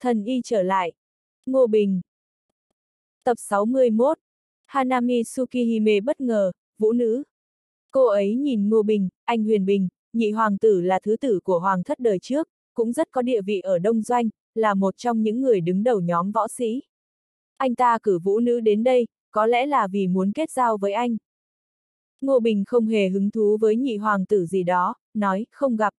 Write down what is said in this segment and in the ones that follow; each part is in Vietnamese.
Thần y trở lại. Ngô Bình. Tập 61. Hanami Tsukihime bất ngờ, vũ nữ. Cô ấy nhìn Ngô Bình, anh Huyền Bình, nhị hoàng tử là thứ tử của hoàng thất đời trước, cũng rất có địa vị ở Đông Doanh, là một trong những người đứng đầu nhóm võ sĩ. Anh ta cử vũ nữ đến đây, có lẽ là vì muốn kết giao với anh. Ngô Bình không hề hứng thú với nhị hoàng tử gì đó, nói, không gặp.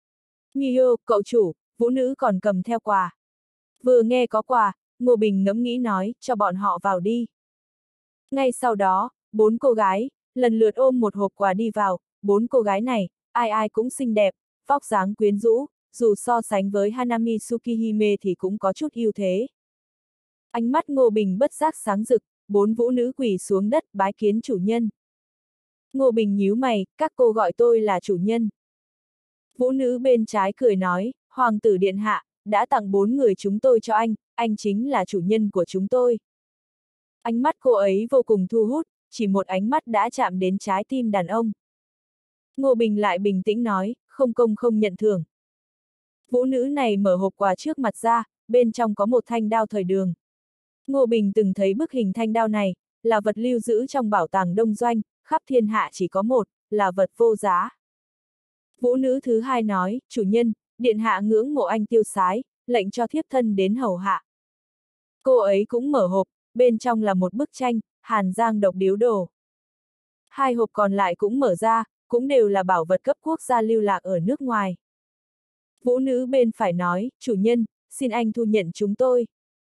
Miho, cậu chủ, vũ nữ còn cầm theo quà. Vừa nghe có quà, Ngô Bình ngẫm nghĩ nói, cho bọn họ vào đi. Ngay sau đó, 4 cô gái, lần lượt ôm một hộp quà đi vào, 4 cô gái này, ai ai cũng xinh đẹp, vóc dáng quyến rũ, dù so sánh với Hanami Tsukihime thì cũng có chút ưu thế. Ánh mắt Ngô Bình bất giác sáng rực, 4 vũ nữ quỳ xuống đất bái kiến chủ nhân. Ngô Bình nhíu mày, các cô gọi tôi là chủ nhân. Vũ nữ bên trái cười nói, hoàng tử điện hạ, đã tặng 4 người chúng tôi cho anh chính là chủ nhân của chúng tôi. Ánh mắt cô ấy vô cùng thu hút, chỉ một ánh mắt đã chạm đến trái tim đàn ông. Ngô Bình lại bình tĩnh nói, không công không nhận thưởng. Vũ nữ này mở hộp quà trước mặt ra, bên trong có một thanh đao thời đường. Ngô Bình từng thấy bức hình thanh đao này, là vật lưu giữ trong bảo tàng Đông Doanh, khắp thiên hạ chỉ có một, là vật vô giá. Vũ nữ thứ hai nói, chủ nhân, điện hạ ngưỡng mộ anh tiêu sái, lệnh cho thiếp thân đến hầu hạ. Cô ấy cũng mở hộp, bên trong là một bức tranh, Hàn Giang độc điếu đồ. 2 hộp còn lại cũng mở ra, cũng đều là bảo vật cấp quốc gia lưu lạc ở nước ngoài. Vũ nữ bên phải nói, chủ nhân, xin anh thu nhận chúng tôi.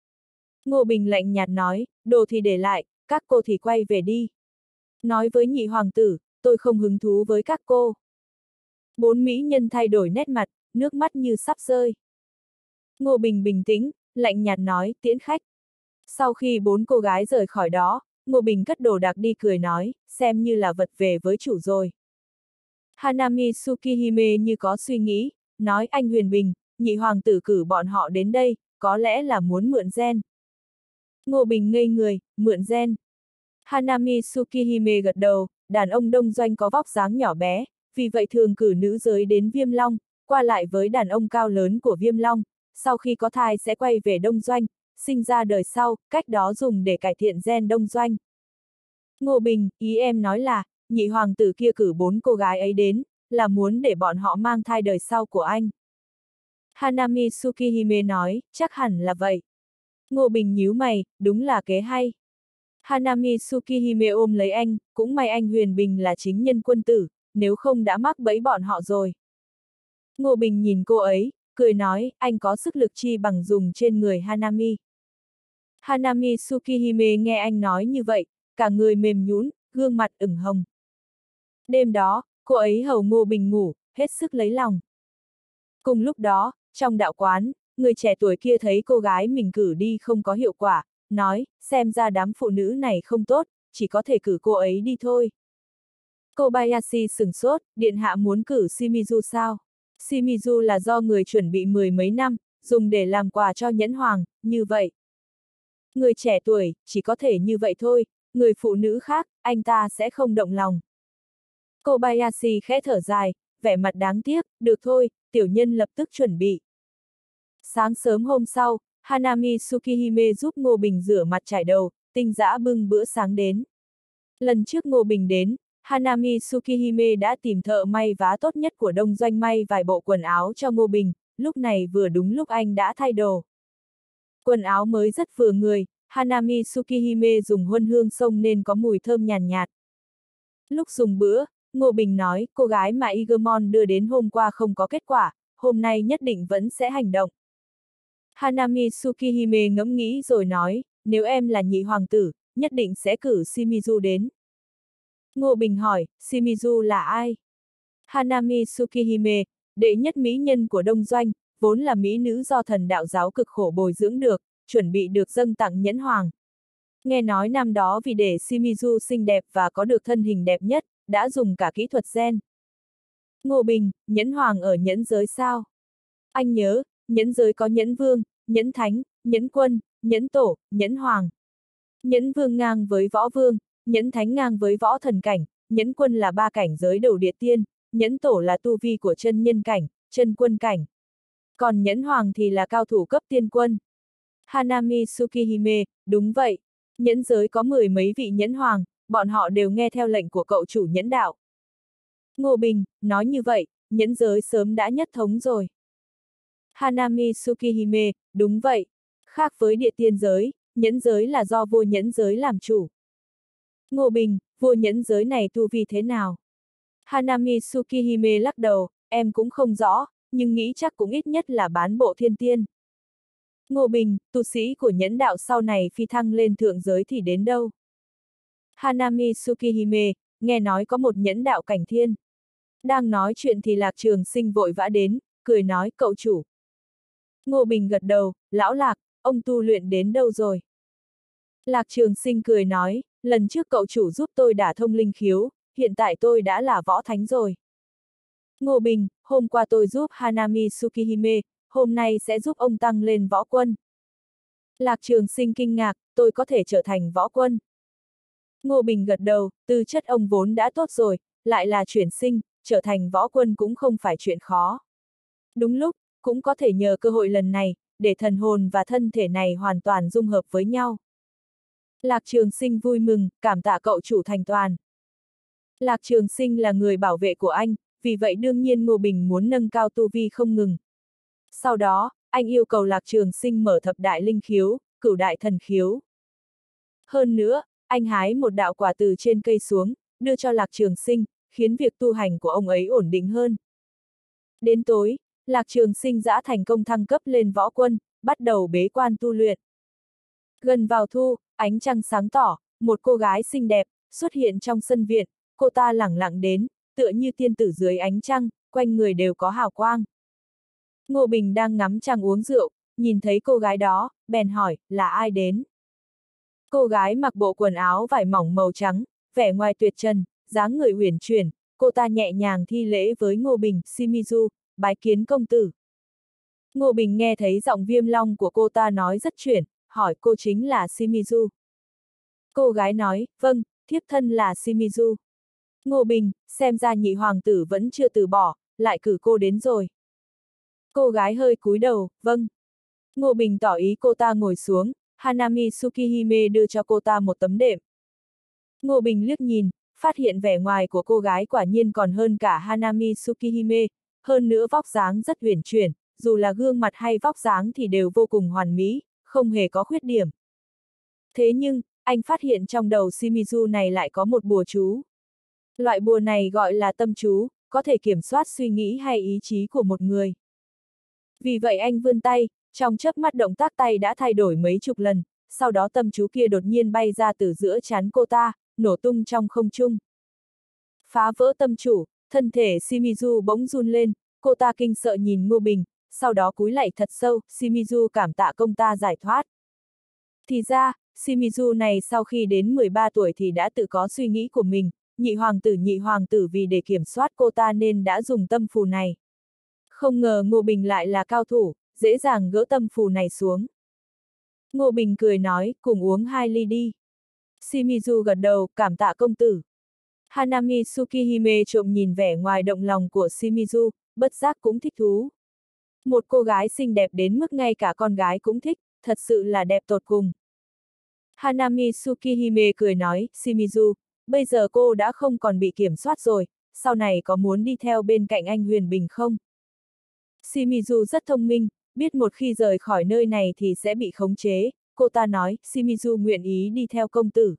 Ngô Bình lạnh nhạt nói, đồ thì để lại, các cô thì quay về đi. Nói với nhị hoàng tử, tôi không hứng thú với các cô. 4 mỹ nhân thay đổi nét mặt, nước mắt như sắp rơi. Ngô Bình bình tĩnh, lạnh nhạt nói, tiễn khách. Sau khi 4 cô gái rời khỏi đó, Ngô Bình cất đồ đạc đi cười nói, xem như là vật về với chủ rồi. Hanami Tsukihime như có suy nghĩ, nói anh Huyền Bình, nhị hoàng tử cử bọn họ đến đây, có lẽ là muốn mượn gen. Ngô Bình ngây người, mượn gen. Hanami Tsukihime gật đầu, đàn ông Đông Doanh có vóc dáng nhỏ bé, vì vậy thường cử nữ giới đến Viêm Long, qua lại với đàn ông cao lớn của Viêm Long, sau khi có thai sẽ quay về Đông Doanh, sinh ra đời sau, cách đó dùng để cải thiện gen Đông Doanh. Ngô Bình, ý em nói là, nhị hoàng tử kia cử 4 cô gái ấy đến, là muốn để bọn họ mang thai đời sau của anh. Hanami Tsukihime nói, chắc hẳn là vậy. Ngô Bình nhíu mày, đúng là kế hay. Hanami Tsukihime ôm lấy anh, cũng may anh Huyền Bình là chính nhân quân tử, nếu không đã mắc bẫy bọn họ rồi. Ngô Bình nhìn cô ấy, cười nói, anh có sức lực chi bằng dùng trên người Hanami. Hanami Tsukihime nghe anh nói như vậy, cả người mềm nhũn, gương mặt ửng hồng. Đêm đó, cô ấy hầu Ngô Bình ngủ, hết sức lấy lòng. Cùng lúc đó, trong đạo quán, người trẻ tuổi kia thấy cô gái mình cử đi không có hiệu quả, nói, xem ra đám phụ nữ này không tốt, chỉ có thể cử cô ấy đi thôi. Kobayashi sửng sốt, điện hạ muốn cử Shimizu sao? Shimizu là do người chuẩn bị 10 mấy năm, dùng để làm quà cho nhẫn hoàng, như vậy. Người trẻ tuổi, chỉ có thể như vậy thôi, người phụ nữ khác, anh ta sẽ không động lòng. Kobayashi khẽ thở dài, vẻ mặt đáng tiếc, được thôi, tiểu nhân lập tức chuẩn bị. Sáng sớm hôm sau, Hanami Tsukihime giúp Ngô Bình rửa mặt trải đầu, tinh dã bưng bữa sáng đến. Lần trước Ngô Bình đến, Hanami Tsukihime đã tìm thợ may vá tốt nhất của Đông Doanh may vài bộ quần áo cho Ngô Bình, lúc này vừa đúng lúc anh đã thay đồ. Quần áo mới rất vừa người, Hanami Tsukihime dùng huân hương xông nên có mùi thơm nhàn nhạt. Lúc dùng bữa, Ngô Bình nói, cô gái mà Igemon đưa đến hôm qua không có kết quả, hôm nay nhất định vẫn sẽ hành động. Hanami Tsukihime ngẫm nghĩ rồi nói, nếu em là nhị hoàng tử, nhất định sẽ cử Shimizu đến. Ngô Bình hỏi, Shimizu là ai? Hanami Tsukihime, đệ nhất mỹ nhân của Đông Doanh, vốn là mỹ nữ do thần đạo giáo cực khổ bồi dưỡng được, chuẩn bị được dâng tặng nhẫn hoàng. Nghe nói năm đó vì để Shimizu xinh đẹp và có được thân hình đẹp nhất, đã dùng cả kỹ thuật gen. Ngô Bình, nhẫn hoàng ở nhẫn giới sao? Anh nhớ, nhẫn giới có nhẫn vương, nhẫn thánh, nhẫn quân, nhẫn tổ, nhẫn hoàng. Nhẫn vương ngang với võ vương, nhẫn thánh ngang với võ thần cảnh, nhẫn quân là 3 cảnh giới đầu địa tiên, nhẫn tổ là tu vi của chân nhân cảnh, chân quân cảnh. Còn nhẫn hoàng thì là cao thủ cấp tiên quân. Hanami Tsukihime, đúng vậy. Nhẫn giới có mười mấy vị nhẫn hoàng, bọn họ đều nghe theo lệnh của cậu chủ nhẫn đạo. Ngô Bình, nói như vậy, nhẫn giới sớm đã nhất thống rồi. Hanami Tsukihime, đúng vậy. Khác với địa tiên giới, nhẫn giới là do vua nhẫn giới làm chủ. Ngô Bình, vua nhẫn giới này tu vi thế nào? Hanami Tsukihime lắc đầu, em cũng không rõ, nhưng nghĩ chắc cũng ít nhất là bán bộ thiên tiên. Ngô Bình, tu sĩ của nhẫn đạo sau này phi thăng lên thượng giới thì đến đâu? Hanami Tsukihime, nghe nói có một nhẫn đạo cảnh thiên. Đang nói chuyện thì Lạc Trường Sinh vội vã đến, cười nói cậu chủ. Ngô Bình gật đầu, lão Lạc, ông tu luyện đến đâu rồi? Lạc Trường Sinh cười nói, lần trước cậu chủ giúp tôi đả thông linh khiếu, hiện tại tôi đã là võ thánh rồi. Ngô Bình, hôm qua tôi giúp Hanami Tsukihime, hôm nay sẽ giúp ông tăng lên võ quân. Lạc Trường Sinh kinh ngạc, tôi có thể trở thành võ quân. Ngô Bình gật đầu, tư chất ông vốn đã tốt rồi, lại là chuyển sinh, trở thành võ quân cũng không phải chuyện khó. Đúng lúc, cũng có thể nhờ cơ hội lần này, để thần hồn và thân thể này hoàn toàn dung hợp với nhau. Lạc Trường Sinh vui mừng, cảm tạ cậu chủ thành toàn. Lạc Trường Sinh là người bảo vệ của anh, vì vậy đương nhiên Ngô Bình muốn nâng cao tu vi không ngừng. Sau đó, anh yêu cầu Lạc Trường Sinh mở thập đại linh khiếu, cửu đại thần khiếu. Hơn nữa, anh hái một đạo quả từ trên cây xuống, đưa cho Lạc Trường Sinh, khiến việc tu hành của ông ấy ổn định hơn. Đến tối, Lạc Trường Sinh đã thành công thăng cấp lên võ quân, bắt đầu bế quan tu luyện. Gần vào thu, ánh trăng sáng tỏ, một cô gái xinh đẹp, xuất hiện trong sân viện, cô ta lẳng lặng đến, tựa như tiên tử dưới ánh trăng, quanh người đều có hào quang. Ngô Bình đang ngắm trăng uống rượu, nhìn thấy cô gái đó, bèn hỏi, là ai đến? Cô gái mặc bộ quần áo vải mỏng màu trắng, vẻ ngoài tuyệt trần, dáng người uyển chuyển, cô ta nhẹ nhàng thi lễ với Ngô Bình, Shimizu, bái kiến công tử. Ngô Bình nghe thấy giọng viêm long của cô ta nói rất chuyển, hỏi cô chính là Shimizu. Cô gái nói, vâng, thiếp thân là Shimizu. Ngô Bình, xem ra nhị hoàng tử vẫn chưa từ bỏ, lại cử cô đến rồi. Cô gái hơi cúi đầu, vâng. Ngô Bình tỏ ý cô ta ngồi xuống, Hanami Tsukihime đưa cho cô ta một tấm đệm. Ngô Bình liếc nhìn, phát hiện vẻ ngoài của cô gái quả nhiên còn hơn cả Hanami Tsukihime, hơn nữa vóc dáng rất uyển chuyển, dù là gương mặt hay vóc dáng thì đều vô cùng hoàn mỹ, không hề có khuyết điểm. Thế nhưng, anh phát hiện trong đầu Shimizu này lại có một bùa chú. Loại bùa này gọi là tâm chú, có thể kiểm soát suy nghĩ hay ý chí của một người. Vì vậy anh vươn tay, trong chớp mắt động tác tay đã thay đổi mấy chục lần, sau đó tâm chú kia đột nhiên bay ra từ giữa trán cô ta, nổ tung trong không trung. Phá vỡ tâm chủ, thân thể Shimizu bỗng run lên, cô ta kinh sợ nhìn Ngô Bình, sau đó cúi lạy thật sâu, Shimizu cảm tạ công ta giải thoát. Thì ra, Shimizu này sau khi đến 13 tuổi thì đã tự có suy nghĩ của mình, nhị hoàng tử vì để kiểm soát cô ta nên đã dùng tâm phù này. Không ngờ Ngô Bình lại là cao thủ, dễ dàng gỡ tâm phù này xuống. Ngô Bình cười nói, cùng uống 2 ly đi. Shimizu gật đầu, cảm tạ công tử. Hanami Tsukihime trộm nhìn vẻ ngoài động lòng của Shimizu, bất giác cũng thích thú. Một cô gái xinh đẹp đến mức ngay cả con gái cũng thích, thật sự là đẹp tột cùng. Hanami Tsukihime cười nói, Shimizu, bây giờ cô đã không còn bị kiểm soát rồi, sau này có muốn đi theo bên cạnh anh Huyền Bình không? Shimizu rất thông minh, biết một khi rời khỏi nơi này thì sẽ bị khống chế, cô ta nói, Shimizu nguyện ý đi theo công tử.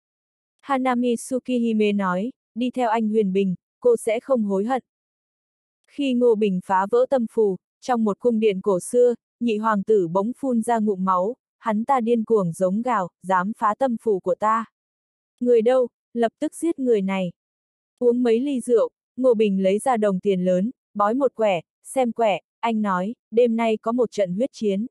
Hanami Tsukihime nói, đi theo anh Huyền Bình, cô sẽ không hối hận. Khi Ngô Bình phá vỡ tâm phù, trong một cung điện cổ xưa, nhị hoàng tử bỗng phun ra ngụm máu, hắn ta điên cuồng giống gào, dám phá tâm phù của ta. Người đâu, lập tức giết người này. Uống mấy ly rượu, Ngô Bình lấy ra đồng tiền lớn, bói một quẻ, xem quẻ, anh nói, đêm nay có một trận huyết chiến.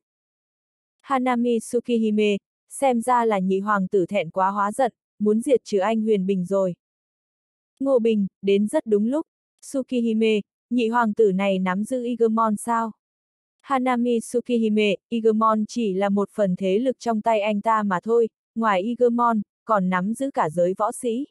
Hanami Tsukihime, xem ra là nhị hoàng tử thẹn quá hóa giận, muốn diệt trừ anh Huyền Bình rồi. Ngô Bình, đến rất đúng lúc. Tsukihime, nhị hoàng tử này nắm giữ Igemon sao? Hanami Tsukihime, Igemon chỉ là một phần thế lực trong tay anh ta mà thôi, ngoài Igemon, còn nắm giữ cả giới võ sĩ.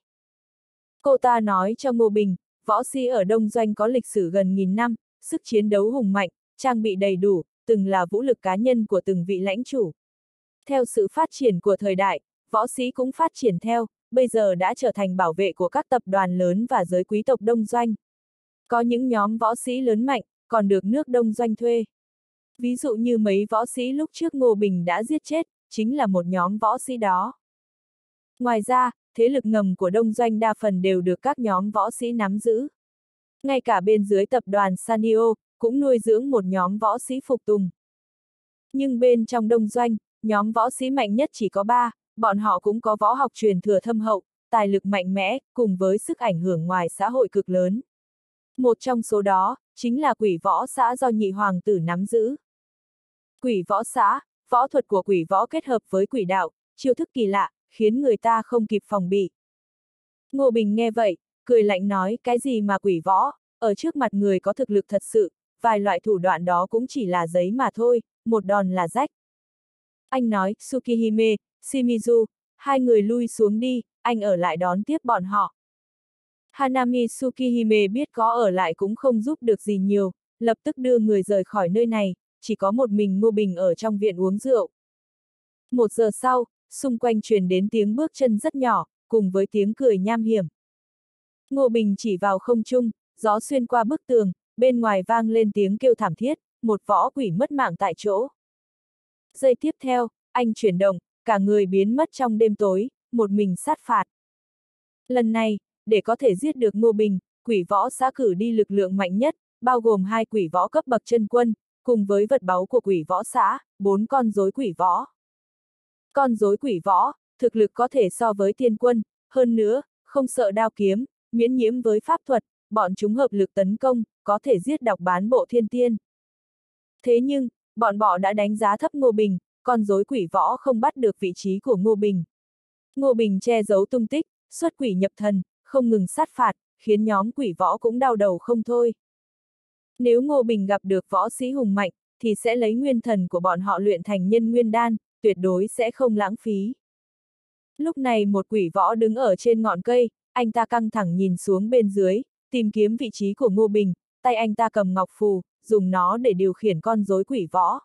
Cô ta nói cho Ngô Bình, võ sĩ ở Đông Doanh có lịch sử gần nghìn năm, sức chiến đấu hùng mạnh, trang bị đầy đủ, từng là vũ lực cá nhân của từng vị lãnh chủ. Theo sự phát triển của thời đại, võ sĩ cũng phát triển theo, bây giờ đã trở thành bảo vệ của các tập đoàn lớn và giới quý tộc đông doanh. Có những nhóm võ sĩ lớn mạnh, còn được nước đông doanh thuê. Ví dụ như mấy võ sĩ lúc trước Ngô Bình đã giết chết, chính là một nhóm võ sĩ đó. Ngoài ra, thế lực ngầm của đông doanh đa phần đều được các nhóm võ sĩ nắm giữ. Ngay cả bên dưới tập đoàn Sanyo, cũng nuôi dưỡng một nhóm võ sĩ phục tùng. Nhưng bên trong đông doanh, nhóm võ sĩ mạnh nhất chỉ có 3, bọn họ cũng có võ học truyền thừa thâm hậu, tài lực mạnh mẽ, cùng với sức ảnh hưởng ngoài xã hội cực lớn. Một trong số đó, chính là quỷ võ xã do nhị hoàng tử nắm giữ. Quỷ võ xã, võ thuật của quỷ võ kết hợp với quỷ đạo, chiêu thức kỳ lạ, khiến người ta không kịp phòng bị. Ngô Bình nghe vậy, cười lạnh nói cái gì mà quỷ võ, ở trước mặt người có thực lực thật sự, vài loại thủ đoạn đó cũng chỉ là giấy mà thôi, một đòn là rách. Anh nói, Tsukihime, Shimizu, hai người lui xuống đi, anh ở lại đón tiếp bọn họ. Hanami Tsukihime biết có ở lại cũng không giúp được gì nhiều, lập tức đưa người rời khỏi nơi này, chỉ có một mình Ngô Bình ở trong viện uống rượu. 1 giờ sau, xung quanh truyền đến tiếng bước chân rất nhỏ, cùng với tiếng cười nham hiểm. Ngô Bình chỉ vào không trung, gió xuyên qua bức tường, bên ngoài vang lên tiếng kêu thảm thiết, một võ quỷ mất mạng tại chỗ. Giây tiếp theo, anh chuyển động, cả người biến mất trong đêm tối, một mình sát phạt. Lần này, để có thể giết được Ngô Bình, quỷ võ xã cử đi lực lượng mạnh nhất, bao gồm 2 quỷ võ cấp bậc chân quân, cùng với vật báu của quỷ võ xã, 4 con rối quỷ võ. Con rối quỷ võ, thực lực có thể so với tiên quân, hơn nữa, không sợ đao kiếm, miễn nhiễm với pháp thuật, bọn chúng hợp lực tấn công, có thể giết độc bán bộ thiên tiên. Thế nhưng, bọn họ đã đánh giá thấp Ngô Bình, con rối quỷ võ không bắt được vị trí của Ngô Bình. Ngô Bình che giấu tung tích, xuất quỷ nhập thần, không ngừng sát phạt, khiến nhóm quỷ võ cũng đau đầu không thôi. Nếu Ngô Bình gặp được võ sĩ hùng mạnh, thì sẽ lấy nguyên thần của bọn họ luyện thành nhân nguyên đan, tuyệt đối sẽ không lãng phí. Lúc này một quỷ võ đứng ở trên ngọn cây, anh ta căng thẳng nhìn xuống bên dưới, tìm kiếm vị trí của Ngô Bình, tay anh ta cầm ngọc phù, dùng nó để điều khiển con rối quỷ võ.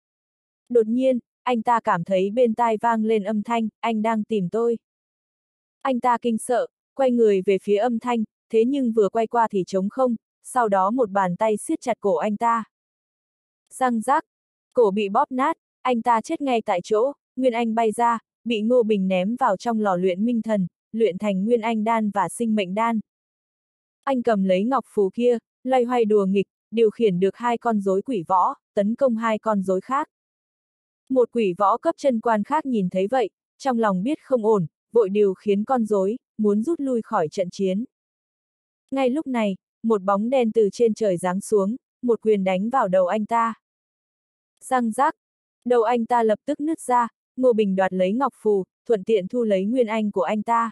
Đột nhiên, anh ta cảm thấy bên tai vang lên âm thanh, anh đang tìm tôi. Anh ta kinh sợ, quay người về phía âm thanh, thế nhưng vừa quay qua thì trống không, sau đó một bàn tay siết chặt cổ anh ta. Răng rác, cổ bị bóp nát, anh ta chết ngay tại chỗ, Nguyên Anh bay ra, bị Ngô Bình ném vào trong lò luyện minh thần, luyện thành Nguyên Anh đan và sinh mệnh đan. Anh cầm lấy ngọc phù kia, loay hoay đùa nghịch, điều khiển được 2 con rối quỷ võ, tấn công 2 con rối khác. Một quỷ võ cấp chân quan khác nhìn thấy vậy, trong lòng biết không ổn, vội điều khiến con rối, muốn rút lui khỏi trận chiến. Ngay lúc này, một bóng đen từ trên trời giáng xuống, một quyền đánh vào đầu anh ta. Răng rác, đầu anh ta lập tức nứt ra, Ngô Bình đoạt lấy ngọc phù, thuận tiện thu lấy nguyên anh của anh ta.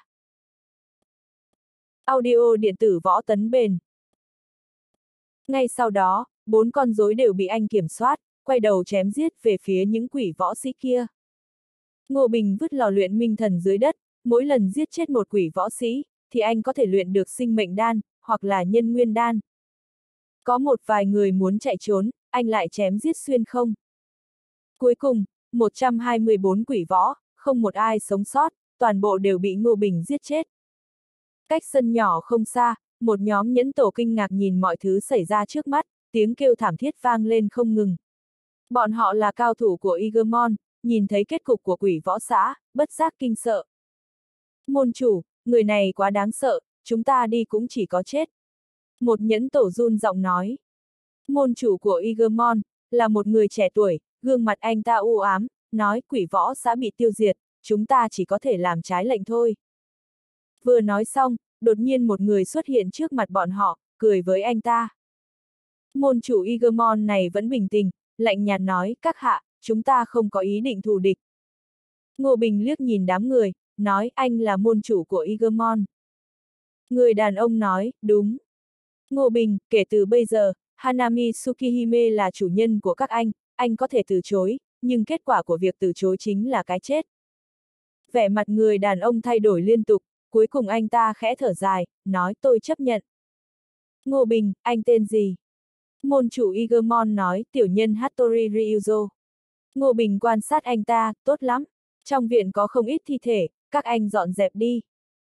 Audio điện tử võ tấn bền. Ngay sau đó, 4 con rối đều bị anh kiểm soát, quay đầu chém giết về phía những quỷ võ sĩ kia. Ngô Bình vứt lò luyện minh thần dưới đất, mỗi lần giết chết một quỷ võ sĩ, thì anh có thể luyện được sinh mệnh đan, hoặc là nhân nguyên đan. Có một vài người muốn chạy trốn, anh lại chém giết xuyên không. Cuối cùng, 124 quỷ võ, không một ai sống sót, toàn bộ đều bị Ngô Bình giết chết. Cách sân nhỏ không xa, một nhóm nhẫn tổ kinh ngạc nhìn mọi thứ xảy ra trước mắt, tiếng kêu thảm thiết vang lên không ngừng. Bọn họ là cao thủ của Igemon, nhìn thấy kết cục của quỷ võ xã, bất giác kinh sợ. Môn chủ, người này quá đáng sợ, chúng ta đi cũng chỉ có chết. Một nhẫn tổ run giọng nói. Môn chủ của Igemon, là một người trẻ tuổi, gương mặt anh ta u ám, nói quỷ võ xã bị tiêu diệt, chúng ta chỉ có thể làm trái lệnh thôi. Vừa nói xong, đột nhiên một người xuất hiện trước mặt bọn họ, cười với anh ta. Môn chủ Igemon này vẫn bình tĩnh, lạnh nhạt nói, các hạ, chúng ta không có ý định thù địch. Ngô Bình liếc nhìn đám người, nói anh là môn chủ của Igemon. Người đàn ông nói, đúng. Ngô Bình, kể từ bây giờ, Hanami Tsukihime là chủ nhân của các anh có thể từ chối, nhưng kết quả của việc từ chối chính là cái chết. Vẻ mặt người đàn ông thay đổi liên tục, cuối cùng anh ta khẽ thở dài, nói tôi chấp nhận. Ngô Bình, anh tên gì? Môn chủ Igemon nói, tiểu nhân Hattori Ryuzo. Ngô Bình quan sát anh ta, tốt lắm. Trong viện có không ít thi thể, các anh dọn dẹp đi.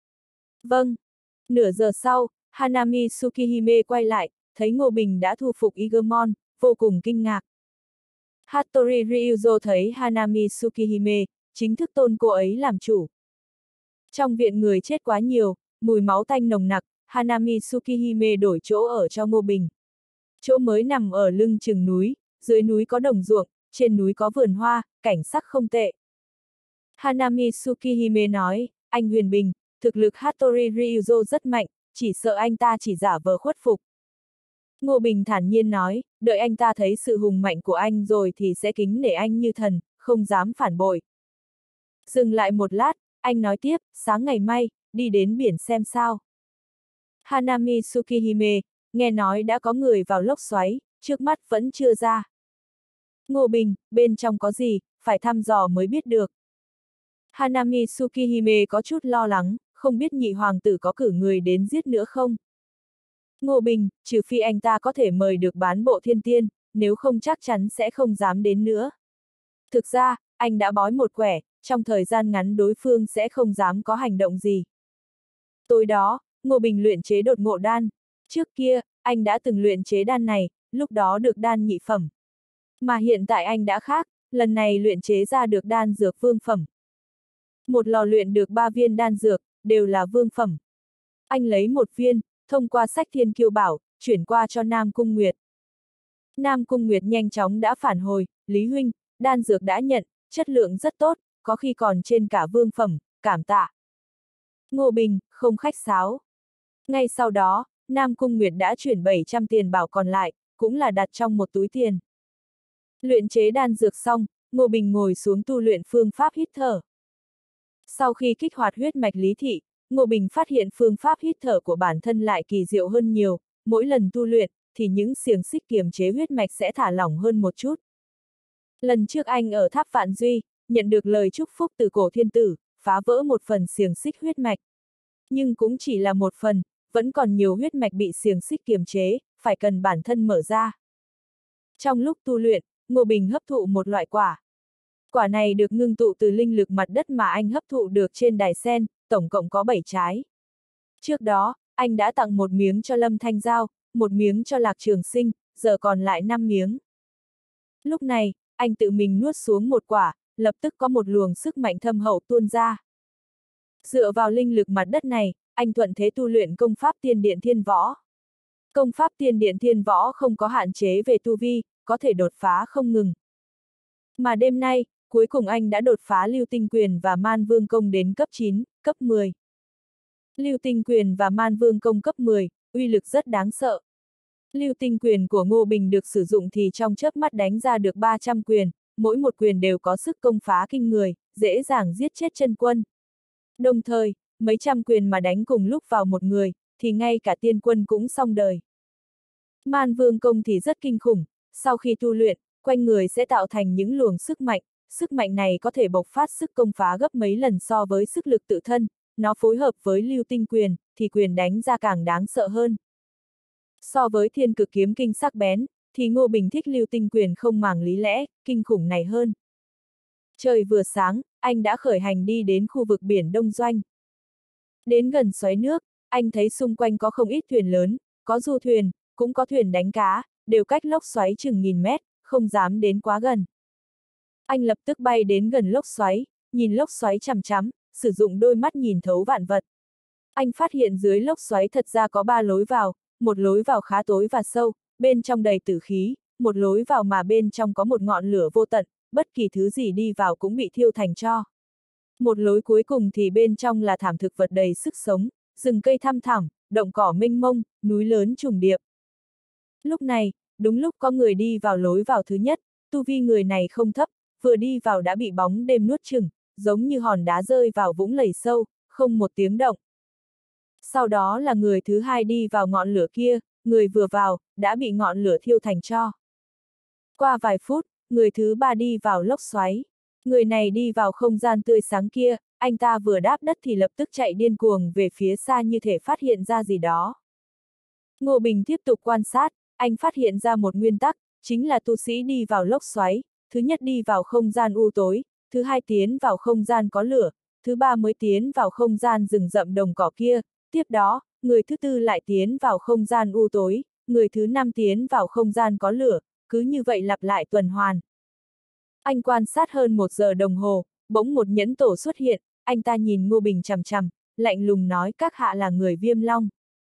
Vâng. Nửa giờ sau, Hanami Tsukihime quay lại, thấy Ngô Bình đã thu phục Igemon, vô cùng kinh ngạc. Hattori Ryuzo thấy Hanami Tsukihime, chính thức tôn cô ấy làm chủ. Trong viện người chết quá nhiều, mùi máu tanh nồng nặc, Hanami Tsukihime đổi chỗ ở cho Ngô Bình. Chỗ mới nằm ở lưng chừng núi, dưới núi có đồng ruộng, trên núi có vườn hoa, cảnh sắc không tệ. Hanami Tsukihime nói, anh Huyền Bình, thực lực Hattori Ryuzo rất mạnh, chỉ sợ anh ta chỉ giả vờ khuất phục. Ngô Bình thản nhiên nói, đợi anh ta thấy sự hùng mạnh của anh rồi thì sẽ kính nể anh như thần, không dám phản bội. Dừng lại một lát, anh nói tiếp, sáng ngày mai, đi đến biển xem sao. Hanami Tsukihime, nghe nói đã có người vào lốc xoáy, trước mắt vẫn chưa ra. Ngô Bình, bên trong có gì, phải thăm dò mới biết được. Hanami Tsukihime có chút lo lắng, không biết nhị hoàng tử có cử người đến giết nữa không? Ngô Bình, trừ phi anh ta có thể mời được bán bộ thiên tiên, nếu không chắc chắn sẽ không dám đến nữa. Thực ra, anh đã bói một quẻ, trong thời gian ngắn đối phương sẽ không dám có hành động gì. Tối đó, Ngô Bình luyện chế đột ngộ đan. Trước kia, anh đã từng luyện chế đan này, lúc đó được đan nhị phẩm. Mà hiện tại anh đã khác, lần này luyện chế ra được đan dược vương phẩm. Một lò luyện được 3 viên đan dược, đều là vương phẩm. Anh lấy một viên, thông qua sách Thiên Kiêu Bảo, chuyển qua cho Nam Cung Nguyệt. Nam Cung Nguyệt nhanh chóng đã phản hồi, Lý huynh, đan dược đã nhận, chất lượng rất tốt, có khi còn trên cả vương phẩm, cảm tạ. Ngô Bình, không khách sáo. Ngay sau đó, Nam Cung Nguyệt đã chuyển 700 tiền bảo còn lại, cũng là đặt trong một túi tiền. Luyện chế đan dược xong, Ngô Bình ngồi xuống tu luyện phương pháp hít thở. Sau khi kích hoạt huyết mạch lý thị, Ngô Bình phát hiện phương pháp hít thở của bản thân lại kỳ diệu hơn nhiều, mỗi lần tu luyện, thì những xiềng xích kiềm chế huyết mạch sẽ thả lỏng hơn một chút. Lần trước anh ở Tháp Vạn Duy, nhận được lời chúc phúc từ cổ thiên tử, phá vỡ một phần xiềng xích huyết mạch. Nhưng cũng chỉ là một phần, vẫn còn nhiều huyết mạch bị xiềng xích kiềm chế, phải cần bản thân mở ra. Trong lúc tu luyện, Ngô Bình hấp thụ một loại quả. Quả này được ngưng tụ từ linh lực mặt đất mà anh hấp thụ được trên đài sen, tổng cộng có 7 trái. Trước đó, anh đã tặng một miếng cho Lâm Thanh Giao, một miếng cho Lạc Trường Sinh, giờ còn lại 5 miếng. Lúc này, anh tự mình nuốt xuống một quả, lập tức có một luồng sức mạnh thâm hậu tuôn ra. Dựa vào linh lực mặt đất này, anh thuận thế tu luyện công pháp Tiên Điện Thiên Võ. Công pháp Tiên Điện Thiên Võ không có hạn chế về tu vi, có thể đột phá không ngừng. Mà đêm nay, cuối cùng anh đã đột phá Lưu Tinh Quyền và Man Vương Công đến cấp 9, cấp 10. Lưu Tinh Quyền và Man Vương Công cấp 10, uy lực rất đáng sợ. Lưu Tinh Quyền của Ngô Bình được sử dụng thì trong chớp mắt đánh ra được 300 quyền, mỗi một quyền đều có sức công phá kinh người, dễ dàng giết chết chân quân. Đồng thời, mấy trăm quyền mà đánh cùng lúc vào một người, thì ngay cả tiên quân cũng xong đời. Man Vương Công thì rất kinh khủng, sau khi tu luyện, quanh người sẽ tạo thành những luồng sức mạnh này có thể bộc phát sức công phá gấp mấy lần so với sức lực tự thân, nó phối hợp với Lưu Tinh Quyền, thì quyền đánh ra càng đáng sợ hơn. So với Thiên Cực Kiếm Kinh sắc bén, thì Ngô Bình thích Lưu Tinh Quyền không màng lý lẽ, kinh khủng này hơn. Trời vừa sáng, anh đã khởi hành đi đến khu vực biển Đông Doanh. Đến gần xoáy nước, anh thấy xung quanh có không ít thuyền lớn, có du thuyền, cũng có thuyền đánh cá, đều cách lốc xoáy chừng 1000 mét, không dám đến quá gần. Anh lập tức bay đến gần lốc xoáy, nhìn lốc xoáy chằm chằm, sử dụng đôi mắt nhìn thấu vạn vật. Anh phát hiện dưới lốc xoáy thật ra có 3 lối vào, một lối vào khá tối và sâu, bên trong đầy tử khí, một lối vào mà bên trong có một ngọn lửa vô tận, bất kỳ thứ gì đi vào cũng bị thiêu thành tro. Một lối cuối cùng thì bên trong là thảm thực vật đầy sức sống, rừng cây thăm thẳm, động cỏ mênh mông, núi lớn trùng điệp. Lúc này, đúng lúc có người đi vào lối vào thứ nhất, tu vi người này không thấp, vừa đi vào đã bị bóng đêm nuốt chửng, giống như hòn đá rơi vào vũng lầy sâu, không một tiếng động. Sau đó là người thứ hai đi vào ngọn lửa kia, người vừa vào, đã bị ngọn lửa thiêu thành tro. Qua vài phút, người thứ ba đi vào lốc xoáy. Người này đi vào không gian tươi sáng kia, anh ta vừa đáp đất thì lập tức chạy điên cuồng về phía xa như thể phát hiện ra gì đó. Ngô Bình tiếp tục quan sát, anh phát hiện ra một nguyên tắc, chính là tu sĩ đi vào lốc xoáy, thứ nhất đi vào không gian u tối, thứ hai tiến vào không gian có lửa, thứ ba mới tiến vào không gian rừng rậm đồng cỏ kia, tiếp đó, người thứ tư lại tiến vào không gian u tối, người thứ năm tiến vào không gian có lửa, cứ như vậy lặp lại tuần hoàn. Anh quan sát hơn 1 giờ đồng hồ, bỗng một nhẫn tổ xuất hiện, anh ta nhìn Ngô Bình chằm chằm, lạnh lùng nói các hạ là người Viêm Long.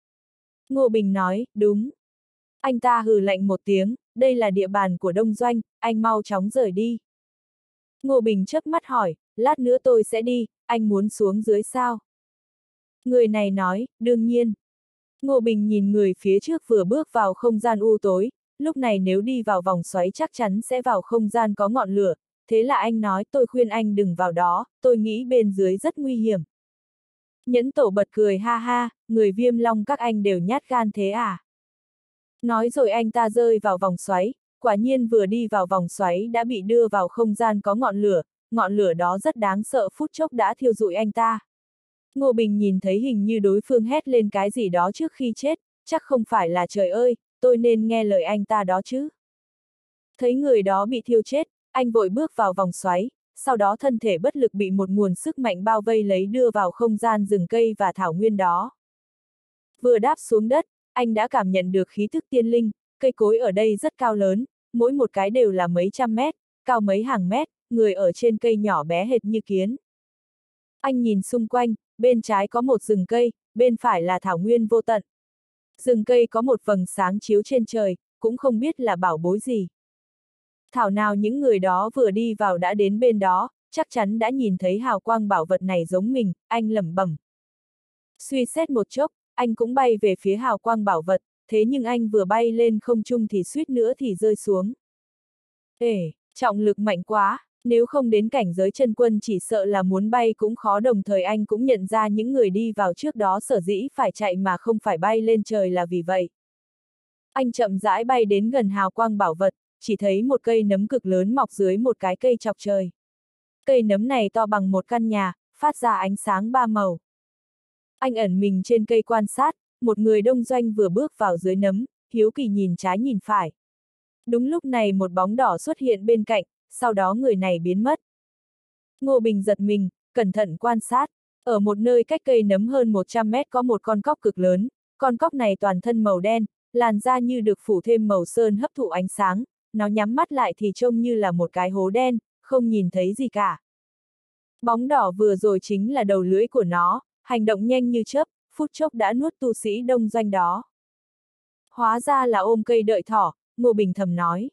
Ngô Bình nói, đúng. Anh ta hừ lạnh một tiếng, đây là địa bàn của Đông Doanh, anh mau chóng rời đi. Ngô Bình chớp mắt hỏi, lát nữa tôi sẽ đi, anh muốn xuống dưới sao? Người này nói, đương nhiên. Ngô Bình nhìn người phía trước vừa bước vào không gian u tối, lúc này nếu đi vào vòng xoáy chắc chắn sẽ vào không gian có ngọn lửa, thế là anh nói tôi khuyên anh đừng vào đó, tôi nghĩ bên dưới rất nguy hiểm. Nhẫn tổ bật cười ha ha, người Viêm Long các anh đều nhát gan thế à? Nói rồi anh ta rơi vào vòng xoáy, quả nhiên vừa đi vào vòng xoáy đã bị đưa vào không gian có ngọn lửa đó rất đáng sợ phút chốc đã thiêu rụi anh ta. Ngô Bình nhìn thấy hình như đối phương hét lên cái gì đó trước khi chết, chắc không phải là trời ơi, tôi nên nghe lời anh ta đó chứ. Thấy người đó bị thiêu chết, anh vội bước vào vòng xoáy, sau đó thân thể bất lực bị một nguồn sức mạnh bao vây lấy đưa vào không gian rừng cây và thảo nguyên đó. Vừa đáp xuống đất, anh đã cảm nhận được khí thức tiên linh, cây cối ở đây rất cao lớn, mỗi một cái đều là mấy trăm mét, cao mấy hàng mét, người ở trên cây nhỏ bé hệt như kiến. Anh nhìn xung quanh, bên trái có một rừng cây, bên phải là thảo nguyên vô tận. Rừng cây có một vầng sáng chiếu trên trời, cũng không biết là bảo bối gì. Thảo nào những người đó vừa đi vào đã đến bên đó, chắc chắn đã nhìn thấy hào quang bảo vật này giống mình, anh lẩm bẩm. Suy xét một chốc, anh cũng bay về phía hào quang bảo vật, thế nhưng anh vừa bay lên không trung thì suýt nữa thì rơi xuống. Trọng lực mạnh quá, nếu không đến cảnh giới chân quân chỉ sợ là muốn bay cũng khó, đồng thời anh cũng nhận ra những người đi vào trước đó sở dĩ phải chạy mà không phải bay lên trời là vì vậy. Anh chậm rãi bay đến gần hào quang bảo vật, chỉ thấy một cây nấm cực lớn mọc dưới một cái cây chọc trời. Cây nấm này to bằng một căn nhà, phát ra ánh sáng 3 màu. Anh ẩn mình trên cây quan sát, một người Đông Doanh vừa bước vào dưới nấm, hiếu kỳ nhìn trái nhìn phải. Đúng lúc này một bóng đỏ xuất hiện bên cạnh, sau đó người này biến mất. Ngô Bình giật mình, cẩn thận quan sát, ở một nơi cách cây nấm hơn 100 mét có một con cóc cực lớn, con cóc này toàn thân màu đen, làn da như được phủ thêm màu sơn hấp thụ ánh sáng, nó nhắm mắt lại thì trông như là một cái hố đen, không nhìn thấy gì cả. Bóng đỏ vừa rồi chính là đầu lưỡi của nó, hành động nhanh như chớp, phút chốc đã nuốt tu sĩ Đông Doanh đó. Hóa ra là ôm cây đợi thỏ, Ngô Bình thầm nói.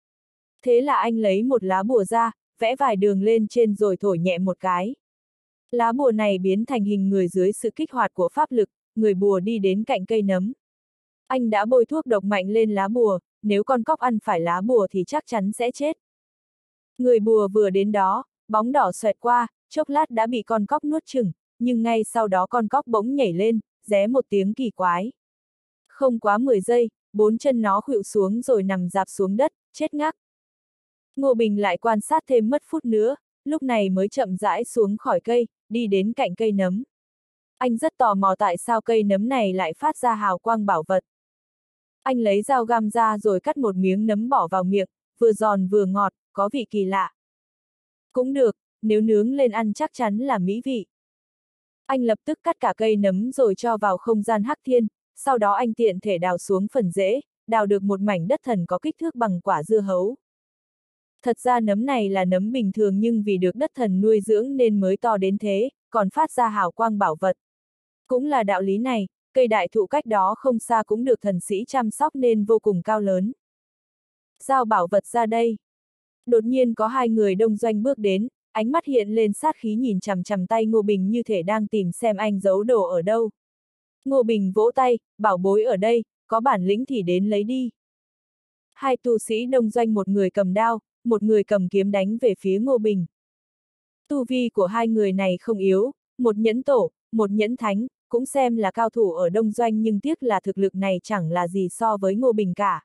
Thế là anh lấy một lá bùa ra, vẽ vài đường lên trên rồi thổi nhẹ một cái. Lá bùa này biến thành hình người dưới sự kích hoạt của pháp lực, người bùa đi đến cạnh cây nấm. Anh đã bôi thuốc độc mạnh lên lá bùa, nếu con cóc ăn phải lá bùa thì chắc chắn sẽ chết. Người bùa vừa đến đó, bóng đỏ xoẹt qua, chốc lát đã bị con cóc nuốt chửng, nhưng ngay sau đó con cóc bỗng nhảy lên, ré một tiếng kỳ quái. Không quá 10 giây, 4 chân nó khuỵu xuống rồi nằm rạp xuống đất, chết ngắc. Ngô Bình lại quan sát thêm mất phút nữa, lúc này mới chậm rãi xuống khỏi cây, đi đến cạnh cây nấm. Anh rất tò mò tại sao cây nấm này lại phát ra hào quang bảo vật. Anh lấy dao găm ra rồi cắt một miếng nấm bỏ vào miệng, vừa giòn vừa ngọt, có vị kỳ lạ. Cũng được, nếu nướng lên ăn chắc chắn là mỹ vị. Anh lập tức cắt cả cây nấm rồi cho vào không gian hắc thiên, sau đó anh tiện thể đào xuống phần rễ, đào được một mảnh đất thần có kích thước bằng quả dưa hấu. Thật ra nấm này là nấm bình thường nhưng vì được đất thần nuôi dưỡng nên mới to đến thế, còn phát ra hào quang bảo vật. Cũng là đạo lý này, cây đại thụ cách đó không xa cũng được thần sĩ chăm sóc nên vô cùng cao lớn. Giao bảo vật ra đây. Đột nhiên có hai người Đông Doanh bước đến, ánh mắt hiện lên sát khí nhìn chằm chằm tay Ngô Bình như thể đang tìm xem anh giấu đồ ở đâu. Ngô Bình vỗ tay, bảo bối ở đây, có bản lĩnh thì đến lấy đi. Hai tu sĩ Đông Doanh, một người cầm đao, một người cầm kiếm đánh về phía Ngô Bình. Tu vi của hai người này không yếu, một nhẫn tổ, một nhẫn thánh, cũng xem là cao thủ ở Đông Doanh nhưng tiếc là thực lực này chẳng là gì so với Ngô Bình cả.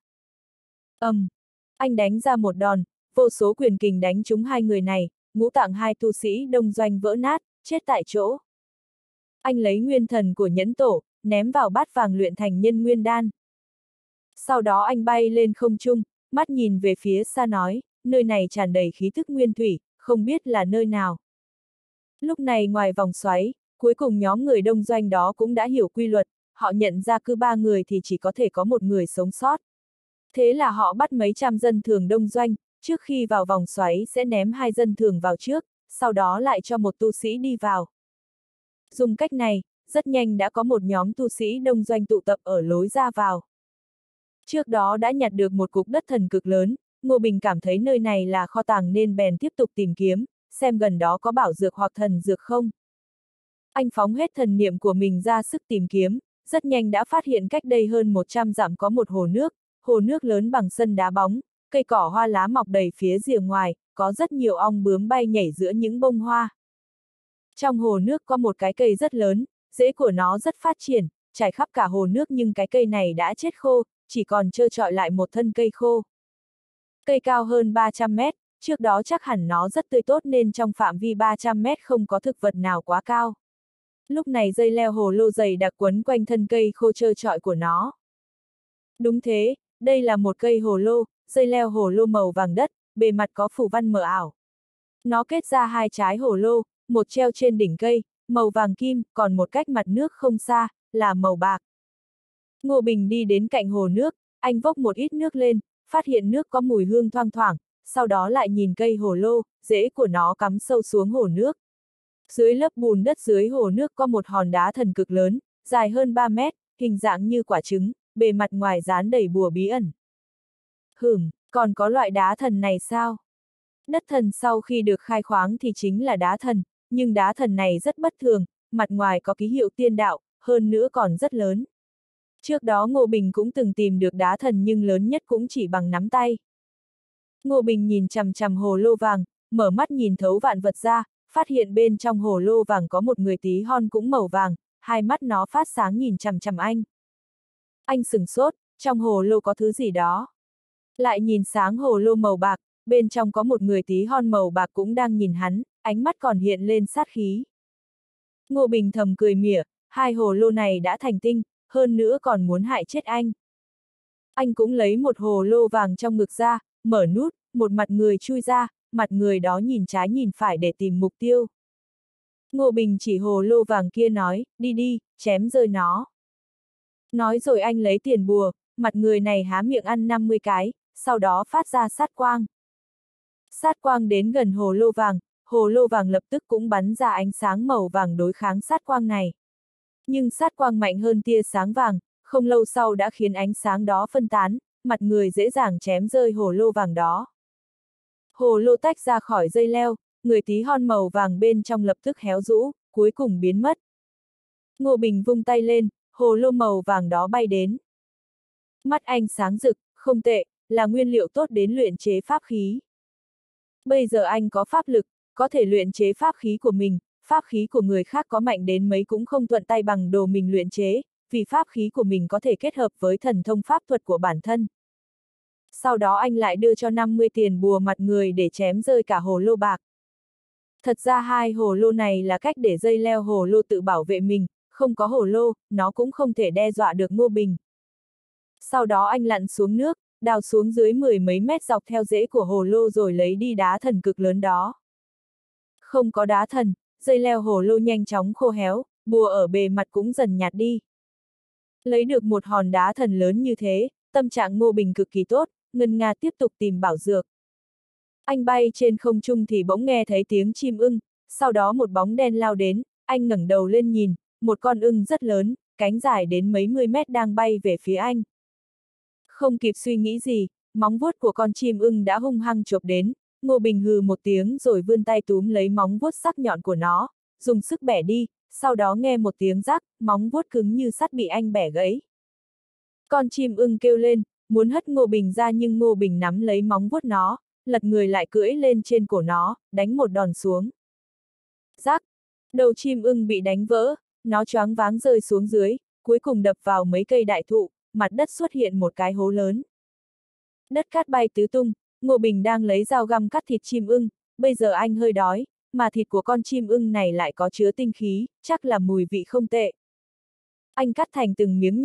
Anh đánh ra một đòn, vô số quyền kình đánh trúng hai người này, ngũ tạng hai tu sĩ Đông Doanh vỡ nát, chết tại chỗ. Anh lấy nguyên thần của nhẫn tổ, ném vào bát vàng luyện thành nhân nguyên đan. Sau đó anh bay lên không trung, mắt nhìn về phía xa nói, nơi này tràn đầy khí thức nguyên thủy, không biết là nơi nào. Lúc này ngoài vòng xoáy, cuối cùng nhóm người đông doanh đó cũng đã hiểu quy luật, họ nhận ra cứ 3 người thì chỉ có thể có một người sống sót. Thế là họ bắt mấy trăm dân thường đông doanh, trước khi vào vòng xoáy sẽ ném 2 dân thường vào trước, sau đó lại cho một tu sĩ đi vào. Dùng cách này, rất nhanh đã có một nhóm tu sĩ đông doanh tụ tập ở lối ra vào. Trước đó đã nhặt được một cục đất thần cực lớn, Ngô Bình cảm thấy nơi này là kho tàng nên bèn tiếp tục tìm kiếm, xem gần đó có bảo dược hoặc thần dược không. Anh phóng hết thần niệm của mình ra sức tìm kiếm, rất nhanh đã phát hiện cách đây hơn 100 dặm có một hồ nước lớn bằng sân đá bóng, cây cỏ hoa lá mọc đầy phía rìa ngoài, có rất nhiều ong bướm bay nhảy giữa những bông hoa. Trong hồ nước có một cái cây rất lớn, rễ của nó rất phát triển, trải khắp cả hồ nước nhưng cái cây này đã chết khô, chỉ còn trơ trọi lại một thân cây khô. Cây cao hơn 300 mét, trước đó chắc hẳn nó rất tươi tốt nên trong phạm vi 300 mét không có thực vật nào quá cao. Lúc này dây leo hồ lô dày đặc quấn quanh thân cây khô trơ trọi của nó. Đúng thế, đây là một cây hồ lô, dây leo hồ lô màu vàng đất, bề mặt có phủ văn mờ ảo. Nó kết ra 2 trái hồ lô, một treo trên đỉnh cây, màu vàng kim, còn một cách mặt nước không xa, là màu bạc. Ngô Bình đi đến cạnh hồ nước, anh vốc một ít nước lên, phát hiện nước có mùi hương thoang thoảng, sau đó lại nhìn cây hồ lô, rễ của nó cắm sâu xuống hồ nước. Dưới lớp bùn đất dưới hồ nước có một hòn đá thần cực lớn, dài hơn 3 mét, hình dạng như quả trứng, bề mặt ngoài dán đầy bùa bí ẩn. Còn có loại đá thần này sao? Đất thần sau khi được khai khoáng thì chính là đá thần, nhưng đá thần này rất bất thường, mặt ngoài có ký hiệu tiên đạo, hơn nữa còn rất lớn. Trước đó Ngô Bình cũng từng tìm được đá thần nhưng lớn nhất cũng chỉ bằng nắm tay. Ngô Bình nhìn chằm chằm hồ lô vàng, mở mắt nhìn thấu vạn vật ra, phát hiện bên trong hồ lô vàng có một người tí hon cũng màu vàng, hai mắt nó phát sáng nhìn chằm chằm anh. Anh sửng sốt, trong hồ lô có thứ gì đó. Lại nhìn sáng hồ lô màu bạc, bên trong có một người tí hon màu bạc cũng đang nhìn hắn, ánh mắt còn hiện lên sát khí. Ngô Bình thầm cười mỉa, 2 hồ lô này đã thành tinh, hơn nữa còn muốn hại chết anh. Anh cũng lấy một hồ lô vàng trong ngực ra, mở nút, một mặt người chui ra, mặt người đó nhìn trái nhìn phải để tìm mục tiêu. Ngô Bình chỉ hồ lô vàng kia nói, đi đi, chém rơi nó. Nói rồi anh lấy tiền bùa, mặt người này há miệng ăn 50 cái, sau đó phát ra sát quang. Sát quang đến gần hồ lô vàng lập tức cũng bắn ra ánh sáng màu vàng đối kháng sát quang này. Nhưng sát quang mạnh hơn tia sáng vàng, không lâu sau đã khiến ánh sáng đó phân tán, mặt người dễ dàng chém rơi hồ lô vàng đó. Hồ lô tách ra khỏi dây leo, người tí hon màu vàng bên trong lập tức héo rũ, cuối cùng biến mất. Ngô Bình vung tay lên, hồ lô màu vàng đó bay đến. Mắt anh sáng rực, không tệ, là nguyên liệu tốt đến luyện chế pháp khí. Bây giờ anh có pháp lực, có thể luyện chế pháp khí của mình, pháp khí của người khác có mạnh đến mấy cũng không thuận tay bằng đồ mình luyện chế, vì pháp khí của mình có thể kết hợp với thần thông pháp thuật của bản thân. Sau đó anh lại đưa cho 50 tiền bùa mặt người để chém rơi cả hồ lô bạc. Thật ra 2 hồ lô này là cách để dây leo hồ lô tự bảo vệ mình, không có hồ lô, nó cũng không thể đe dọa được Ngô Bình. Sau đó anh lặn xuống nước, đào xuống dưới 10 mấy mét dọc theo rễ của hồ lô rồi lấy đi đá thần cực lớn đó. Không có đá thần, dây leo hồ lô nhanh chóng khô héo, bùa ở bề mặt cũng dần nhạt đi. Lấy được một hòn đá thần lớn như thế, tâm trạng Ngô Bình cực kỳ tốt, ngân nga tiếp tục tìm bảo dược. Anh bay trên không trung thì bỗng nghe thấy tiếng chim ưng, sau đó một bóng đen lao đến, anh ngẩng đầu lên nhìn, một con ưng rất lớn, cánh dài đến mấy mươi mét đang bay về phía anh. Không kịp suy nghĩ gì, móng vuốt của con chim ưng đã hung hăng chộp đến, Ngô Bình hừ một tiếng rồi vươn tay túm lấy móng vuốt sắc nhọn của nó, dùng sức bẻ đi, sau đó nghe một tiếng rắc, móng vuốt cứng như sắt bị anh bẻ gãy. Con chim ưng kêu lên, muốn hất Ngô Bình ra nhưng Ngô Bình nắm lấy móng vuốt nó, lật người lại cưỡi lên trên cổ nó, đánh một đòn xuống. Rắc, đầu chim ưng bị đánh vỡ, nó choáng váng rơi xuống dưới, cuối cùng đập vào mấy cây đại thụ, mặt đất xuất hiện một cái hố lớn. Đất cát bay tứ tung, Ngô Bình đang lấy dao găm cắt thịt chim ưng, bây giờ anh hơi đói, mà thịt của con chim ưng này lại có chứa tinh khí, chắc là mùi vị không tệ. Anh cắt thành từng miếng nhỏ,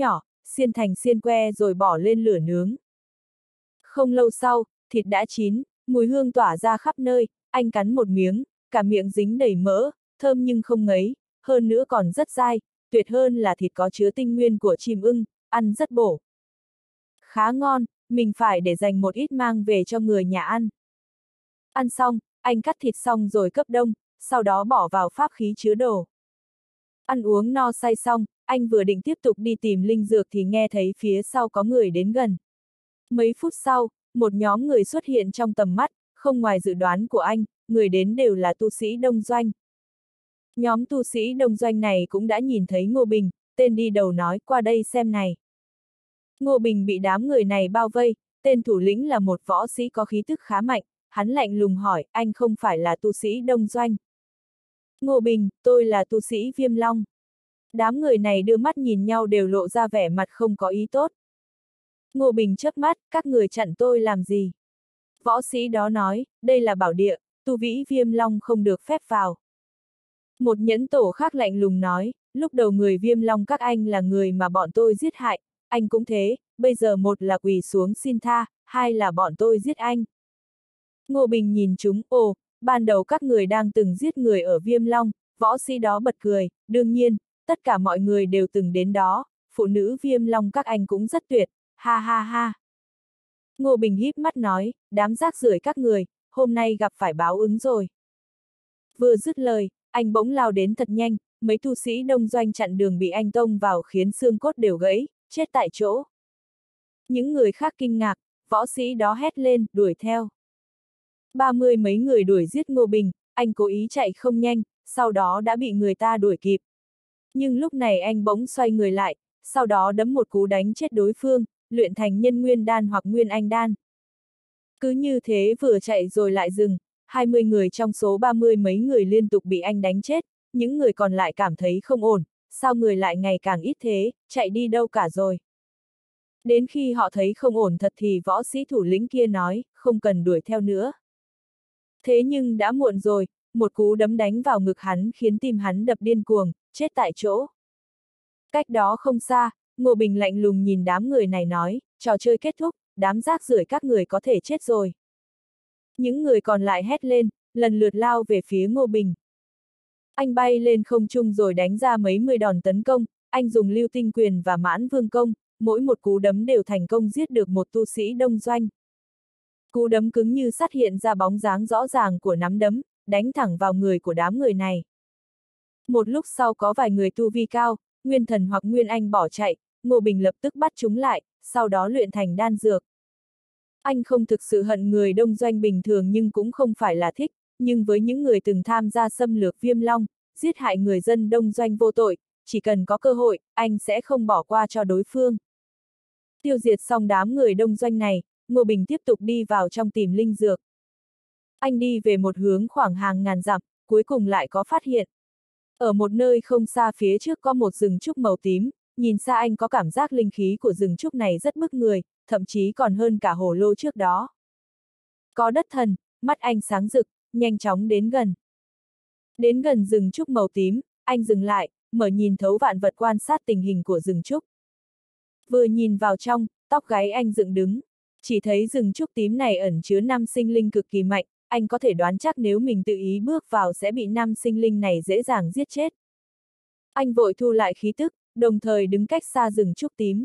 xiên thành xiên que rồi bỏ lên lửa nướng. Không lâu sau, thịt đã chín, mùi hương tỏa ra khắp nơi, anh cắn một miếng, cả miệng dính đầy mỡ, thơm nhưng không ngấy, hơn nữa còn rất dai, tuyệt hơn là thịt có chứa tinh nguyên của chim ưng, ăn rất bổ. Khá ngon, mình phải để dành một ít mang về cho người nhà ăn. Ăn xong, anh cắt thịt xong rồi cấp đông, sau đó bỏ vào pháp khí chứa đồ. Ăn uống no say xong, anh vừa định tiếp tục đi tìm linh dược thì nghe thấy phía sau có người đến gần. Mấy phút sau, một nhóm người xuất hiện trong tầm mắt, không ngoài dự đoán của anh, người đến đều là tu sĩ đông doanh. Nhóm tu sĩ đông doanh này cũng đã nhìn thấy Ngô Bình, tên đi đầu nói qua đây xem này. Ngô Bình bị đám người này bao vây, tên thủ lĩnh là một võ sĩ có khí tức khá mạnh, hắn lạnh lùng hỏi, anh không phải là tu sĩ đông doanh. Ngô Bình, tôi là tu sĩ Viêm Long. Đám người này đưa mắt nhìn nhau đều lộ ra vẻ mặt không có ý tốt. Ngô Bình chớp mắt, các người chặn tôi làm gì? Võ sĩ đó nói, đây là bảo địa, tu vĩ Viêm Long không được phép vào. Một nhẫn tổ khác lạnh lùng nói, lúc đầu người Viêm Long các anh là người mà bọn tôi giết hại, anh cũng thế, bây giờ một là quỳ xuống xin tha, hai là bọn tôi giết anh. Ngô Bình nhìn chúng, ồ, ban đầu các người đang từng giết người ở Viêm Long, võ sĩ đó bật cười, đương nhiên, tất cả mọi người đều từng đến đó, phụ nữ Viêm Long các anh cũng rất tuyệt, ha ha ha. Ngô Bình híp mắt nói, đám rác rưởi các người, hôm nay gặp phải báo ứng rồi. Vừa dứt lời, anh bỗng lao đến thật nhanh, mấy tu sĩ đông doanh chặn đường bị anh tông vào khiến xương cốt đều gãy, chết tại chỗ. Những người khác kinh ngạc, võ sĩ đó hét lên, đuổi theo. 30 mấy người đuổi giết Ngô Bình, anh cố ý chạy không nhanh, sau đó đã bị người ta đuổi kịp. Nhưng lúc này anh bỗng xoay người lại, sau đó đấm một cú đánh chết đối phương, luyện thành nhân nguyên đan hoặc nguyên anh đan. Cứ như thế vừa chạy rồi lại dừng, 20 người trong số 30 mấy người liên tục bị anh đánh chết, những người còn lại cảm thấy không ổn, sao người lại ngày càng ít thế, chạy đi đâu cả rồi. Đến khi họ thấy không ổn thật thì võ sĩ thủ lĩnh kia nói, không cần đuổi theo nữa. Thế nhưng đã muộn rồi, một cú đấm đánh vào ngực hắn khiến tim hắn đập điên cuồng, chết tại chỗ. Cách đó không xa, Ngô Bình lạnh lùng nhìn đám người này nói, trò chơi kết thúc, đám rác rưởi các người có thể chết rồi. Những người còn lại hét lên, lần lượt lao về phía Ngô Bình. Anh bay lên không trung rồi đánh ra mấy mươi đòn tấn công, anh dùng lưu tinh quyền và mãn vương công, mỗi một cú đấm đều thành công giết được một tu sĩ đông doanh. Cú đấm cứng như sắt hiện ra bóng dáng rõ ràng của nắm đấm, đánh thẳng vào người của đám người này. Một lúc sau có vài người tu vi cao, nguyên thần hoặc nguyên anh bỏ chạy, Ngô Bình lập tức bắt chúng lại, sau đó luyện thành đan dược. Anh không thực sự hận người đông doanh bình thường nhưng cũng không phải là thích, nhưng với những người từng tham gia xâm lược Viêm Long, giết hại người dân đông doanh vô tội, chỉ cần có cơ hội, anh sẽ không bỏ qua cho đối phương. Tiêu diệt xong đám người đông doanh này, Ngô Bình tiếp tục đi vào trong tìm linh dược. Anh đi về một hướng khoảng hàng ngàn dặm, cuối cùng lại có phát hiện. Ở một nơi không xa phía trước có một rừng trúc màu tím, nhìn xa anh có cảm giác linh khí của rừng trúc này rất bức người, thậm chí còn hơn cả hồ lô trước đó. Có đất thần, mắt anh sáng rực, nhanh chóng đến gần. Đến gần rừng trúc màu tím, anh dừng lại, mở nhìn thấu vạn vật quan sát tình hình của rừng trúc. Vừa nhìn vào trong, tóc gáy anh dựng đứng. Chỉ thấy rừng trúc tím này ẩn chứa năm sinh linh cực kỳ mạnh, anh có thể đoán chắc nếu mình tự ý bước vào sẽ bị năm sinh linh này dễ dàng giết chết. Anh vội thu lại khí tức, đồng thời đứng cách xa rừng trúc tím.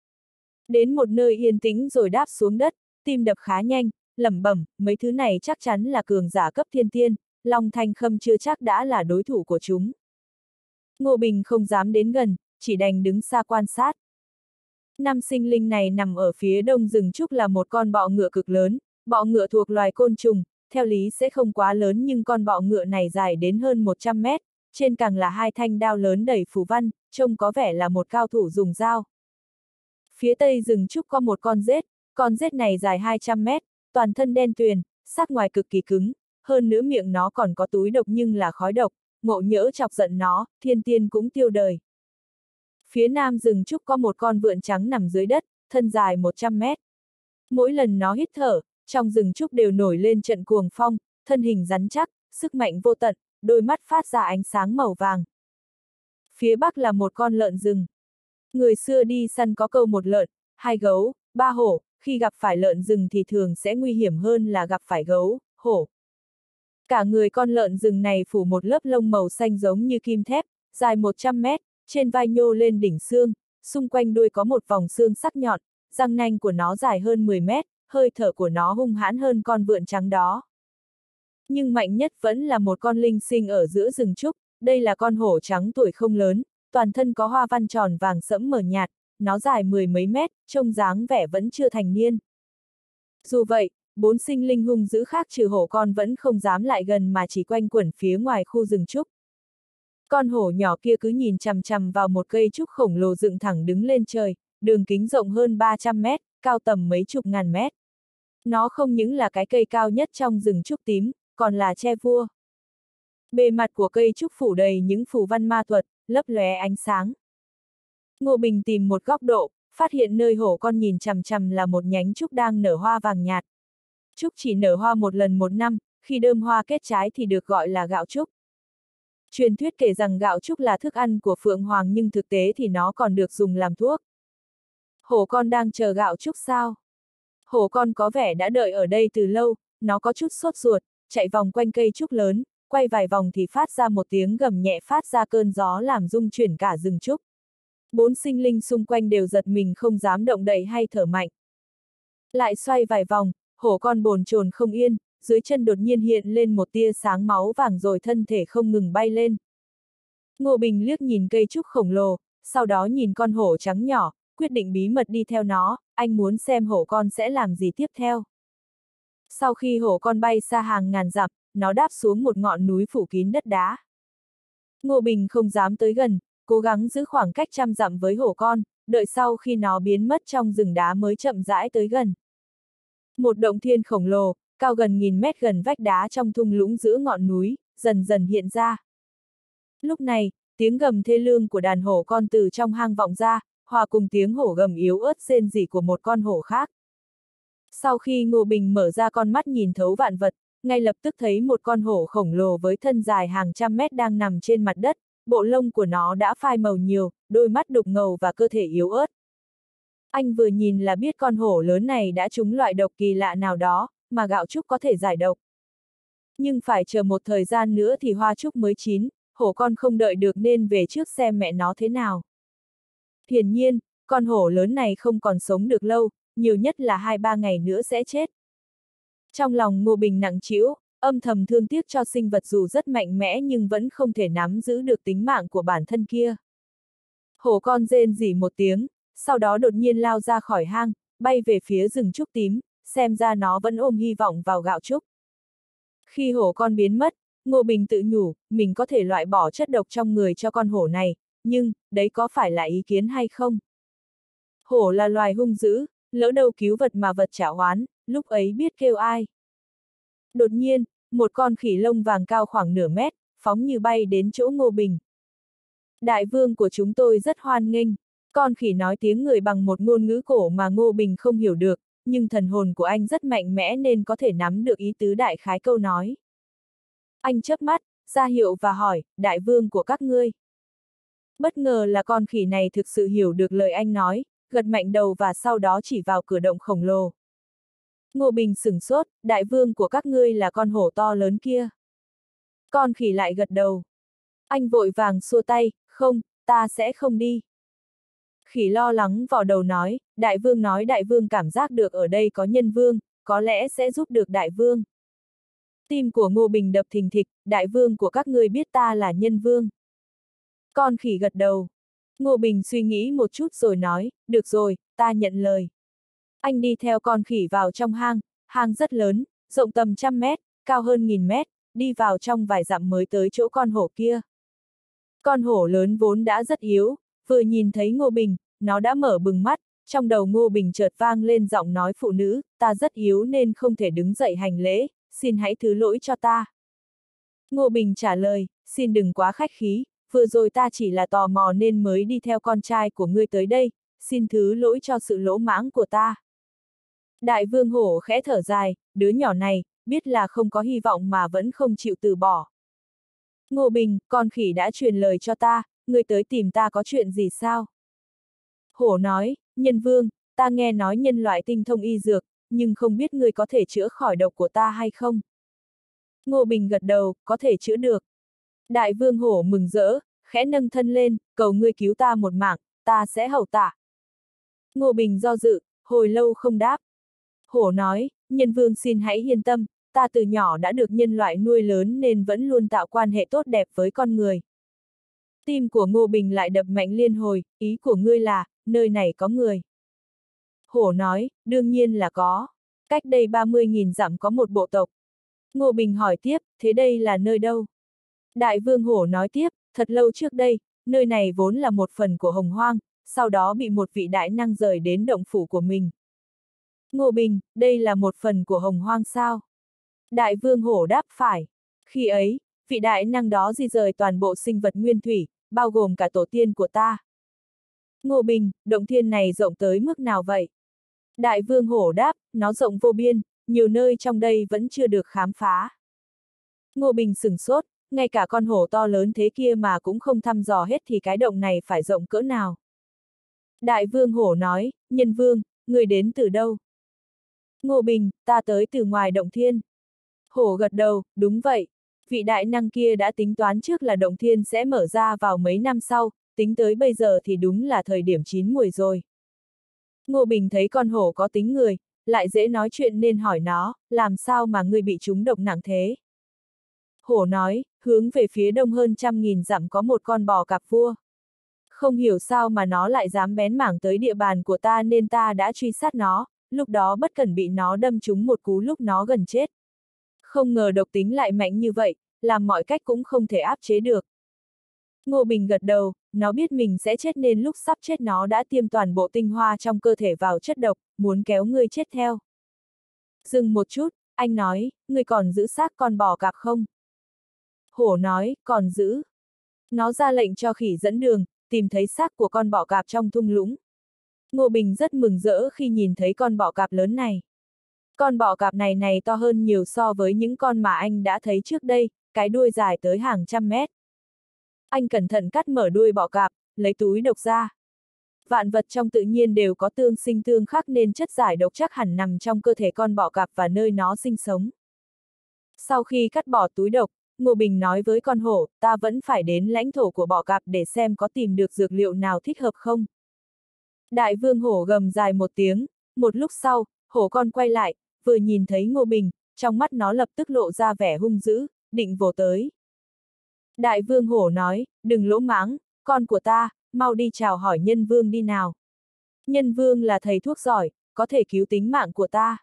Đến một nơi yên tĩnh rồi đáp xuống đất, tim đập khá nhanh, lẩm bẩm, mấy thứ này chắc chắn là cường giả cấp thiên tiên, Long Thanh Khâm chưa chắc đã là đối thủ của chúng. Ngô Bình không dám đến gần, chỉ đành đứng xa quan sát. Năm sinh linh này nằm ở phía đông rừng trúc là một con bọ ngựa cực lớn, bọ ngựa thuộc loài côn trùng, theo lý sẽ không quá lớn nhưng con bọ ngựa này dài đến hơn 100 mét, trên càng là hai thanh đao lớn đầy phù văn, trông có vẻ là một cao thủ dùng dao. Phía tây rừng trúc có một con rết này dài 200 mét, toàn thân đen tuyền, sắc ngoài cực kỳ cứng, hơn nữa miệng nó còn có túi độc nhưng là khói độc, ngộ nhỡ chọc giận nó, thiên tiên cũng tiêu đời. Phía nam rừng trúc có một con vượn trắng nằm dưới đất, thân dài 100 mét. Mỗi lần nó hít thở, trong rừng trúc đều nổi lên trận cuồng phong, thân hình rắn chắc, sức mạnh vô tận, đôi mắt phát ra ánh sáng màu vàng. Phía bắc là một con lợn rừng. Người xưa đi săn có câu một lợn, hai gấu, ba hổ, khi gặp phải lợn rừng thì thường sẽ nguy hiểm hơn là gặp phải gấu, hổ. Cả người con lợn rừng này phủ một lớp lông màu xanh giống như kim thép, dài 100 mét, trên vai nhô lên đỉnh xương, xung quanh đuôi có một vòng xương sắc nhọn, răng nanh của nó dài hơn 10 mét, hơi thở của nó hung hãn hơn con vượn trắng đó. Nhưng mạnh nhất vẫn là một con linh sinh ở giữa rừng trúc, đây là con hổ trắng tuổi không lớn, toàn thân có hoa văn tròn vàng sẫm mờ nhạt, nó dài 10 mấy mét, trông dáng vẻ vẫn chưa thành niên. Dù vậy, 4 sinh linh hung dữ khác trừ hổ con vẫn không dám lại gần mà chỉ quanh quẩn phía ngoài khu rừng trúc. Con hổ nhỏ kia cứ nhìn chằm chằm vào một cây trúc khổng lồ dựng thẳng đứng lên trời, đường kính rộng hơn 300 mét, cao tầm mấy chục ngàn mét. Nó không những là cái cây cao nhất trong rừng trúc tím, còn là tre vua. Bề mặt của cây trúc phủ đầy những phù văn ma thuật, lấp lóe ánh sáng. Ngô Bình tìm một góc độ, phát hiện nơi hổ con nhìn chằm chằm là một nhánh trúc đang nở hoa vàng nhạt. Trúc chỉ nở hoa một lần một năm, khi đơm hoa kết trái thì được gọi là gạo trúc. Truyền thuyết kể rằng gạo trúc là thức ăn của Phượng Hoàng nhưng thực tế thì nó còn được dùng làm thuốc. Hổ con đang chờ gạo trúc sao? Hổ con có vẻ đã đợi ở đây từ lâu, nó có chút sốt ruột, chạy vòng quanh cây trúc lớn, quay vài vòng thì phát ra một tiếng gầm nhẹ phát ra cơn gió làm rung chuyển cả rừng trúc. 4 sinh linh xung quanh đều giật mình không dám động đậy hay thở mạnh. Lại xoay vài vòng, hổ con bồn chồn không yên, dưới chân đột nhiên hiện lên một tia sáng máu vàng rồi thân thể không ngừng bay lên. Ngô Bình liếc nhìn cây trúc khổng lồ, sau đó nhìn con hổ trắng nhỏ, quyết định bí mật đi theo nó, anh muốn xem hổ con sẽ làm gì tiếp theo. Sau khi hổ con bay xa hàng ngàn dặm, nó đáp xuống một ngọn núi phủ kín đất đá. Ngô Bình không dám tới gần, cố gắng giữ khoảng cách 100 dặm với hổ con, đợi sau khi nó biến mất trong rừng đá mới chậm rãi tới gần. Một động thiên khổng lồ, cao gần 1000 mét gần vách đá trong thung lũng giữa ngọn núi, dần dần hiện ra. Lúc này, tiếng gầm thê lương của đàn hổ con từ trong hang vọng ra, hòa cùng tiếng hổ gầm yếu ớt rên rỉ của một con hổ khác. Sau khi Ngô Bình mở ra con mắt nhìn thấu vạn vật, ngay lập tức thấy một con hổ khổng lồ với thân dài hàng trăm mét đang nằm trên mặt đất, bộ lông của nó đã phai màu nhiều, đôi mắt đục ngầu và cơ thể yếu ớt. Anh vừa nhìn là biết con hổ lớn này đã trúng loại độc kỳ lạ nào đó, mà gạo trúc có thể giải độc. Nhưng phải chờ một thời gian nữa thì hoa trúc mới chín, hổ con không đợi được nên về trước xem mẹ nó thế nào. Hiển nhiên, con hổ lớn này không còn sống được lâu, nhiều nhất là 2-3 ngày nữa sẽ chết. Trong lòng Ngô Bình nặng trĩu, âm thầm thương tiếc cho sinh vật dù rất mạnh mẽ nhưng vẫn không thể nắm giữ được tính mạng của bản thân kia. Hổ con rên rỉ một tiếng, sau đó đột nhiên lao ra khỏi hang, bay về phía rừng trúc tím, xem ra nó vẫn ôm hy vọng vào gạo trúc. Khi hổ con biến mất, Ngô Bình tự nhủ, mình có thể loại bỏ chất độc trong người cho con hổ này, nhưng, đấy có phải là ý kiến hay không? Hổ là loài hung dữ, lỡ đâu cứu vật mà vật trả oán, lúc ấy biết kêu ai. Đột nhiên, một con khỉ lông vàng cao khoảng nửa mét, phóng như bay đến chỗ Ngô Bình. Đại vương của chúng tôi rất hoan nghênh. Con khỉ nói tiếng người bằng một ngôn ngữ cổ mà Ngô Bình không hiểu được, nhưng thần hồn của anh rất mạnh mẽ nên có thể nắm được ý tứ đại khái câu nói. Anh chớp mắt, ra hiệu và hỏi, đại vương của các ngươi. Bất ngờ là con khỉ này thực sự hiểu được lời anh nói, gật mạnh đầu và sau đó chỉ vào cửa động khổng lồ. Ngô Bình sửng sốt, đại vương của các ngươi là con hổ to lớn kia. Con khỉ lại gật đầu. Anh vội vàng xua tay, không, ta sẽ không đi. Khỉ lo lắng vò đầu nói đại vương cảm giác được ở đây có nhân vương, có lẽ sẽ giúp được đại vương. Tim của Ngô Bình đập thình thịch, đại vương của các ngươi biết ta là nhân vương. Con khỉ gật đầu. Ngô Bình suy nghĩ một chút rồi nói, được rồi, ta nhận lời. Anh đi theo con khỉ vào trong hang, hang rất lớn, rộng tầm 100 mét, cao hơn 1000 mét, đi vào trong vài dặm mới tới chỗ con hổ kia. Con hổ lớn vốn đã rất yếu, vừa nhìn thấy Ngô Bình, nó đã mở bừng mắt, trong đầu Ngô Bình chợt vang lên giọng nói phụ nữ, ta rất yếu nên không thể đứng dậy hành lễ, xin hãy thứ lỗi cho ta. Ngô Bình trả lời, xin đừng quá khách khí, vừa rồi ta chỉ là tò mò nên mới đi theo con trai của ngươi tới đây, xin thứ lỗi cho sự lỗ mãng của ta. Đại vương hổ khẽ thở dài, đứa nhỏ này, biết là không có hy vọng mà vẫn không chịu từ bỏ. Ngô Bình, con khỉ đã truyền lời cho ta, ngươi tới tìm ta có chuyện gì sao? Hổ nói, nhân vương, ta nghe nói nhân loại tinh thông y dược, nhưng không biết ngươi có thể chữa khỏi độc của ta hay không? Ngô Bình gật đầu, có thể chữa được. Đại vương hổ mừng rỡ, khẽ nâng thân lên, cầu ngươi cứu ta một mạng, ta sẽ hậu tạ. Ngô Bình do dự, hồi lâu không đáp. Hổ nói, nhân vương xin hãy yên tâm, ta từ nhỏ đã được nhân loại nuôi lớn nên vẫn luôn tạo quan hệ tốt đẹp với con người. Tim của Ngô Bình lại đập mạnh liên hồi, ý của ngươi là, nơi này có người. Hổ nói, đương nhiên là có. Cách đây 30.000 dặm có một bộ tộc. Ngô Bình hỏi tiếp, thế đây là nơi đâu? Đại vương Hổ nói tiếp, thật lâu trước đây, nơi này vốn là một phần của Hồng Hoang, sau đó bị một vị đại năng rời đến động phủ của mình. Ngô Bình, đây là một phần của Hồng Hoang sao? Đại vương Hổ đáp phải. Khi ấy, vị đại năng đó di rời toàn bộ sinh vật nguyên thủy, bao gồm cả tổ tiên của ta. Ngô Bình, động thiên này rộng tới mức nào vậy? Đại vương Hổ đáp, nó rộng vô biên, nhiều nơi trong đây vẫn chưa được khám phá. Ngô Bình sửng sốt, ngay cả con hổ to lớn thế kia mà cũng không thăm dò hết thì cái động này phải rộng cỡ nào. Đại vương Hổ nói, nhân vương, người đến từ đâu? Ngô Bình, ta tới từ ngoài động thiên. Hổ gật đầu, đúng vậy. Vị đại năng kia đã tính toán trước là động thiên sẽ mở ra vào mấy năm sau, tính tới bây giờ thì đúng là thời điểm chín muồi rồi. Ngô Bình thấy con hổ có tính người, lại dễ nói chuyện nên hỏi nó, làm sao mà ngươi bị trúng độc nặng thế? Hổ nói, hướng về phía đông hơn 100.000 dặm có một con bò cạp vua. Không hiểu sao mà nó lại dám bén mảng tới địa bàn của ta nên ta đã truy sát nó, lúc đó bất cẩn bị nó đâm trúng một cú lúc nó gần chết. Không ngờ độc tính lại mạnh như vậy, làm mọi cách cũng không thể áp chế được. Ngô Bình gật đầu, nó biết mình sẽ chết nên lúc sắp chết nó đã tiêm toàn bộ tinh hoa trong cơ thể vào chất độc, muốn kéo ngươi chết theo. Dừng một chút, anh nói, ngươi còn giữ xác con bò cạp không? Hổ nói, còn giữ. Nó ra lệnh cho khỉ dẫn đường, tìm thấy xác của con bò cạp trong thung lũng. Ngô Bình rất mừng rỡ khi nhìn thấy con bò cạp lớn này. Con bò cạp này to hơn nhiều so với những con mà anh đã thấy trước đây, cái đuôi dài tới hàng trăm mét. Anh cẩn thận cắt mở đuôi bọ cạp, lấy túi độc ra. Vạn vật trong tự nhiên đều có tương sinh tương khắc nên chất giải độc chắc hẳn nằm trong cơ thể con bọ cạp và nơi nó sinh sống. Sau khi cắt bỏ túi độc, Ngô Bình nói với con hổ, ta vẫn phải đến lãnh thổ của bọ cạp để xem có tìm được dược liệu nào thích hợp không. Đại vương hổ gầm dài một tiếng, một lúc sau, hổ con quay lại, vừa nhìn thấy Ngô Bình, trong mắt nó lập tức lộ ra vẻ hung dữ, định vồ tới. Đại vương hổ nói, đừng lỗ mãng, con của ta, mau đi chào hỏi nhân vương đi nào. Nhân vương là thầy thuốc giỏi, có thể cứu tính mạng của ta.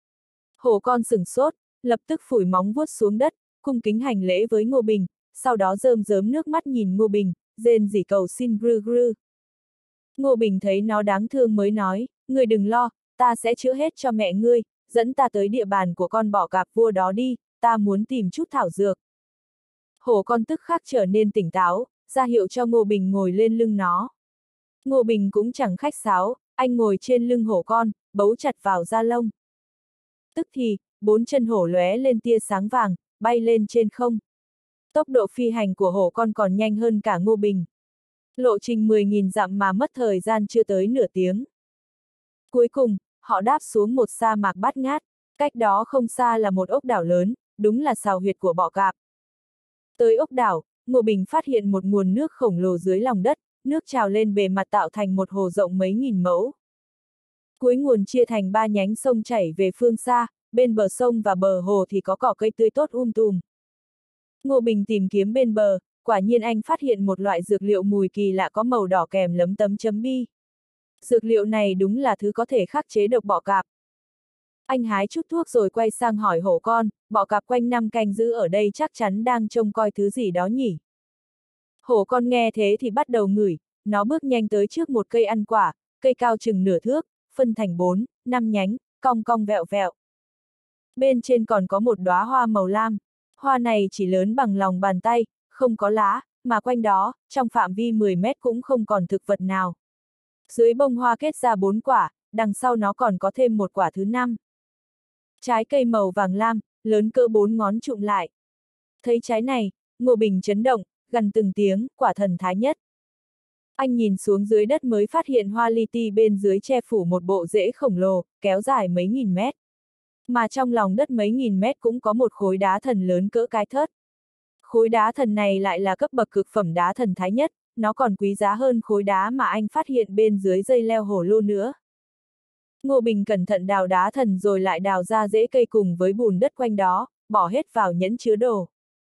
Hổ con sửng sốt, lập tức phủi móng vuốt xuống đất, cung kính hành lễ với Ngô Bình, sau đó rơm rớm nước mắt nhìn Ngô Bình, rên rỉ cầu xin gru gru. Ngô Bình thấy nó đáng thương mới nói, ngươi đừng lo, ta sẽ chữa hết cho mẹ ngươi, dẫn ta tới địa bàn của con bọ cạp vua đó đi, ta muốn tìm chút thảo dược. Hổ con tức khắc trở nên tỉnh táo, ra hiệu cho Ngô Bình ngồi lên lưng nó. Ngô Bình cũng chẳng khách sáo, anh ngồi trên lưng hổ con, bấu chặt vào da lông. Tức thì, 4 chân hổ lóe lên tia sáng vàng, bay lên trên không. Tốc độ phi hành của hổ con còn nhanh hơn cả Ngô Bình. Lộ trình 10.000 dặm mà mất thời gian chưa tới nửa tiếng. Cuối cùng, họ đáp xuống một sa mạc bát ngát, cách đó không xa là một ốc đảo lớn, đúng là sào huyệt của bọ cạp. Tới ốc đảo, Ngô Bình phát hiện một nguồn nước khổng lồ dưới lòng đất, nước trào lên bề mặt tạo thành một hồ rộng mấy nghìn mẫu. Cuối nguồn chia thành 3 nhánh sông chảy về phương xa, bên bờ sông và bờ hồ thì có cỏ cây tươi tốt tùm. Ngô Bình tìm kiếm bên bờ, quả nhiên anh phát hiện một loại dược liệu mùi kỳ lạ có màu đỏ kèm lấm tấm chấm bi. Dược liệu này đúng là thứ có thể khắc chế độc bọ cạp. Anh hái chút thuốc rồi quay sang hỏi hổ con, bọ cạp quanh năm canh giữ ở đây chắc chắn đang trông coi thứ gì đó nhỉ. Hổ con nghe thế thì bắt đầu ngửi, nó bước nhanh tới trước một cây ăn quả, cây cao chừng nửa thước, phân thành 4, 5 nhánh, cong cong vẹo vẹo. Bên trên còn có một đóa hoa màu lam, hoa này chỉ lớn bằng lòng bàn tay, không có lá, mà quanh đó, trong phạm vi 10 mét cũng không còn thực vật nào. Dưới bông hoa kết ra 4 quả, đằng sau nó còn có thêm một quả thứ 5. Trái cây màu vàng lam, lớn cỡ 4 ngón trụm lại. Thấy trái này, Ngô Bình chấn động, gằn từng tiếng, quả thần thái nhất. Anh nhìn xuống dưới đất mới phát hiện hoa li ti bên dưới che phủ một bộ rễ khổng lồ, kéo dài mấy nghìn mét. Mà trong lòng đất mấy nghìn mét cũng có một khối đá thần lớn cỡ cái thớt. Khối đá thần này lại là cấp bậc cực phẩm đá thần thái nhất, nó còn quý giá hơn khối đá mà anh phát hiện bên dưới dây leo hổ lô nữa. Ngô Bình cẩn thận đào đá thần rồi lại đào ra rễ cây cùng với bùn đất quanh đó, bỏ hết vào nhẫn chứa đồ.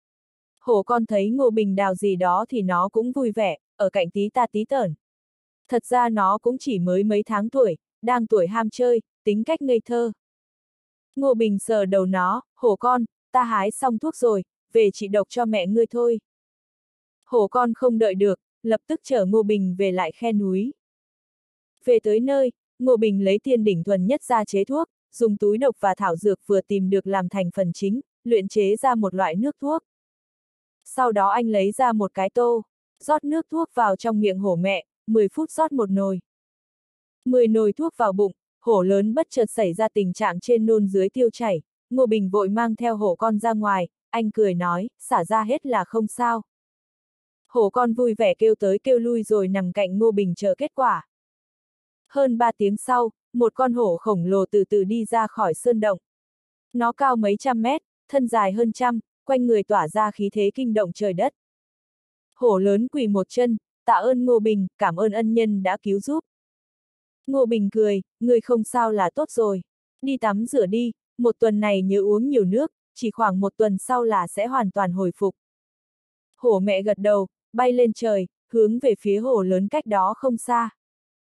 Hổ con thấy Ngô Bình đào gì đó thì nó cũng vui vẻ, ở cạnh tí ta tí tởn. Thật ra nó cũng chỉ mới mấy tháng tuổi, đang tuổi ham chơi, tính cách ngây thơ. Ngô Bình sờ đầu nó, hổ con, ta hái xong thuốc rồi, về trị độc cho mẹ ngươi thôi. Hổ con không đợi được, lập tức chở Ngô Bình về lại khe núi. Về tới nơi, Ngô Bình lấy tiên đỉnh thuần nhất ra chế thuốc, dùng túi độc và thảo dược vừa tìm được làm thành phần chính, luyện chế ra một loại nước thuốc. Sau đó anh lấy ra một cái tô, rót nước thuốc vào trong miệng hổ mẹ, 10 phút rót một nồi. 10 nồi thuốc vào bụng, hổ lớn bất chợt xảy ra tình trạng trên nôn dưới tiêu chảy, Ngô Bình vội mang theo hổ con ra ngoài, anh cười nói, xả ra hết là không sao. Hổ con vui vẻ kêu tới kêu lui rồi nằm cạnh Ngô Bình chờ kết quả. Hơn 3 tiếng sau, một con hổ khổng lồ từ từ đi ra khỏi sơn động. Nó cao mấy trăm mét, thân dài hơn trăm, quanh người tỏa ra khí thế kinh động trời đất. Hổ lớn quỳ một chân, tạ ơn Ngô Bình, cảm ơn ân nhân đã cứu giúp. Ngô Bình cười, người không sao là tốt rồi. Đi tắm rửa đi, một tuần này nhớ uống nhiều nước, chỉ khoảng một tuần sau là sẽ hoàn toàn hồi phục. Hổ mẹ gật đầu, bay lên trời, hướng về phía hổ lớn cách đó không xa.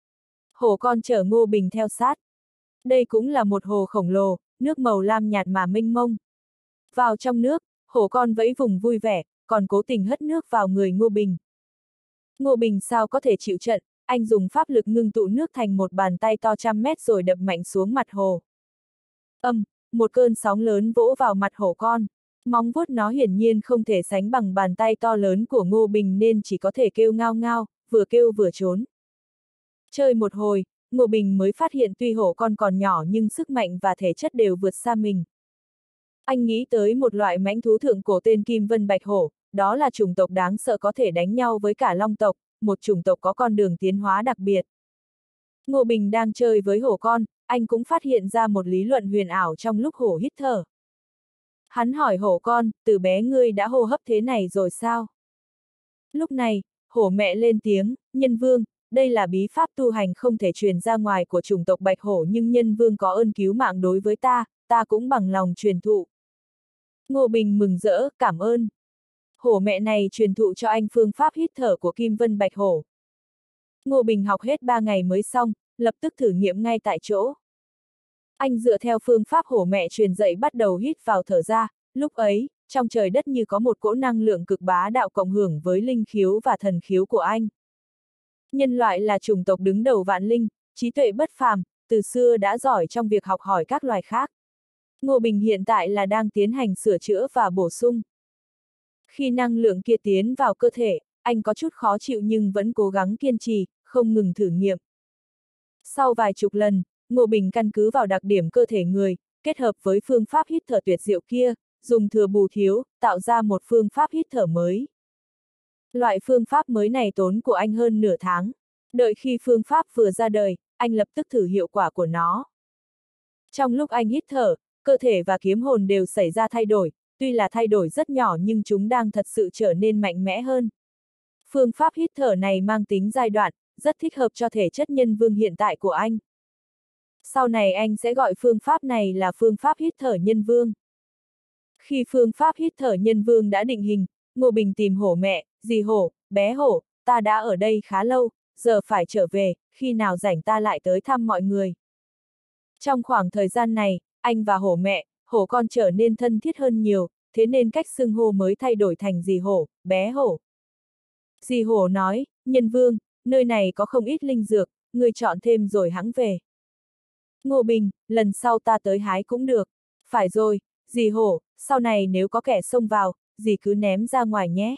Hổ con chở Ngô Bình theo sát. Đây cũng là một hồ khổng lồ, nước màu lam nhạt mà mênh mông. Vào trong nước, hổ con vẫy vùng vui vẻ, còn cố tình hất nước vào người Ngô Bình. Ngô Bình sao có thể chịu trận, anh dùng pháp lực ngưng tụ nước thành một bàn tay to trăm mét rồi đập mạnh xuống mặt hồ. Một cơn sóng lớn vỗ vào mặt hổ con. Móng vuốt nó hiển nhiên không thể sánh bằng bàn tay to lớn của Ngô Bình nên chỉ có thể kêu ngao ngao, vừa kêu vừa trốn. Chơi một hồi, Ngô Bình mới phát hiện tuy hổ con còn nhỏ nhưng sức mạnh và thể chất đều vượt xa mình. Anh nghĩ tới một loại mãnh thú thượng cổ tên Kim Vân Bạch Hổ, đó là chủng tộc đáng sợ có thể đánh nhau với cả long tộc, một chủng tộc có con đường tiến hóa đặc biệt. Ngô Bình đang chơi với hổ con, anh cũng phát hiện ra một lý luận huyền ảo trong lúc hổ hít thở. Hắn hỏi hổ con, từ bé ngươi đã hô hấp thế này rồi sao? Lúc này, hổ mẹ lên tiếng, Nhân Vương, đây là bí pháp tu hành không thể truyền ra ngoài của chủng tộc Bạch Hổ nhưng Nhân Vương có ơn cứu mạng đối với ta cũng bằng lòng truyền thụ. Ngô Bình mừng rỡ, cảm ơn. Hổ mẹ này truyền thụ cho anh phương pháp hít thở của Kim Vân Bạch Hổ. Ngô Bình học hết 3 ngày mới xong, lập tức thử nghiệm ngay tại chỗ. Anh dựa theo phương pháp hổ mẹ truyền dạy bắt đầu hít vào thở ra, lúc ấy, trong trời đất như có một cỗ năng lượng cực bá đạo cộng hưởng với linh khiếu và thần khiếu của anh. Nhân loại là chủng tộc đứng đầu vạn linh, trí tuệ bất phàm, từ xưa đã giỏi trong việc học hỏi các loài khác. Ngô Bình hiện tại là đang tiến hành sửa chữa và bổ sung. Khi năng lượng kia tiến vào cơ thể, anh có chút khó chịu nhưng vẫn cố gắng kiên trì, không ngừng thử nghiệm. Sau vài chục lần, Ngô Bình căn cứ vào đặc điểm cơ thể người, kết hợp với phương pháp hít thở tuyệt diệu kia, dùng thừa bù thiếu, tạo ra một phương pháp hít thở mới. Loại phương pháp mới này tốn của anh hơn nửa tháng. Đợi khi phương pháp vừa ra đời, anh lập tức thử hiệu quả của nó. Trong lúc anh hít thở, cơ thể và kiếm hồn đều xảy ra thay đổi, tuy là thay đổi rất nhỏ nhưng chúng đang thật sự trở nên mạnh mẽ hơn. Phương pháp hít thở này mang tính giai đoạn, rất thích hợp cho thể chất nhân vương hiện tại của anh. Sau này anh sẽ gọi phương pháp này là phương pháp hít thở nhân vương. Khi phương pháp hít thở nhân vương đã định hình, Ngô Bình tìm hổ mẹ, dì hổ, bé hổ, ta đã ở đây khá lâu, giờ phải trở về, khi nào rảnh ta lại tới thăm mọi người. Trong khoảng thời gian này, anh và hổ mẹ, hổ con trở nên thân thiết hơn nhiều, thế nên cách xưng hô mới thay đổi thành dì hổ, bé hổ. Dì hổ nói, Nhân Vương, nơi này có không ít linh dược, người chọn thêm rồi hẵng về. Ngô Bình, lần sau ta tới hái cũng được. Phải rồi, dì hổ, sau này nếu có kẻ xông vào, dì cứ ném ra ngoài nhé.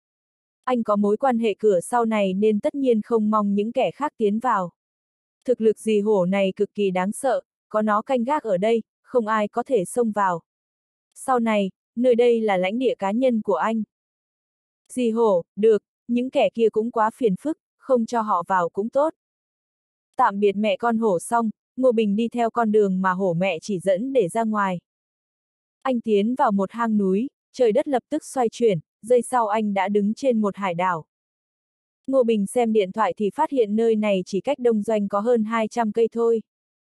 Anh có mối quan hệ cửa sau này nên tất nhiên không mong những kẻ khác tiến vào. Thực lực dì hổ này cực kỳ đáng sợ, có nó canh gác ở đây, không ai có thể xông vào. Sau này, nơi đây là lãnh địa cá nhân của anh. Dì hổ, được, những kẻ kia cũng quá phiền phức, không cho họ vào cũng tốt. Tạm biệt mẹ con hổ xong, Ngô Bình đi theo con đường mà hổ mẹ chỉ dẫn để ra ngoài. Anh tiến vào một hang núi, trời đất lập tức xoay chuyển, giây sau anh đã đứng trên một hải đảo. Ngô Bình xem điện thoại thì phát hiện nơi này chỉ cách Đông Doanh có hơn 200 cây thôi.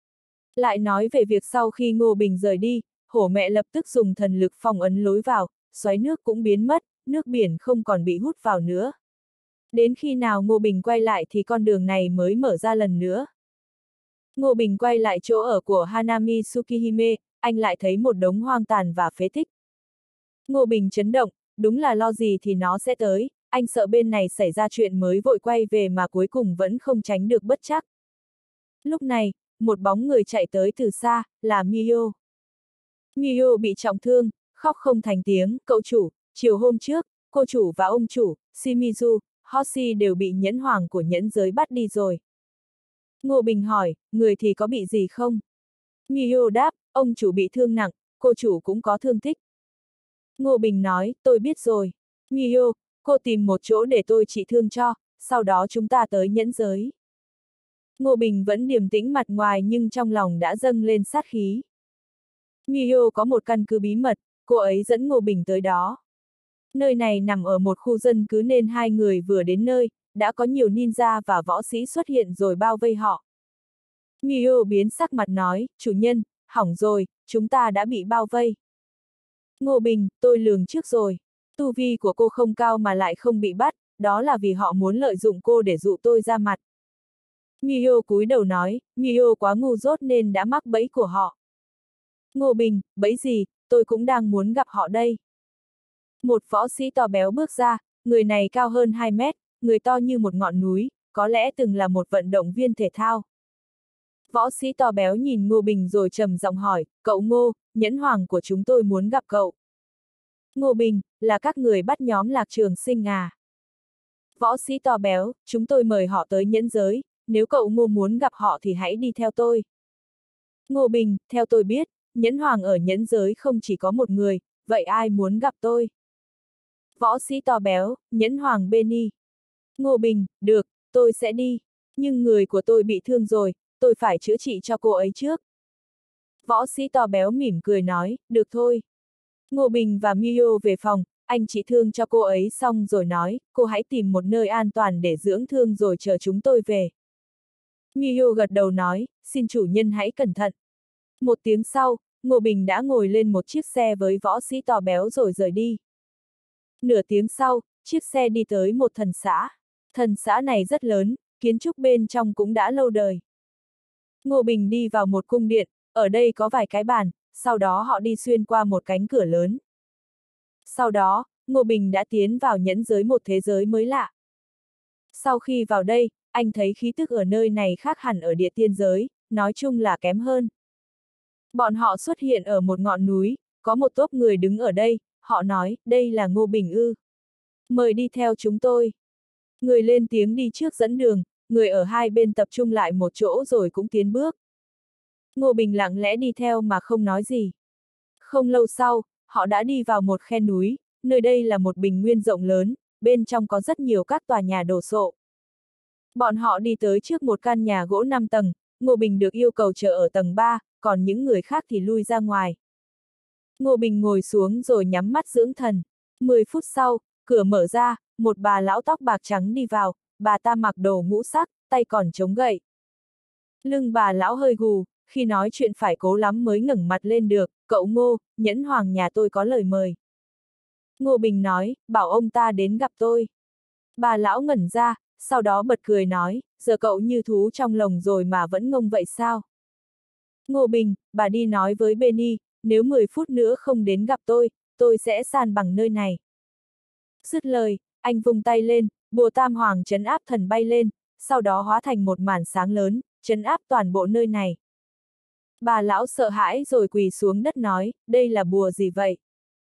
Lại nói về việc sau khi Ngô Bình rời đi, hổ mẹ lập tức dùng thần lực phong ấn lối vào, xoáy nước cũng biến mất, nước biển không còn bị hút vào nữa. Đến khi nào Ngô Bình quay lại thì con đường này mới mở ra lần nữa. Ngô Bình quay lại chỗ ở của Hanami Tsukihime, anh lại thấy một đống hoang tàn và phế tích. Ngô Bình chấn động, đúng là lo gì thì nó sẽ tới, anh sợ bên này xảy ra chuyện mới vội quay về mà cuối cùng vẫn không tránh được bất trắc. Lúc này, một bóng người chạy tới từ xa, là Miho. Miho bị trọng thương, khóc không thành tiếng, cậu chủ, chiều hôm trước, cô chủ và ông chủ, Shimizu, Hoshi đều bị nhẫn hoàng của nhẫn giới bắt đi rồi. Ngô Bình hỏi, người thì có bị gì không? Miho đáp, ông chủ bị thương nặng, cô chủ cũng có thương tích. Ngô Bình nói, tôi biết rồi. Miho, cô tìm một chỗ để tôi trị thương cho, sau đó chúng ta tới nhẫn giới. Ngô Bình vẫn điềm tĩnh mặt ngoài nhưng trong lòng đã dâng lên sát khí. Miho có một căn cứ bí mật, cô ấy dẫn Ngô Bình tới đó. Nơi này nằm ở một khu dân cư nên hai người vừa đến nơi, đã có nhiều ninja và võ sĩ xuất hiện rồi bao vây họ. Miho biến sắc mặt nói, chủ nhân, hỏng rồi, chúng ta đã bị bao vây. Ngô Bình, tôi lường trước rồi. Tu vi của cô không cao mà lại không bị bắt, đó là vì họ muốn lợi dụng cô để dụ tôi ra mặt. Miho cúi đầu nói, Miho quá ngu dốt nên đã mắc bẫy của họ. Ngô Bình, bẫy gì, tôi cũng đang muốn gặp họ đây. Một võ sĩ to béo bước ra, người này cao hơn 2 mét, người to như một ngọn núi, có lẽ từng là một vận động viên thể thao. Võ sĩ to béo nhìn Ngô Bình rồi trầm giọng hỏi, cậu Ngô, nhẫn hoàng của chúng tôi muốn gặp cậu. Ngô Bình, là các người bắt nhóm Lạc Trường Sinh à? Võ sĩ to béo, chúng tôi mời họ tới nhẫn giới, nếu cậu Ngô muốn gặp họ thì hãy đi theo tôi. Ngô Bình, theo tôi biết, nhẫn hoàng ở nhẫn giới không chỉ có một người, vậy ai muốn gặp tôi? Võ sĩ to béo, nhẫn hoàng Benny. Ngô Bình, được, tôi sẽ đi, nhưng người của tôi bị thương rồi, tôi phải chữa trị cho cô ấy trước. Võ sĩ to béo mỉm cười nói, được thôi. Ngô Bình và Miho về phòng, anh trị thương cho cô ấy xong rồi nói, cô hãy tìm một nơi an toàn để dưỡng thương rồi chờ chúng tôi về. Miho gật đầu nói, xin chủ nhân hãy cẩn thận. Một tiếng sau, Ngô Bình đã ngồi lên một chiếc xe với võ sĩ to béo rồi rời đi. Nửa tiếng sau, chiếc xe đi tới một thần xã. Thần xã này rất lớn, kiến trúc bên trong cũng đã lâu đời. Ngô Bình đi vào một cung điện, ở đây có vài cái bàn, sau đó họ đi xuyên qua một cánh cửa lớn. Sau đó, Ngô Bình đã tiến vào nhẫn giới một thế giới mới lạ. Sau khi vào đây, anh thấy khí tức ở nơi này khác hẳn ở địa tiên giới, nói chung là kém hơn. Bọn họ xuất hiện ở một ngọn núi, có một tốp người đứng ở đây, họ nói, đây là Ngô Bình ư. Mời đi theo chúng tôi. Người lên tiếng đi trước dẫn đường, người ở hai bên tập trung lại một chỗ rồi cũng tiến bước. Ngô Bình lặng lẽ đi theo mà không nói gì. Không lâu sau, họ đã đi vào một khe núi, nơi đây là một bình nguyên rộng lớn, bên trong có rất nhiều các tòa nhà đổ sộ. Bọn họ đi tới trước một căn nhà gỗ 5 tầng, Ngô Bình được yêu cầu chờ ở tầng 3, còn những người khác thì lui ra ngoài. Ngô Bình ngồi xuống rồi nhắm mắt dưỡng thần. 10 phút sau, cửa mở ra, một bà lão tóc bạc trắng đi vào, bà ta mặc đồ ngũ sắc, tay còn chống gậy. Lưng bà lão hơi gù, khi nói chuyện phải cố lắm mới ngẩng mặt lên được, cậu Ngô, nhẫn hoàng nhà tôi có lời mời. Ngô Bình nói, bảo ông ta đến gặp tôi. Bà lão ngẩn ra, sau đó bật cười nói, giờ cậu như thú trong lồng rồi mà vẫn ngông vậy sao? Ngô Bình, bà đi nói với Benny, nếu 10 phút nữa không đến gặp tôi sẽ san bằng nơi này. Dứt lời, anh vung tay lên, bùa tam hoàng trấn áp thần bay lên, sau đó hóa thành một màn sáng lớn, trấn áp toàn bộ nơi này. Bà lão sợ hãi rồi quỳ xuống đất nói, đây là bùa gì vậy?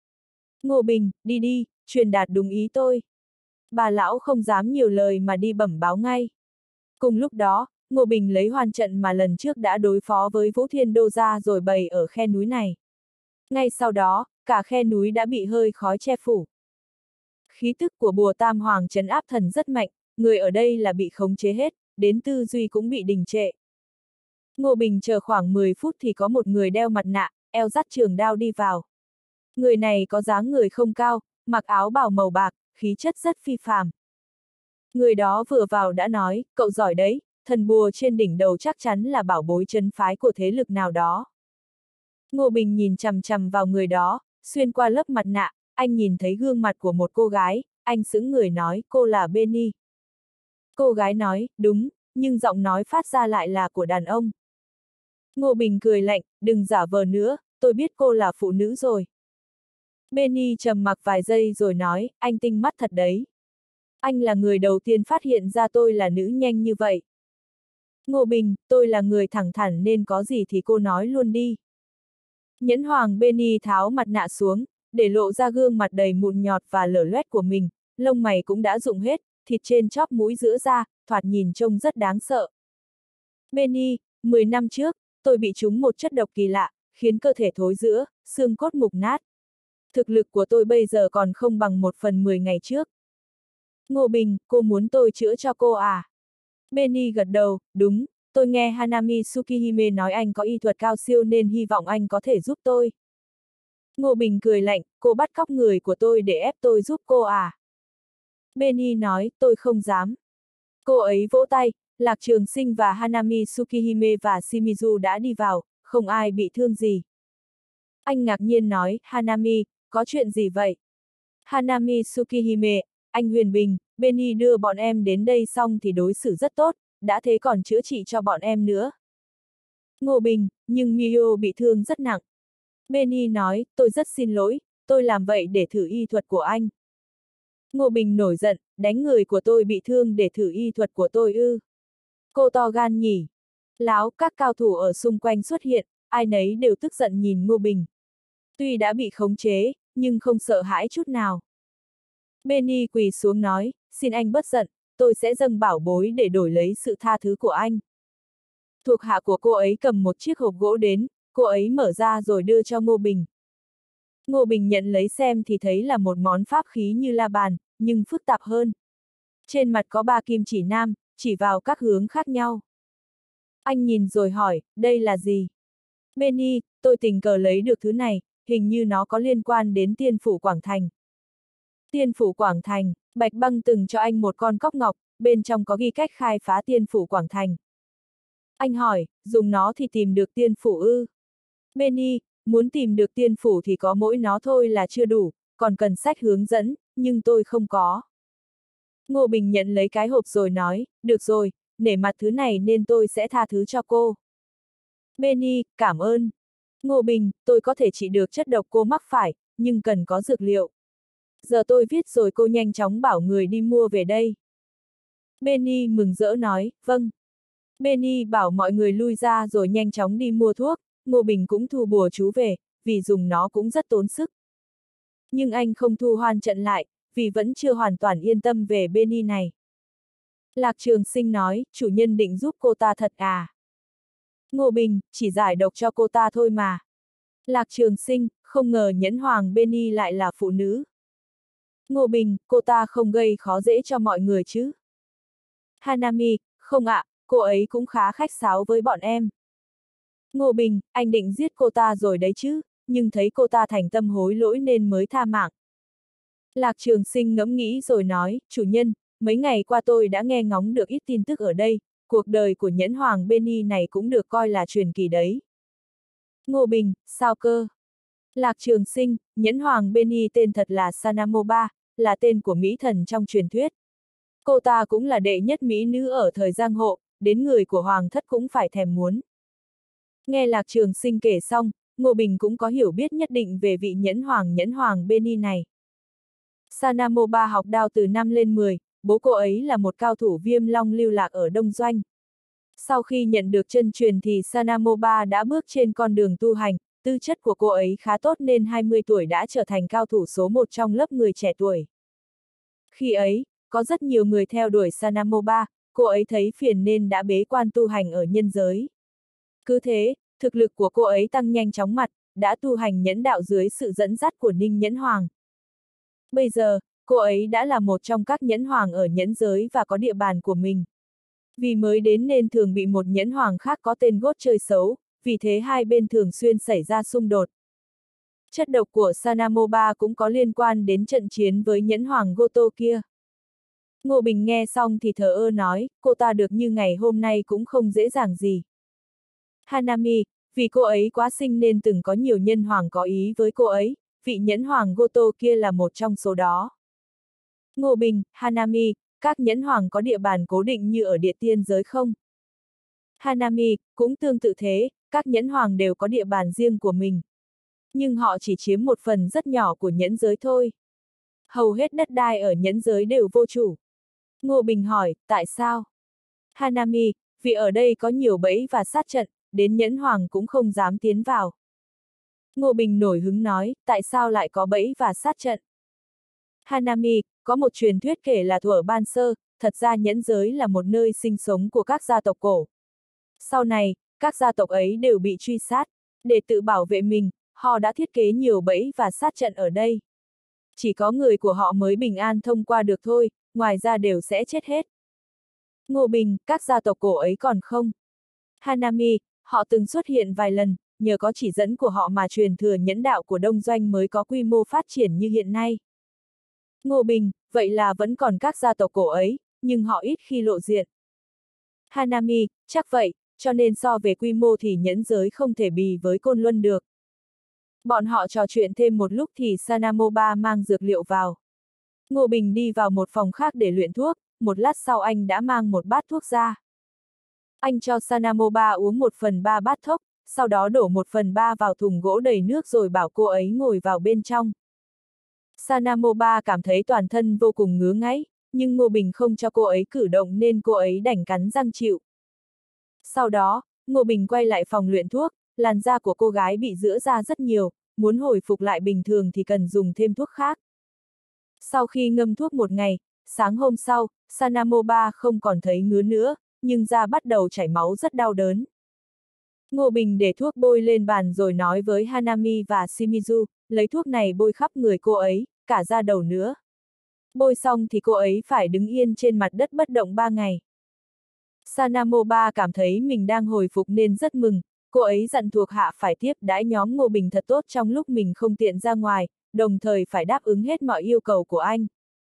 Ngô Bình, đi đi, truyền đạt đúng ý tôi. Bà lão không dám nhiều lời mà đi bẩm báo ngay. Cùng lúc đó, Ngô Bình lấy hoàn trận mà lần trước đã đối phó với Vũ Thiên Đô ra rồi bày ở khe núi này. Ngay sau đó, cả khe núi đã bị hơi khói che phủ. Khí tức của bùa tam hoàng trấn áp thần rất mạnh, người ở đây là bị khống chế hết, đến tư duy cũng bị đình trệ. Ngô Bình chờ khoảng 10 phút thì có một người đeo mặt nạ, eo dắt trường đao đi vào. Người này có dáng người không cao, mặc áo bào màu bạc, khí chất rất phi phàm. Người đó vừa vào đã nói, cậu giỏi đấy, thần bùa trên đỉnh đầu chắc chắn là bảo bối trấn phái của thế lực nào đó. Ngô Bình nhìn chằm chằm vào người đó, xuyên qua lớp mặt nạ, anh nhìn thấy gương mặt của một cô gái, anh sững người nói, cô là Benny. Cô gái nói, đúng, nhưng giọng nói phát ra lại là của đàn ông. Ngô Bình cười lạnh, đừng giả vờ nữa, tôi biết cô là phụ nữ rồi. Benny trầm mặc vài giây rồi nói, anh tinh mắt thật đấy. Anh là người đầu tiên phát hiện ra tôi là nữ nhanh như vậy. Ngô Bình, tôi là người thẳng thắn nên có gì thì cô nói luôn đi. Nhẫn hoàng Benny tháo mặt nạ xuống, để lộ ra gương mặt đầy mụn nhọt và lở loét của mình, lông mày cũng đã rụng hết, thịt trên chóp mũi giữa ra, thoạt nhìn trông rất đáng sợ. Benny, 10 năm trước, tôi bị trúng một chất độc kỳ lạ, khiến cơ thể thối rữa, xương cốt mục nát. Thực lực của tôi bây giờ còn không bằng 1/10 ngày trước. Ngô Bình, cô muốn tôi chữa cho cô à? Benny gật đầu, đúng, tôi nghe Hanami Tsukihime nói anh có y thuật cao siêu nên hy vọng anh có thể giúp tôi. Ngô Bình cười lạnh, cô bắt cóc người của tôi để ép tôi giúp cô à? Benny nói, tôi không dám. Cô ấy vỗ tay, Lạc Trường Sinh và Hanami Tsukihime và Shimizu đã đi vào, không ai bị thương gì. Anh ngạc nhiên nói, Hanami, có chuyện gì vậy? Hanami Tsukihime, anh Huyền Bình, Benny đưa bọn em đến đây xong thì đối xử rất tốt, đã thế còn chữa trị cho bọn em nữa. Ngô Bình, nhưng Miyo bị thương rất nặng. Benny nói, tôi rất xin lỗi, tôi làm vậy để thử y thuật của anh. Ngô Bình nổi giận, đánh người của tôi bị thương để thử y thuật của tôi ư. Cô to gan nhỉ. Láo, các cao thủ ở xung quanh xuất hiện, ai nấy đều tức giận nhìn Ngô Bình. Tuy đã bị khống chế, nhưng không sợ hãi chút nào. Benny quỳ xuống nói, xin anh bất giận, tôi sẽ dâng bảo bối để đổi lấy sự tha thứ của anh. Thuộc hạ của cô ấy cầm một chiếc hộp gỗ đến, cô ấy mở ra rồi đưa cho Ngô Bình. Ngô Bình nhận lấy xem thì thấy là một món pháp khí như la bàn, nhưng phức tạp hơn. Trên mặt có 3 kim chỉ nam, chỉ vào các hướng khác nhau. Anh nhìn rồi hỏi, đây là gì? Benny, tôi tình cờ lấy được thứ này, hình như nó có liên quan đến Tiên Phủ Quảng Thành. Tiên Phủ Quảng Thành, Bạch Băng từng cho anh một con cóc ngọc, bên trong có ghi cách khai phá Tiên Phủ Quảng Thành. Anh hỏi, dùng nó thì tìm được Tiên Phủ ư? Benny, muốn tìm được Tiên Phủ thì có mỗi nó thôi là chưa đủ, còn cần sách hướng dẫn, nhưng tôi không có. Ngô Bình nhận lấy cái hộp rồi nói, được rồi, nể mặt thứ này nên tôi sẽ tha thứ cho cô. Benny, cảm ơn. Ngô Bình, tôi có thể trị được chất độc cô mắc phải, nhưng cần có dược liệu. Giờ tôi viết rồi cô nhanh chóng bảo người đi mua về đây. Benny mừng rỡ nói, vâng. Benny bảo mọi người lui ra rồi nhanh chóng đi mua thuốc, Ngô Bình cũng thu bùa chú về, vì dùng nó cũng rất tốn sức. Nhưng anh không thu hoan trận lại, vì vẫn chưa hoàn toàn yên tâm về Benny này. Lạc Trường Sinh nói, chủ nhân định giúp cô ta thật à? Ngô Bình, chỉ giải độc cho cô ta thôi mà. Lạc Trường Sinh, không ngờ nhẫn hoàng Benny lại là phụ nữ. Ngô Bình, cô ta không gây khó dễ cho mọi người chứ? Hanami, không ạ, cô ấy cũng khá khách sáo với bọn em. Ngô Bình, anh định giết cô ta rồi đấy chứ, nhưng thấy cô ta thành tâm hối lỗi nên mới tha mạng. Lạc Trường Sinh ngẫm nghĩ rồi nói, chủ nhân, mấy ngày qua tôi đã nghe ngóng được ít tin tức ở đây, cuộc đời của nhẫn hoàng Benny này cũng được coi là truyền kỳ đấy. Ngô Bình, sao cơ? Lạc Trường Sinh, nhẫn hoàng Benny tên thật là Sanamoba, là tên của mỹ thần trong truyền thuyết. Cô ta cũng là đệ nhất mỹ nữ ở thời Giang Hộ, đến người của hoàng thất cũng phải thèm muốn. Nghe Lạc Trường Sinh kể xong, Ngô Bình cũng có hiểu biết nhất định về vị nhẫn hoàng Benny này. Sanamoba học đao từ 5 lên 10, bố cô ấy là một cao thủ viêm long lưu lạc ở Đông Doanh. Sau khi nhận được chân truyền thì Sanamoba đã bước trên con đường tu hành, tư chất của cô ấy khá tốt nên 20 tuổi đã trở thành cao thủ số 1 trong lớp người trẻ tuổi. Khi ấy, có rất nhiều người theo đuổi Sanamoba, cô ấy thấy phiền nên đã bế quan tu hành ở nhân giới. Cứ thế, thực lực của cô ấy tăng nhanh chóng mặt, đã tu hành nhẫn đạo dưới sự dẫn dắt của Ninh Nhẫn Hoàng. Bây giờ, cô ấy đã là một trong các nhẫn hoàng ở nhẫn giới và có địa bàn của mình. Vì mới đến nên thường bị một nhẫn hoàng khác có tên Gốt chơi xấu, vì thế hai bên thường xuyên xảy ra xung đột. Chất độc của Sanamoba cũng có liên quan đến trận chiến với nhẫn hoàng Goto kia. Ngô Bình nghe xong thì thờ ơ nói, cô ta được như ngày hôm nay cũng không dễ dàng gì. Hanami, vì cô ấy quá xinh nên từng có nhiều nhân hoàng có ý với cô ấy, vị nhẫn hoàng Goto kia là một trong số đó. Ngô Bình, Hanami, các nhẫn hoàng có địa bàn cố định như ở địa tiên giới không? Hanami, cũng tương tự thế, các nhẫn hoàng đều có địa bàn riêng của mình. Nhưng họ chỉ chiếm một phần rất nhỏ của nhẫn giới thôi. Hầu hết đất đai ở nhẫn giới đều vô chủ. Ngô Bình hỏi, tại sao? Hanami, vì ở đây có nhiều bẫy và sát trận, đến nhẫn hoàng cũng không dám tiến vào. Ngô Bình nổi hứng nói, tại sao lại có bẫy và sát trận? Hanami, có một truyền thuyết kể là thuở ban sơ, thật ra nhẫn giới là một nơi sinh sống của các gia tộc cổ. Sau này, các gia tộc ấy đều bị truy sát. Để tự bảo vệ mình, họ đã thiết kế nhiều bẫy và sát trận ở đây. Chỉ có người của họ mới bình an thông qua được thôi, ngoài ra đều sẽ chết hết. Ngô Bình, các gia tộc cổ ấy còn không? Hanami, họ từng xuất hiện vài lần, nhờ có chỉ dẫn của họ mà truyền thừa nhẫn đạo của Đông Doanh mới có quy mô phát triển như hiện nay. Ngô Bình, vậy là vẫn còn các gia tộc cổ ấy, nhưng họ ít khi lộ diện. Hanami, chắc vậy, cho nên so về quy mô thì nhẫn giới không thể bì với Côn Luân được. Bọn họ trò chuyện thêm một lúc thì Sanamoba mang dược liệu vào. Ngô Bình đi vào một phòng khác để luyện thuốc, một lát sau anh đã mang một bát thuốc ra. Anh cho Sanamoba uống 1/3 bát thuốc, sau đó đổ 1/3 vào thùng gỗ đầy nước rồi bảo cô ấy ngồi vào bên trong. Sanamoba cảm thấy toàn thân vô cùng ngứa ngáy, nhưng Ngô Bình không cho cô ấy cử động nên cô ấy đành cắn răng chịu. Sau đó, Ngô Bình quay lại phòng luyện thuốc, làn da của cô gái bị rữa ra rất nhiều, muốn hồi phục lại bình thường thì cần dùng thêm thuốc khác. Sau khi ngâm thuốc một ngày, sáng hôm sau, Sanamoba không còn thấy ngứa nữa, nhưng da bắt đầu chảy máu rất đau đớn. Ngô Bình để thuốc bôi lên bàn rồi nói với Hanami và Shimizu, lấy thuốc này bôi khắp người cô ấy, cả da đầu nữa. Bôi xong thì cô ấy phải đứng yên trên mặt đất bất động 3 ngày. Sanamoba cảm thấy mình đang hồi phục nên rất mừng, cô ấy dặn thuộc hạ phải tiếp đãi nhóm Ngô Bình thật tốt trong lúc mình không tiện ra ngoài, đồng thời phải đáp ứng hết mọi yêu cầu của anh.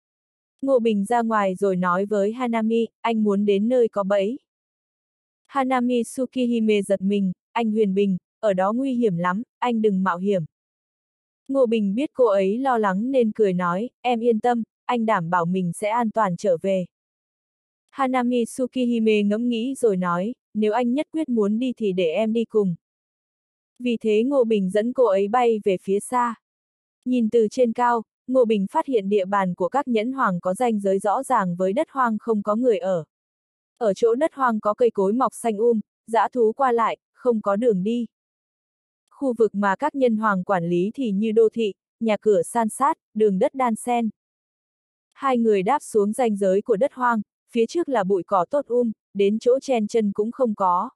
Ngô Bình ra ngoài rồi nói với Hanami, anh muốn đến nơi có bẫy. Hanami Tsukihime giật mình, anh Huyền Bình, ở đó nguy hiểm lắm, anh đừng mạo hiểm. Ngô Bình biết cô ấy lo lắng nên cười nói, em yên tâm, anh đảm bảo mình sẽ an toàn trở về. Hanami Tsukihime ngẫm nghĩ rồi nói, nếu anh nhất quyết muốn đi thì để em đi cùng. Vì thế Ngô Bình dẫn cô ấy bay về phía xa. Nhìn từ trên cao, Ngô Bình phát hiện địa bàn của các nhẫn hoàng có ranh giới rõ ràng với đất hoang không có người ở. Ở chỗ đất hoang có cây cối mọc xanh dã thú qua lại, không có đường đi. Khu vực mà các nhân hoàng quản lý thì như đô thị, nhà cửa san sát, đường đất đan xen. Hai người đáp xuống ranh giới của đất hoang, phía trước là bụi cỏ tốt đến chỗ chen chân cũng không có.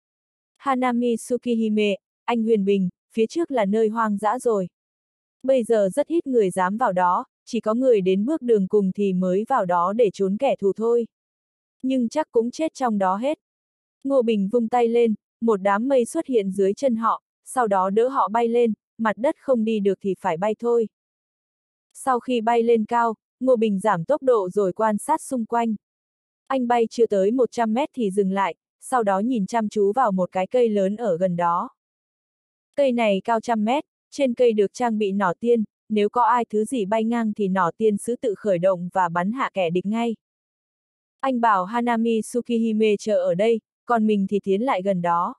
Hanami Tsukihime, anh Huyền Bình, phía trước là nơi hoang dã rồi. Bây giờ rất ít người dám vào đó, chỉ có người đến bước đường cùng thì mới vào đó để trốn kẻ thù thôi. Nhưng chắc cũng chết trong đó hết. Ngô Bình vung tay lên, một đám mây xuất hiện dưới chân họ, sau đó đỡ họ bay lên, mặt đất không đi được thì phải bay thôi. Sau khi bay lên cao, Ngô Bình giảm tốc độ rồi quan sát xung quanh. Anh bay chưa tới 100 mét thì dừng lại, sau đó nhìn chăm chú vào một cái cây lớn ở gần đó. Cây này cao 100 mét, trên cây được trang bị nỏ tiên, nếu có ai thứ gì bay ngang thì nỏ tiên sẽ tự khởi động và bắn hạ kẻ địch ngay. Anh bảo Hanami Tsukihime chờ ở đây, còn mình thì tiến lại gần đó.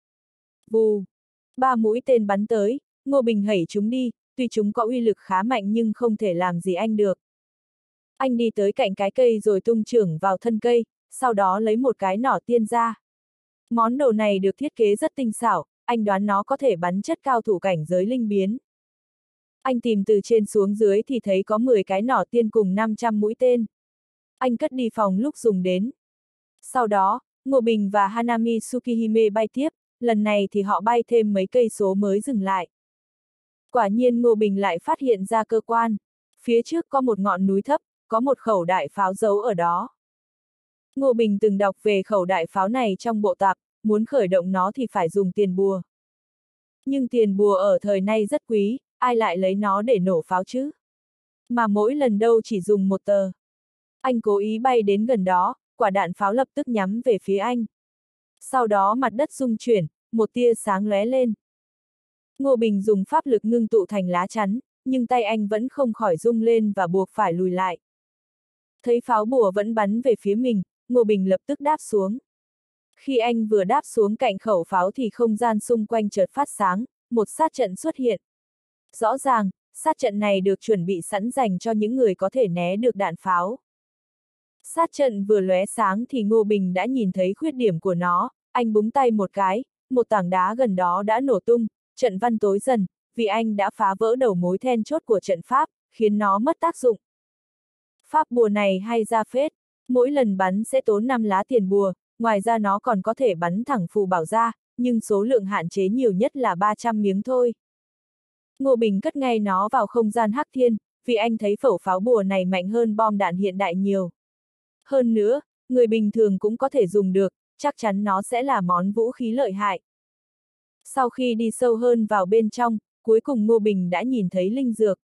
Vù! 3 mũi tên bắn tới, Ngô Bình hẩy chúng đi, tuy chúng có uy lực khá mạnh nhưng không thể làm gì anh được. Anh đi tới cạnh cái cây rồi tung chưởng vào thân cây, sau đó lấy một cái nỏ tiên ra. Món đồ này được thiết kế rất tinh xảo, anh đoán nó có thể bắn chất cao thủ cảnh giới linh biến. Anh tìm từ trên xuống dưới thì thấy có 10 cái nỏ tiên cùng 500 mũi tên. Anh cất đi phòng lúc dùng đến. Sau đó, Ngô Bình và Hanami Tsukihime bay tiếp, lần này thì họ bay thêm mấy cây số mới dừng lại. Quả nhiên Ngô Bình lại phát hiện ra cơ quan. Phía trước có một ngọn núi thấp, có một khẩu đại pháo giấu ở đó. Ngô Bình từng đọc về khẩu đại pháo này trong bộ tạp, muốn khởi động nó thì phải dùng tiền bùa. Nhưng tiền bùa ở thời nay rất quý, ai lại lấy nó để nổ pháo chứ? Mà mỗi lần đâu chỉ dùng một tờ. Anh cố ý bay đến gần đó, quả đạn pháo lập tức nhắm về phía anh. Sau đó mặt đất rung chuyển, một tia sáng lóe lên. Ngô Bình dùng pháp lực ngưng tụ thành lá chắn, nhưng tay anh vẫn không khỏi rung lên và buộc phải lùi lại. Thấy pháo bùa vẫn bắn về phía mình, Ngô Bình lập tức đáp xuống. Khi anh vừa đáp xuống cạnh khẩu pháo thì không gian xung quanh chợt phát sáng, một sát trận xuất hiện. Rõ ràng, sát trận này được chuẩn bị sẵn dành cho những người có thể né được đạn pháo. Sát trận vừa lóe sáng thì Ngô Bình đã nhìn thấy khuyết điểm của nó, anh búng tay một cái, một tảng đá gần đó đã nổ tung, trận văn tối dần, vì anh đã phá vỡ đầu mối then chốt của trận pháp, khiến nó mất tác dụng. Pháp bùa này hay ra phết, mỗi lần bắn sẽ tốn 5 lá tiền bùa, ngoài ra nó còn có thể bắn thẳng phù bảo ra, nhưng số lượng hạn chế nhiều nhất là 300 miếng thôi. Ngô Bình cất ngay nó vào không gian hắc thiên, vì anh thấy phẩu pháo bùa này mạnh hơn bom đạn hiện đại nhiều. Hơn nữa, người bình thường cũng có thể dùng được, chắc chắn nó sẽ là món vũ khí lợi hại. Sau khi đi sâu hơn vào bên trong, cuối cùng Ngô Bình đã nhìn thấy linh dược.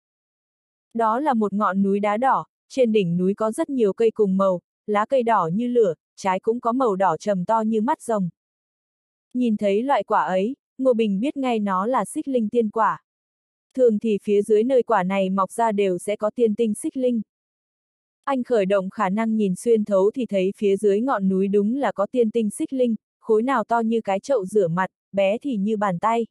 Đó là một ngọn núi đá đỏ, trên đỉnh núi có rất nhiều cây cùng màu, lá cây đỏ như lửa, trái cũng có màu đỏ trầm to như mắt rồng. Nhìn thấy loại quả ấy, Ngô Bình biết ngay nó là xích linh tiên quả. Thường thì phía dưới nơi quả này mọc ra đều sẽ có tiên tinh xích linh. Anh khởi động khả năng nhìn xuyên thấu thì thấy phía dưới ngọn núi đúng là có tiên tinh xích linh, khối nào to như cái chậu rửa mặt, bé thì như bàn tay.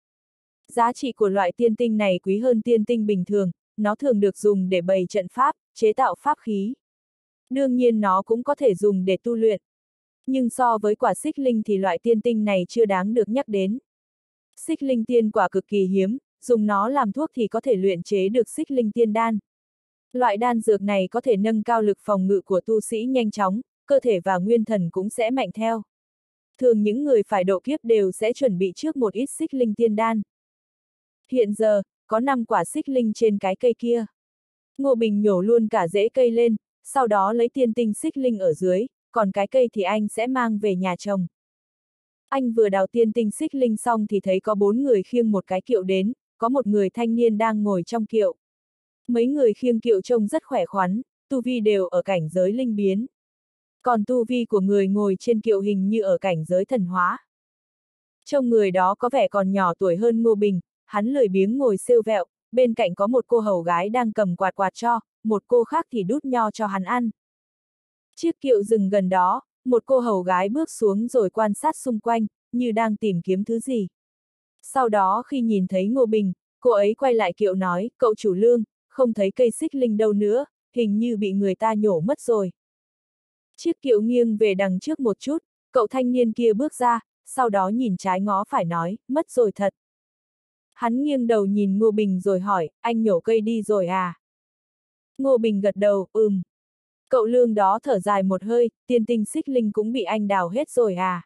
Giá trị của loại tiên tinh này quý hơn tiên tinh bình thường, nó thường được dùng để bày trận pháp, chế tạo pháp khí. Đương nhiên nó cũng có thể dùng để tu luyện. Nhưng so với quả xích linh thì loại tiên tinh này chưa đáng được nhắc đến. Xích linh tiên quả cực kỳ hiếm, dùng nó làm thuốc thì có thể luyện chế được xích linh tiên đan. Loại đan dược này có thể nâng cao lực phòng ngự của tu sĩ nhanh chóng, cơ thể và nguyên thần cũng sẽ mạnh theo. Thường những người phải độ kiếp đều sẽ chuẩn bị trước một ít xích linh tiên đan. Hiện giờ, có 5 quả xích linh trên cái cây kia. Ngô Bình nhổ luôn cả rễ cây lên, sau đó lấy tiên tinh xích linh ở dưới, còn cái cây thì anh sẽ mang về nhà trồng. Anh vừa đào tiên tinh xích linh xong thì thấy có 4 người khiêng một cái kiệu đến, có một người thanh niên đang ngồi trong kiệu. Mấy người khiêng kiệu trông rất khỏe khoắn, tu vi đều ở cảnh giới linh biến. Còn tu vi của người ngồi trên kiệu hình như ở cảnh giới thần hóa. Trông người đó có vẻ còn nhỏ tuổi hơn Ngô Bình, hắn lười biếng ngồi xêu vẹo, bên cạnh có một cô hầu gái đang cầm quạt quạt cho, một cô khác thì đút nho cho hắn ăn. Chiếc kiệu dừng gần đó, một cô hầu gái bước xuống rồi quan sát xung quanh, như đang tìm kiếm thứ gì. Sau đó khi nhìn thấy Ngô Bình, cô ấy quay lại kiệu nói, cậu chủ Lương, không thấy cây xích linh đâu nữa, hình như bị người ta nhổ mất rồi. Chiếc kiệu nghiêng về đằng trước một chút, cậu thanh niên kia bước ra, sau đó nhìn trái ngó phải nói, mất rồi thật. Hắn nghiêng đầu nhìn Ngô Bình rồi hỏi, anh nhổ cây đi rồi à? Ngô Bình gật đầu, Cậu Lương đó thở dài một hơi, tiên tinh xích linh cũng bị anh đào hết rồi à?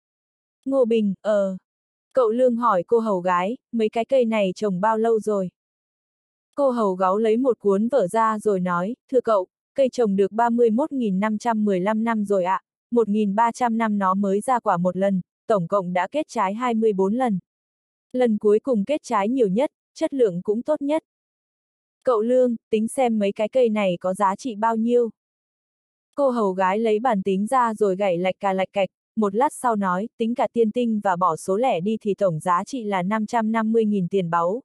Ngô Bình, Cậu Lương hỏi cô hầu gái, mấy cái cây này trồng bao lâu rồi? Cô hầu gáu lấy một cuốn vở ra rồi nói, thưa cậu, cây trồng được 31.515 năm rồi ạ, 1.300 năm nó mới ra quả một lần, tổng cộng đã kết trái 24 lần. Lần cuối cùng kết trái nhiều nhất, chất lượng cũng tốt nhất. Cậu Lương, tính xem mấy cái cây này có giá trị bao nhiêu. Cô hầu gái lấy bàn tính ra rồi gảy lạch cạch, một lát sau nói, tính cả tiên tinh và bỏ số lẻ đi thì tổng giá trị là 550.000 tiền báu.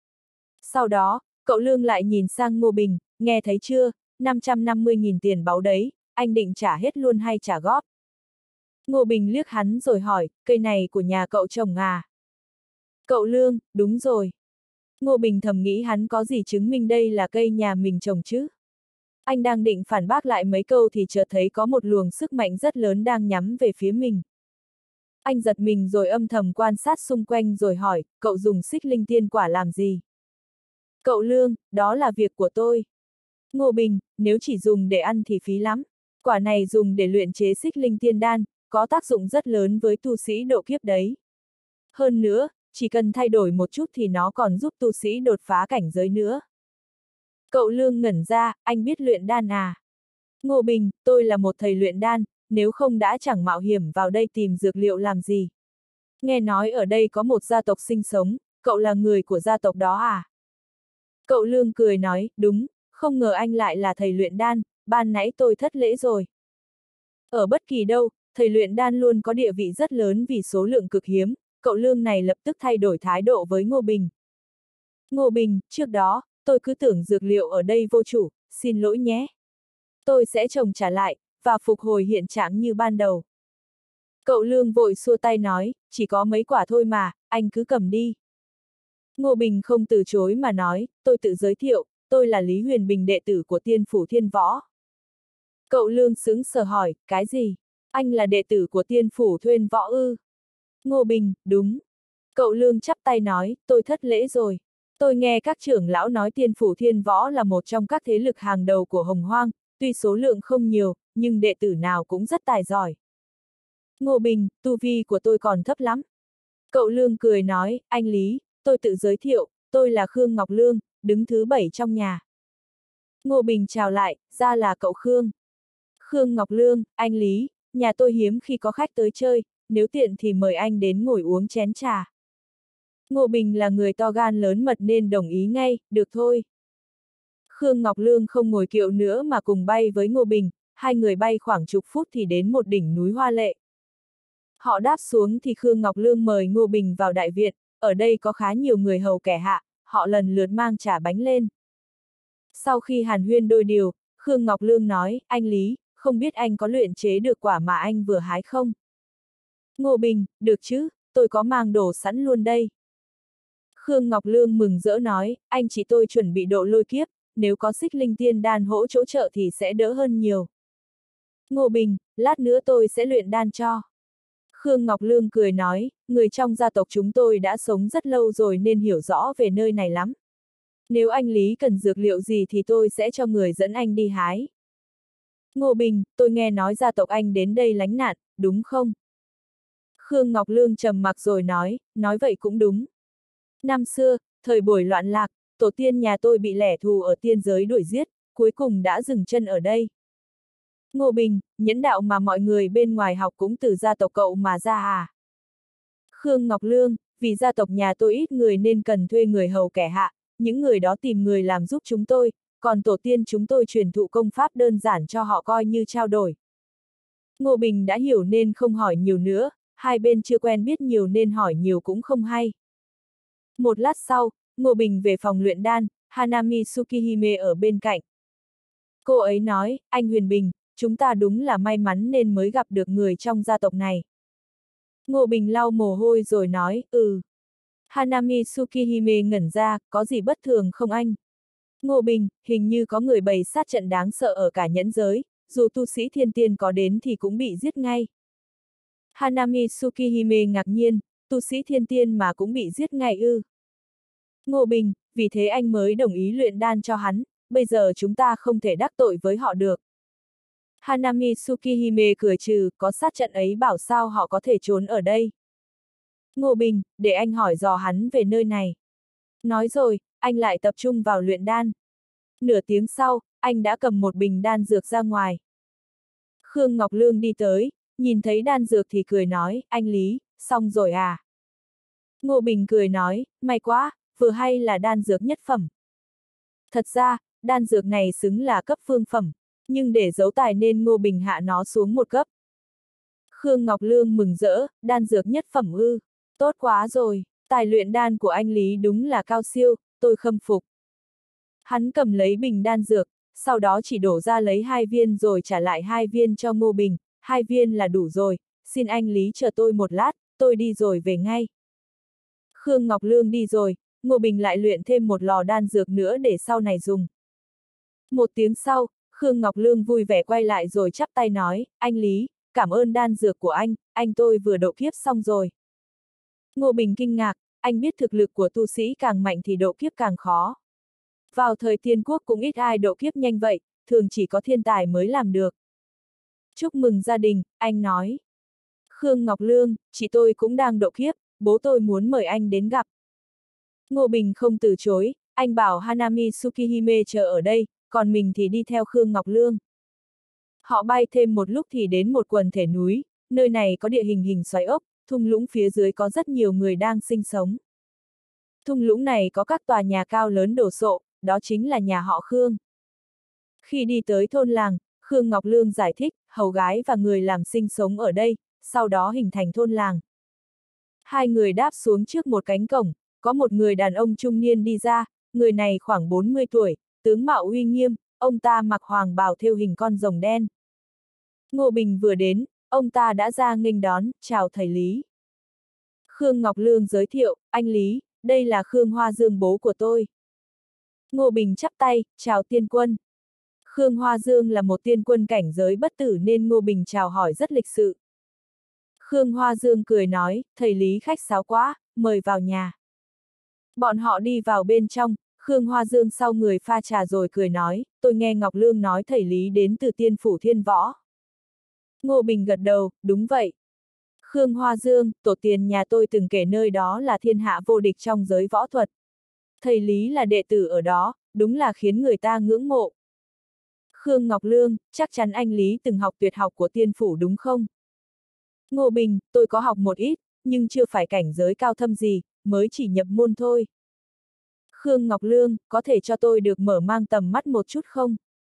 Sau đó, cậu Lương lại nhìn sang Ngô Bình, nghe thấy chưa, 550.000 tiền báu đấy, anh định trả hết luôn hay trả góp? Ngô Bình liếc hắn rồi hỏi, cây này của nhà cậu trồng à? Cậu Lương, đúng rồi. Ngô Bình thầm nghĩ hắn có gì chứng minh đây là cây nhà mình trồng chứ? Anh đang định phản bác lại mấy câu thì chợt thấy có một luồng sức mạnh rất lớn đang nhắm về phía mình. Anh giật mình rồi âm thầm quan sát xung quanh rồi hỏi, cậu dùng xích linh tiên quả làm gì? Cậu Lương, đó là việc của tôi. Ngô Bình, nếu chỉ dùng để ăn thì phí lắm. Quả này dùng để luyện chế xích linh tiên đan, có tác dụng rất lớn với tu sĩ độ kiếp đấy. Hơn nữa, chỉ cần thay đổi một chút thì nó còn giúp tu sĩ đột phá cảnh giới nữa. Cậu Lương ngẩn ra, anh biết luyện đan à? Ngô Bình, tôi là một thầy luyện đan, nếu không đã chẳng mạo hiểm vào đây tìm dược liệu làm gì. Nghe nói ở đây có một gia tộc sinh sống, cậu là người của gia tộc đó à? Cậu Lương cười nói, đúng, không ngờ anh lại là thầy luyện đan, ban nãy tôi thất lễ rồi. Ở bất kỳ đâu, thầy luyện đan luôn có địa vị rất lớn vì số lượng cực hiếm, cậu Lương này lập tức thay đổi thái độ với Ngô Bình. Ngô Bình, trước đó, tôi cứ tưởng dược liệu ở đây vô chủ, xin lỗi nhé. Tôi sẽ trồng trả lại, và phục hồi hiện trạng như ban đầu. Cậu Lương vội xua tay nói, chỉ có mấy quả thôi mà, anh cứ cầm đi. Ngô Bình không từ chối mà nói, tôi tự giới thiệu, tôi là Lý Huyền Bình đệ tử của Tiên Phủ Thiên Võ. Cậu Lương sững sờ hỏi, cái gì? Anh là đệ tử của Tiên Phủ Thiên Võ ư? Ngô Bình, đúng. Cậu Lương chắp tay nói, tôi thất lễ rồi. Tôi nghe các trưởng lão nói Tiên Phủ Thiên Võ là một trong các thế lực hàng đầu của Hồng Hoang, tuy số lượng không nhiều, nhưng đệ tử nào cũng rất tài giỏi. Ngô Bình, tu vi của tôi còn thấp lắm. Cậu Lương cười nói, anh Lý, tôi tự giới thiệu, tôi là Khương Ngọc Lương, đứng thứ 7 trong nhà. Ngô Bình chào lại, ra là cậu Khương. Khương Ngọc Lương, anh Lý, nhà tôi hiếm khi có khách tới chơi, nếu tiện thì mời anh đến ngồi uống chén trà. Ngô Bình là người to gan lớn mật nên đồng ý ngay, được thôi. Khương Ngọc Lương không ngồi kiệu nữa mà cùng bay với Ngô Bình, hai người bay khoảng chục phút thì đến một đỉnh núi hoa lệ. Họ đáp xuống thì Khương Ngọc Lương mời Ngô Bình vào đại viện, ở đây có khá nhiều người hầu kẻ hạ, họ lần lượt mang trà bánh lên. Sau khi hàn huyên đôi điều, Khương Ngọc Lương nói, anh Lý, không biết anh có luyện chế được quả mà anh vừa hái không? Ngô Bình, được chứ, tôi có mang đồ sẵn luôn đây. Khương Ngọc Lương mừng rỡ nói, anh chị tôi chuẩn bị độ lôi kiếp, nếu có xích linh tiên đan hỗ chỗ trợ thì sẽ đỡ hơn nhiều. Ngô Bình, lát nữa tôi sẽ luyện đan cho. Khương Ngọc Lương cười nói, người trong gia tộc chúng tôi đã sống rất lâu rồi nên hiểu rõ về nơi này lắm. Nếu anh Lý cần dược liệu gì thì tôi sẽ cho người dẫn anh đi hái. Ngô Bình, tôi nghe nói gia tộc anh đến đây lánh nạn, đúng không? Khương Ngọc Lương trầm mặc rồi nói vậy cũng đúng. Năm xưa, thời buổi loạn lạc, tổ tiên nhà tôi bị kẻ thù ở tiên giới đuổi giết, cuối cùng đã dừng chân ở đây. Ngô Bình, nhẫn đạo mà mọi người bên ngoài học cũng từ gia tộc cậu mà ra à? Khương Ngọc Lương, vì gia tộc nhà tôi ít người nên cần thuê người hầu kẻ hạ, những người đó tìm người làm giúp chúng tôi, còn tổ tiên chúng tôi truyền thụ công pháp đơn giản cho họ coi như trao đổi. Ngô Bình đã hiểu nên không hỏi nhiều nữa, hai bên chưa quen biết nhiều nên hỏi nhiều cũng không hay. Một lát sau, Ngô Bình về phòng luyện đan, Hanami Tsukihime ở bên cạnh. Cô ấy nói, anh Huyền Bình, chúng ta đúng là may mắn nên mới gặp được người trong gia tộc này. Ngô Bình lau mồ hôi rồi nói, Hanami Tsukihime ngẩn ra, có gì bất thường không anh? Ngô Bình, hình như có người bày sát trận đáng sợ ở cả nhẫn giới, dù tu sĩ thiên tiên có đến thì cũng bị giết ngay. Hanami Tsukihime ngạc nhiên, tu sĩ thiên tiên mà cũng bị giết ngay ư? Ngô Bình, vì thế anh mới đồng ý luyện đan cho hắn, bây giờ chúng ta không thể đắc tội với họ được. Hanami Tsukihime cười trừ, có sát trận ấy bảo sao họ có thể trốn ở đây. Ngô Bình, để anh hỏi dò hắn về nơi này. Nói rồi, anh lại tập trung vào luyện đan. Nửa tiếng sau, anh đã cầm một bình đan dược ra ngoài. Khương Ngọc Lương đi tới, nhìn thấy đan dược thì cười nói, anh Lý, xong rồi à? Ngô Bình cười nói, may quá, vừa hay là đan dược nhất phẩm. Thật ra, đan dược này xứng là cấp phương phẩm, nhưng để giấu tài nên Ngô Bình hạ nó xuống một cấp. Khương Ngọc Lương mừng rỡ, đan dược nhất phẩm ư, tốt quá rồi, tài luyện đan của anh Lý đúng là cao siêu, tôi khâm phục. Hắn cầm lấy bình đan dược, sau đó chỉ đổ ra lấy 2 viên rồi trả lại 2 viên cho Ngô Bình, 2 viên là đủ rồi, xin anh Lý chờ tôi một lát, tôi đi rồi về ngay. Khương Ngọc Lương đi rồi, Ngô Bình lại luyện thêm một lò đan dược nữa để sau này dùng. Một tiếng sau, Khương Ngọc Lương vui vẻ quay lại rồi chắp tay nói, anh Lý, cảm ơn đan dược của anh tôi vừa độ kiếp xong rồi. Ngô Bình kinh ngạc, anh biết thực lực của tu sĩ càng mạnh thì độ kiếp càng khó. Vào thời Tiên Quốc cũng ít ai độ kiếp nhanh vậy, thường chỉ có thiên tài mới làm được. Chúc mừng gia đình, anh nói. Khương Ngọc Lương, chị tôi cũng đang độ kiếp, bố tôi muốn mời anh đến gặp. Ngô Bình không từ chối, anh bảo Hanami Tsukihime chờ ở đây, còn mình thì đi theo Khương Ngọc Lương. Họ bay thêm một lúc thì đến một quần thể núi, nơi này có địa hình hình xoáy ốc, thung lũng phía dưới có rất nhiều người đang sinh sống. Thung lũng này có các tòa nhà cao lớn đổ sộ, đó chính là nhà họ Khương. Khi đi tới thôn làng, Khương Ngọc Lương giải thích, hầu gái và người làm sinh sống ở đây, sau đó hình thành thôn làng. Hai người đáp xuống trước một cánh cổng, có một người đàn ông trung niên đi ra, người này khoảng 40 tuổi, tướng mạo uy nghiêm, ông ta mặc hoàng bào thêu hình con rồng đen. Ngô Bình vừa đến, ông ta đã ra nghênh đón, chào thầy Lý. Khương Ngọc Lương giới thiệu, anh Lý, đây là Khương Hoa Dương bố của tôi. Ngô Bình chắp tay, chào tiên quân. Khương Hoa Dương là một tiên quân cảnh giới bất tử nên Ngô Bình chào hỏi rất lịch sự. Khương Hoa Dương cười nói, thầy Lý khách sáo quá, mời vào nhà. Bọn họ đi vào bên trong, Khương Hoa Dương sau người pha trà rồi cười nói, tôi nghe Ngọc Lương nói thầy Lý đến từ Tiên Phủ Thiên Võ. Ngô Bình gật đầu, đúng vậy. Khương Hoa Dương, tổ tiên nhà tôi từng kể nơi đó là thiên hạ vô địch trong giới võ thuật. Thầy Lý là đệ tử ở đó, đúng là khiến người ta ngưỡng mộ. Khương Ngọc Lương, chắc chắn anh Lý từng học tuyệt học của Tiên Phủ đúng không? Ngô Bình, tôi có học một ít, nhưng chưa phải cảnh giới cao thâm gì, mới chỉ nhập môn thôi. Khương Ngọc Lương, có thể cho tôi được mở mang tầm mắt một chút không?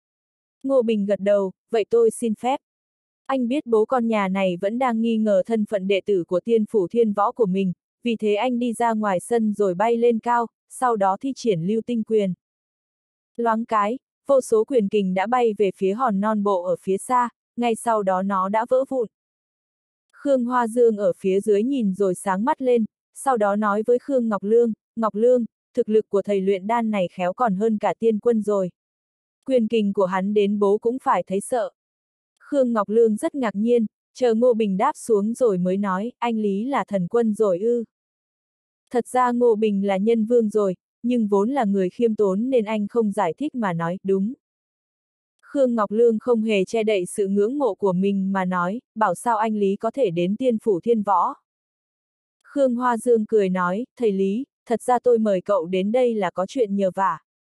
Ngô Bình gật đầu, vậy tôi xin phép. Anh biết bố con nhà này vẫn đang nghi ngờ thân phận đệ tử của Tiên Phủ Thiên Võ của mình, vì thế anh đi ra ngoài sân rồi bay lên cao, sau đó thi triển lưu tinh quyền. Loáng cái, vô số quyền kình đã bay về phía hòn non bộ ở phía xa, ngay sau đó nó đã vỡ vụn. Khương Hoa Dương ở phía dưới nhìn rồi sáng mắt lên, sau đó nói với Khương Ngọc Lương, thực lực của thầy luyện đan này khéo còn hơn cả tiên quân rồi. Quyền kình của hắn đến bố cũng phải thấy sợ. Khương Ngọc Lương rất ngạc nhiên, chờ Ngô Bình đáp xuống rồi mới nói, anh Lý là thần quân rồi ư. Thật ra Ngô Bình là nhân vương rồi, nhưng vốn là người khiêm tốn nên anh không giải thích mà nói, đúng. Khương Ngọc Lương không hề che đậy sự ngưỡng mộ của mình mà nói, bảo sao anh Lý có thể đến Tiên Phủ Thiên Võ. Khương Hoa Dương cười nói, thầy Lý, thật ra tôi mời cậu đến đây là có chuyện nhờ vả.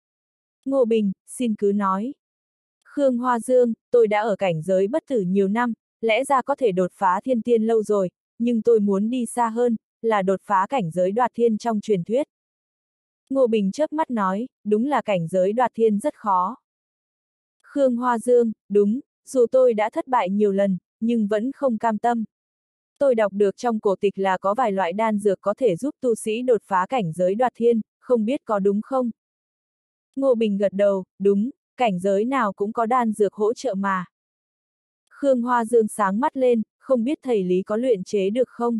Ngô Bình, xin cứ nói. Khương Hoa Dương, tôi đã ở cảnh giới bất tử nhiều năm, lẽ ra có thể đột phá thiên tiên lâu rồi, nhưng tôi muốn đi xa hơn, là đột phá cảnh giới đoạt thiên trong truyền thuyết. Ngô Bình chớp mắt nói, đúng là cảnh giới đoạt thiên rất khó. Khương Hoa Dương, đúng, dù tôi đã thất bại nhiều lần, nhưng vẫn không cam tâm. Tôi đọc được trong cổ tịch là có vài loại đan dược có thể giúp tu sĩ đột phá cảnh giới đoạt thiên, không biết có đúng không? Ngô Bình gật đầu, đúng, cảnh giới nào cũng có đan dược hỗ trợ mà. Khương Hoa Dương sáng mắt lên, không biết thầy Lý có luyện chế được không?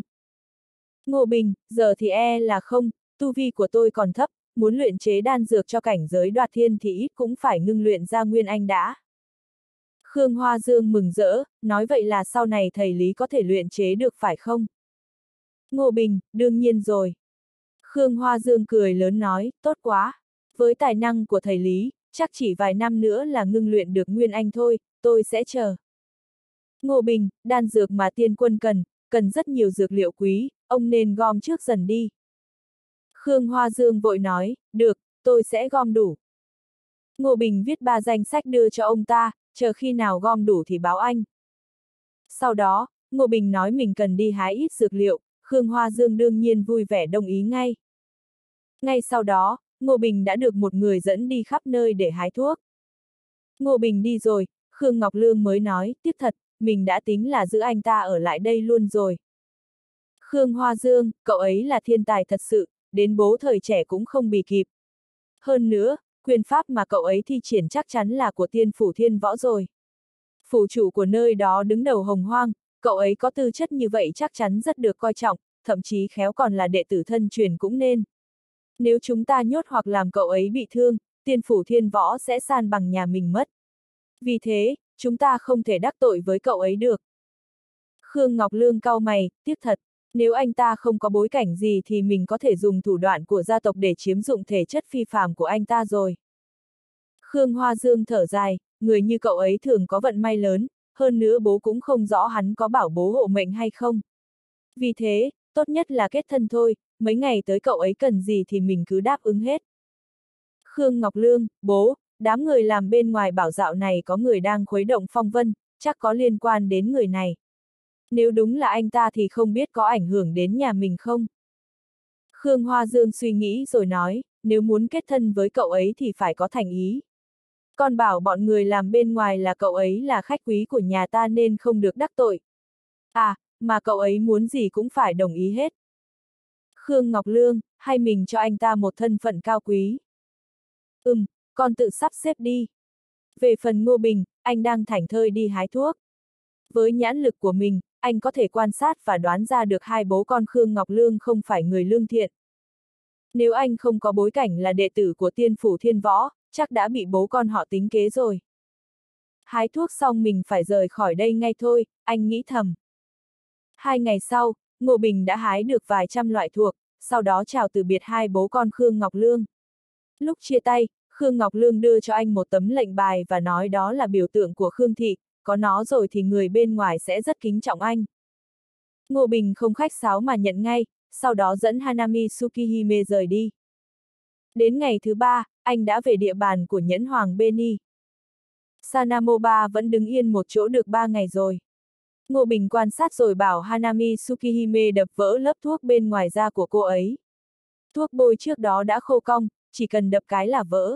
Ngô Bình, giờ thì là không, tu vi của tôi còn thấp, muốn luyện chế đan dược cho cảnh giới đoạt thiên thì ít cũng phải ngưng luyện ra nguyên anh đã. Khương Hoa Dương mừng rỡ, nói vậy là sau này thầy Lý có thể luyện chế được phải không? Ngô Bình, đương nhiên rồi. Khương Hoa Dương cười lớn nói, tốt quá. Với tài năng của thầy Lý, chắc chỉ vài năm nữa là ngưng luyện được nguyên anh thôi, tôi sẽ chờ. Ngô Bình, đan dược mà tiên quân cần rất nhiều dược liệu quý, ông nên gom trước dần đi. Khương Hoa Dương vội nói, được, tôi sẽ gom đủ. Ngô Bình viết 3 danh sách đưa cho ông ta, chờ khi nào gom đủ thì báo anh. Sau đó, Ngô Bình nói mình cần đi hái ít dược liệu, Khương Hoa Dương đương nhiên vui vẻ đồng ý ngay. Ngay sau đó, Ngô Bình đã được một người dẫn đi khắp nơi để hái thuốc. Ngô Bình đi rồi, Khương Ngọc Lương mới nói, tiếc thật, mình đã tính là giữ anh ta ở lại đây luôn rồi. Khương Hoa Dương, cậu ấy là thiên tài thật sự, đến bố thời trẻ cũng không bì kịp. Hơn nữa, quyền pháp mà cậu ấy thi triển chắc chắn là của Tiên Phủ Thiên Võ rồi. Phủ chủ của nơi đó đứng đầu Hồng Hoang, cậu ấy có tư chất như vậy chắc chắn rất được coi trọng, thậm chí khéo còn là đệ tử thân truyền cũng nên. Nếu chúng ta nhốt hoặc làm cậu ấy bị thương, Tiên Phủ Thiên Võ sẽ san bằng nhà mình mất. Vì thế, chúng ta không thể đắc tội với cậu ấy được. Khương Ngọc Lương cau mày, tiếc thật, nếu anh ta không có bối cảnh gì thì mình có thể dùng thủ đoạn của gia tộc để chiếm dụng thể chất phi phàm của anh ta rồi. Khương Hoa Dương thở dài, người như cậu ấy thường có vận may lớn, hơn nữa bố cũng không rõ hắn có bảo bố hộ mệnh hay không. Vì thế, tốt nhất là kết thân thôi, mấy ngày tới cậu ấy cần gì thì mình cứ đáp ứng hết. Khương Ngọc Lương, bố, đám người làm bên ngoài bảo dạo này có người đang khuấy động phong vân, chắc có liên quan đến người này. Nếu đúng là anh ta thì không biết có ảnh hưởng đến nhà mình không? Khương Hoa Dương suy nghĩ rồi nói, nếu muốn kết thân với cậu ấy thì phải có thành ý. Con bảo bọn người làm bên ngoài là cậu ấy là khách quý của nhà ta nên không được đắc tội. À, mà cậu ấy muốn gì cũng phải đồng ý hết. Khương Ngọc Lương, hay mình cho anh ta một thân phận cao quý? Con tự sắp xếp đi. Về phần Ngô Bình, anh đang thảnh thơi đi hái thuốc. Với nhãn lực của mình, anh có thể quan sát và đoán ra được hai bố con Khương Ngọc Lương không phải người lương thiện. Nếu anh không có bối cảnh là đệ tử của Tiên Phủ Thiên Võ, chắc đã bị bố con họ tính kế rồi. Hái thuốc xong mình phải rời khỏi đây ngay thôi, anh nghĩ thầm. 2 ngày sau, Ngô Bình đã hái được vài trăm loại thuốc, sau đó chào từ biệt hai bố con Khương Ngọc Lương. Lúc chia tay, Khương Ngọc Lương đưa cho anh một tấm lệnh bài và nói đó là biểu tượng của Khương thị, có nó rồi thì người bên ngoài sẽ rất kính trọng anh. Ngô Bình không khách sáo mà nhận ngay, sau đó dẫn Hanami Tsukihime rời đi. Đến ngày thứ 3, anh đã về địa bàn của Nhẫn Hoàng Beni. Sanamoba vẫn đứng yên một chỗ được 3 ngày rồi. Ngô Bình quan sát rồi bảo Hanami Tsukihime đập vỡ lớp thuốc bên ngoài da của cô ấy. Thuốc bôi trước đó đã khô cong, chỉ cần đập cái là vỡ.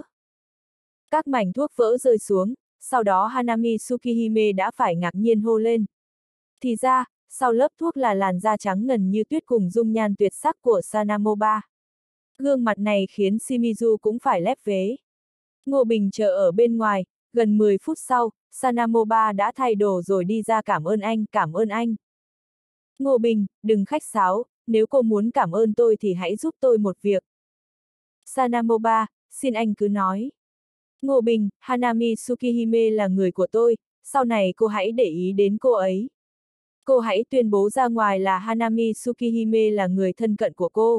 Các mảnh thuốc vỡ rơi xuống, sau đó Hanami Tsukihime đã phải ngạc nhiên hô lên. Thì ra, sau lớp thuốc là làn da trắng ngần như tuyết cùng dung nhan tuyệt sắc của Sanamoba. Gương mặt này khiến Shimizu cũng phải lép vế. Ngô Bình chờ ở bên ngoài, gần 10 phút sau, Sanamoba đã thay đồ rồi đi ra cảm ơn anh. Ngô Bình, đừng khách sáo, nếu cô muốn cảm ơn tôi thì hãy giúp tôi một việc. Sanamoba, xin anh cứ nói. Ngô Bình, Hanami Tsukihime là người của tôi, sau này cô hãy để ý đến cô ấy. Cô hãy tuyên bố ra ngoài là Hanami Tsukihime là người thân cận của cô.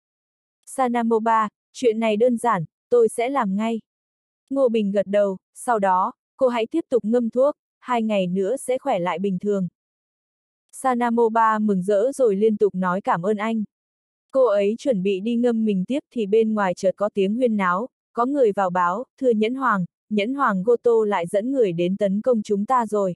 Sanamoba, chuyện này đơn giản, tôi sẽ làm ngay. Ngô Bình gật đầu, sau đó, cô hãy tiếp tục ngâm thuốc, 2 ngày nữa sẽ khỏe lại bình thường. Sanamoba mừng rỡ rồi liên tục nói cảm ơn anh. Cô ấy chuẩn bị đi ngâm mình tiếp thì bên ngoài chợt có tiếng huyên náo, có người vào báo, thưa Nhẫn Hoàng Goto lại dẫn người đến tấn công chúng ta rồi.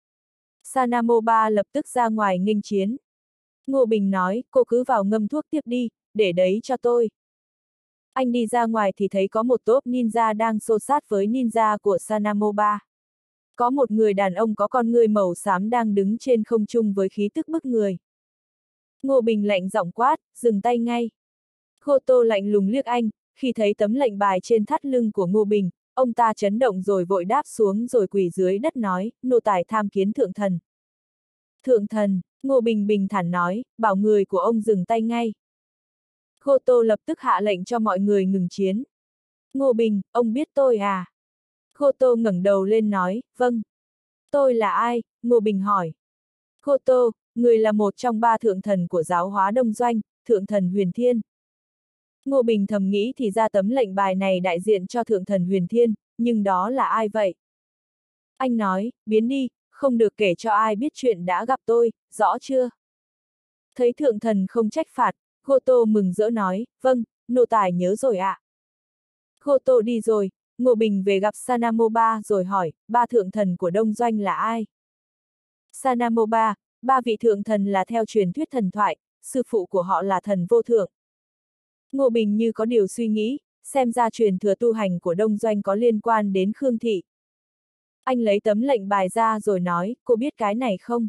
Sanamoba lập tức ra ngoài nghênh chiến. Ngô Bình nói, cô cứ vào ngâm thuốc tiếp đi, để đấy cho tôi. Anh đi ra ngoài thì thấy có một tốp ninja đang xô sát với ninja của Sanamoba. Có một người đàn ông có con ngươi màu xám đang đứng trên không trung với khí tức bức người. Ngô Bình lạnh giọng quát, dừng tay ngay. Goto lạnh lùng liếc anh, khi thấy tấm lệnh bài trên thắt lưng của Ngô Bình, ông ta chấn động rồi vội đáp xuống rồi quỳ dưới đất nói, nô tài tham kiến thượng thần. Thượng thần, Ngô Bình bình thản nói, bảo người của ông dừng tay ngay. Goto lập tức hạ lệnh cho mọi người ngừng chiến. Ngô Bình, ông biết tôi à? Goto ngẩng đầu lên nói, vâng. Tôi là ai? Ngô Bình hỏi. Goto, người là một trong 3 thượng thần của giáo hóa Đông Doanh, thượng thần Huyền Thiên. Ngô Bình thầm nghĩ thì ra tấm lệnh bài này đại diện cho thượng thần Huyền Thiên, nhưng đó là ai vậy? Anh nói, biến đi, không được kể cho ai biết chuyện đã gặp tôi, rõ chưa? Thấy thượng thần không trách phạt, Goto mừng rỡ nói, vâng, nô tài nhớ rồi ạ. Goto đi rồi, Ngô Bình về gặp Sanamoba rồi hỏi, 3 thượng thần của Đông Doanh là ai? Sanamoba, 3 vị thượng thần là theo truyền thuyết thần thoại, sư phụ của họ là thần vô thượng. Ngô Bình như có điều suy nghĩ, xem ra truyền thừa tu hành của Đông Doanh có liên quan đến Khương thị. Anh lấy tấm lệnh bài ra rồi nói, cô biết cái này không?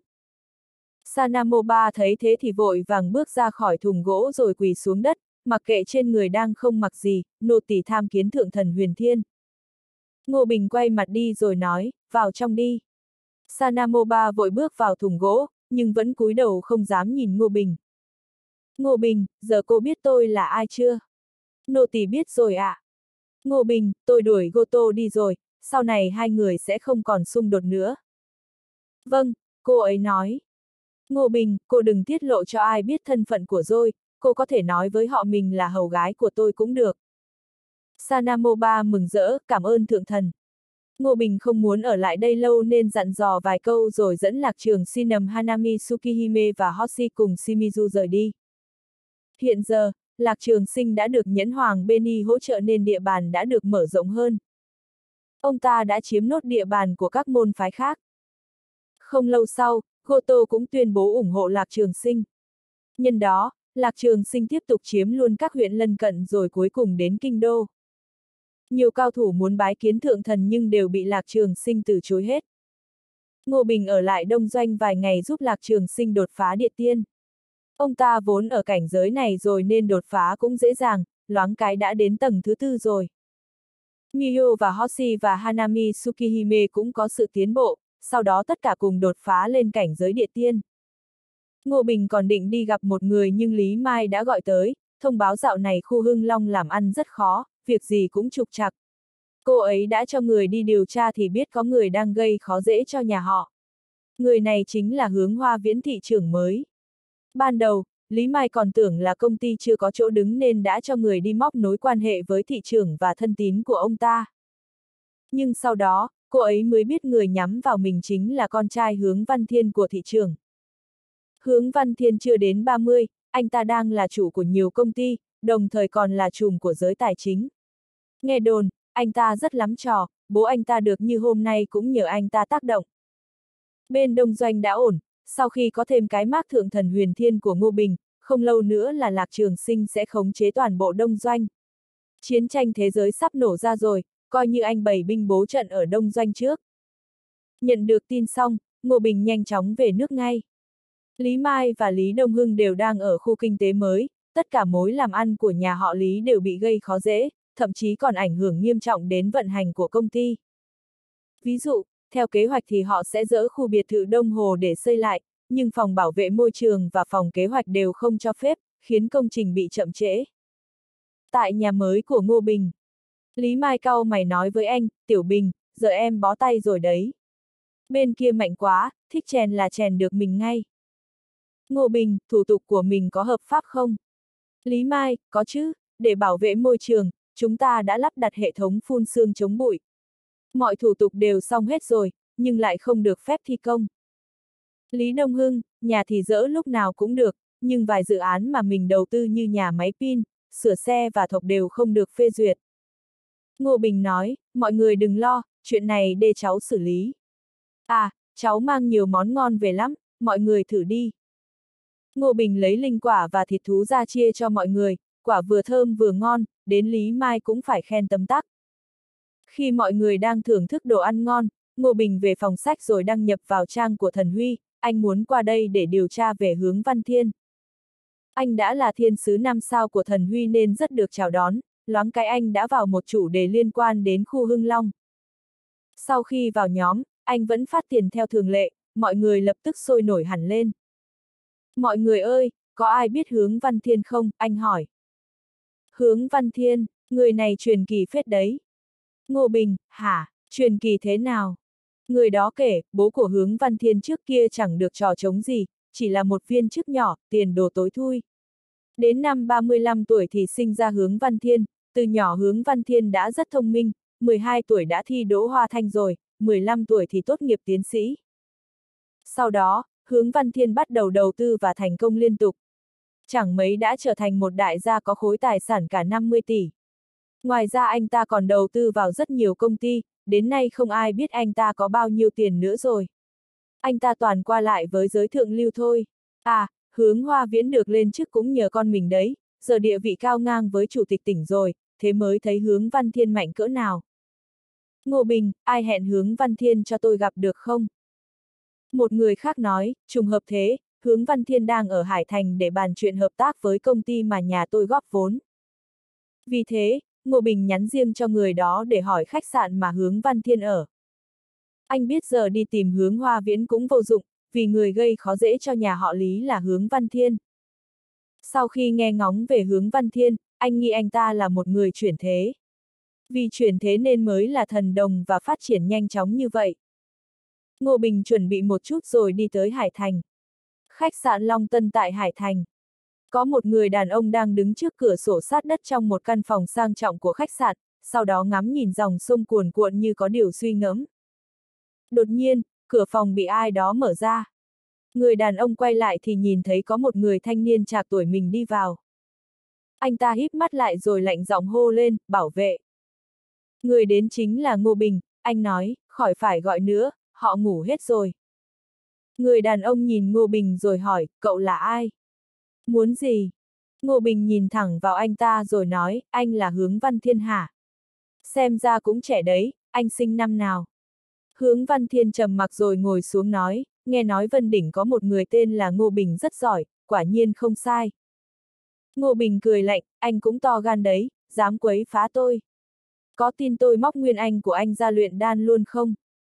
Sanamoba thấy thế thì vội vàng bước ra khỏi thùng gỗ rồi quỳ xuống đất, mặc kệ trên người đang không mặc gì, nô tỳ tham kiến thượng thần Huyền Thiên. Ngô Bình quay mặt đi rồi nói, vào trong đi. Sanamoba vội bước vào thùng gỗ, nhưng vẫn cúi đầu không dám nhìn Ngô Bình. Ngô Bình, giờ cô biết tôi là ai chưa? Nô tỳ biết rồi ạ. Ngô Bình, tôi đuổi Goto đi rồi, sau này hai người sẽ không còn xung đột nữa. Vâng, cô ấy nói. Ngô Bình, cô đừng tiết lộ cho ai biết thân phận của tôi, cô có thể nói với họ mình là hầu gái của tôi cũng được. Sanamoba mừng rỡ, cảm ơn thượng thần. Ngô Bình không muốn ở lại đây lâu nên dặn dò vài câu rồi dẫn Lạc Trường Sinam Hanami Tsukihime và Hoshi cùng Shimizu rời đi. Hiện giờ, Lạc Trường Sinh đã được Nhẫn Hoàng bên y hỗ trợ nên địa bàn đã được mở rộng hơn. Ông ta đã chiếm nốt địa bàn của các môn phái khác. Không lâu sau, Goto cũng tuyên bố ủng hộ Lạc Trường Sinh. Nhân đó, Lạc Trường Sinh tiếp tục chiếm luôn các huyện lân cận rồi cuối cùng đến Kinh Đô. Nhiều cao thủ muốn bái kiến thượng thần nhưng đều bị Lạc Trường Sinh từ chối hết. Ngô Bình ở lại Đông Doanh vài ngày giúp Lạc Trường Sinh đột phá địa tiên. Ông ta vốn ở cảnh giới này rồi nên đột phá cũng dễ dàng, loáng cái đã đến tầng thứ 4 rồi. Miho và Hoshi và Hanami Tsukihime cũng có sự tiến bộ, sau đó tất cả cùng đột phá lên cảnh giới địa tiên. Ngô Bình còn định đi gặp một người nhưng Lý Mai đã gọi tới, thông báo dạo này khu Hưng Long làm ăn rất khó, việc gì cũng trục trặc. Cô ấy đã cho người đi điều tra thì biết có người đang gây khó dễ cho nhà họ. Người này chính là Hướng Hoa Viễn thị trưởng mới. Ban đầu, Lý Mai còn tưởng là công ty chưa có chỗ đứng nên đã cho người đi móc nối quan hệ với thị trưởng và thân tín của ông ta. Nhưng sau đó, cô ấy mới biết người nhắm vào mình chính là con trai Hướng Văn Thiên của thị trưởng. Hướng Văn Thiên chưa đến 30, anh ta đang là chủ của nhiều công ty, đồng thời còn là trùm của giới tài chính. Nghe đồn, anh ta rất lắm trò, bố anh ta được như hôm nay cũng nhờ anh ta tác động. Bên Đông Doanh đã ổn, sau khi có thêm cái mác thượng thần huyền thiên của Ngô Bình, không lâu nữa là Lạc Trường Sinh sẽ khống chế toàn bộ Đông Doanh. Chiến tranh thế giới sắp nổ ra rồi, coi như anh bày binh bố trận ở Đông Doanh trước. Nhận được tin xong, Ngô Bình nhanh chóng về nước ngay. Lý Mai và Lý Đông Hưng đều đang ở khu kinh tế mới, tất cả mối làm ăn của nhà họ Lý đều bị gây khó dễ, thậm chí còn ảnh hưởng nghiêm trọng đến vận hành của công ty. Ví dụ, theo kế hoạch thì họ sẽ dỡ khu biệt thự Đông Hồ để xây lại, nhưng phòng bảo vệ môi trường và phòng kế hoạch đều không cho phép, khiến công trình bị chậm trễ. Tại nhà mới của Ngô Bình, Lý Mai cau mày nói với anh, Tiểu Bình, giờ em bó tay rồi đấy. Bên kia mạnh quá, thích chèn là chèn được mình ngay. Ngô Bình, thủ tục của mình có hợp pháp không? Lý Mai, có chứ, để bảo vệ môi trường, chúng ta đã lắp đặt hệ thống phun sương chống bụi. Mọi thủ tục đều xong hết rồi, nhưng lại không được phép thi công. Lý Đông Hưng, nhà thì dỡ lúc nào cũng được, nhưng vài dự án mà mình đầu tư như nhà máy pin, sửa xe và thộc đều không được phê duyệt. Ngô Bình nói, mọi người đừng lo, chuyện này để cháu xử lý. À, cháu mang nhiều món ngon về lắm, mọi người thử đi. Ngô Bình lấy linh quả và thịt thú ra chia cho mọi người, quả vừa thơm vừa ngon, đến Lý Mai cũng phải khen tấm tắc. Khi mọi người đang thưởng thức đồ ăn ngon, Ngô Bình về phòng sách rồi đăng nhập vào trang của Thần Huy, anh muốn qua đây để điều tra về Hướng Văn Thiên. Anh đã là thiên sứ 5 sao của Thần Huy nên rất được chào đón, loáng cái anh đã vào một chủ đề liên quan đến khu Hưng Long. Sau khi vào nhóm, anh vẫn phát tiền theo thường lệ, mọi người lập tức sôi nổi hẳn lên. Mọi người ơi, có ai biết Hướng Văn Thiên không? Anh hỏi. Hướng Văn Thiên, người này truyền kỳ phết đấy. Ngô Bình, hả, truyền kỳ thế nào? Người đó kể, bố của Hướng Văn Thiên trước kia chẳng được trò trống gì, chỉ là một viên chức nhỏ, tiền đồ tối thui. Đến năm 35 tuổi thì sinh ra Hướng Văn Thiên, từ nhỏ Hướng Văn Thiên đã rất thông minh, 12 tuổi đã thi đỗ Hoa Thanh rồi, 15 tuổi thì tốt nghiệp tiến sĩ. Sau đó, Hướng Văn Thiên bắt đầu đầu tư và thành công liên tục. Chẳng mấy đã trở thành một đại gia có khối tài sản cả 50 tỷ. Ngoài ra anh ta còn đầu tư vào rất nhiều công ty, đến nay không ai biết anh ta có bao nhiêu tiền nữa rồi. Anh ta toàn qua lại với giới thượng lưu thôi. À, Hướng Hoa Viễn được lên chức cũng nhờ con mình đấy, giờ địa vị cao ngang với chủ tịch tỉnh rồi, thế mới thấy Hướng Văn Thiên mạnh cỡ nào. Ngô Bình, ai hẹn Hướng Văn Thiên cho tôi gặp được không? Một người khác nói, trùng hợp thế, Hướng Văn Thiên đang ở Hải Thành để bàn chuyện hợp tác với công ty mà nhà tôi góp vốn. Vì thế, Ngô Bình nhắn riêng cho người đó để hỏi khách sạn mà Hướng Văn Thiên ở. Anh biết giờ đi tìm Hướng Hoa Viễn cũng vô dụng, vì người gây khó dễ cho nhà họ Lý là Hướng Văn Thiên. Sau khi nghe ngóng về Hướng Văn Thiên, anh nghĩ anh ta là một người chuyển thế. Vì chuyển thế nên mới là thần đồng và phát triển nhanh chóng như vậy. Ngô Bình chuẩn bị một chút rồi đi tới Hải Thành. Khách sạn Long Tân tại Hải Thành. Có một người đàn ông đang đứng trước cửa sổ sát đất trong một căn phòng sang trọng của khách sạn, sau đó ngắm nhìn dòng sông cuồn cuộn như có điều suy ngẫm. Đột nhiên, cửa phòng bị ai đó mở ra. Người đàn ông quay lại thì nhìn thấy có một người thanh niên trạc tuổi mình đi vào. Anh ta híp mắt lại rồi lạnh giọng hô lên, bảo vệ. Người đến chính là Ngô Bình, anh nói, khỏi phải gọi nữa, họ ngủ hết rồi. Người đàn ông nhìn Ngô Bình rồi hỏi, cậu là ai? Muốn gì? Ngô Bình nhìn thẳng vào anh ta rồi nói, anh là Hướng Văn Thiên hả? Xem ra cũng trẻ đấy, anh sinh năm nào? Hướng Văn Thiên trầm mặc rồi ngồi xuống nói, nghe nói Vân Đỉnh có một người tên là Ngô Bình rất giỏi, quả nhiên không sai. Ngô Bình cười lạnh, anh cũng to gan đấy, dám quấy phá tôi. Có tin tôi móc nguyên anh của anh ra luyện đan luôn không?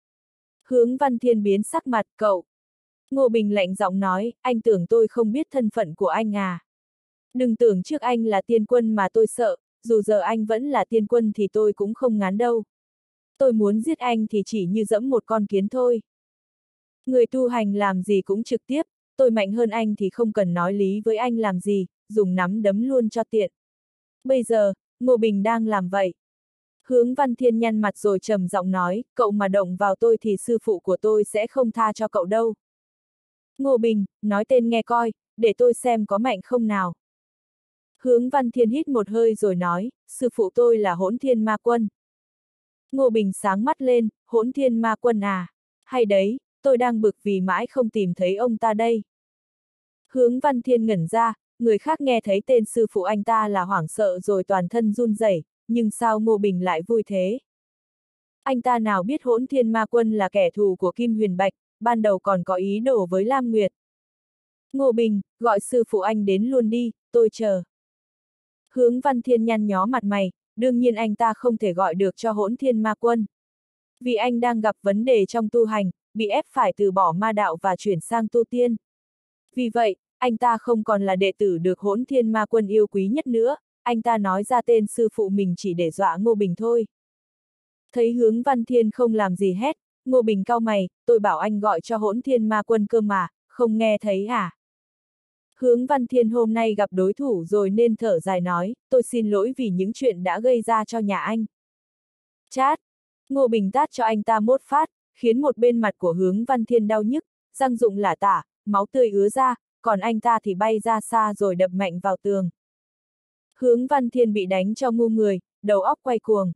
Hướng Văn Thiên biến sắc mặt, cậu. Ngô Bình lạnh giọng nói, anh tưởng tôi không biết thân phận của anh à? Đừng tưởng trước anh là tiên quân mà tôi sợ, dù giờ anh vẫn là tiên quân thì tôi cũng không ngán đâu. Tôi muốn giết anh thì chỉ như dẫm một con kiến thôi. Người tu hành làm gì cũng trực tiếp, tôi mạnh hơn anh thì không cần nói lý với anh làm gì, dùng nắm đấm luôn cho tiện. Bây giờ, Ngô Bình đang làm vậy. Hướng Văn Thiên nhăn mặt rồi trầm giọng nói, cậu mà động vào tôi thì sư phụ của tôi sẽ không tha cho cậu đâu. Ngô Bình, nói tên nghe coi, để tôi xem có mạnh không nào. Hướng Văn Thiên hít một hơi rồi nói, sư phụ tôi là Hỗn Thiên Ma Quân. Ngô Bình sáng mắt lên, Hỗn Thiên Ma Quân à? Hay đấy, tôi đang bực vì mãi không tìm thấy ông ta đây. Hướng Văn Thiên ngẩn ra, người khác nghe thấy tên sư phụ anh ta là hoảng sợ rồi toàn thân run rẩy, nhưng sao Ngô Bình lại vui thế? Anh ta nào biết Hỗn Thiên Ma Quân là kẻ thù của Kim Huyền Bạch, ban đầu còn có ý đồ với Lam Nguyệt. Ngô Bình, gọi sư phụ anh đến luôn đi, tôi chờ. Hướng Văn Thiên nhăn nhó mặt mày, đương nhiên anh ta không thể gọi được cho Hỗn Thiên Ma Quân. Vì anh đang gặp vấn đề trong tu hành, bị ép phải từ bỏ ma đạo và chuyển sang tu tiên. Vì vậy, anh ta không còn là đệ tử được Hỗn Thiên Ma Quân yêu quý nhất nữa, anh ta nói ra tên sư phụ mình chỉ để dọa Ngô Bình thôi. Thấy Hướng Văn Thiên không làm gì hết, Ngô Bình cau mày, tôi bảo anh gọi cho Hỗn Thiên Ma Quân cơ mà, không nghe thấy à? Hướng Văn Thiên hôm nay gặp đối thủ rồi nên thở dài nói, tôi xin lỗi vì những chuyện đã gây ra cho nhà anh. Chát! Ngô Bình tát cho anh ta một phát, khiến một bên mặt của Hướng Văn Thiên đau nhức, răng rụng lả tả, máu tươi ứa ra, còn anh ta thì bay ra xa rồi đập mạnh vào tường. Hướng Văn Thiên bị đánh cho ngu người, đầu óc quay cuồng.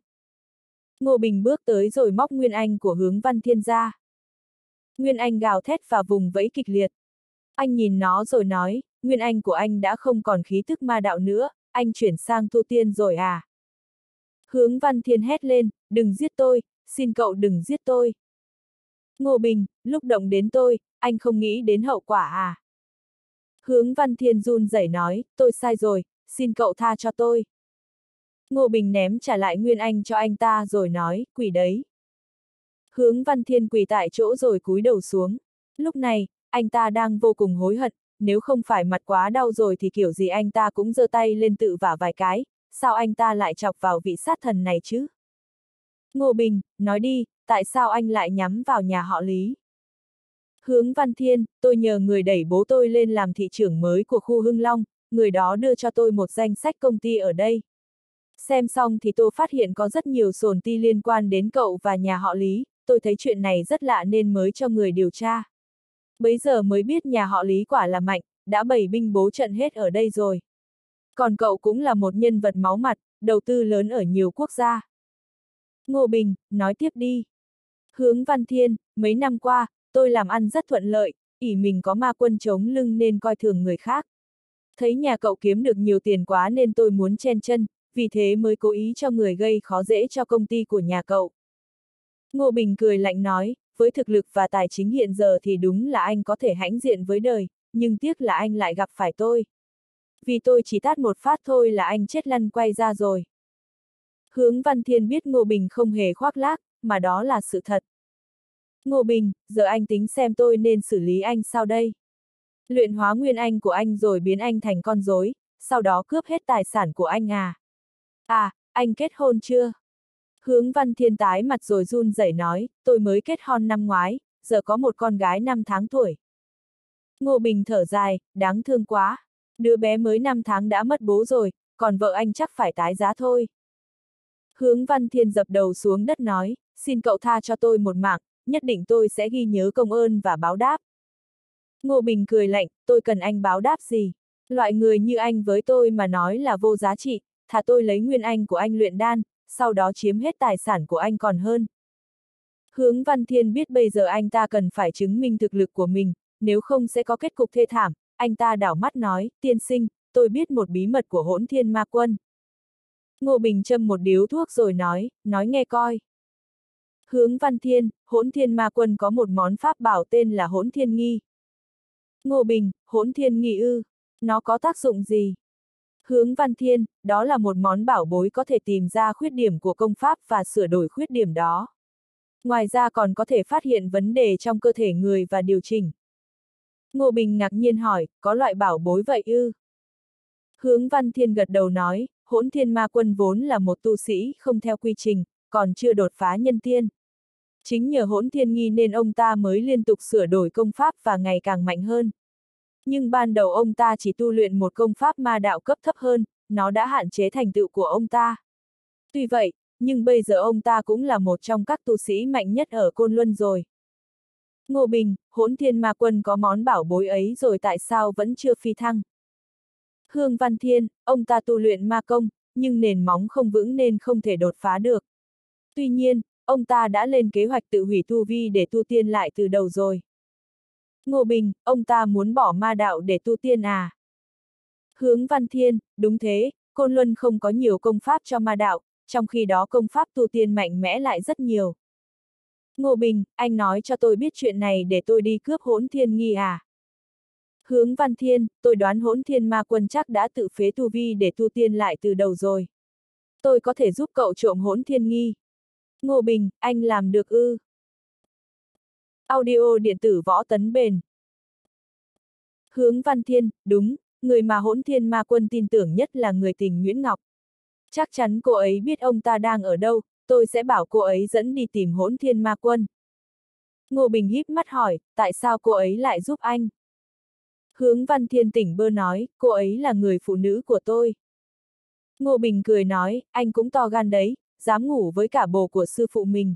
Ngô Bình bước tới rồi móc Nguyên Anh của Hướng Văn Thiên ra. Nguyên Anh gào thét và vùng vẫy kịch liệt. Anh nhìn nó rồi nói, Nguyên Anh của anh đã không còn khí thức ma đạo nữa, anh chuyển sang tu tiên rồi à? Hướng Văn Thiên hét lên, đừng giết tôi, xin cậu đừng giết tôi. Ngô Bình, lúc động đến tôi, anh không nghĩ đến hậu quả à? Hướng Văn Thiên run rẩy nói, tôi sai rồi, xin cậu tha cho tôi. Ngô Bình ném trả lại Nguyên Anh cho anh ta rồi nói, quỳ đấy. Hướng Văn Thiên quỳ tại chỗ rồi cúi đầu xuống. Lúc này, anh ta đang vô cùng hối hận, nếu không phải mặt quá đau rồi thì kiểu gì anh ta cũng giơ tay lên tự vả vài cái, sao anh ta lại chọc vào vị sát thần này chứ? Ngô Bình, nói đi, tại sao anh lại nhắm vào nhà họ Lý? Hướng Văn Thiên, tôi nhờ người đẩy bố tôi lên làm thị trưởng mới của khu Hưng Long, người đó đưa cho tôi một danh sách công ty ở đây. Xem xong thì tôi phát hiện có rất nhiều sồn ti liên quan đến cậu và nhà họ Lý, tôi thấy chuyện này rất lạ nên mới cho người điều tra. Bấy giờ mới biết nhà họ Lý quả là mạnh, đã bày binh bố trận hết ở đây rồi. Còn cậu cũng là một nhân vật máu mặt, đầu tư lớn ở nhiều quốc gia. Ngô Bình, nói tiếp đi. Hướng Văn Thiên, mấy năm qua, tôi làm ăn rất thuận lợi, ỷ mình có ma quân chống lưng nên coi thường người khác. Thấy nhà cậu kiếm được nhiều tiền quá nên tôi muốn chen chân, vì thế mới cố ý cho người gây khó dễ cho công ty của nhà cậu. Ngô Bình cười lạnh nói, với thực lực và tài chính hiện giờ thì đúng là anh có thể hãnh diện với đời, nhưng tiếc là anh lại gặp phải tôi. Vì tôi chỉ tát một phát thôi là anh chết lăn quay ra rồi. Hướng Văn Thiên biết Ngô Bình không hề khoác lác, mà đó là sự thật. Ngô Bình, giờ anh tính xem tôi nên xử lý anh sao đây? Luyện hóa Nguyên Anh của anh rồi biến anh thành con rối, sau đó cướp hết tài sản của anh à? À, anh kết hôn chưa? Hướng Văn Thiên tái mặt rồi run rẩy nói, tôi mới kết hôn năm ngoái, giờ có một con gái 5 tháng tuổi. Ngô Bình thở dài, đáng thương quá. Đứa bé mới 5 tháng đã mất bố rồi, còn vợ anh chắc phải tái giá thôi. Hướng Văn Thiên dập đầu xuống đất nói, xin cậu tha cho tôi một mạng, nhất định tôi sẽ ghi nhớ công ơn và báo đáp. Ngô Bình cười lạnh, tôi cần anh báo đáp gì? Loại người như anh với tôi mà nói là vô giá trị, thà tôi lấy nguyên anh của anh luyện đan, sau đó chiếm hết tài sản của anh còn hơn. Hướng Văn Thiên biết bây giờ anh ta cần phải chứng minh thực lực của mình, nếu không sẽ có kết cục thê thảm, anh ta đảo mắt nói, tiên sinh, tôi biết một bí mật của Hỗn Thiên Ma Quân. Ngô Bình châm một điếu thuốc rồi nói nghe coi. Hướng Văn Thiên, Hỗn Thiên Ma Quân có một món pháp bảo tên là Hỗn Thiên Nghi. Ngô Bình, Hỗn Thiên Nghi ư, nó có tác dụng gì? Hướng Văn Thiên, đó là một món bảo bối có thể tìm ra khuyết điểm của công pháp và sửa đổi khuyết điểm đó. Ngoài ra còn có thể phát hiện vấn đề trong cơ thể người và điều chỉnh. Ngô Bình ngạc nhiên hỏi, có loại bảo bối vậy ư? Hướng Văn Thiên gật đầu nói, Hỗn Thiên Ma Quân vốn là một tu sĩ không theo quy trình, còn chưa đột phá nhân tiên. Chính nhờ Hỗn Thiên Nghi nên ông ta mới liên tục sửa đổi công pháp và ngày càng mạnh hơn. Nhưng ban đầu ông ta chỉ tu luyện một công pháp ma đạo cấp thấp hơn, nó đã hạn chế thành tựu của ông ta. Tuy vậy, nhưng bây giờ ông ta cũng là một trong các tu sĩ mạnh nhất ở Côn Luân rồi. Ngô Bình, Hỗn Thiên Ma Quân có món bảo bối ấy rồi tại sao vẫn chưa phi thăng? Hướng Văn Thiên, ông ta tu luyện ma công, nhưng nền móng không vững nên không thể đột phá được. Tuy nhiên, ông ta đã lên kế hoạch tự hủy tu vi để tu tiên lại từ đầu rồi. Ngô Bình, ông ta muốn bỏ ma đạo để tu tiên à? Hướng Văn Thiên, đúng thế, Côn Luân không có nhiều công pháp cho ma đạo, trong khi đó công pháp tu tiên mạnh mẽ lại rất nhiều. Ngô Bình, anh nói cho tôi biết chuyện này để tôi đi cướp Hỗn Thiên Nghi à? Hướng Văn Thiên, tôi đoán Hỗn Thiên Ma Quân chắc đã tự phế tu vi để tu tiên lại từ đầu rồi. Tôi có thể giúp cậu trộm Hỗn Thiên Nghi. Ngô Bình, anh làm được ư? Audio điện tử Võ Tấn Bền. Hướng Văn Thiên, đúng, người mà Hỗn Thiên Ma Quân tin tưởng nhất là người tình Nguyễn Ngọc. Chắc chắn cô ấy biết ông ta đang ở đâu, tôi sẽ bảo cô ấy dẫn đi tìm Hỗn Thiên Ma Quân. Ngô Bình híp mắt hỏi, tại sao cô ấy lại giúp anh? Hướng Văn Thiên tỉnh bơ nói, cô ấy là người phụ nữ của tôi. Ngô Bình cười nói, anh cũng to gan đấy, dám ngủ với cả bồ của sư phụ mình.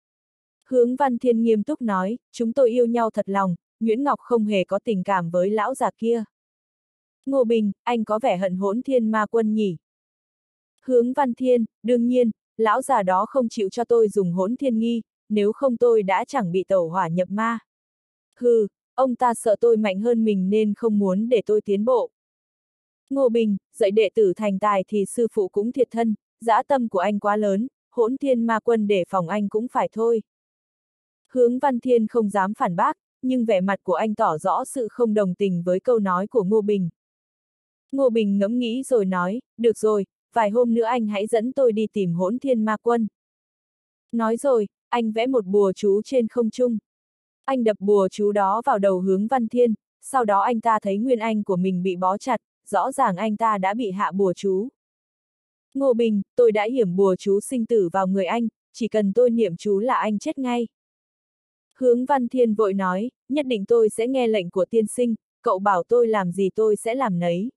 Hướng Văn Thiên nghiêm túc nói, chúng tôi yêu nhau thật lòng, Nguyễn Ngọc không hề có tình cảm với lão già kia. Ngô Bình, anh có vẻ hận Hỗn Thiên Ma Quân nhỉ? Hướng Văn Thiên, đương nhiên, lão già đó không chịu cho tôi dùng Hỗn Thiên Nghi, nếu không tôi đã chẳng bị tẩu hỏa nhập ma. Hừ, ông ta sợ tôi mạnh hơn mình nên không muốn để tôi tiến bộ. Ngô Bình, dạy đệ tử thành tài thì sư phụ cũng thiệt thân, dã tâm của anh quá lớn, Hỗn Thiên Ma Quân để phòng anh cũng phải thôi. Hướng Văn Thiên không dám phản bác, nhưng vẻ mặt của anh tỏ rõ sự không đồng tình với câu nói của Ngô Bình. Ngô Bình ngẫm nghĩ rồi nói, được rồi, vài hôm nữa anh hãy dẫn tôi đi tìm Hỗn Thiên Ma Quân. Nói rồi, anh vẽ một bùa chú trên không trung. Anh đập bùa chú đó vào đầu Hướng Văn Thiên, sau đó anh ta thấy nguyên anh của mình bị bó chặt, rõ ràng anh ta đã bị hạ bùa chú. Ngô Bình, tôi đã hiểm bùa chú sinh tử vào người anh, chỉ cần tôi niệm chú là anh chết ngay. Hướng Văn Thiên vội nói, nhất định tôi sẽ nghe lệnh của tiên sinh, cậu bảo tôi làm gì tôi sẽ làm nấy.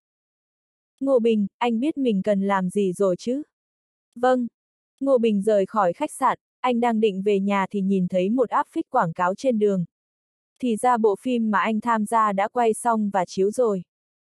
Ngô Bình, anh biết mình cần làm gì rồi chứ? Vâng. Ngô Bình rời khỏi khách sạn, anh đang định về nhà thì nhìn thấy một áp phích quảng cáo trên đường. Thì ra bộ phim mà anh tham gia đã quay xong và chiếu rồi.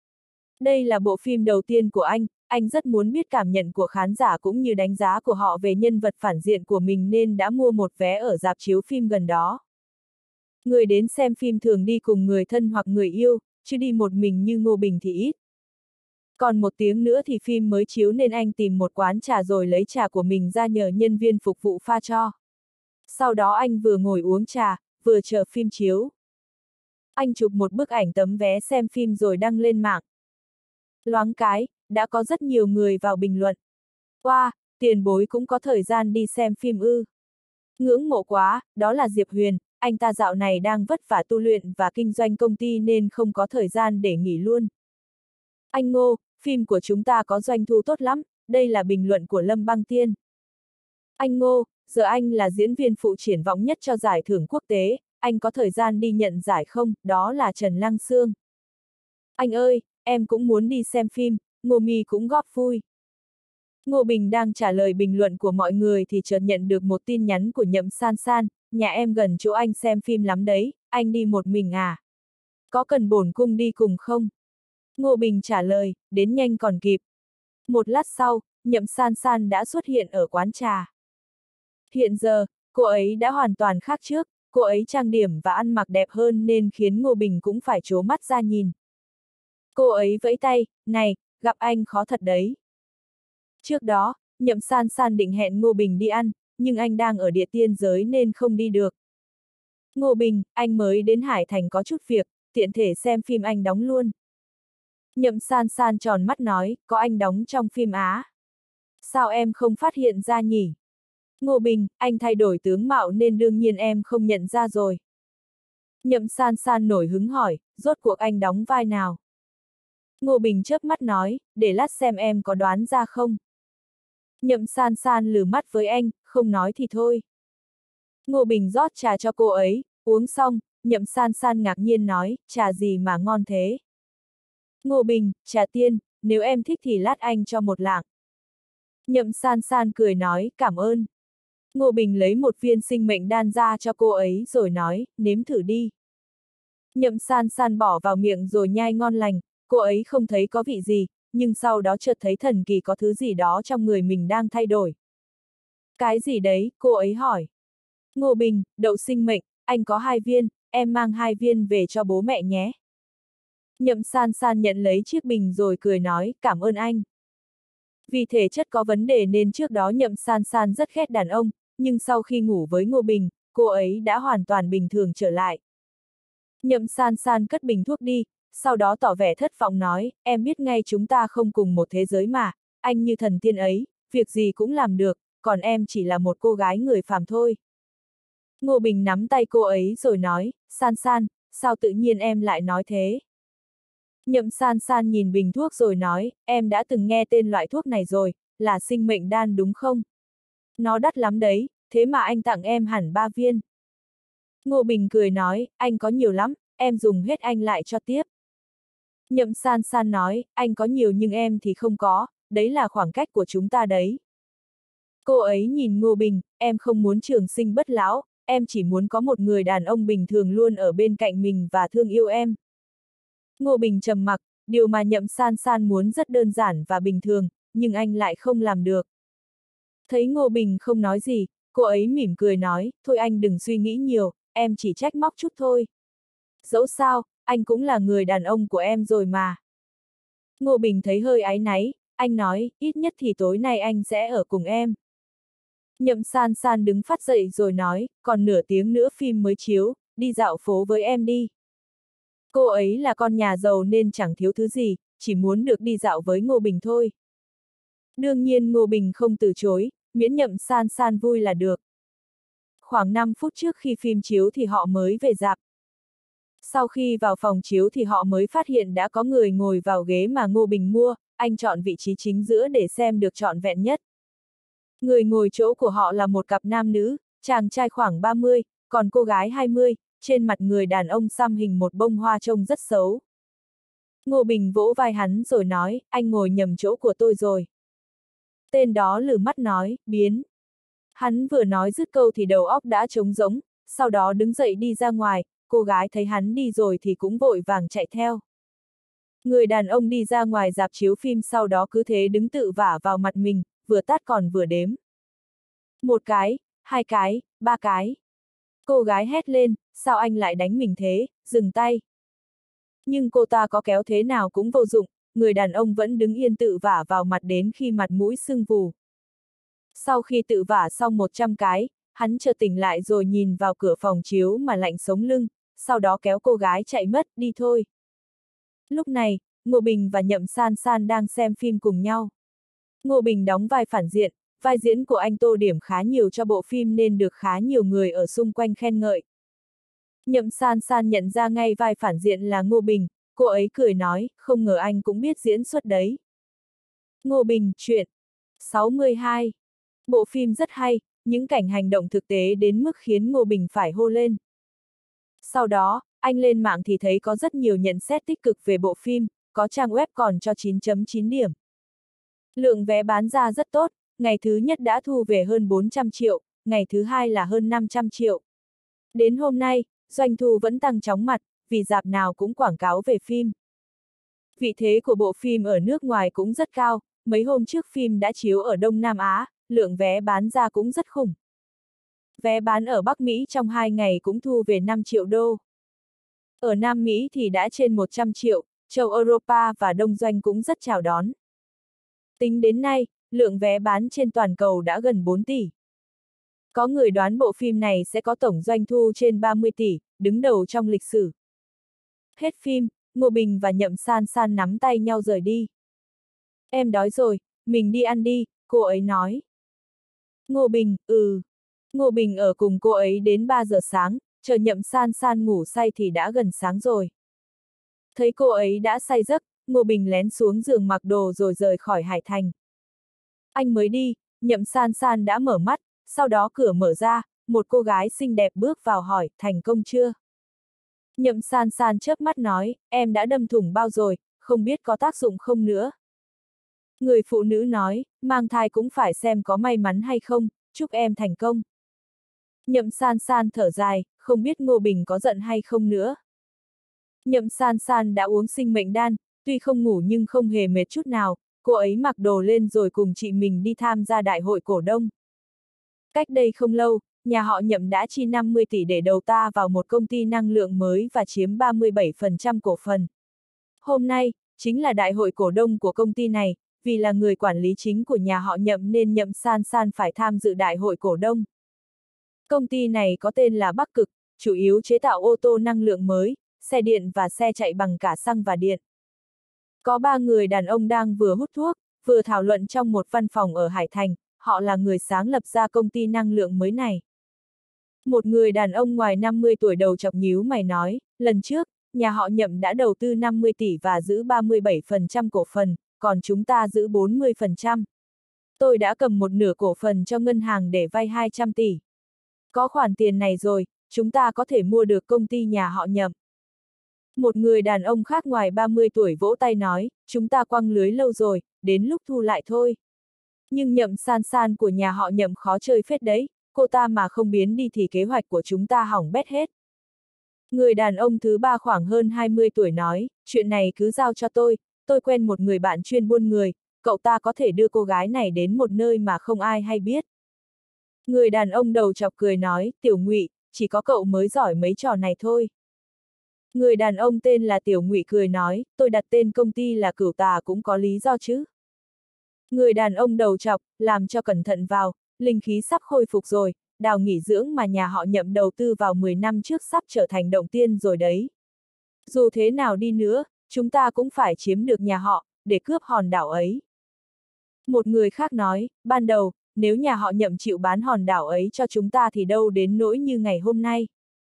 Đây là bộ phim đầu tiên của anh rất muốn biết cảm nhận của khán giả cũng như đánh giá của họ về nhân vật phản diện của mình nên đã mua một vé ở rạp chiếu phim gần đó. Người đến xem phim thường đi cùng người thân hoặc người yêu, chứ đi một mình như Ngô Bình thì ít. Còn một tiếng nữa thì phim mới chiếu nên anh tìm một quán trà rồi lấy trà của mình ra nhờ nhân viên phục vụ pha cho. Sau đó anh vừa ngồi uống trà, vừa chờ phim chiếu. Anh chụp một bức ảnh tấm vé xem phim rồi đăng lên mạng. Loáng cái, đã có rất nhiều người vào bình luận. Wow, tiền bối cũng có thời gian đi xem phim ư. Ngưỡng mộ quá, đó là Diệp Huyền, anh ta dạo này đang vất vả tu luyện và kinh doanh công ty nên không có thời gian để nghỉ luôn. Anh Ngô, phim của chúng ta có doanh thu tốt lắm, đây là bình luận của Lâm Băng Tiên. Anh Ngô, giờ anh là diễn viên phụ triển vọng nhất cho giải thưởng quốc tế, anh có thời gian đi nhận giải không, đó là Trần Lăng Sương. Anh ơi, em cũng muốn đi xem phim, Ngô Mi cũng góp vui. Ngô Bình đang trả lời bình luận của mọi người thì chợt nhận được một tin nhắn của Nhậm San San, nhà em gần chỗ anh xem phim lắm đấy, anh đi một mình à? Có cần bổn cung đi cùng không? Ngô Bình trả lời, đến nhanh còn kịp. Một lát sau, Nhậm San San đã xuất hiện ở quán trà. Hiện giờ, cô ấy đã hoàn toàn khác trước, cô ấy trang điểm và ăn mặc đẹp hơn nên khiến Ngô Bình cũng phải trố mắt ra nhìn. Cô ấy vẫy tay, này, gặp anh khó thật đấy. Trước đó, Nhậm San San định hẹn Ngô Bình đi ăn, nhưng anh đang ở địa tiên giới nên không đi được. Ngô Bình, anh mới đến Hải Thành có chút việc, tiện thể xem phim anh đóng luôn. Nhậm San San tròn mắt nói, có anh đóng trong phim Á. Sao em không phát hiện ra nhỉ? Ngô Bình, anh thay đổi tướng mạo nên đương nhiên em không nhận ra rồi. Nhậm San San nổi hứng hỏi, rốt cuộc anh đóng vai nào? Ngô Bình chớp mắt nói, để lát xem em có đoán ra không. Nhậm San San lừ mắt với anh, không nói thì thôi. Ngô Bình rót trà cho cô ấy, uống xong, Nhậm San San ngạc nhiên nói, trà gì mà ngon thế? Ngô Bình, trà tiên, nếu em thích thì lát anh cho một lạng. Nhậm San San cười nói, cảm ơn. Ngô Bình lấy một viên sinh mệnh đan ra cho cô ấy rồi nói, nếm thử đi. Nhậm San San bỏ vào miệng rồi nhai ngon lành, cô ấy không thấy có vị gì, nhưng sau đó chợt thấy thần kỳ có thứ gì đó trong người mình đang thay đổi. Cái gì đấy, cô ấy hỏi. Ngô Bình, đậu sinh mệnh, anh có 2 viên, em mang 2 viên về cho bố mẹ nhé. Nhậm San San nhận lấy chiếc bình rồi cười nói, cảm ơn anh. Vì thể chất có vấn đề nên trước đó Nhậm San San rất ghét đàn ông, nhưng sau khi ngủ với Ngô Bình, cô ấy đã hoàn toàn bình thường trở lại. Nhậm San San cất bình thuốc đi, sau đó tỏ vẻ thất vọng nói, em biết ngay chúng ta không cùng một thế giới mà, anh như thần tiên ấy, việc gì cũng làm được, còn em chỉ là một cô gái người phàm thôi. Ngô Bình nắm tay cô ấy rồi nói, San San, sao tự nhiên em lại nói thế? Nhậm San San nhìn bình thuốc rồi nói, em đã từng nghe tên loại thuốc này rồi, là sinh mệnh đan đúng không? Nó đắt lắm đấy, thế mà anh tặng em hẳn 3 viên. Ngô Bình cười nói, anh có nhiều lắm, em dùng hết anh lại cho tiếp. Nhậm San San nói, anh có nhiều nhưng em thì không có, đấy là khoảng cách của chúng ta đấy. Cô ấy nhìn Ngô Bình, em không muốn trường sinh bất lão, em chỉ muốn có một người đàn ông bình thường luôn ở bên cạnh mình và thương yêu em. Ngô Bình trầm mặc, điều mà Nhậm San San muốn rất đơn giản và bình thường, nhưng anh lại không làm được. Thấy Ngô Bình không nói gì, cô ấy mỉm cười nói, thôi anh đừng suy nghĩ nhiều, em chỉ trách móc chút thôi. Dẫu sao, anh cũng là người đàn ông của em rồi mà. Ngô Bình thấy hơi áy náy, anh nói, ít nhất thì tối nay anh sẽ ở cùng em. Nhậm San San đứng phát dậy rồi nói, còn nửa tiếng nữa phim mới chiếu, đi dạo phố với em đi. Cô ấy là con nhà giàu nên chẳng thiếu thứ gì, chỉ muốn được đi dạo với Ngô Bình thôi. Đương nhiên Ngô Bình không từ chối, miễn Nhậm San San vui là được. Khoảng 5 phút trước khi phim chiếu thì họ mới về rạp. Sau khi vào phòng chiếu thì họ mới phát hiện đã có người ngồi vào ghế mà Ngô Bình mua, anh chọn vị trí chính giữa để xem được trọn vẹn nhất. Người ngồi chỗ của họ là một cặp nam nữ, chàng trai khoảng 30, còn cô gái 20, trên mặt người đàn ông xăm hình một bông hoa trông rất xấu. Ngô Bình vỗ vai hắn rồi nói, anh ngồi nhầm chỗ của tôi rồi. Tên đó lử mắt nói, biến. Hắn vừa nói dứt câu thì đầu óc đã trống rỗng, sau đó đứng dậy đi ra ngoài, cô gái thấy hắn đi rồi thì cũng vội vàng chạy theo. Người đàn ông đi ra ngoài rạp chiếu phim sau đó cứ thế đứng tự vả vào mặt mình, vừa tát còn vừa đếm. 1 cái, 2 cái, 3 cái. Cô gái hét lên, sao anh lại đánh mình thế, dừng tay. Nhưng cô ta có kéo thế nào cũng vô dụng, người đàn ông vẫn đứng yên tự vả vào mặt đến khi mặt mũi sưng vù. Sau khi tự vả xong 100 cái, hắn chợt tỉnh lại rồi nhìn vào cửa phòng chiếu mà lạnh sống lưng, sau đó kéo cô gái chạy mất, đi thôi. Lúc này, Ngô Bình và Nhậm San San đang xem phim cùng nhau. Ngô Bình đóng vai phản diện, vai diễn của anh tô điểm khá nhiều cho bộ phim nên được khá nhiều người ở xung quanh khen ngợi. Nhậm San San nhận ra ngay vai phản diện là Ngô Bình, cô ấy cười nói, không ngờ anh cũng biết diễn xuất đấy. Ngô Bình, truyện 62. Bộ phim rất hay, những cảnh hành động thực tế đến mức khiến Ngô Bình phải hô lên. Sau đó, anh lên mạng thì thấy có rất nhiều nhận xét tích cực về bộ phim, có trang web còn cho 9.9 điểm. Lượng vé bán ra rất tốt, ngày thứ nhất đã thu về hơn 400 triệu, ngày thứ hai là hơn 500 triệu. Đến hôm nay, doanh thu vẫn tăng chóng mặt, vì rạp nào cũng quảng cáo về phim. Vị thế của bộ phim ở nước ngoài cũng rất cao, mấy hôm trước phim đã chiếu ở Đông Nam Á, lượng vé bán ra cũng rất khủng. Vé bán ở Bắc Mỹ trong 2 ngày cũng thu về 5 triệu đô. Ở Nam Mỹ thì đã trên 100 triệu, châu Europa và Đông Doanh cũng rất chào đón. Tính đến nay, lượng vé bán trên toàn cầu đã gần 4 tỷ. Có người đoán bộ phim này sẽ có tổng doanh thu trên 30 tỷ, đứng đầu trong lịch sử. Hết phim, Ngô Bình và Nhậm San San nắm tay nhau rời đi. Em đói rồi, mình đi ăn đi, cô ấy nói. Ngô Bình, Ngô Bình ở cùng cô ấy đến 3 giờ sáng, chờ Nhậm San San ngủ say thì đã gần sáng rồi. Thấy cô ấy đã say giấc, Ngô Bình lén xuống giường mặc đồ rồi rời khỏi Hải Thành. Anh mới đi, Nhậm San San đã mở mắt, sau đó cửa mở ra, một cô gái xinh đẹp bước vào hỏi, thành công chưa? Nhậm San San chớp mắt nói, em đã đâm thủng bao rồi, không biết có tác dụng không nữa. Người phụ nữ nói, mang thai cũng phải xem có may mắn hay không, chúc em thành công. Nhậm San San thở dài, không biết Ngô Bình có giận hay không nữa. Nhậm San San đã uống sinh mệnh đan, tuy không ngủ nhưng không hề mệt chút nào, cô ấy mặc đồ lên rồi cùng chị mình đi tham gia đại hội cổ đông. Cách đây không lâu, nhà họ Nhậm đã chi 50 tỷ để đầu tư vào một công ty năng lượng mới và chiếm 37% cổ phần. Hôm nay, chính là đại hội cổ đông của công ty này, vì là người quản lý chính của nhà họ Nhậm nên Nhậm San San phải tham dự đại hội cổ đông. Công ty này có tên là Bắc Cực, chủ yếu chế tạo ô tô năng lượng mới, xe điện và xe chạy bằng cả xăng và điện. Có 3 người đàn ông đang vừa hút thuốc, vừa thảo luận trong một văn phòng ở Hải Thành, họ là người sáng lập ra công ty năng lượng mới này. Một người đàn ông ngoài 50 tuổi đầu chọc nhíu mày nói, lần trước, nhà họ Nhậm đã đầu tư 50 tỷ và giữ 37% cổ phần, còn chúng ta giữ 40%. Tôi đã cầm một nửa cổ phần cho ngân hàng để vay 200 tỷ. Có khoản tiền này rồi, chúng ta có thể mua được công ty nhà họ Nhậm. Một người đàn ông khác ngoài 30 tuổi vỗ tay nói, chúng ta quăng lưới lâu rồi, đến lúc thu lại thôi. Nhưng Nhậm San San của nhà họ Nhậm khó chơi phết đấy, cô ta mà không biến đi thì kế hoạch của chúng ta hỏng bét hết. Người đàn ông thứ ba khoảng hơn 20 tuổi nói, chuyện này cứ giao cho tôi quen một người bạn chuyên buôn người, cậu ta có thể đưa cô gái này đến một nơi mà không ai hay biết. Người đàn ông đầu chọc cười nói, Tiểu Ngụy, chỉ có cậu mới giỏi mấy trò này thôi. Người đàn ông tên là Tiểu Ngụy cười nói, tôi đặt tên công ty là Cửu Tà cũng có lý do chứ. Người đàn ông đầu chọc, làm cho cẩn thận vào, linh khí sắp khôi phục rồi, đào nghỉ dưỡng mà nhà họ Nhậm đầu tư vào 10 năm trước sắp trở thành động tiên rồi đấy. Dù thế nào đi nữa, chúng ta cũng phải chiếm được nhà họ, để cướp hòn đảo ấy. Một người khác nói, ban đầu, nếu nhà họ Nhậm chịu bán hòn đảo ấy cho chúng ta thì đâu đến nỗi như ngày hôm nay.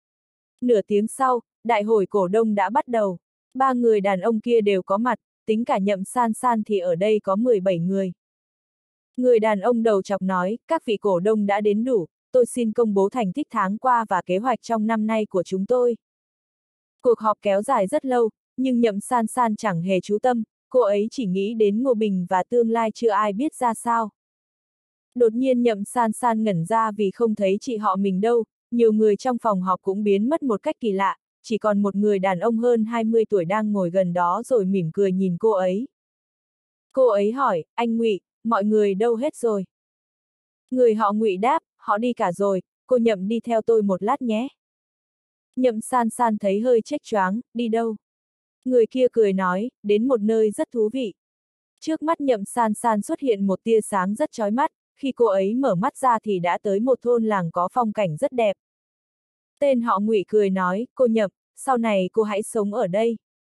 Nửa tiếng sau, đại hội cổ đông đã bắt đầu. 3 người đàn ông kia đều có mặt, tính cả Nhậm San San thì ở đây có 17 người. Người đàn ông đầu chọc nói, các vị cổ đông đã đến đủ, tôi xin công bố thành tích tháng qua và kế hoạch trong năm nay của chúng tôi. Cuộc họp kéo dài rất lâu, nhưng Nhậm San San chẳng hề chú tâm, cô ấy chỉ nghĩ đến Ngô Bình và tương lai chưa ai biết ra sao. Đột nhiên Nhậm San San ngẩn ra vì không thấy chị họ mình đâu, nhiều người trong phòng họp cũng biến mất một cách kỳ lạ, chỉ còn một người đàn ông hơn 20 tuổi đang ngồi gần đó rồi mỉm cười nhìn cô ấy. Cô ấy hỏi, anh Ngụy, mọi người đâu hết rồi? Người họ Ngụy đáp, họ đi cả rồi, cô Nhậm đi theo tôi một lát nhé. Nhậm San San thấy hơi chếch choáng, đi đâu? Người kia cười nói, đến một nơi rất thú vị. Trước mắt Nhậm San San xuất hiện một tia sáng rất chói mắt, khi cô ấy mở mắt ra thì đã tới một thôn làng có phong cảnh rất đẹp. Tên họ Ngụy cười nói, cô Nhậm, sau này cô hãy sống ở đây.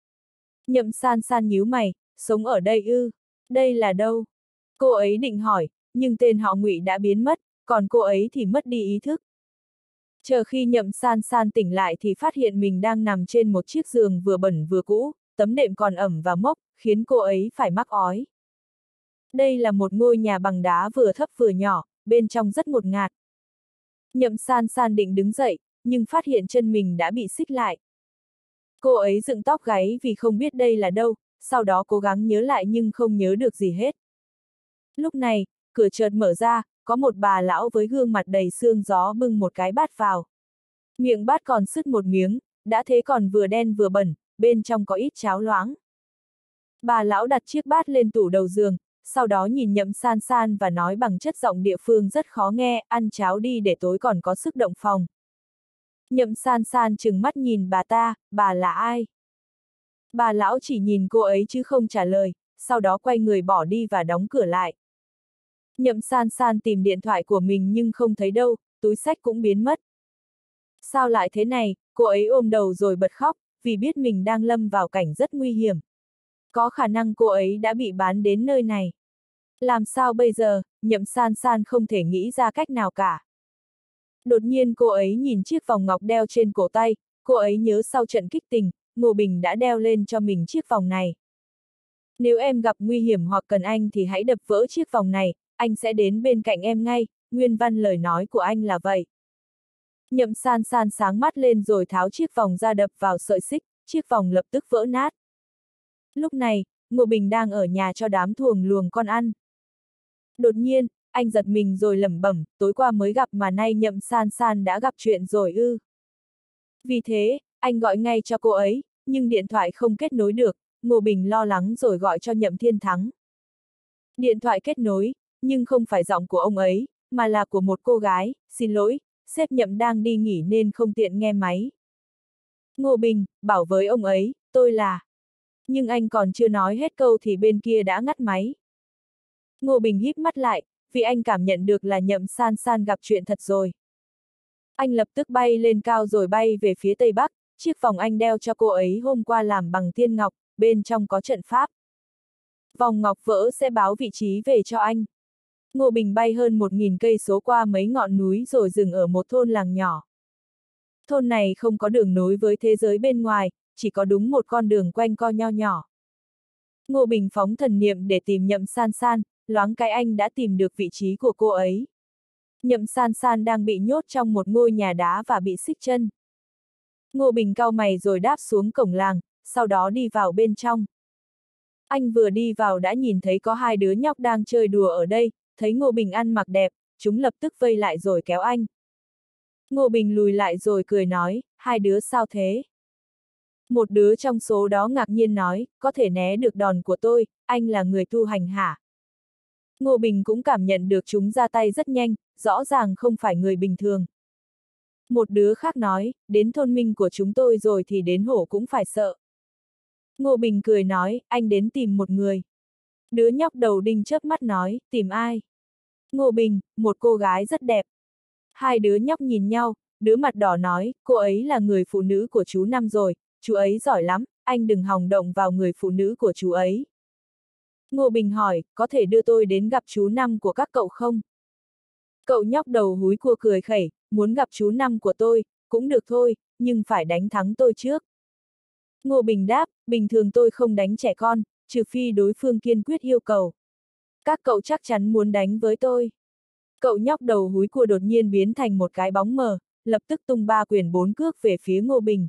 Nhậm San San nhíu mày, sống ở đây ư? Đây là đâu? Cô ấy định hỏi, nhưng tên họ Ngụy đã biến mất, còn cô ấy thì mất đi ý thức. Chờ khi Nhậm San San tỉnh lại thì phát hiện mình đang nằm trên một chiếc giường vừa bẩn vừa cũ, tấm đệm còn ẩm và mốc, khiến cô ấy phải mắc ói. Đây là một ngôi nhà bằng đá vừa thấp vừa nhỏ, bên trong rất ngột ngạt. Nhậm San San định đứng dậy, nhưng phát hiện chân mình đã bị xích lại. Cô ấy dựng tóc gáy vì không biết đây là đâu, sau đó cố gắng nhớ lại nhưng không nhớ được gì hết. Lúc này, cửa chợt mở ra, có một bà lão với gương mặt đầy sương gió bưng một cái bát vào. Miệng bát còn sứt một miếng, đã thế còn vừa đen vừa bẩn, bên trong có ít cháo loãng. Bà lão đặt chiếc bát lên tủ đầu giường, sau đó nhìn Nhậm San San và nói bằng chất giọng địa phương rất khó nghe, ăn cháo đi để tối còn có sức động phòng. Nhậm San San trừng mắt nhìn bà ta, bà là ai? Bà lão chỉ nhìn cô ấy chứ không trả lời, sau đó quay người bỏ đi và đóng cửa lại. Nhậm San San tìm điện thoại của mình nhưng không thấy đâu, túi xách cũng biến mất. Sao lại thế này, cô ấy ôm đầu rồi bật khóc, vì biết mình đang lâm vào cảnh rất nguy hiểm. Có khả năng cô ấy đã bị bán đến nơi này. Làm sao bây giờ, Nhậm San San không thể nghĩ ra cách nào cả. Đột nhiên cô ấy nhìn chiếc vòng ngọc đeo trên cổ tay, cô ấy nhớ sau trận kích tình, Ngô Bình đã đeo lên cho mình chiếc vòng này. Nếu em gặp nguy hiểm hoặc cần anh thì hãy đập vỡ chiếc vòng này, anh sẽ đến bên cạnh em ngay, nguyên văn lời nói của anh là vậy. Nhậm San San sáng mắt lên rồi tháo chiếc vòng ra đập vào sợi xích, chiếc vòng lập tức vỡ nát. Lúc này, Ngô Bình đang ở nhà cho đám thuồng luồng con ăn. Đột nhiên, anh giật mình rồi lẩm bẩm, tối qua mới gặp mà nay Nhậm San San đã gặp chuyện rồi ư. Vì thế, anh gọi ngay cho cô ấy, nhưng điện thoại không kết nối được, Ngô Bình lo lắng rồi gọi cho Nhậm Thiên Thắng. Điện thoại kết nối, nhưng không phải giọng của ông ấy, mà là của một cô gái, xin lỗi, sếp Nhậm đang đi nghỉ nên không tiện nghe máy. Ngô Bình, bảo với ông ấy, tôi là... Nhưng anh còn chưa nói hết câu thì bên kia đã ngắt máy. Ngô Bình híp mắt lại, vì anh cảm nhận được là Nhậm San San gặp chuyện thật rồi. Anh lập tức bay lên cao rồi bay về phía tây bắc, chiếc vòng anh đeo cho cô ấy hôm qua làm bằng thiên ngọc, bên trong có trận pháp. Vòng ngọc vỡ sẽ báo vị trí về cho anh. Ngô Bình bay hơn 1.000 cây số qua mấy ngọn núi rồi dừng ở một thôn làng nhỏ. Thôn này không có đường nối với thế giới bên ngoài, chỉ có đúng một con đường quanh co nho nhỏ. Ngô Bình phóng thần niệm để tìm Nhậm San San, loáng cái anh đã tìm được vị trí của cô ấy. Nhậm San San đang bị nhốt trong một ngôi nhà đá và bị xích chân. Ngô Bình cau mày rồi đáp xuống cổng làng, sau đó đi vào bên trong. Anh vừa đi vào đã nhìn thấy có hai đứa nhóc đang chơi đùa ở đây, thấy Ngô Bình ăn mặc đẹp, chúng lập tức vây lại rồi kéo anh. Ngô Bình lùi lại rồi cười nói, hai đứa sao thế? Một đứa trong số đó ngạc nhiên nói, có thể né được đòn của tôi, anh là người tu hành hả? Ngô Bình cũng cảm nhận được chúng ra tay rất nhanh, rõ ràng không phải người bình thường. Một đứa khác nói, đến thôn minh của chúng tôi rồi thì đến hổ cũng phải sợ. Ngô Bình cười nói, anh đến tìm một người. Đứa nhóc đầu đinh chớp mắt nói, tìm ai? Ngô Bình, một cô gái rất đẹp. Hai đứa nhóc nhìn nhau, đứa mặt đỏ nói, cô ấy là người phụ nữ của chú Năm rồi, chú ấy giỏi lắm, anh đừng hòng động vào người phụ nữ của chú ấy. Ngô Bình hỏi, có thể đưa tôi đến gặp chú Năm của các cậu không? Cậu nhóc đầu húi cua cười khẩy, muốn gặp chú Năm của tôi, cũng được thôi, nhưng phải đánh thắng tôi trước. Ngô Bình đáp, bình thường tôi không đánh trẻ con, trừ phi đối phương kiên quyết yêu cầu. Các cậu chắc chắn muốn đánh với tôi. Cậu nhóc đầu húi cua đột nhiên biến thành một cái bóng mờ, lập tức tung 3 quyền 4 cước về phía Ngô Bình.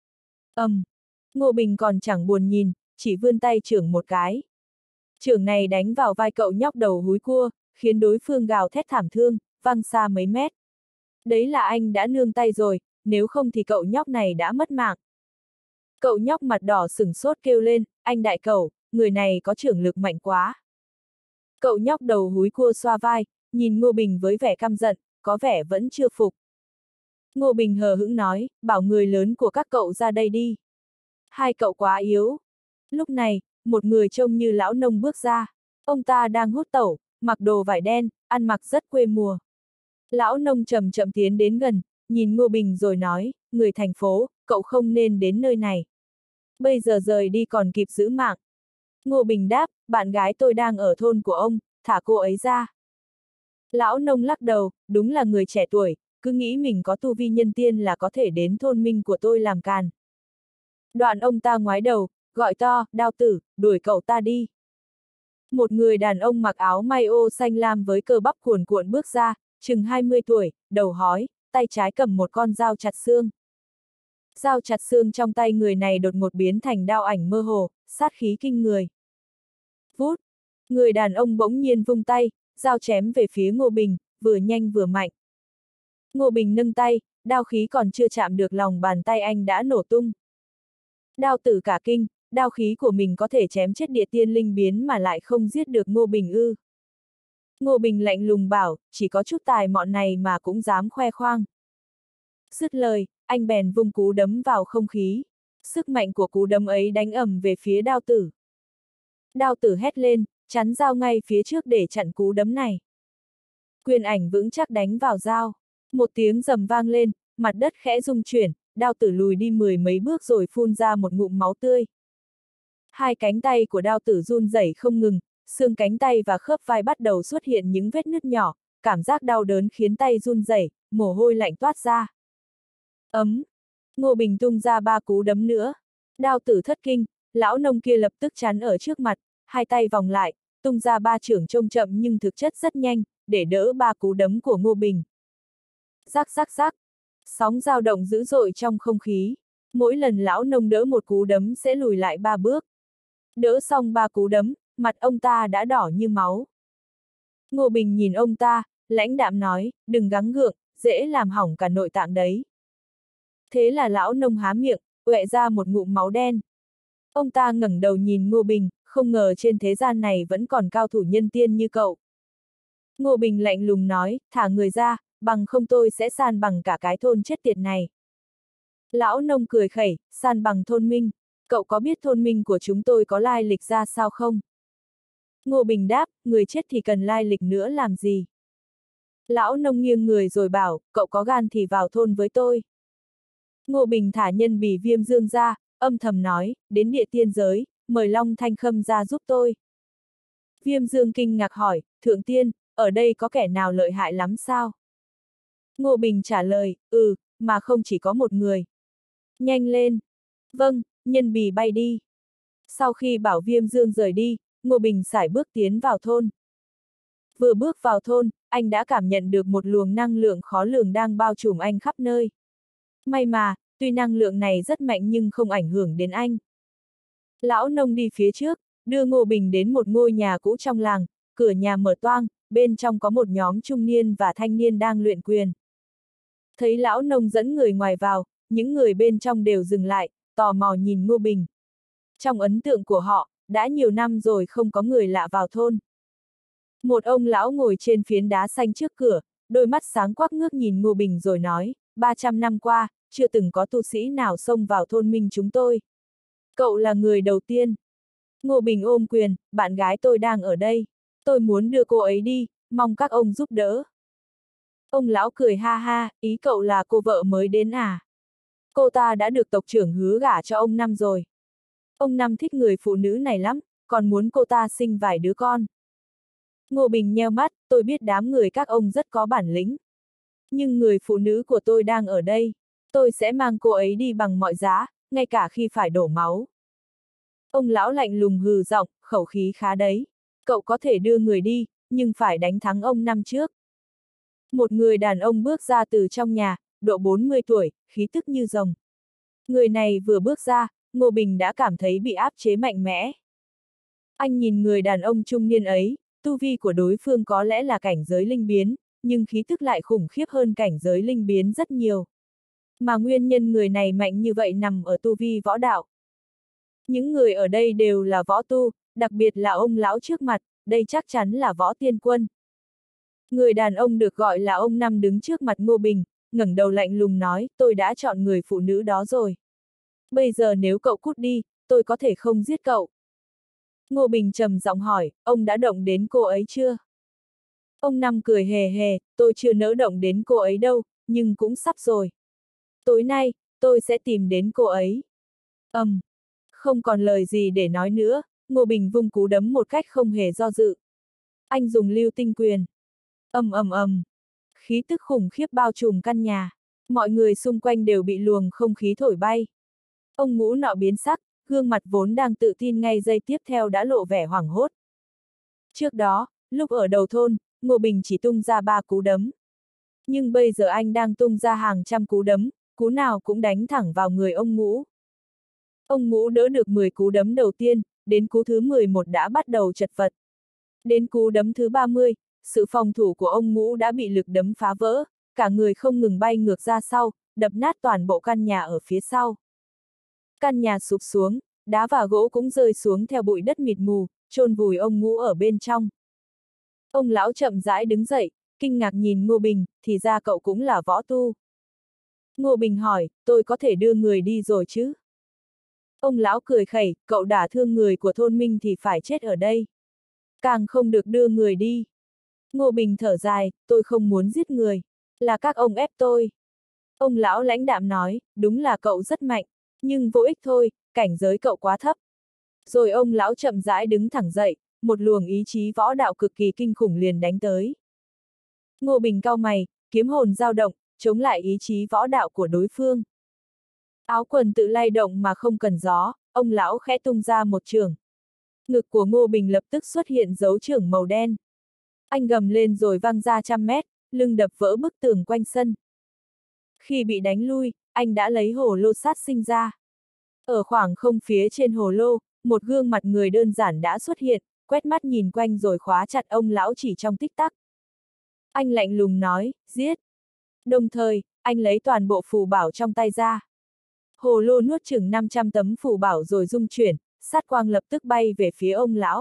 Ngô Bình còn chẳng buồn nhìn, chỉ vươn tay chưởng một cái. Chưởng này đánh vào vai cậu nhóc đầu húi cua, khiến đối phương gào thét thảm thương, văng xa mấy mét. Đấy là anh đã nương tay rồi, nếu không thì cậu nhóc này đã mất mạng. Cậu nhóc mặt đỏ sửng sốt kêu lên, anh đại cẩu, người này có chưởng lực mạnh quá. Cậu nhóc đầu húi cua xoa vai, nhìn Ngô Bình với vẻ căm giận, có vẻ vẫn chưa phục. Ngô Bình hờ hững nói, bảo người lớn của các cậu ra đây đi. Hai cậu quá yếu. Lúc này, một người trông như lão nông bước ra. Ông ta đang hút tẩu, mặc đồ vải đen, ăn mặc rất quê mùa. Lão nông chậm chậm tiến đến gần, nhìn Ngô Bình rồi nói, người thành phố, cậu không nên đến nơi này. Bây giờ rời đi còn kịp giữ mạng. Ngô Bình đáp, bạn gái tôi đang ở thôn của ông, thả cô ấy ra. Lão nông lắc đầu, đúng là người trẻ tuổi, cứ nghĩ mình có tu vi nhân tiên là có thể đến thôn minh của tôi làm càn. Đoạn ông ta ngoái đầu, gọi to, Đao tử, đuổi cậu ta đi. Một người đàn ông mặc áo may ô xanh lam với cơ bắp cuồn cuộn bước ra, chừng 20 tuổi, đầu hói, tay trái cầm một con dao chặt xương. Dao chặt xương trong tay người này đột ngột biến thành đao ảnh mơ hồ, sát khí kinh người. Vút! Người đàn ông bỗng nhiên vung tay, dao chém về phía Ngô Bình, vừa nhanh vừa mạnh. Ngô Bình nâng tay, đao khí còn chưa chạm được lòng bàn tay anh đã nổ tung. Đao tử cả kinh, đao khí của mình có thể chém chết địa tiên linh biến mà lại không giết được Ngô Bình ư? Ngô Bình lạnh lùng bảo, chỉ có chút tài mọn này mà cũng dám khoe khoang. Dứt lời, anh bèn vung cú đấm vào không khí. Sức mạnh của cú đấm ấy đánh ầm về phía đao tử. Đao tử hét lên, chắn dao ngay phía trước để chặn cú đấm này. Quyền ảnh vững chắc đánh vào dao. Một tiếng rầm vang lên, mặt đất khẽ rung chuyển, đao tử lùi đi 10 mấy bước rồi phun ra một ngụm máu tươi. Hai cánh tay của đao tử run rẩy không ngừng, xương cánh tay và khớp vai bắt đầu xuất hiện những vết nứt nhỏ, cảm giác đau đớn khiến tay run rẩy, mồ hôi lạnh toát ra. Ngô Bình tung ra 3 cú đấm nữa. Đao tử thất kinh, lão nông kia lập tức chắn ở trước mặt, hai tay vòng lại, tung ra 3 chưởng trông chậm nhưng thực chất rất nhanh, để đỡ 3 cú đấm của Ngô Bình. Rắc rắc rắc, sóng dao động dữ dội trong không khí. Mỗi lần lão nông đỡ một cú đấm sẽ lùi lại 3 bước. Đỡ xong 3 cú đấm, mặt ông ta đã đỏ như máu. Ngô Bình nhìn ông ta, lãnh đạm nói, đừng gắng gượng, dễ làm hỏng cả nội tạng đấy. Thế là lão nông há miệng, uệ ra một ngụm máu đen. Ông ta ngẩng đầu nhìn Ngô Bình, không ngờ trên thế gian này vẫn còn cao thủ nhân tiên như cậu. Ngô Bình lạnh lùng nói, thả người ra, bằng không tôi sẽ san bằng cả cái thôn chết tiệt này. Lão nông cười khẩy, san bằng thôn Minh, cậu có biết thôn Minh của chúng tôi có lai lịch ra sao không? Ngô Bình đáp, người chết thì cần lai lịch nữa làm gì? Lão nông nghiêng người rồi bảo, cậu có gan thì vào thôn với tôi. Ngô Bình thả nhân bì viêm dương ra, âm thầm nói, đến địa tiên giới, mời Long Thanh Khâm ra giúp tôi. Viêm dương kinh ngạc hỏi, thượng tiên, ở đây có kẻ nào lợi hại lắm sao? Ngô Bình trả lời, mà không chỉ có một người. Nhanh lên. Vâng, nhân bì bay đi. Sau khi bảo Viêm Dương rời đi, Ngô Bình sải bước tiến vào thôn. Vừa bước vào thôn, anh đã cảm nhận được một luồng năng lượng khó lường đang bao trùm anh khắp nơi. May mà, tuy năng lượng này rất mạnh nhưng không ảnh hưởng đến anh. Lão nông đi phía trước, đưa Ngô Bình đến một ngôi nhà cũ trong làng, cửa nhà mở toang, bên trong có một nhóm trung niên và thanh niên đang luyện quyền. Thấy lão nông dẫn người ngoài vào, những người bên trong đều dừng lại, tò mò nhìn Ngô Bình. Trong ấn tượng của họ, đã nhiều năm rồi không có người lạ vào thôn. Một ông lão ngồi trên phiến đá xanh trước cửa, đôi mắt sáng quắc ngước nhìn Ngô Bình rồi nói, 300 năm qua, chưa từng có tu sĩ nào xông vào thôn Minh chúng tôi. Cậu là người đầu tiên. Ngô Bình ôm quyền, bạn gái tôi đang ở đây. Tôi muốn đưa cô ấy đi, mong các ông giúp đỡ. Ông lão cười ha ha, ý cậu là cô vợ mới đến à? Cô ta đã được tộc trưởng hứa gả cho ông Năm rồi. Ông Năm thích người phụ nữ này lắm, còn muốn cô ta sinh vài đứa con. Ngô Bình nheo mắt, tôi biết đám người các ông rất có bản lĩnh. Nhưng người phụ nữ của tôi đang ở đây. Tôi sẽ mang cô ấy đi bằng mọi giá, ngay cả khi phải đổ máu. Ông lão lạnh lùng hừ giọng, khẩu khí khá đấy. Cậu có thể đưa người đi, nhưng phải đánh thắng ông Năm trước. Một người đàn ông bước ra từ trong nhà, độ 40 tuổi, khí tức như rồng. Người này vừa bước ra, Ngô Bình đã cảm thấy bị áp chế mạnh mẽ. Anh nhìn người đàn ông trung niên ấy, tu vi của đối phương có lẽ là cảnh giới linh biến, nhưng khí tức lại khủng khiếp hơn cảnh giới linh biến rất nhiều. Mà nguyên nhân người này mạnh như vậy nằm ở tu vi võ đạo. Những người ở đây đều là võ tu, đặc biệt là ông lão trước mặt, đây chắc chắn là võ tiên quân. Người đàn ông được gọi là ông Năm đứng trước mặt Ngô Bình, ngẩng đầu lạnh lùng nói, tôi đã chọn người phụ nữ đó rồi. Bây giờ nếu cậu cút đi, tôi có thể không giết cậu. Ngô Bình trầm giọng hỏi, ông đã động đến cô ấy chưa? Ông Năm cười hề hề, tôi chưa nỡ động đến cô ấy đâu, nhưng cũng sắp rồi. Tối nay, tôi sẽ tìm đến cô ấy. Không còn lời gì để nói nữa, Ngô Bình vung cú đấm một cách không hề do dự. Anh dùng lưu tinh quyền. Khí tức khủng khiếp bao trùm căn nhà. Mọi người xung quanh đều bị luồng không khí thổi bay. Ông ngũ nọ biến sắc, gương mặt vốn đang tự tin ngay giây tiếp theo đã lộ vẻ hoảng hốt. Trước đó, lúc ở đầu thôn, Ngô Bình chỉ tung ra 3 cú đấm. Nhưng bây giờ anh đang tung ra hàng trăm cú đấm, cú nào cũng đánh thẳng vào người ông ngũ. Ông ngũ đỡ được 10 cú đấm đầu tiên, đến cú thứ 11 đã bắt đầu chật vật. Đến cú đấm thứ 30, sự phòng thủ của ông ngũ đã bị lực đấm phá vỡ, cả người không ngừng bay ngược ra sau, đập nát toàn bộ căn nhà ở phía sau. Căn nhà sụp xuống, đá và gỗ cũng rơi xuống theo bụi đất mịt mù, chôn vùi ông Ngũ ở bên trong. Ông lão chậm rãi đứng dậy, kinh ngạc nhìn Ngô Bình, thì ra cậu cũng là võ tu. Ngô Bình hỏi, tôi có thể đưa người đi rồi chứ? Ông lão cười khẩy, cậu đả thương người của thôn Minh thì phải chết ở đây. Càng không được đưa người đi. Ngô Bình thở dài, tôi không muốn giết người. Là các ông ép tôi. Ông lão lãnh đạm nói, đúng là cậu rất mạnh, nhưng vô ích thôi, cảnh giới cậu quá thấp. Rồi ông lão chậm rãi đứng thẳng dậy, một luồng ý chí võ đạo cực kỳ kinh khủng liền đánh tới. Ngô Bình cau mày, kiếm hồn dao động, chống lại ý chí võ đạo của đối phương. Áo quần tự lay động mà không cần gió, ông lão khẽ tung ra một chưởng. Ngực của Ngô Bình lập tức xuất hiện dấu chưởng màu đen. Anh gầm lên rồi văng ra trăm mét, lưng đập vỡ bức tường quanh sân. Khi bị đánh lui, anh đã lấy hồ lô sát sinh ra. Ở khoảng không phía trên hồ lô, một gương mặt người đơn giản đã xuất hiện, quét mắt nhìn quanh rồi khóa chặt ông lão chỉ trong tích tắc. Anh lạnh lùng nói, giết. Đồng thời, anh lấy toàn bộ phù bảo trong tay ra. Hồ lô nuốt chừng 500 tấm phù bảo rồi rung chuyển, sát quang lập tức bay về phía ông lão.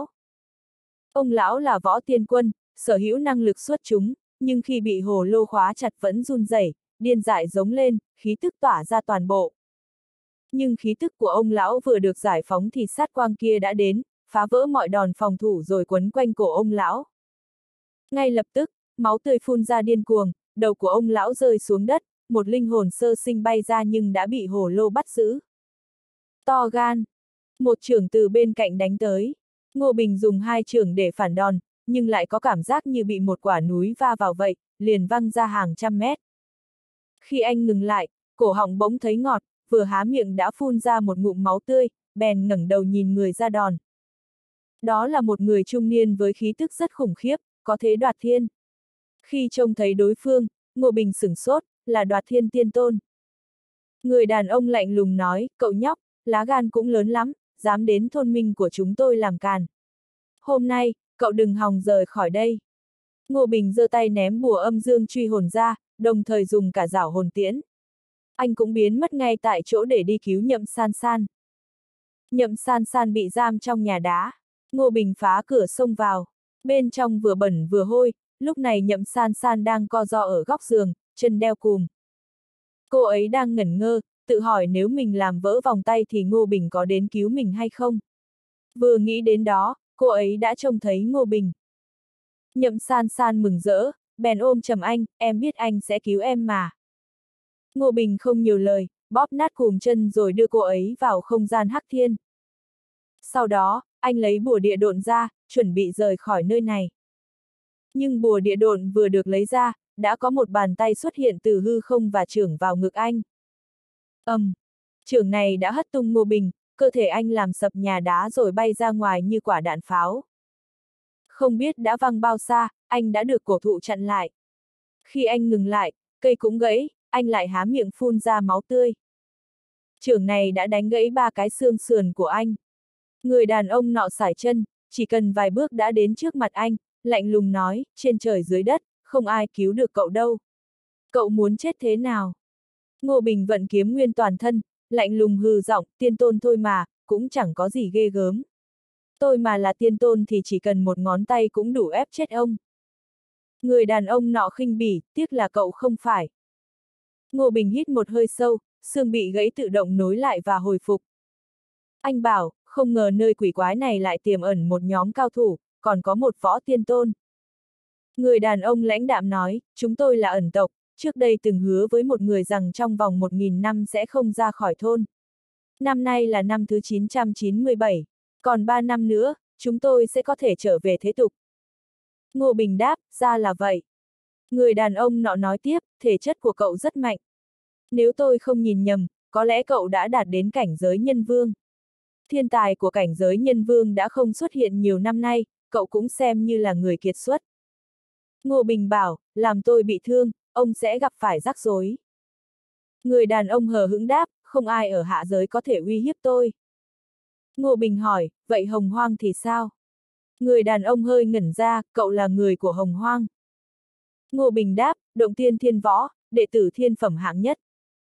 Ông lão là võ tiên quân, sở hữu năng lực xuất chúng, nhưng khi bị hồ lô khóa chặt vẫn run rẩy, điên dại giống lên, khí tức tỏa ra toàn bộ. Nhưng khí tức của ông lão vừa được giải phóng thì sát quang kia đã đến, phá vỡ mọi đòn phòng thủ rồi quấn quanh cổ ông lão. Ngay lập tức, máu tươi phun ra điên cuồng, đầu của ông lão rơi xuống đất, một linh hồn sơ sinh bay ra nhưng đã bị hồ lô bắt giữ. To gan! Một chưởng từ bên cạnh đánh tới. Ngô Bình dùng hai chưởng để phản đòn, nhưng lại có cảm giác như bị một quả núi va vào vậy, liền văng ra hàng trăm mét. Khi anh ngừng lại, cổ họng bỗng thấy ngọt, vừa há miệng đã phun ra một ngụm máu tươi, bèn ngẩng đầu nhìn người ra đòn. Đó là một người trung niên với khí tức rất khủng khiếp, có thế Đoạt Thiên. Khi trông thấy đối phương, Ngô Bình sửng sốt, là Đoạt Thiên Tiên Tôn. Người đàn ông lạnh lùng nói, cậu nhóc, lá gan cũng lớn lắm, dám đến thôn Minh của chúng tôi làm càn. Hôm nay, cậu đừng hòng rời khỏi đây. Ngô Bình giơ tay ném bùa âm dương truy hồn ra, đồng thời dùng cả giảo hồn tiễn. Anh cũng biến mất ngay tại chỗ để đi cứu Nhậm San San. Nhậm San San bị giam trong nhà đá. Ngô Bình phá cửa xông vào. Bên trong vừa bẩn vừa hôi, lúc này Nhậm San San đang co ro ở góc giường, chân đeo cùm. Cô ấy đang ngẩn ngơ, tự hỏi nếu mình làm vỡ vòng tay thì Ngô Bình có đến cứu mình hay không. Vừa nghĩ đến đó, cô ấy đã trông thấy Ngô Bình. Nhậm San San mừng rỡ, bèn ôm chầm anh, em biết anh sẽ cứu em mà. Ngô Bình không nhiều lời, bóp nát cùm chân rồi đưa cô ấy vào không gian hắc thiên. Sau đó, anh lấy bùa địa độn ra, chuẩn bị rời khỏi nơi này. Nhưng bùa địa độn vừa được lấy ra, đã có một bàn tay xuất hiện từ hư không và chưởng vào ngực anh. Chưởng này đã hất tung Ngô Bình, cơ thể anh làm sập nhà đá rồi bay ra ngoài như quả đạn pháo. Không biết đã văng bao xa, anh đã được cổ thụ chặn lại. Khi anh ngừng lại, cây cũng gãy, anh lại há miệng phun ra máu tươi. Chưởng này đã đánh gãy 3 cái xương sườn của anh. Người đàn ông nọ sải chân, chỉ cần vài bước đã đến trước mặt anh, lạnh lùng nói, trên trời dưới đất, không ai cứu được cậu đâu. Cậu muốn chết thế nào? Ngô Bình vận kiếm nguyên toàn thân, lạnh lùng hừ giọng, tiên tôn thôi mà, cũng chẳng có gì ghê gớm. Tôi mà là tiên tôn thì chỉ cần một ngón tay cũng đủ ép chết ông. Người đàn ông nọ khinh bỉ, tiếc là cậu không phải. Ngô Bình hít một hơi sâu, xương bị gãy tự động nối lại và hồi phục. Anh bảo, không ngờ nơi quỷ quái này lại tiềm ẩn một nhóm cao thủ, còn có một võ tiên tôn. Người đàn ông lãnh đạm nói, chúng tôi là ẩn tộc, trước đây từng hứa với một người rằng trong vòng 1000 năm sẽ không ra khỏi thôn. Năm nay là năm thứ 997, còn 3 năm nữa, chúng tôi sẽ có thể trở về thế tục. Ngô Bình đáp, ra là vậy. Người đàn ông nọ nói tiếp, thể chất của cậu rất mạnh. Nếu tôi không nhìn nhầm, có lẽ cậu đã đạt đến cảnh giới nhân vương. Thiên tài của cảnh giới nhân vương đã không xuất hiện nhiều năm nay, cậu cũng xem như là người kiệt xuất. Ngô Bình bảo, làm tôi bị thương, ông sẽ gặp phải rắc rối. Người đàn ông hờ hững đáp, không ai ở hạ giới có thể uy hiếp tôi. Ngô Bình hỏi, vậy Hồng Hoang thì sao? Người đàn ông hơi ngẩn ra, cậu là người của Hồng Hoang. Ngô Bình đáp, động tiên thiên võ, đệ tử thiên phẩm hạng nhất.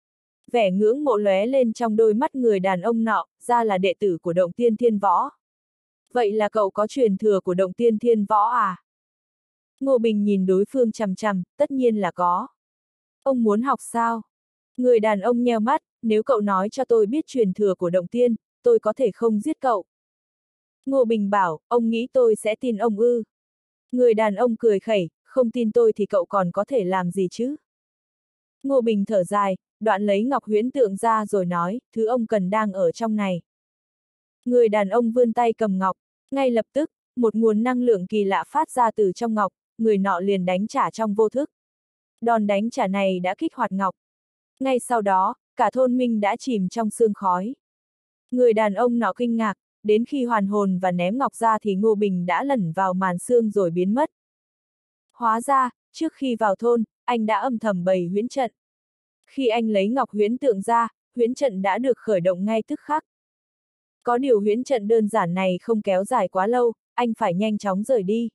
Vẻ ngưỡng mộ lóe lên trong đôi mắt người đàn ông nọ, ra là đệ tử của Động Tiên Thiên Võ. Vậy là cậu có truyền thừa của Động Tiên Thiên Võ à? Ngô Bình nhìn đối phương chằm chằm, tất nhiên là có. Ông muốn học sao? Người đàn ông nheo mắt, nếu cậu nói cho tôi biết truyền thừa của Động Tiên, tôi có thể không giết cậu. Ngô Bình bảo, ông nghĩ tôi sẽ tin ông ư? Người đàn ông cười khẩy, không tin tôi thì cậu còn có thể làm gì chứ? Ngô Bình thở dài, đoạn lấy ngọc huyễn tượng ra rồi nói, thứ ông cần đang ở trong này. Người đàn ông vươn tay cầm ngọc, ngay lập tức, một nguồn năng lượng kỳ lạ phát ra từ trong ngọc, người nọ liền đánh trả trong vô thức. Đòn đánh trả này đã kích hoạt ngọc. Ngay sau đó, cả thôn Minh đã chìm trong sương khói. Người đàn ông nọ kinh ngạc, đến khi hoàn hồn và ném ngọc ra thì Ngô Bình đã lẩn vào màn sương rồi biến mất. Hóa ra, trước khi vào thôn, anh đã âm thầm bày huyễn trận. Khi anh lấy ngọc huyễn tượng ra, huyễn trận đã được khởi động ngay tức khắc. Có điều huyễn trận đơn giản này không kéo dài quá lâu, anh phải nhanh chóng rời đi.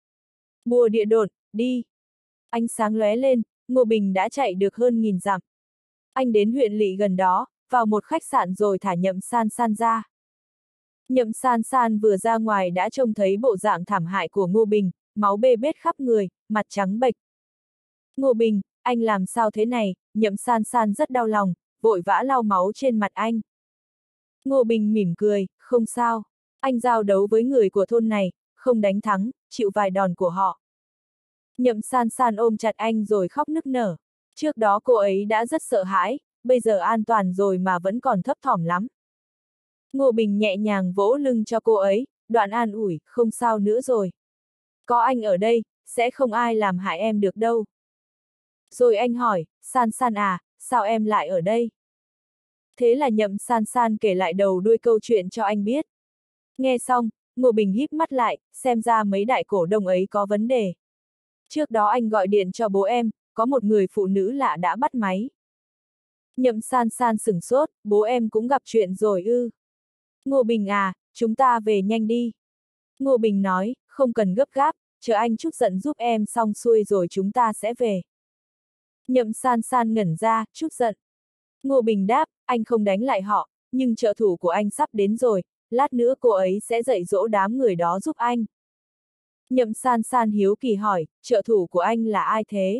Bùa địa đột, đi. Ánh sáng lóe lên, Ngô Bình đã chạy được hơn 1000 dặm. Anh đến huyện lỵ gần đó, vào một khách sạn rồi thả Nhậm San San ra. Nhậm San San vừa ra ngoài đã trông thấy bộ dạng thảm hại của Ngô Bình, máu bê bết khắp người, mặt trắng bệch. Ngô Bình, anh làm sao thế này? Nhậm San San rất đau lòng, vội vã lau máu trên mặt anh. Ngô Bình mỉm cười, không sao. Anh giao đấu với người của thôn này, không đánh thắng, chịu vài đòn của họ. Nhậm San San ôm chặt anh rồi khóc nức nở. Trước đó cô ấy đã rất sợ hãi, bây giờ an toàn rồi mà vẫn còn thấp thỏm lắm. Ngô Bình nhẹ nhàng vỗ lưng cho cô ấy, đoạn an ủi, không sao nữa rồi. Có anh ở đây, sẽ không ai làm hại em được đâu. Rồi anh hỏi, San San à, sao em lại ở đây? Thế là Nhậm San San kể lại đầu đuôi câu chuyện cho anh biết. Nghe xong, Ngô Bình híp mắt lại, xem ra mấy đại cổ đông ấy có vấn đề. Trước đó anh gọi điện cho bố em, có một người phụ nữ lạ đã bắt máy. Nhậm San San sửng sốt, bố em cũng gặp chuyện rồi ư. Ngô Bình à, chúng ta về nhanh đi. Ngô Bình nói, không cần gấp gáp, chờ anh chút giận giúp em xong xuôi rồi chúng ta sẽ về. Nhậm San San ngẩn ra, chút giận. Ngô Bình đáp, anh không đánh lại họ, nhưng trợ thủ của anh sắp đến rồi, lát nữa cô ấy sẽ dạy dỗ đám người đó giúp anh. Nhậm San San hiếu kỳ hỏi, trợ thủ của anh là ai thế?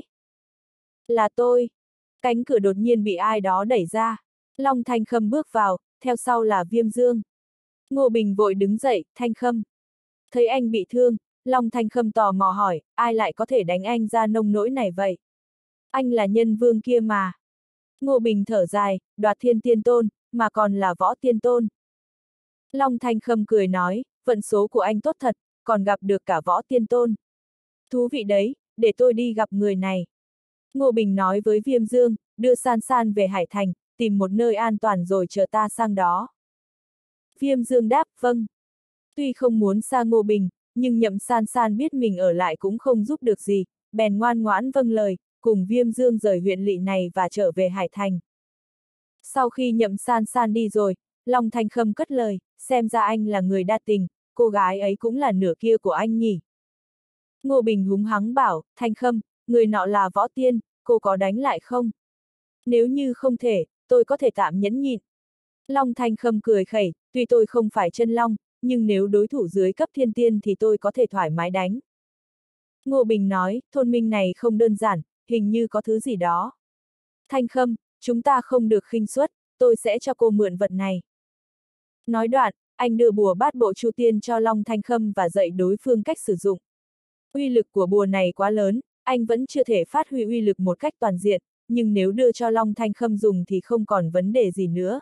Là tôi. Cánh cửa đột nhiên bị ai đó đẩy ra. Long Thanh Khâm bước vào, theo sau là Viêm Dương. Ngô Bình vội đứng dậy, Thanh Khâm. Thấy anh bị thương, Long Thanh Khâm tò mò hỏi, ai lại có thể đánh anh ra nông nỗi này vậy? Anh là nhân vương kia mà. Ngô Bình thở dài, Đoạt Thiên Tiên Tôn, mà còn là Võ Tiên Tôn. Long Thanh Khâm cười nói, vận số của anh tốt thật, còn gặp được cả Võ Tiên Tôn. Thú vị đấy, để tôi đi gặp người này. Ngô Bình nói với Viêm Dương, đưa San San về Hải Thành, tìm một nơi an toàn rồi chờ ta sang đó. Viêm Dương đáp, vâng. Tuy không muốn xa Ngô Bình, nhưng Nhậm San San biết mình ở lại cũng không giúp được gì, bèn ngoan ngoãn vâng lời, cùng Viêm Dương rời huyện lỵ này và trở về Hải Thành. Sau khi Nhậm San San đi rồi, Long Thanh Khâm cất lời, xem ra anh là người đa tình, cô gái ấy cũng là nửa kia của anh nhỉ. Ngô Bình húng hắng bảo, Thanh Khâm, người nọ là Võ Tiên, cô có đánh lại không? Nếu như không thể, tôi có thể tạm nhẫn nhịn. Long Thanh Khâm cười khẩy, tuy tôi không phải chân long, nhưng nếu đối thủ dưới cấp thiên tiên thì tôi có thể thoải mái đánh. Ngô Bình nói, thôn Minh này không đơn giản, hình như có thứ gì đó. Thanh Khâm, chúng ta không được khinh suất, tôi sẽ cho cô mượn vật này. Nói đoạn, anh đưa bùa bát bộ chu tiên cho Long Thanh Khâm và dạy đối phương cách sử dụng. Uy lực của bùa này quá lớn, anh vẫn chưa thể phát huy uy lực một cách toàn diện, nhưng nếu đưa cho Long Thanh Khâm dùng thì không còn vấn đề gì nữa.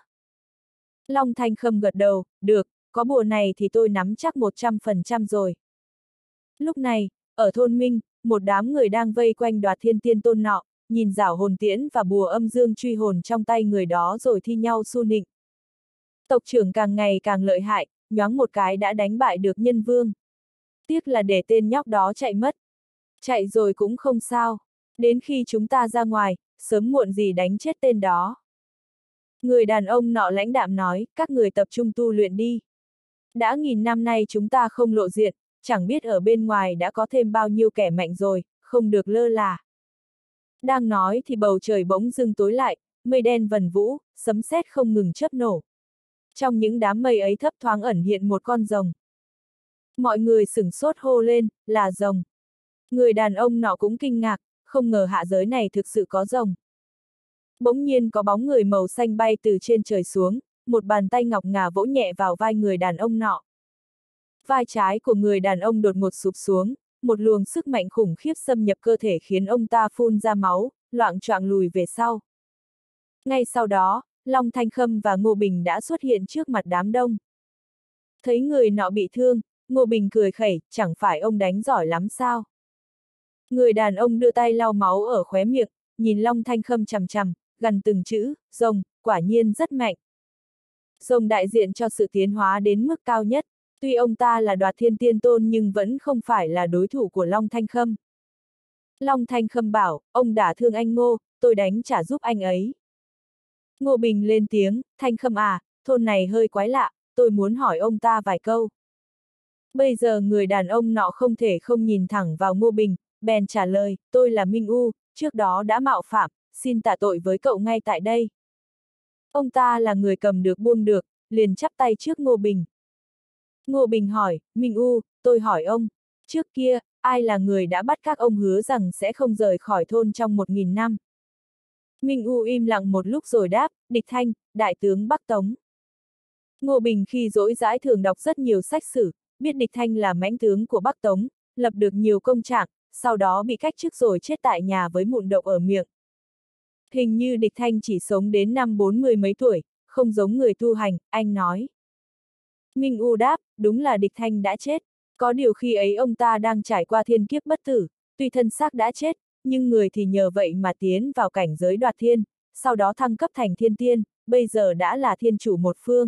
Long Thanh Khâm gật đầu, được, có bùa này thì tôi nắm chắc 100% rồi. Lúc này, ở thôn Minh, một đám người đang vây quanh Đoạt Thiên Tiên Tôn nọ, nhìn giảo hồn tiễn và bùa âm dương truy hồn trong tay người đó rồi thi nhau su nịnh. Tộc trưởng càng ngày càng lợi hại, nhoáng một cái đã đánh bại được nhân vương. Tiếc là để tên nhóc đó chạy mất. Chạy rồi cũng không sao. Đến khi chúng ta ra ngoài, sớm muộn gì đánh chết tên đó. Người đàn ông nọ lãnh đạm nói, các người tập trung tu luyện đi. Đã 1000 năm nay chúng ta không lộ diện, chẳng biết ở bên ngoài đã có thêm bao nhiêu kẻ mạnh rồi, không được lơ là. Đang nói thì bầu trời bỗng dưng tối lại, mây đen vần vũ, sấm sét không ngừng chớp nổ. Trong những đám mây ấy thấp thoáng ẩn hiện một con rồng. Mọi người sửng sốt hô lên, là rồng. Người đàn ông nọ cũng kinh ngạc, không ngờ hạ giới này thực sự có rồng. Bỗng nhiên có bóng người màu xanh bay từ trên trời xuống, một bàn tay ngọc ngà vỗ nhẹ vào vai người đàn ông nọ. Vai trái của người đàn ông đột ngột sụp xuống, một luồng sức mạnh khủng khiếp xâm nhập cơ thể khiến ông ta phun ra máu, loạng choạng lùi về sau. Ngay sau đó, Long Thanh Khâm và Ngô Bình đã xuất hiện trước mặt đám đông. Thấy người nọ bị thương, Ngô Bình cười khẩy, chẳng phải ông đánh giỏi lắm sao? Người đàn ông đưa tay lau máu ở khóe miệng, nhìn Long Thanh Khâm chằm chằm, gằn từng chữ, rồng, quả nhiên rất mạnh. Rồng đại diện cho sự tiến hóa đến mức cao nhất, tuy ông ta là Đoạt Thiên Tiên Tôn nhưng vẫn không phải là đối thủ của Long Thanh Khâm. Long Thanh Khâm bảo, ông đả thương anh Ngô, tôi đánh trả giúp anh ấy. Ngô Bình lên tiếng, Thanh Khâm à, thôn này hơi quái lạ, tôi muốn hỏi ông ta vài câu. Bây giờ người đàn ông nọ không thể không nhìn thẳng vào Ngô Bình, bèn trả lời, tôi là Minh U, trước đó đã mạo phạm, xin tạ tội với cậu ngay tại đây. Ông ta là người cầm được buông được, liền chắp tay trước Ngô Bình. Ngô Bình hỏi, Minh U, tôi hỏi ông, trước kia, ai là người đã bắt các ông hứa rằng sẽ không rời khỏi thôn trong 1000 năm? Minh U im lặng một lúc rồi đáp, Địch Thanh, đại tướng Bắc Tống. Ngô Bình khi rỗi rãi thường đọc rất nhiều sách sử, biết Địch Thanh là mãnh tướng của Bắc Tống, lập được nhiều công trạng, sau đó bị cách chức rồi chết tại nhà với mụn độc ở miệng. Hình như Địch Thanh chỉ sống đến năm 40 mấy tuổi, không giống người tu hành, anh nói. Minh U đáp, đúng là Địch Thanh đã chết, có điều khi ấy ông ta đang trải qua thiên kiếp bất tử, tuy thân xác đã chết, nhưng người thì nhờ vậy mà tiến vào cảnh giới đoạt thiên, sau đó thăng cấp thành thiên tiên, bây giờ đã là thiên chủ một phương.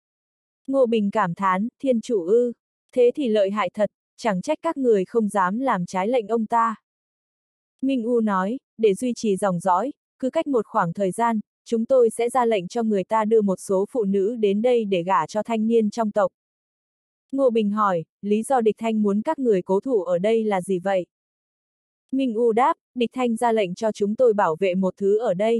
Ngô Bình cảm thán, thiên chủ ư, thế thì lợi hại thật, chẳng trách các người không dám làm trái lệnh ông ta. Minh U nói, để duy trì dòng dõi, cứ cách một khoảng thời gian, chúng tôi sẽ ra lệnh cho người ta đưa một số phụ nữ đến đây để gả cho thanh niên trong tộc. Ngô Bình hỏi, lý do Địch Thanh muốn các người cố thủ ở đây là gì vậy? Minh U đáp, Địch Thanh ra lệnh cho chúng tôi bảo vệ một thứ ở đây.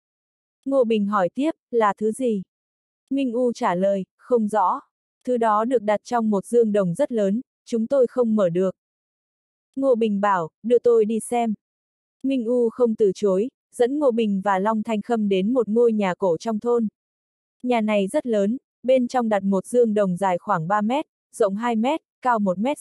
Ngô Bình hỏi tiếp, là thứ gì? Minh U trả lời, không rõ. Thứ đó được đặt trong một dương đồng rất lớn, chúng tôi không mở được. Ngô Bình bảo, đưa tôi đi xem. Minh U không từ chối, dẫn Ngô Bình và Long Thanh Khâm đến một ngôi nhà cổ trong thôn. Nhà này rất lớn, bên trong đặt một dương đồng dài khoảng 3 mét, rộng 2 mét, cao 1,5 mét.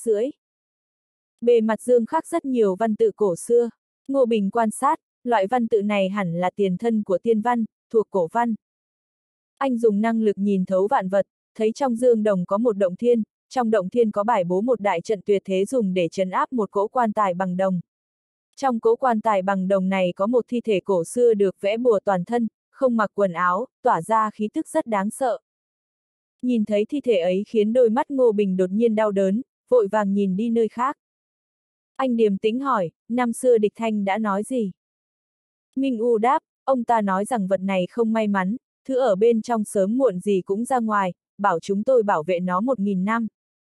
Bề mặt dương khắc rất nhiều văn tự cổ xưa. Ngô Bình quan sát, loại văn tự này hẳn là tiền thân của tiên văn, thuộc cổ văn. Anh dùng năng lực nhìn thấu vạn vật, thấy trong dương đồng có một động thiên, trong động thiên có bài bố một đại trận tuyệt thế dùng để trấn áp một cỗ quan tài bằng đồng. Trong cỗ quan tài bằng đồng này có một thi thể cổ xưa được vẽ bùa toàn thân, không mặc quần áo, tỏa ra khí tức rất đáng sợ. Nhìn thấy thi thể ấy khiến đôi mắt Ngô Bình đột nhiên đau đớn, vội vàng nhìn đi nơi khác. Anh điềm tĩnh hỏi, năm xưa Địch Thanh đã nói gì? Minh U đáp, ông ta nói rằng vật này không may mắn, thứ ở bên trong sớm muộn gì cũng ra ngoài, bảo chúng tôi bảo vệ nó 1000 năm.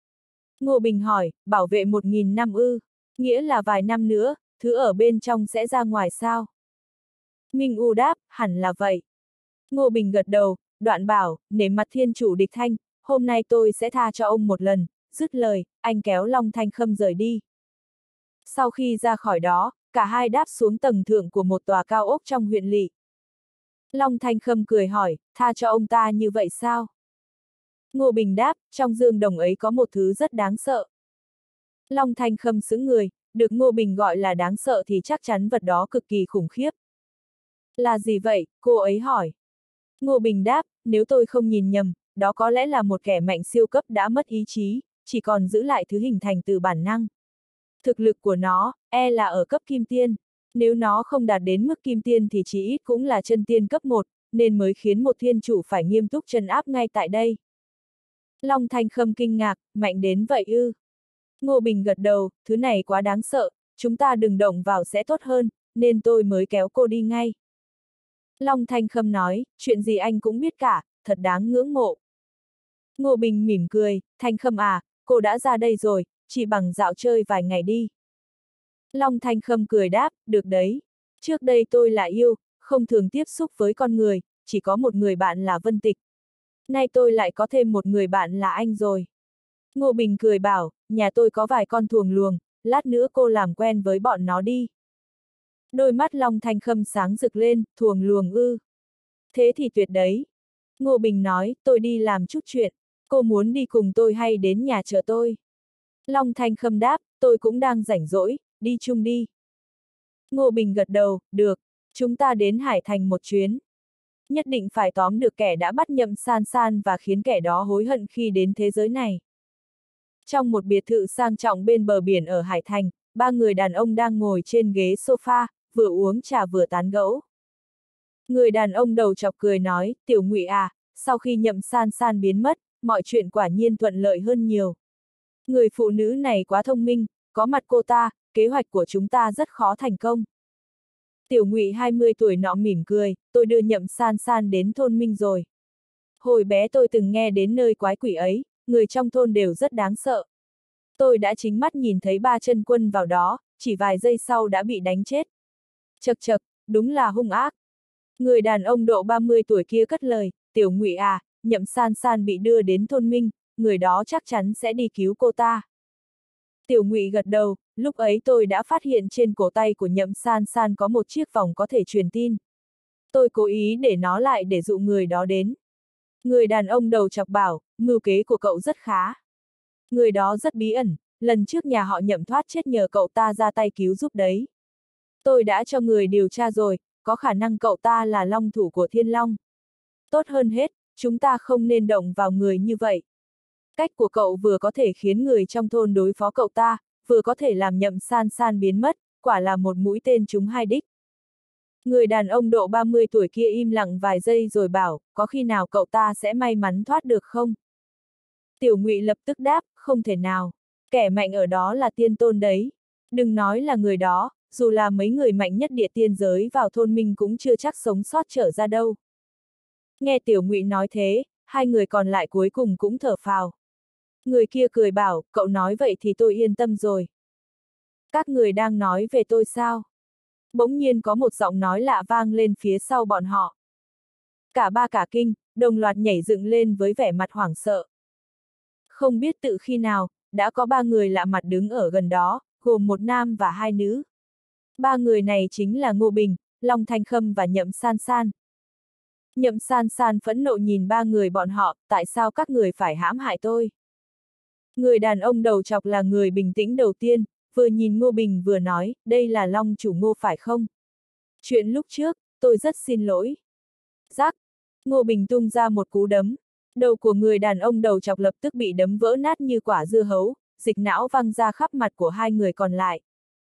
Ngô Bình hỏi, bảo vệ 1000 năm ư, nghĩa là vài năm nữa, thứ ở bên trong sẽ ra ngoài sao? Minh U đáp, hẳn là vậy. Ngô Bình gật đầu, đoạn bảo, nể mặt thiên chủ Địch Thanh, hôm nay tôi sẽ tha cho ông một lần, dứt lời, anh kéo Long Thanh Khâm rời đi. Sau khi ra khỏi đó, cả hai đáp xuống tầng thượng của một tòa cao ốc trong huyện lỵ. Long Thanh Khâm cười hỏi, tha cho ông ta như vậy sao? Ngô Bình đáp, trong dương đồng ấy có một thứ rất đáng sợ. Long Thanh Khâm sững người, được Ngô Bình gọi là đáng sợ thì chắc chắn vật đó cực kỳ khủng khiếp. Là gì vậy, cô ấy hỏi. Ngô Bình đáp, nếu tôi không nhìn nhầm, đó có lẽ là một kẻ mạnh siêu cấp đã mất ý chí, chỉ còn giữ lại thứ hình thành từ bản năng. Thực lực của nó, là ở cấp kim tiên. Nếu nó không đạt đến mức kim tiên thì chí ít cũng là chân tiên cấp 1, nên mới khiến một thiên chủ phải nghiêm túc trấn áp ngay tại đây. Long Thanh Khâm kinh ngạc, mạnh đến vậy ư? Ngô Bình gật đầu, thứ này quá đáng sợ, chúng ta đừng động vào sẽ tốt hơn, nên tôi mới kéo cô đi ngay. Long Thanh Khâm nói, chuyện gì anh cũng biết cả, thật đáng ngưỡng mộ. Ngô Bình mỉm cười, Thanh Khâm à, cô đã ra đây rồi, chỉ bằng dạo chơi vài ngày đi. Long Thanh Khâm cười đáp, được đấy. Trước đây tôi là yêu, không thường tiếp xúc với con người, chỉ có một người bạn là Vân Tịch. Nay tôi lại có thêm một người bạn là anh rồi. Ngô Bình cười bảo, nhà tôi có vài con thuồng luồng, lát nữa cô làm quen với bọn nó đi. Đôi mắt Long Thanh Khâm sáng rực lên, thuồng luồng ư. Thế thì tuyệt đấy. Ngô Bình nói, tôi đi làm chút chuyện, cô muốn đi cùng tôi hay đến nhà chờ tôi? Long Thanh Khâm đáp, tôi cũng đang rảnh rỗi, đi chung đi. Ngô Bình gật đầu, được, chúng ta đến Hải Thành một chuyến. Nhất định phải tóm được kẻ đã bắt Nhậm San San và khiến kẻ đó hối hận khi đến thế giới này. Trong một biệt thự sang trọng bên bờ biển ở Hải Thành, ba người đàn ông đang ngồi trên ghế sofa, vừa uống trà vừa tán gẫu. Người đàn ông đầu chọc cười nói, Tiểu Ngụy à, sau khi Nhậm San San biến mất, mọi chuyện quả nhiên thuận lợi hơn nhiều. Người phụ nữ này quá thông minh, có mặt cô ta, kế hoạch của chúng ta rất khó thành công. Tiểu Ngụy 20 tuổi nọ mỉm cười, tôi đưa Nhậm San San đến thôn Minh rồi. Hồi bé tôi từng nghe đến nơi quái quỷ ấy, người trong thôn đều rất đáng sợ. Tôi đã chính mắt nhìn thấy ba chân quân vào đó, chỉ vài giây sau đã bị đánh chết. Chậc chậc, đúng là hung ác. Người đàn ông độ 30 tuổi kia cất lời, Tiểu Ngụy à, Nhậm San San bị đưa đến thôn Minh, người đó chắc chắn sẽ đi cứu cô ta. Tiểu Ngụy gật đầu, lúc ấy tôi đã phát hiện trên cổ tay của Nhậm San San có một chiếc vòng có thể truyền tin. Tôi cố ý để nó lại để dụ người đó đến. Người đàn ông đầu chọc bảo, mưu kế của cậu rất khá. Người đó rất bí ẩn, lần trước nhà họ Nhậm thoát chết nhờ cậu ta ra tay cứu giúp đấy. Tôi đã cho người điều tra rồi, có khả năng cậu ta là long thủ của Thiên Long. Tốt hơn hết, chúng ta không nên động vào người như vậy. Cách của cậu vừa có thể khiến người trong thôn đối phó cậu ta, vừa có thể làm Nhậm San San biến mất, quả là một mũi tên trúng hai đích. Người đàn ông độ 30 tuổi kia im lặng vài giây rồi bảo, có khi nào cậu ta sẽ may mắn thoát được không? Tiểu Ngụy lập tức đáp, không thể nào. Kẻ mạnh ở đó là tiên tôn đấy. Đừng nói là người đó, dù là mấy người mạnh nhất địa tiên giới vào thôn Minh cũng chưa chắc sống sót trở ra đâu. Nghe Tiểu Ngụy nói thế, hai người còn lại cuối cùng cũng thở phào. Người kia cười bảo, cậu nói vậy thì tôi yên tâm rồi. Các người đang nói về tôi sao? Bỗng nhiên có một giọng nói lạ vang lên phía sau bọn họ. Cả ba cả kinh, đồng loạt nhảy dựng lên với vẻ mặt hoảng sợ. Không biết tự khi nào, đã có ba người lạ mặt đứng ở gần đó, gồm một nam và hai nữ. Ba người này chính là Ngô Bình, Long Thanh Khâm và Nhậm San San. Nhậm San San phẫn nộ nhìn ba người bọn họ, tại sao các người phải hãm hại tôi? Người đàn ông đầu chọc là người bình tĩnh đầu tiên, vừa nhìn Ngô Bình vừa nói, đây là Long chủ Ngô phải không? Chuyện lúc trước, tôi rất xin lỗi. Rắc, Ngô Bình tung ra một cú đấm. Đầu của người đàn ông đầu chọc lập tức bị đấm vỡ nát như quả dưa hấu, dịch não văng ra khắp mặt của hai người còn lại.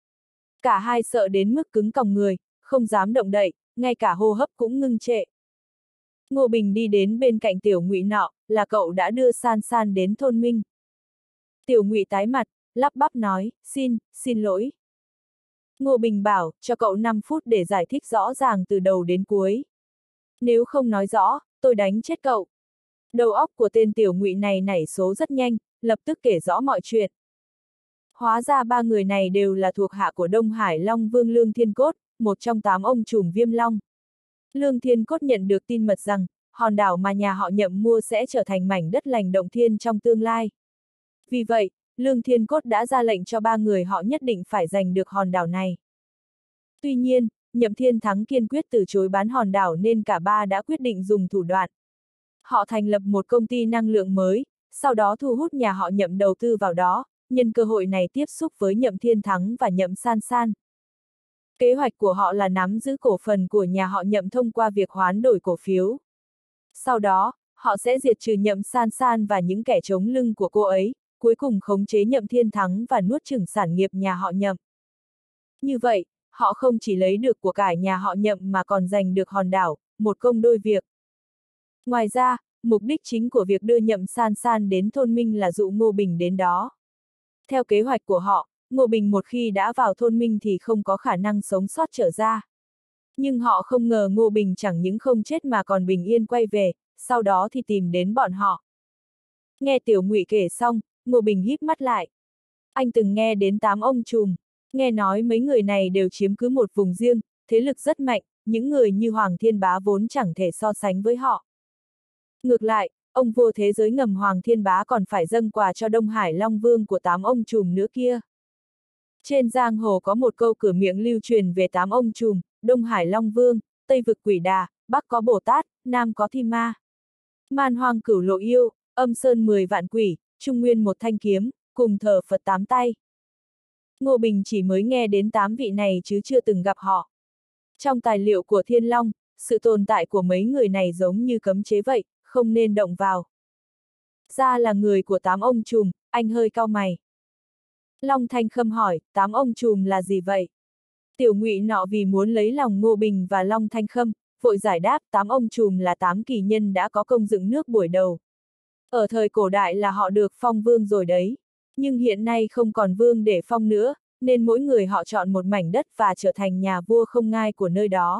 Cả hai sợ đến mức cứng còng người, không dám động đậy, ngay cả hô hấp cũng ngưng trệ. Ngô Bình đi đến bên cạnh Tiểu Ngụy nọ, là cậu đã đưa San San đến thôn Minh. Tiểu Ngụy tái mặt, lắp bắp nói, xin lỗi. Ngô Bình bảo, cho cậu 5 phút để giải thích rõ ràng từ đầu đến cuối. Nếu không nói rõ, tôi đánh chết cậu. Đầu óc của tên Tiểu Ngụy này nảy số rất nhanh, lập tức kể rõ mọi chuyện. Hóa ra ba người này đều là thuộc hạ của Đông Hải Long Vương Lương Thiên Cốt, một trong 8 ông trùm Viêm Long. Lương Thiên Cốt nhận được tin mật rằng, hòn đảo mà nhà họ Nhậm mua sẽ trở thành mảnh đất lành động thiên trong tương lai. Vì vậy, Lương Thiên Cốt đã ra lệnh cho ba người họ nhất định phải giành được hòn đảo này. Tuy nhiên, Nhậm Thiên Thắng kiên quyết từ chối bán hòn đảo nên cả ba đã quyết định dùng thủ đoạn. Họ thành lập một công ty năng lượng mới, sau đó thu hút nhà họ Nhậm đầu tư vào đó, nhân cơ hội này tiếp xúc với Nhậm Thiên Thắng và Nhậm San San. Kế hoạch của họ là nắm giữ cổ phần của nhà họ Nhậm thông qua việc hoán đổi cổ phiếu. Sau đó, họ sẽ diệt trừ Nhậm San San và những kẻ chống lưng của cô ấy, cuối cùng khống chế Nhậm Thiên Thắng và nuốt chửng sản nghiệp nhà họ Nhậm. Như vậy, họ không chỉ lấy được của cải nhà họ Nhậm mà còn giành được hòn đảo, một công đôi việc. Ngoài ra, mục đích chính của việc đưa Nhậm San San đến thôn Minh là dụ Ngô Bình đến đó. Theo kế hoạch của họ, Ngô Bình một khi đã vào thôn Minh thì không có khả năng sống sót trở ra. Nhưng họ không ngờ Ngô Bình chẳng những không chết mà còn bình yên quay về, sau đó thì tìm đến bọn họ. Nghe Tiểu Ngụy kể xong, Ngô Bình híp mắt lại. Anh từng nghe đến 8 ông trùm, nghe nói mấy người này đều chiếm cứ một vùng riêng, thế lực rất mạnh, những người như Hoàng Thiên Bá vốn chẳng thể so sánh với họ. Ngược lại, ông vua thế giới ngầm Hoàng Thiên Bá còn phải dâng quà cho Đông Hải Long Vương của 8 ông trùm nữa kia. Trên giang hồ có một câu cửa miệng lưu truyền về 8 ông trùm, Đông Hải Long Vương, Tây vực Quỷ Đà, Bắc có Bồ Tát, Nam có Thi Ma. Man Hoang Cửu Lộ Yêu, Âm Sơn 10 vạn quỷ, Trung Nguyên một thanh kiếm, cùng thờ Phật 8 tay. Ngô Bình chỉ mới nghe đến 8 vị này chứ chưa từng gặp họ. Trong tài liệu của Thiên Long, sự tồn tại của mấy người này giống như cấm chế vậy, không nên động vào. Ra là người của 8 ông trùm, anh hơi cau mày. Long Thanh Khâm hỏi, 8 ông trùm là gì vậy? Tiểu Ngụy nọ vì muốn lấy lòng Ngô Bình và Long Thanh Khâm, vội giải đáp 8 ông trùm là 8 kỳ nhân đã có công dựng nước buổi đầu. Ở thời cổ đại là họ được phong vương rồi đấy, nhưng hiện nay không còn vương để phong nữa, nên mỗi người họ chọn một mảnh đất và trở thành nhà vua không ngai của nơi đó.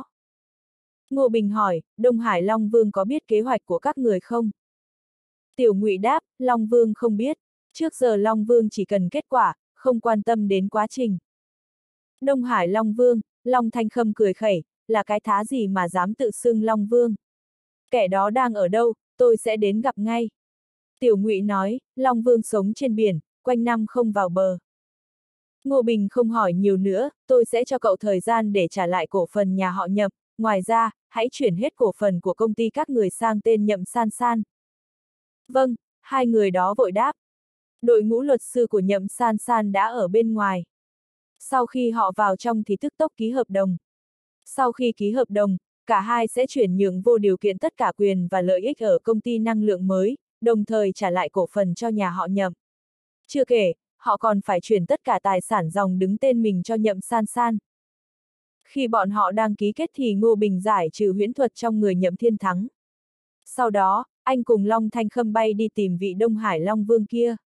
Ngô Bình hỏi, Đông Hải Long Vương có biết kế hoạch của các người không? Tiểu Ngụy đáp, Long Vương không biết, trước giờ Long Vương chỉ cần kết quả, không quan tâm đến quá trình. Đông Hải Long Vương, Long Thanh Khâm cười khẩy, là cái thá gì mà dám tự xưng Long Vương? Kẻ đó đang ở đâu, tôi sẽ đến gặp ngay. Tiểu Ngụy nói, Long Vương sống trên biển, quanh năm không vào bờ. Ngô Bình không hỏi nhiều nữa, tôi sẽ cho cậu thời gian để trả lại cổ phần nhà họ Nhậm, ngoài ra, hãy chuyển hết cổ phần của công ty các người sang tên Nhậm San San. Vâng, hai người đó vội đáp. Đội ngũ luật sư của Nhậm San San đã ở bên ngoài. Sau khi họ vào trong thì tức tốc ký hợp đồng. Sau khi ký hợp đồng, cả hai sẽ chuyển nhượng vô điều kiện tất cả quyền và lợi ích ở công ty năng lượng mới, đồng thời trả lại cổ phần cho nhà họ Nhậm. Chưa kể, họ còn phải chuyển tất cả tài sản dòng đứng tên mình cho Nhậm San San. Khi bọn họ đang ký kết thì Ngô Bình giải trừ huyễn thuật trong người Nhậm Thiên Thắng. Sau đó, anh cùng Long Thanh Khâm bay đi tìm vị Đông Hải Long Vương kia.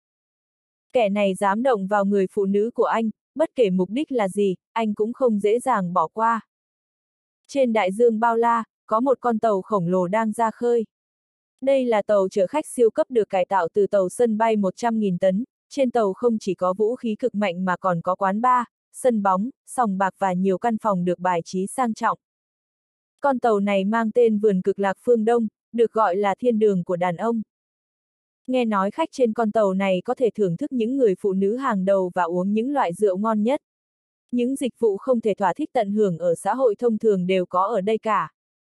Kẻ này dám động vào người phụ nữ của anh, bất kể mục đích là gì, anh cũng không dễ dàng bỏ qua. Trên đại dương bao la, có một con tàu khổng lồ đang ra khơi. Đây là tàu chở khách siêu cấp được cải tạo từ tàu sân bay 100.000 tấn, trên tàu không chỉ có vũ khí cực mạnh mà còn có quán bar, sân bóng, sòng bạc và nhiều căn phòng được bài trí sang trọng. Con tàu này mang tên Vườn Cực Lạc Phương Đông, được gọi là thiên đường của đàn ông. Nghe nói khách trên con tàu này có thể thưởng thức những người phụ nữ hàng đầu và uống những loại rượu ngon nhất. Những dịch vụ không thể thỏa thích tận hưởng ở xã hội thông thường đều có ở đây cả.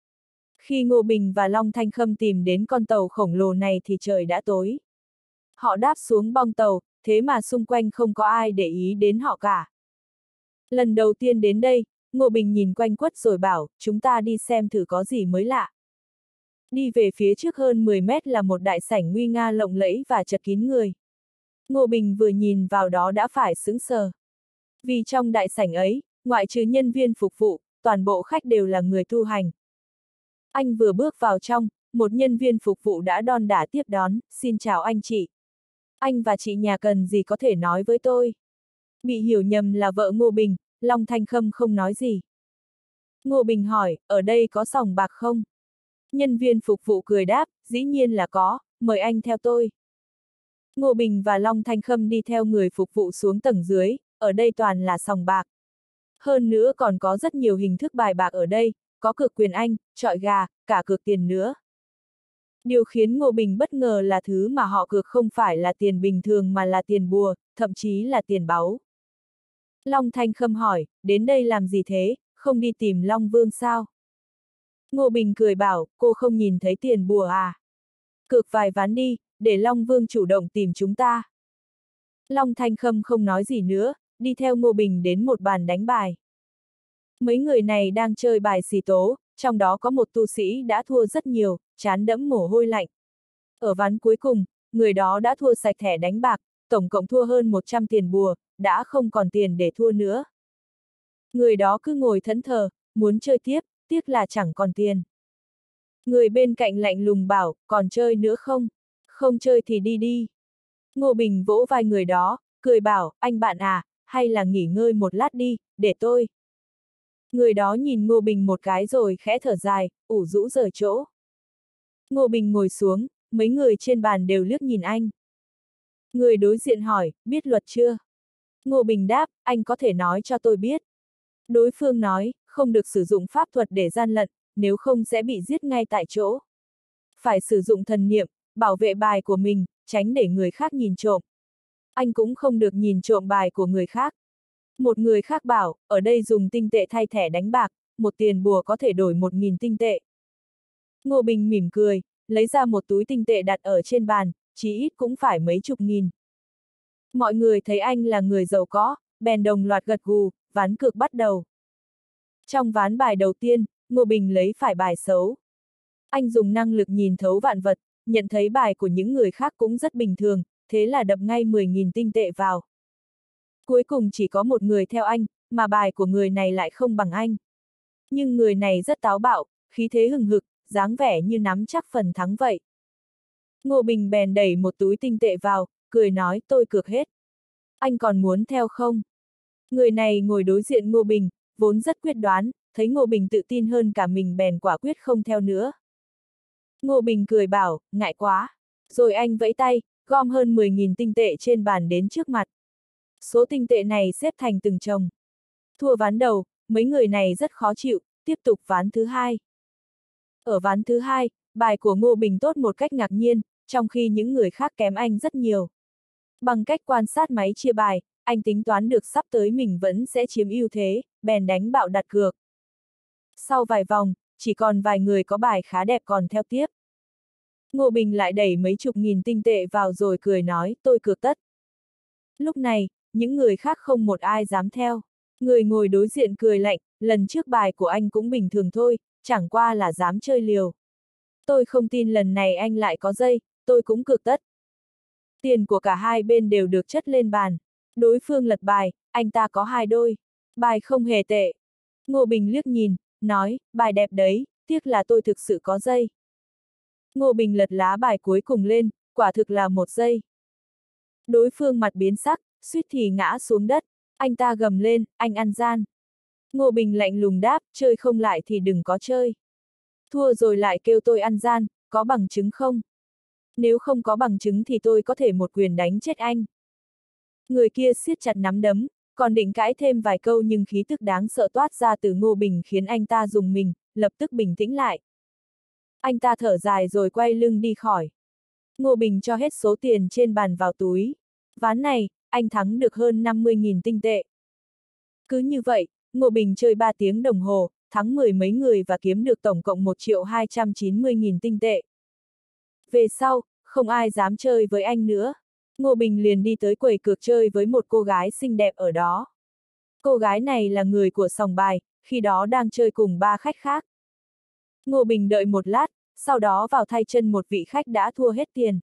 Khi Ngô Bình và Long Thanh Khâm tìm đến con tàu khổng lồ này thì trời đã tối. Họ đáp xuống bong tàu, thế mà xung quanh không có ai để ý đến họ cả. Lần đầu tiên đến đây, Ngô Bình nhìn quanh quất rồi bảo, chúng ta đi xem thử có gì mới lạ. Đi về phía trước hơn 10 mét là một đại sảnh nguy nga lộng lẫy và chật kín người. Ngô Bình vừa nhìn vào đó đã phải sững sờ. Vì trong đại sảnh ấy, ngoại trừ nhân viên phục vụ, toàn bộ khách đều là người tu hành. Anh vừa bước vào trong, một nhân viên phục vụ đã đon đả tiếp đón, xin chào anh chị. Anh và chị nhà cần gì có thể nói với tôi? Bị hiểu nhầm là vợ Ngô Bình, Long Thanh Khâm không nói gì. Ngô Bình hỏi, ở đây có sòng bạc không? Nhân viên phục vụ cười đáp, dĩ nhiên là có, mời anh theo tôi. Ngô Bình và Long Thanh Khâm đi theo người phục vụ xuống tầng dưới, ở đây toàn là sòng bạc. Hơn nữa còn có rất nhiều hình thức bài bạc ở đây, có cược quyền Anh, chọi gà, cả cược tiền nữa. Điều khiến Ngô Bình bất ngờ là thứ mà họ cược không phải là tiền bình thường mà là tiền bùa, thậm chí là tiền báu. Long Thanh Khâm hỏi, đến đây làm gì thế, không đi tìm Long Vương sao? Ngô Bình cười bảo, cô không nhìn thấy tiền bùa à? Cược vài ván đi, để Long Vương chủ động tìm chúng ta. Long Thanh Khâm không nói gì nữa, đi theo Ngô Bình đến một bàn đánh bài. Mấy người này đang chơi bài xì tố, trong đó có một tu sĩ đã thua rất nhiều, trán đẫm mồ hôi lạnh. Ở ván cuối cùng, người đó đã thua sạch thẻ đánh bạc, tổng cộng thua hơn 100 tiền bùa, đã không còn tiền để thua nữa. Người đó cứ ngồi thẫn thờ, muốn chơi tiếp, tiếc là chẳng còn tiền. Người bên cạnh lạnh lùng bảo, còn chơi nữa không? Không chơi thì đi đi. Ngô Bình vỗ vai người đó, cười bảo, anh bạn à, hay là nghỉ ngơi một lát đi, để tôi. Người đó nhìn Ngô Bình một cái rồi khẽ thở dài, ủ rũ rời chỗ. Ngô Bình ngồi xuống, mấy người trên bàn đều liếc nhìn anh. Người đối diện hỏi, biết luật chưa? Ngô Bình đáp, anh có thể nói cho tôi biết. Đối phương nói, không được sử dụng pháp thuật để gian lận, nếu không sẽ bị giết ngay tại chỗ. Phải sử dụng thần niệm, bảo vệ bài của mình, tránh để người khác nhìn trộm. Anh cũng không được nhìn trộm bài của người khác. Một người khác bảo, ở đây dùng tinh tệ thay thẻ đánh bạc, một tiền bùa có thể đổi 1.000 tinh tệ. Ngô Bình mỉm cười, lấy ra một túi tinh tệ đặt ở trên bàn, chí ít cũng phải mấy chục nghìn. Mọi người thấy anh là người giàu có, bèn đồng loạt gật gù, ván cược bắt đầu. Trong ván bài đầu tiên, Ngô Bình lấy phải bài xấu. Anh dùng năng lực nhìn thấu vạn vật, nhận thấy bài của những người khác cũng rất bình thường, thế là đập ngay 10.000 tinh tệ vào. Cuối cùng chỉ có một người theo anh, mà bài của người này lại không bằng anh. Nhưng người này rất táo bạo, khí thế hừng hực, dáng vẻ như nắm chắc phần thắng vậy. Ngô Bình bèn đẩy một túi tinh tệ vào, cười nói tôi cược hết. Anh còn muốn theo không? Người này ngồi đối diện Ngô Bình, vốn rất quyết đoán, thấy Ngô Bình tự tin hơn cả mình bèn quả quyết không theo nữa. Ngô Bình cười bảo, ngại quá. Rồi anh vẫy tay, gom hơn 10.000 tinh tệ trên bàn đến trước mặt. Số tinh tệ này xếp thành từng chồng. Thua ván đầu, mấy người này rất khó chịu, tiếp tục ván thứ hai. Ở ván thứ hai, bài của Ngô Bình tốt một cách ngạc nhiên, trong khi những người khác kém anh rất nhiều. Bằng cách quan sát máy chia bài, anh tính toán được sắp tới mình vẫn sẽ chiếm ưu thế, bèn đánh bạo đặt cược. Sau vài vòng, chỉ còn vài người có bài khá đẹp còn theo tiếp. Ngô Bình lại đẩy mấy chục nghìn tinh tệ vào rồi cười nói, tôi cược tất. Lúc này, những người khác không một ai dám theo. Người ngồi đối diện cười lạnh, lần trước bài của anh cũng bình thường thôi, chẳng qua là dám chơi liều. Tôi không tin lần này anh lại có dây, tôi cũng cược tất. Tiền của cả hai bên đều được chất lên bàn. Đối phương lật bài, anh ta có 2 đôi. Bài không hề tệ. Ngô Bình liếc nhìn, nói, bài đẹp đấy, tiếc là tôi thực sự có dây. Ngô Bình lật lá bài cuối cùng lên, quả thực là 1 giây. Đối phương mặt biến sắc, suýt thì ngã xuống đất. Anh ta gầm lên, anh ăn gian. Ngô Bình lạnh lùng đáp, chơi không lại thì đừng có chơi. Thua rồi lại kêu tôi ăn gian, có bằng chứng không? Nếu không có bằng chứng thì tôi có thể một quyền đánh chết anh. Người kia siết chặt nắm đấm, còn định cãi thêm vài câu nhưng khí tức đáng sợ toát ra từ Ngô Bình khiến anh ta rùng mình, lập tức bình tĩnh lại. Anh ta thở dài rồi quay lưng đi khỏi. Ngô Bình cho hết số tiền trên bàn vào túi. Ván này, anh thắng được hơn 50.000 tinh tệ. Cứ như vậy, Ngô Bình chơi 3 tiếng đồng hồ, thắng 10 mấy người và kiếm được tổng cộng 1.290.000 tinh tệ. Về sau, không ai dám chơi với anh nữa. Ngô Bình liền đi tới quầy cược chơi với một cô gái xinh đẹp ở đó. Cô gái này là người của sòng bài, khi đó đang chơi cùng 3 khách khác. Ngô Bình đợi một lát, sau đó vào thay chân một vị khách đã thua hết tiền.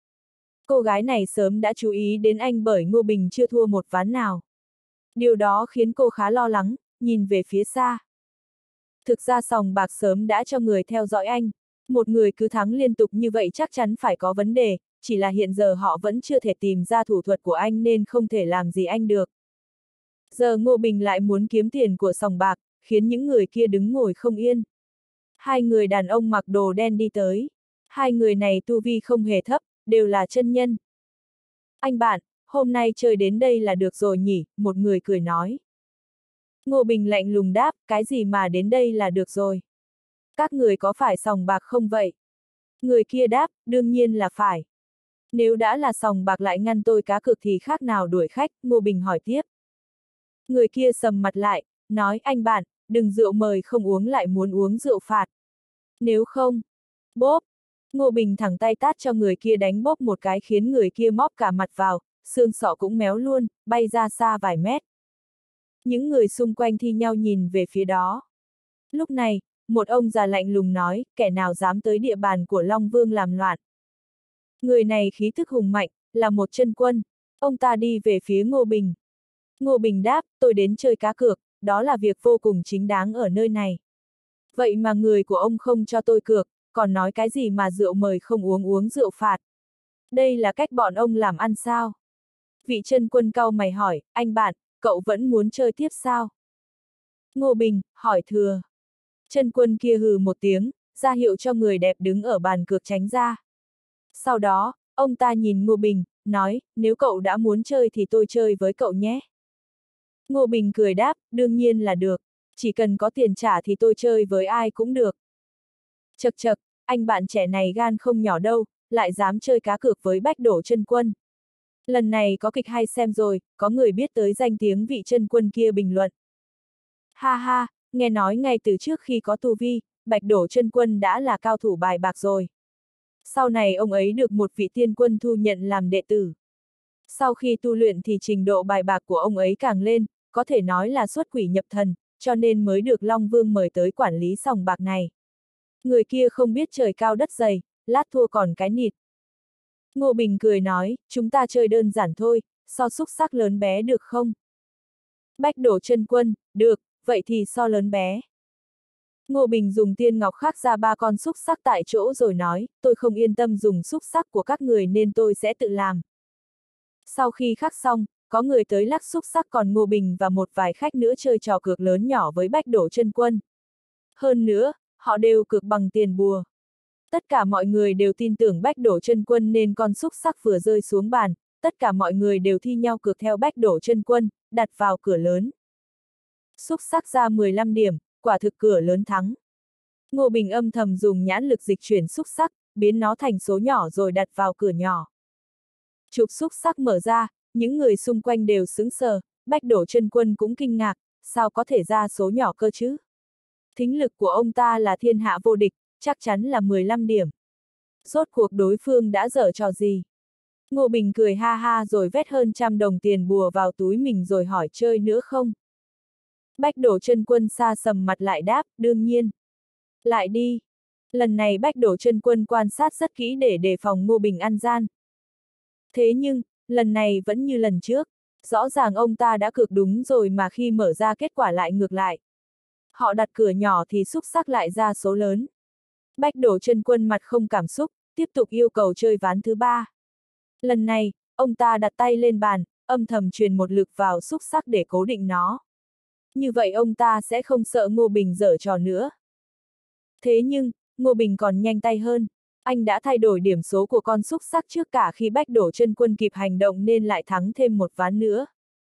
Cô gái này sớm đã chú ý đến anh bởi Ngô Bình chưa thua một ván nào. Điều đó khiến cô khá lo lắng, nhìn về phía xa. Thực ra sòng bạc sớm đã cho người theo dõi anh. Một người cứ thắng liên tục như vậy chắc chắn phải có vấn đề, chỉ là hiện giờ họ vẫn chưa thể tìm ra thủ thuật của anh nên không thể làm gì anh được. Giờ Ngô Bình lại muốn kiếm tiền của sòng bạc, khiến những người kia đứng ngồi không yên. 2 người đàn ông mặc đồ đen đi tới. 2 người này tu vi không hề thấp, đều là chân nhân. Anh bạn, hôm nay chơi đến đây là được rồi nhỉ, một người cười nói. Ngô Bình lạnh lùng đáp, cái gì mà đến đây là được rồi. Các người có phải sòng bạc không vậy? Người kia đáp, đương nhiên là phải. Nếu đã là sòng bạc lại ngăn tôi cá cược thì khác nào đuổi khách, Ngô Bình hỏi tiếp. Người kia sầm mặt lại, nói anh bạn, đừng rượu mời không uống lại muốn uống rượu phạt. Nếu không, bóp. Ngô Bình thẳng tay tát cho người kia đánh bóp một cái khiến người kia móp cả mặt vào, xương sọ cũng méo luôn, bay ra xa vài mét. Những người xung quanh thi nhau nhìn về phía đó. Lúc này, một ông già lạnh lùng nói, kẻ nào dám tới địa bàn của Long Vương làm loạn. Người này khí thức hùng mạnh, là một chân quân. Ông ta đi về phía Ngô Bình. Ngô Bình đáp, tôi đến chơi cá cược, đó là việc vô cùng chính đáng ở nơi này. Vậy mà người của ông không cho tôi cược, còn nói cái gì mà rượu mời không uống uống rượu phạt. Đây là cách bọn ông làm ăn sao? Vị chân quân cau mày hỏi, anh bạn, cậu vẫn muốn chơi tiếp sao? Ngô Bình, hỏi thừa. Chân quân kia hừ một tiếng, ra hiệu cho người đẹp đứng ở bàn cược tránh ra. Sau đó, ông ta nhìn Ngô Bình, nói, nếu cậu đã muốn chơi thì tôi chơi với cậu nhé. Ngô Bình cười đáp, đương nhiên là được. chỉ cần có tiền trả thì tôi chơi với ai cũng được. Chậc chậc, anh bạn trẻ này gan không nhỏ đâu, lại dám chơi cá cược với Bách Đổ Chân Quân. Lần này có kịch hay xem rồi, có người biết tới danh tiếng vị chân quân kia bình luận. Ha ha, nghe nói ngay từ trước khi có tu vi, Bạch Đổ Chân Quân đã là cao thủ bài bạc rồi. Sau này ông ấy được một vị tiên quân thu nhận làm đệ tử. Sau khi tu luyện thì trình độ bài bạc của ông ấy càng lên, có thể nói là xuất quỷ nhập thần, cho nên mới được Long Vương mời tới quản lý sòng bạc này. Người kia không biết trời cao đất dày, lát thua còn cái nịt. Ngô Bình cười nói, chúng ta chơi đơn giản thôi, so xúc xắc lớn bé được không? Bách Đổ Chân Quân, được, vậy thì so lớn bé. Ngô Bình dùng tiên ngọc khắc ra 3 con xúc xắc tại chỗ rồi nói, tôi không yên tâm dùng xúc xắc của các người nên tôi sẽ tự làm. Sau khi khắc xong, có người tới lắc xúc xắc, còn Ngô Bình và một vài khách nữa chơi trò cược lớn nhỏ với Bách Đổ Chân Quân. Hơn nữa, họ đều cược bằng tiền bùa. Tất cả mọi người đều tin tưởng Bách Đổ Chân Quân nên con xúc xắc vừa rơi xuống bàn, tất cả mọi người đều thi nhau cược theo Bách Đổ Chân Quân, đặt vào cửa lớn. Xúc xắc ra 15 điểm, quả thực cửa lớn thắng. Ngô Bình âm thầm dùng nhãn lực dịch chuyển xúc xắc, biến nó thành số nhỏ rồi đặt vào cửa nhỏ. Chụp xúc xắc mở ra, những người xung quanh đều sững sờ, Bách Đổ Chân Quân cũng kinh ngạc, sao có thể ra số nhỏ cơ chứ? Thính lực của ông ta là thiên hạ vô địch, chắc chắn là 15 điểm. Rốt cuộc đối phương đã giở trò gì? Ngô Bình cười ha ha rồi vét hơn 100 đồng tiền bùa vào túi mình rồi hỏi chơi nữa không? Bách Đổ Chân Quân xa sầm mặt lại đáp, đương nhiên. Lại đi. Lần này Bách Đổ Chân Quân quan sát rất kỹ để đề phòng Ngô Bình ăn gian. Thế nhưng, lần này vẫn như lần trước, rõ ràng ông ta đã cược đúng rồi mà khi mở ra kết quả lại ngược lại. Họ đặt cửa nhỏ thì xúc xắc lại ra số lớn. Bách Đổ Chân Quân mặt không cảm xúc, tiếp tục yêu cầu chơi ván thứ 3. Lần này, ông ta đặt tay lên bàn, âm thầm truyền một lực vào xúc xắc để cố định nó. Như vậy ông ta sẽ không sợ Ngô Bình giở trò nữa. Thế nhưng, Ngô Bình còn nhanh tay hơn. Anh đã thay đổi điểm số của con xúc xắc trước cả khi Bách Đổ Chân Quân kịp hành động nên lại thắng thêm một ván nữa.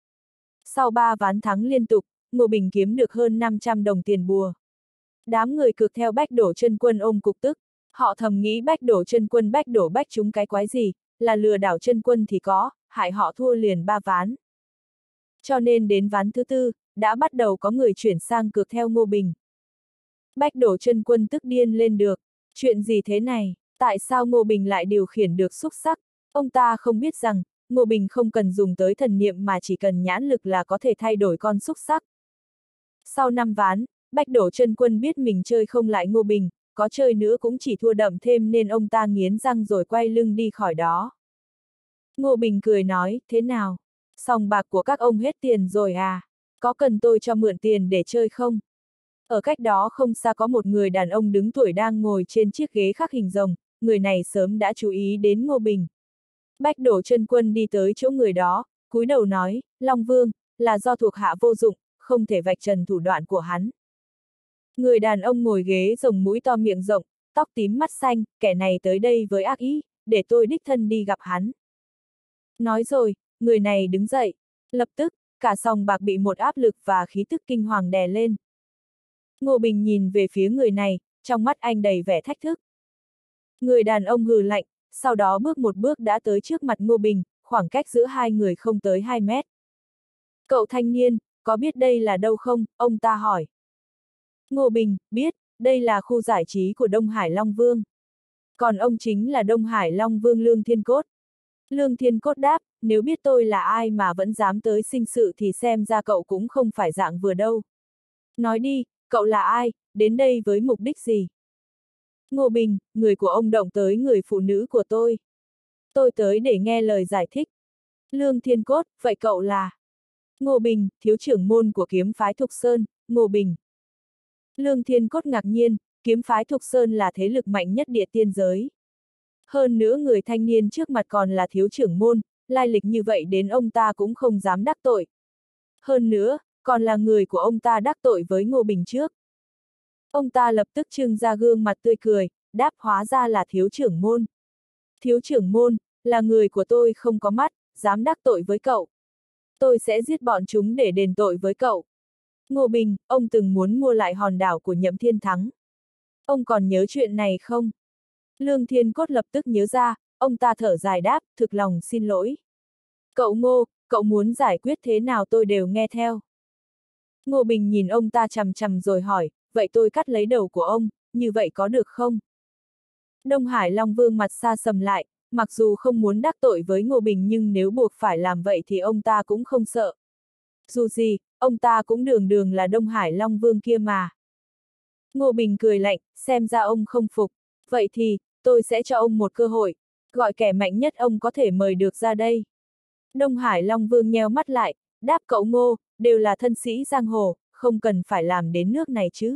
Sau 3 ván thắng liên tục, Ngô Bình kiếm được hơn 500 đồng tiền bùa. Đám người cược theo Bách Đổ Chân Quân ôm cục tức. Họ thầm nghĩ Bách Đổ Chân Quân Bách Đổ Bách chúng cái quái gì, là lừa đảo chân quân thì có, hại họ thua liền 3 ván. Cho nên đến ván thứ 4, đã bắt đầu có người chuyển sang cược theo Ngô Bình. Bách Đổ Chân Quân tức điên lên được. Chuyện gì thế này? Tại sao Ngô Bình lại điều khiển được xúc xắc? Ông ta không biết rằng, Ngô Bình không cần dùng tới thần niệm mà chỉ cần nhãn lực là có thể thay đổi con xúc xắc. Sau 5 ván, Bách Đổ Chân Quân biết mình chơi không lại Ngô Bình, có chơi nữa cũng chỉ thua đậm thêm nên ông ta nghiến răng rồi quay lưng đi khỏi đó. Ngô Bình cười nói, thế nào? Sòng bạc của các ông hết tiền rồi à? Có cần tôi cho mượn tiền để chơi không? Ở cách đó không xa có một người đàn ông đứng tuổi đang ngồi trên chiếc ghế khắc hình rồng, người này sớm đã chú ý đến Ngô Bình. Bách Đổ Chân Quân đi tới chỗ người đó, cúi đầu nói, Long Vương, là do thuộc hạ vô dụng, không thể vạch trần thủ đoạn của hắn. Người đàn ông ngồi ghế rồng mũi to miệng rộng, tóc tím mắt xanh, kẻ này tới đây với ác ý, để tôi đích thân đi gặp hắn. Nói rồi, người này đứng dậy. Lập tức, cả sòng bạc bị một áp lực và khí tức kinh hoàng đè lên. Ngô Bình nhìn về phía người này, trong mắt anh đầy vẻ thách thức. Người đàn ông hừ lạnh, sau đó bước một bước đã tới trước mặt Ngô Bình, khoảng cách giữa hai người không tới 2 mét. Cậu thanh niên, có biết đây là đâu không? Ông ta hỏi. Ngô Bình, biết, đây là khu giải trí của Đông Hải Long Vương. Còn ông chính là Đông Hải Long Vương Lương Thiên Cốt. Lương Thiên Cốt đáp, nếu biết tôi là ai mà vẫn dám tới sinh sự thì xem ra cậu cũng không phải dạng vừa đâu. Nói đi, cậu là ai, đến đây với mục đích gì? Ngô Bình, người của ông động tới người phụ nữ của tôi. Tôi tới để nghe lời giải thích. Lương Thiên Cốt, vậy cậu là? Ngô Bình, thiếu trưởng môn của kiếm phái Thục Sơn, Ngô Bình. Lương Thiên Cốt ngạc nhiên, kiếm phái Thục Sơn là thế lực mạnh nhất địa tiên giới. Hơn nữa người thanh niên trước mặt còn là thiếu trưởng môn, lai lịch như vậy đến ông ta cũng không dám đắc tội. Hơn nữa, còn là người của ông ta đắc tội với Ngô Bình trước. Ông ta lập tức trưng ra gương mặt tươi cười, đáp hóa ra là thiếu trưởng môn. Thiếu trưởng môn, là người của tôi không có mắt, dám đắc tội với cậu. Tôi sẽ giết bọn chúng để đền tội với cậu. Ngô Bình, ông từng muốn mua lại hòn đảo của Nhậm Thiên Thắng. Ông còn nhớ chuyện này không? Lương Thiên Cốt lập tức nhớ ra, ông ta thở dài đáp, thực lòng xin lỗi. Cậu Ngô, cậu muốn giải quyết thế nào tôi đều nghe theo. Ngô Bình nhìn ông ta chằm chằm rồi hỏi, vậy tôi cắt lấy đầu của ông, như vậy có được không? Đông Hải Long Vương mặt xa sầm lại, mặc dù không muốn đắc tội với Ngô Bình nhưng nếu buộc phải làm vậy thì ông ta cũng không sợ. Dù gì, ông ta cũng đường đường là Đông Hải Long Vương kia mà. Ngô Bình cười lạnh, xem ra ông không phục. Vậy thì, tôi sẽ cho ông một cơ hội, gọi kẻ mạnh nhất ông có thể mời được ra đây. Đông Hải Long Vương nheo mắt lại, đáp cậu Ngô, đều là thân sĩ giang hồ, không cần phải làm đến nước này chứ.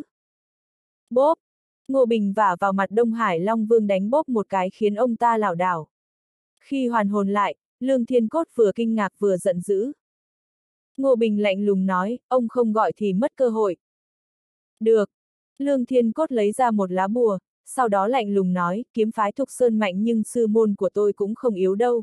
Bốp! Ngô Bình vả vào mặt Đông Hải Long Vương đánh bốp một cái khiến ông ta lảo đảo. Khi hoàn hồn lại, Lương Thiên Cốt vừa kinh ngạc vừa giận dữ. Ngô Bình lạnh lùng nói, ông không gọi thì mất cơ hội. Được. Lương Thiên Cốt lấy ra một lá bùa, sau đó lạnh lùng nói, kiếm phái Thục Sơn mạnh nhưng sư môn của tôi cũng không yếu đâu.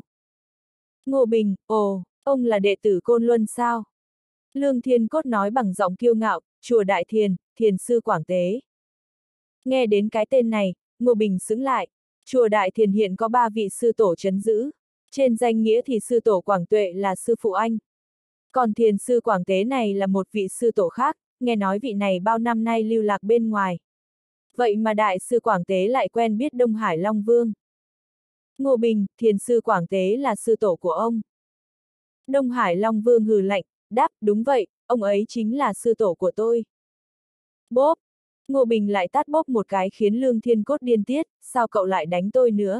Ngô Bình, ồ, ông là đệ tử Côn Luân sao? Lương Thiên Cốt nói bằng giọng kiêu ngạo, chùa Đại Thiền, Thiền sư Quảng Tế. Nghe đến cái tên này, Ngô Bình sững lại. Chùa Đại Thiền hiện có 3 vị sư tổ trấn giữ. Trên danh nghĩa thì sư tổ Quảng Tuệ là sư phụ anh. Còn thiền sư Quảng Tế này là một vị sư tổ khác, nghe nói vị này bao năm nay lưu lạc bên ngoài. Vậy mà đại sư Quảng Tế lại quen biết Đông Hải Long Vương. Ngô Bình, thiền sư Quảng Tế là sư tổ của ông. Đông Hải Long Vương hừ lạnh, đáp, đúng vậy, ông ấy chính là sư tổ của tôi. Bốp! Ngô Bình lại tát bốp một cái khiến Lương Thiên Cốt điên tiết, sao cậu lại đánh tôi nữa?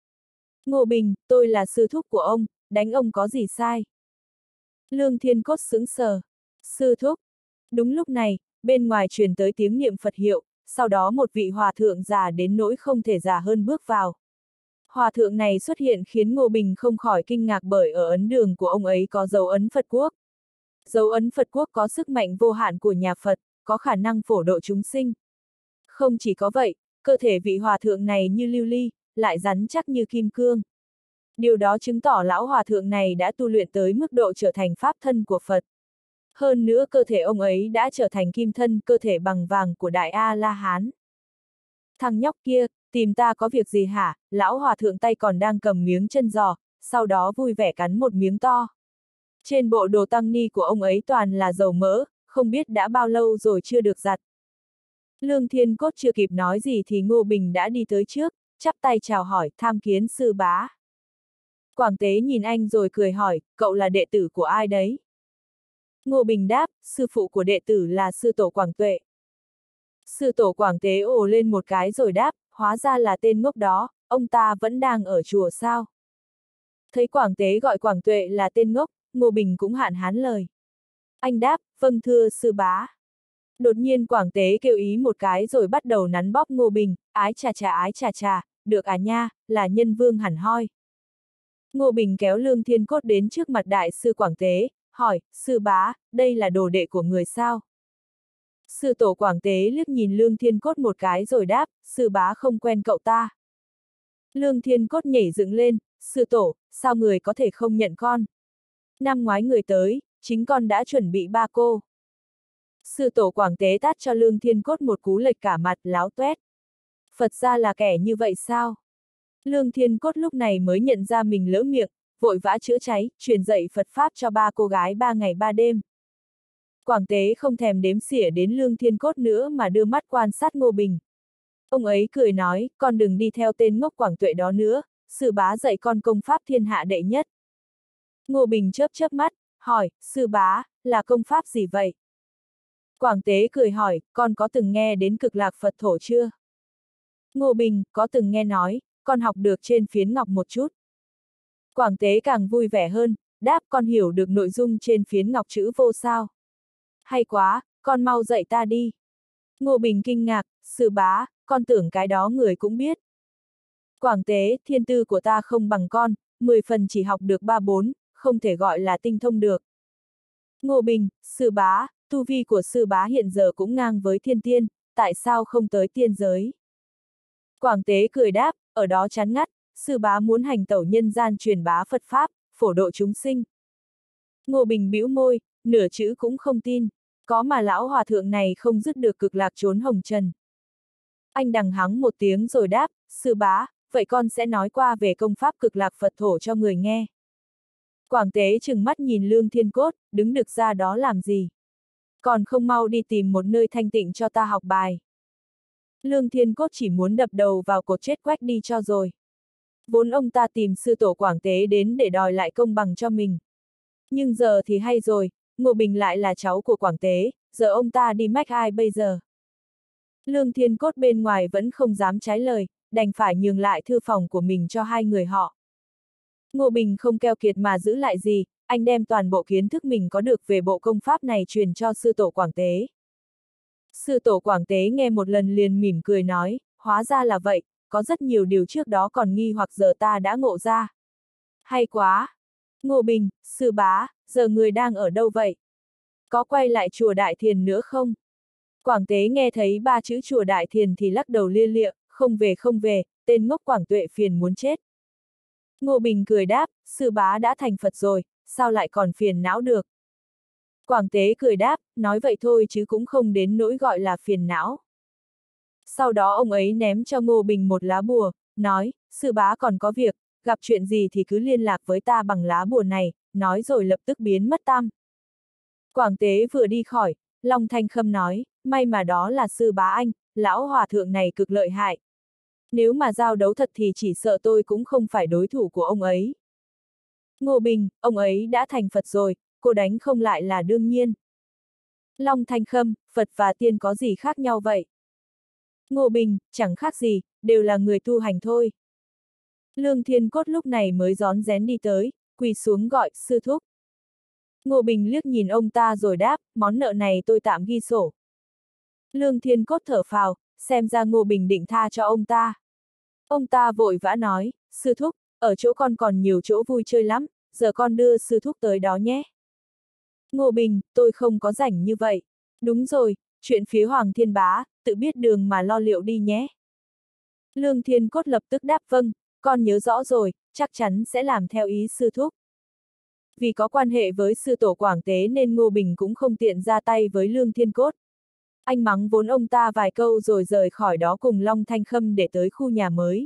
Ngô Bình, tôi là sư thúc của ông, đánh ông có gì sai? Lương Thiên Cốt sững sờ. Sư thúc. Đúng lúc này, bên ngoài truyền tới tiếng niệm Phật hiệu, sau đó một vị hòa thượng già đến nỗi không thể già hơn bước vào. Hòa thượng này xuất hiện khiến Ngô Bình không khỏi kinh ngạc bởi ở ấn đường của ông ấy có dấu ấn Phật quốc. Dấu ấn Phật quốc có sức mạnh vô hạn của nhà Phật, có khả năng phổ độ chúng sinh. Không chỉ có vậy, cơ thể vị hòa thượng này như lưu ly, lại rắn chắc như kim cương. Điều đó chứng tỏ lão hòa thượng này đã tu luyện tới mức độ trở thành pháp thân của Phật. Hơn nữa cơ thể ông ấy đã trở thành kim thân cơ thể bằng vàng của Đại A-la-hán. Thằng nhóc kia, tìm ta có việc gì hả? Lão hòa thượng tay còn đang cầm miếng chân giò, sau đó vui vẻ cắn một miếng to. Trên bộ đồ tăng ni của ông ấy toàn là dầu mỡ, không biết đã bao lâu rồi chưa được giặt. Lương Thiên Cốt chưa kịp nói gì thì Ngô Bình đã đi tới trước, chắp tay chào hỏi, tham kiến sư bá. Quảng Tế nhìn anh rồi cười hỏi, cậu là đệ tử của ai đấy? Ngô Bình đáp, sư phụ của đệ tử là sư tổ Quảng Tuệ. Sư tổ Quảng Tế ồ lên một cái rồi đáp, hóa ra là tên ngốc đó, ông ta vẫn đang ở chùa sao? Thấy Quảng Tế gọi Quảng Tuệ là tên ngốc, Ngô Bình cũng hạn hán lời. Anh đáp, vâng thưa sư bá. Đột nhiên Quảng Tế kêu ý một cái rồi bắt đầu nắn bóp Ngô Bình, ái chà chà, được à nha, là nhân vương hẳn hoi. Ngô Bình kéo Lương Thiên Cốt đến trước mặt đại sư Quảng Tế, hỏi, sư bá, đây là đồ đệ của người sao? Sư tổ Quảng Tế liếc nhìn Lương Thiên Cốt một cái rồi đáp, sư bá không quen cậu ta. Lương Thiên Cốt nhảy dựng lên, sư tổ, sao người có thể không nhận con? Năm ngoái người tới, chính con đã chuẩn bị ba cô. Sư tổ Quảng Tế tát cho Lương Thiên Cốt một cú lệch cả mặt láo toét. Phật ra là kẻ như vậy sao? Lương Thiên Cốt lúc này mới nhận ra mình lỡ miệng, vội vã chữa cháy, truyền dạy Phật Pháp cho 3 cô gái 3 ngày 3 đêm. Quảng Tế không thèm đếm xỉa đến Lương Thiên Cốt nữa mà đưa mắt quan sát Ngô Bình. Ông ấy cười nói, con đừng đi theo tên ngốc Quảng Tuệ đó nữa, sư bá dạy con công pháp thiên hạ đệ nhất. Ngô Bình chớp chớp mắt, hỏi, sư bá, là công pháp gì vậy? Quảng Tế cười hỏi, con có từng nghe đến Cực Lạc Phật Thổ chưa? Ngô Bình, có từng nghe nói, con học được trên phiến ngọc một chút. Quảng Tế càng vui vẻ hơn, đáp con hiểu được nội dung trên phiến ngọc chữ vô sao. Hay quá, con mau dạy ta đi. Ngô Bình kinh ngạc, sư bá, con tưởng cái đó người cũng biết. Quảng Tế, thiên tư của ta không bằng con, 10 phần chỉ học được 3-4, không thể gọi là tinh thông được. Ngô Bình, sư bá, tu vi của sư bá hiện giờ cũng ngang với thiên tiên, tại sao không tới tiên giới? Quảng Tế cười đáp, ở đó chán ngắt, sư bá muốn hành tẩu nhân gian truyền bá Phật Pháp, phổ độ chúng sinh. Ngô Bình bĩu môi, nửa chữ cũng không tin. Có mà lão hòa thượng này không dứt được cực lạc trốn hồng trần. Anh đằng hắng một tiếng rồi đáp, sư bá, vậy con sẽ nói qua về công pháp cực lạc Phật thổ cho người nghe. Quảng Tế trừng mắt nhìn Lương Thiên Cốt, đứng đực ra đó làm gì? Còn không mau đi tìm một nơi thanh tịnh cho ta học bài. Lương Thiên Cốt chỉ muốn đập đầu vào cột chết quách đi cho rồi. Vốn ông ta tìm sư tổ Quảng Tế đến để đòi lại công bằng cho mình. Nhưng giờ thì hay rồi, Ngô Bình lại là cháu của Quảng Tế, giờ ông ta đi mách ai bây giờ? Lương Thiên Cốt bên ngoài vẫn không dám trái lời, đành phải nhường lại thư phòng của mình cho hai người họ. Ngô Bình không keo kiệt mà giữ lại gì, anh đem toàn bộ kiến thức mình có được về bộ công pháp này truyền cho sư tổ Quảng Tế. Sư tổ Quảng Tế nghe một lần liền mỉm cười nói, hóa ra là vậy, có rất nhiều điều trước đó còn nghi hoặc giờ ta đã ngộ ra. Hay quá! Ngô Bình, sư bá, giờ người đang ở đâu vậy? Có quay lại chùa Đại Thiền nữa không? Quảng Tế nghe thấy ba chữ chùa Đại Thiền thì lắc đầu lia lịa, không về, tên ngốc Quảng Tuệ phiền muốn chết. Ngô Bình cười đáp, sư bá đã thành Phật rồi, sao lại còn phiền não được? Quảng Tế cười đáp, nói vậy thôi chứ cũng không đến nỗi gọi là phiền não. Sau đó ông ấy ném cho Ngô Bình một lá bùa, nói, sư bá còn có việc, gặp chuyện gì thì cứ liên lạc với ta bằng lá bùa này, nói rồi lập tức biến mất tăm. Quảng Tế vừa đi khỏi, Long Thanh Khâm nói, may mà đó là sư bá anh, lão hòa thượng này cực lợi hại. Nếu mà giao đấu thật thì chỉ sợ tôi cũng không phải đối thủ của ông ấy. Ngô Bình, ông ấy đã thành Phật rồi, cô đánh không lại là đương nhiên. Long Thanh Khâm, Phật và tiên có gì khác nhau vậy? Ngô Bình, chẳng khác gì, đều là người tu hành thôi. Lương Thiên Cốt lúc này mới rón rén đi tới, quỳ xuống gọi, sư thúc. Ngô Bình liếc nhìn ông ta rồi đáp, món nợ này tôi tạm ghi sổ. Lương Thiên Cốt thở phào, xem ra Ngô Bình định tha cho ông ta. Ông ta vội vã nói, sư thúc, ở chỗ con còn nhiều chỗ vui chơi lắm, giờ con đưa sư thúc tới đó nhé. Ngô Bình, tôi không có rảnh như vậy. Đúng rồi, chuyện phía Hoàng Thiên Bá, tự biết đường mà lo liệu đi nhé. Lương Thiên Cốt lập tức đáp vâng, con nhớ rõ rồi, chắc chắn sẽ làm theo ý sư thúc. Vì có quan hệ với sư tổ Quảng Tế nên Ngô Bình cũng không tiện ra tay với Lương Thiên Cốt. Anh mắng vốn ông ta vài câu rồi rời khỏi đó cùng Long Thanh Khâm để tới khu nhà mới.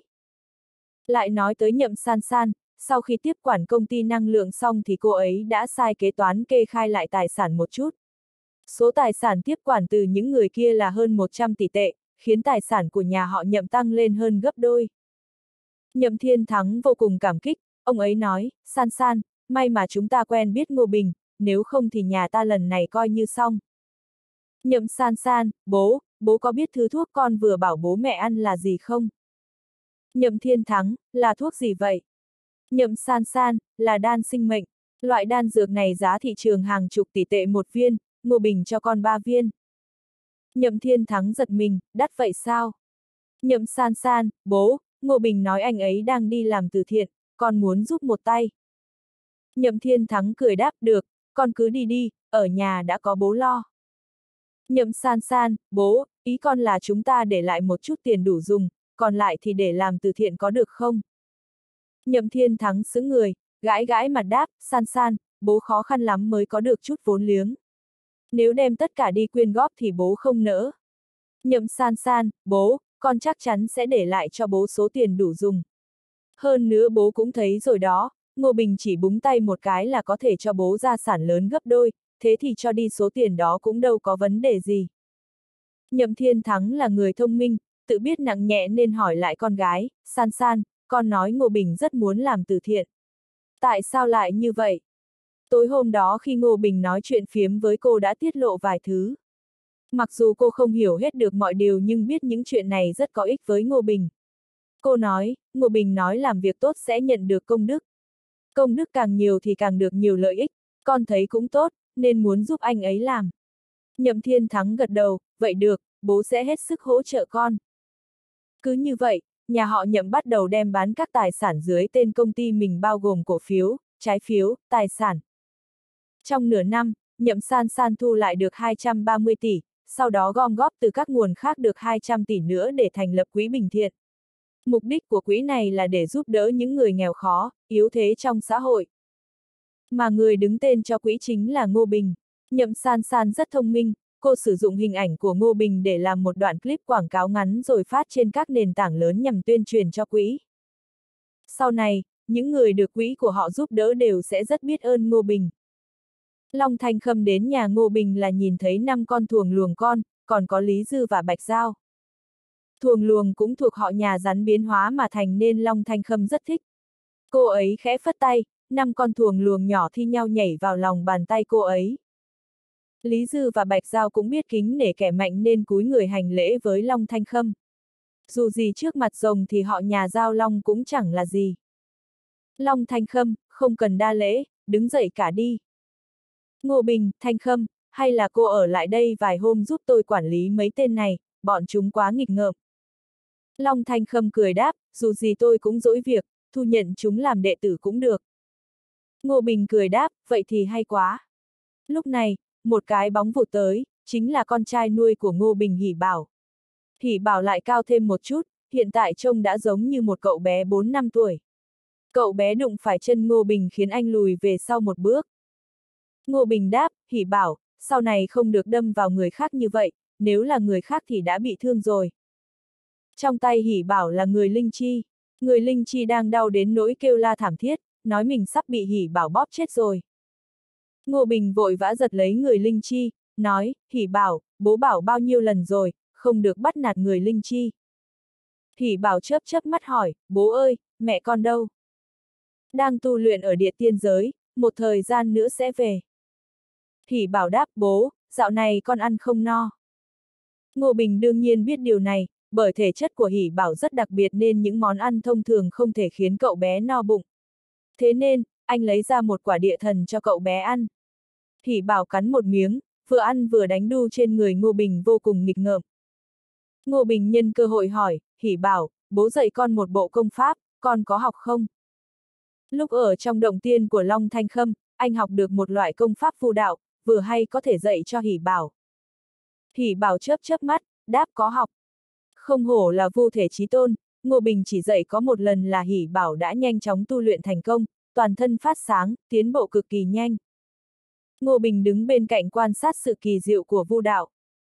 Lại nói tới Nhậm San San, sau khi tiếp quản công ty năng lượng xong thì cô ấy đã sai kế toán kê khai lại tài sản một chút. Số tài sản tiếp quản từ những người kia là hơn 100 tỷ tệ, khiến tài sản của nhà họ Nhậm tăng lên hơn gấp đôi. Nhậm Thiên Thắng vô cùng cảm kích, ông ấy nói, San San, may mà chúng ta quen biết Ngô Bình, nếu không thì nhà ta lần này coi như xong. Nhậm San San, bố có biết thứ thuốc con vừa bảo bố mẹ ăn là gì không? Nhậm Thiên Thắng, là thuốc gì vậy? Nhậm San San, là đan sinh mệnh. Loại đan dược này giá thị trường hàng chục tỷ tệ một viên, Ngô Bình cho con 3 viên. Nhậm Thiên Thắng giật mình, đắt vậy sao? Nhậm San San, Ngô Bình nói anh ấy đang đi làm từ thiện, con muốn giúp một tay. Nhậm Thiên Thắng cười đáp, được, con cứ đi đi, ở nhà đã có bố lo. Nhậm San San, ý con là chúng ta để lại một chút tiền đủ dùng, còn lại thì để làm từ thiện có được không? Nhậm Thiên Thắng sững người, gãi gãi mặt đáp, San San, bố khó khăn lắm mới có được chút vốn liếng. Nếu đem tất cả đi quyên góp thì bố không nỡ. Nhậm San San, con chắc chắn sẽ để lại cho bố số tiền đủ dùng. Hơn nữa bố cũng thấy rồi đó, Ngô Bình chỉ búng tay một cái là có thể cho bố gia sản lớn gấp đôi, thế thì cho đi số tiền đó cũng đâu có vấn đề gì. Nhậm Thiên Thắng là người thông minh, tự biết nặng nhẹ nên hỏi lại con gái, San San, con nói Ngô Bình rất muốn làm từ thiện. Tại sao lại như vậy? Tối hôm đó khi Ngô Bình nói chuyện phiếm với cô đã tiết lộ vài thứ. Mặc dù cô không hiểu hết được mọi điều nhưng biết những chuyện này rất có ích với Ngô Bình. Cô nói, Ngô Bình nói làm việc tốt sẽ nhận được công đức. Công đức càng nhiều thì càng được nhiều lợi ích, con thấy cũng tốt, nên muốn giúp anh ấy làm. Nhậm Thiên Thắng gật đầu, vậy được, bố sẽ hết sức hỗ trợ con. Cứ như vậy, nhà họ Nhậm bắt đầu đem bán các tài sản dưới tên công ty mình bao gồm cổ phiếu, trái phiếu, tài sản. Trong nửa năm, Nhậm San San thu lại được 230 tỷ, sau đó gom góp từ các nguồn khác được 200 tỷ nữa để thành lập quỹ Bình Thiện. Mục đích của quỹ này là để giúp đỡ những người nghèo khó, yếu thế trong xã hội. Mà người đứng tên cho quỹ chính là Ngô Bình. Nhậm San San rất thông minh, cô sử dụng hình ảnh của Ngô Bình để làm một đoạn clip quảng cáo ngắn rồi phát trên các nền tảng lớn nhằm tuyên truyền cho quỹ. Sau này, những người được quỹ của họ giúp đỡ đều sẽ rất biết ơn Ngô Bình. Long Thanh Khâm đến nhà Ngô Bình là nhìn thấy 5 con thuồng luồng con, còn có Lý Dư và Bạch Giao. Thuồng luồng cũng thuộc họ nhà rắn biến hóa mà thành nên Long Thanh Khâm rất thích. Cô ấy khẽ phất tay, 5 con thuồng luồng nhỏ thi nhau nhảy vào lòng bàn tay cô ấy. Lý Dư và Bạch Giao cũng biết kính nể kẻ mạnh nên cúi người hành lễ với Long Thanh Khâm. Dù gì trước mặt rồng thì họ nhà Giao Long cũng chẳng là gì. Long Thanh Khâm, không cần đa lễ, đứng dậy cả đi. Ngô Bình, Thanh Khâm, hay là cô ở lại đây vài hôm giúp tôi quản lý mấy tên này, bọn chúng quá nghịch ngợm. Long Thanh Khâm cười đáp, dù gì tôi cũng dỗi việc, thu nhận chúng làm đệ tử cũng được. Ngô Bình cười đáp, vậy thì hay quá. Lúc này, một cái bóng vụt tới, chính là con trai nuôi của Ngô Bình Hỉ Bảo. Hỉ Bảo lại cao thêm một chút, hiện tại trông đã giống như một cậu bé 4 năm tuổi. Cậu bé đụng phải chân Ngô Bình khiến anh lùi về sau một bước. Ngô Bình đáp, Hỉ Bảo, sau này không được đâm vào người khác như vậy, nếu là người khác thì đã bị thương rồi. Trong tay Hỉ Bảo là người linh chi. Người linh chi đang đau đến nỗi kêu la thảm thiết, nói mình sắp bị Hỉ Bảo bóp chết rồi. Ngô Bình vội vã giật lấy người linh chi, nói, Hỉ Bảo, bố bảo bao nhiêu lần rồi, không được bắt nạt người linh chi. Hỉ Bảo chớp chớp mắt hỏi, bố ơi, mẹ con đâu? Đang tu luyện ở địa tiên giới, một thời gian nữa sẽ về. Hỉ Bảo đáp, bố, dạo này con ăn không no. Ngô Bình đương nhiên biết điều này, bởi thể chất của Hỉ Bảo rất đặc biệt nên những món ăn thông thường không thể khiến cậu bé no bụng. Thế nên, anh lấy ra một quả địa thần cho cậu bé ăn. Hỉ Bảo cắn một miếng, vừa ăn vừa đánh đu trên người Ngô Bình vô cùng nghịch ngợm. Ngô Bình nhân cơ hội hỏi, Hỉ Bảo, bố dạy con một bộ công pháp, con có học không? Lúc ở trong động tiên của Long Thanh Khâm, anh học được một loại công pháp phù đạo, vừa hay có thể dạy cho Hỉ Bảo. Hỉ Bảo chớp chớp mắt, đáp có học. Không hổ là vô thể chí tôn, Ngô Bình chỉ dạy có một lần là Hỉ Bảo đã nhanh chóng tu luyện thành công, toàn thân phát sáng, tiến bộ cực kỳ nhanh. Ngô Bình đứng bên cạnh quan sát sự kỳ diệu của vu đạo.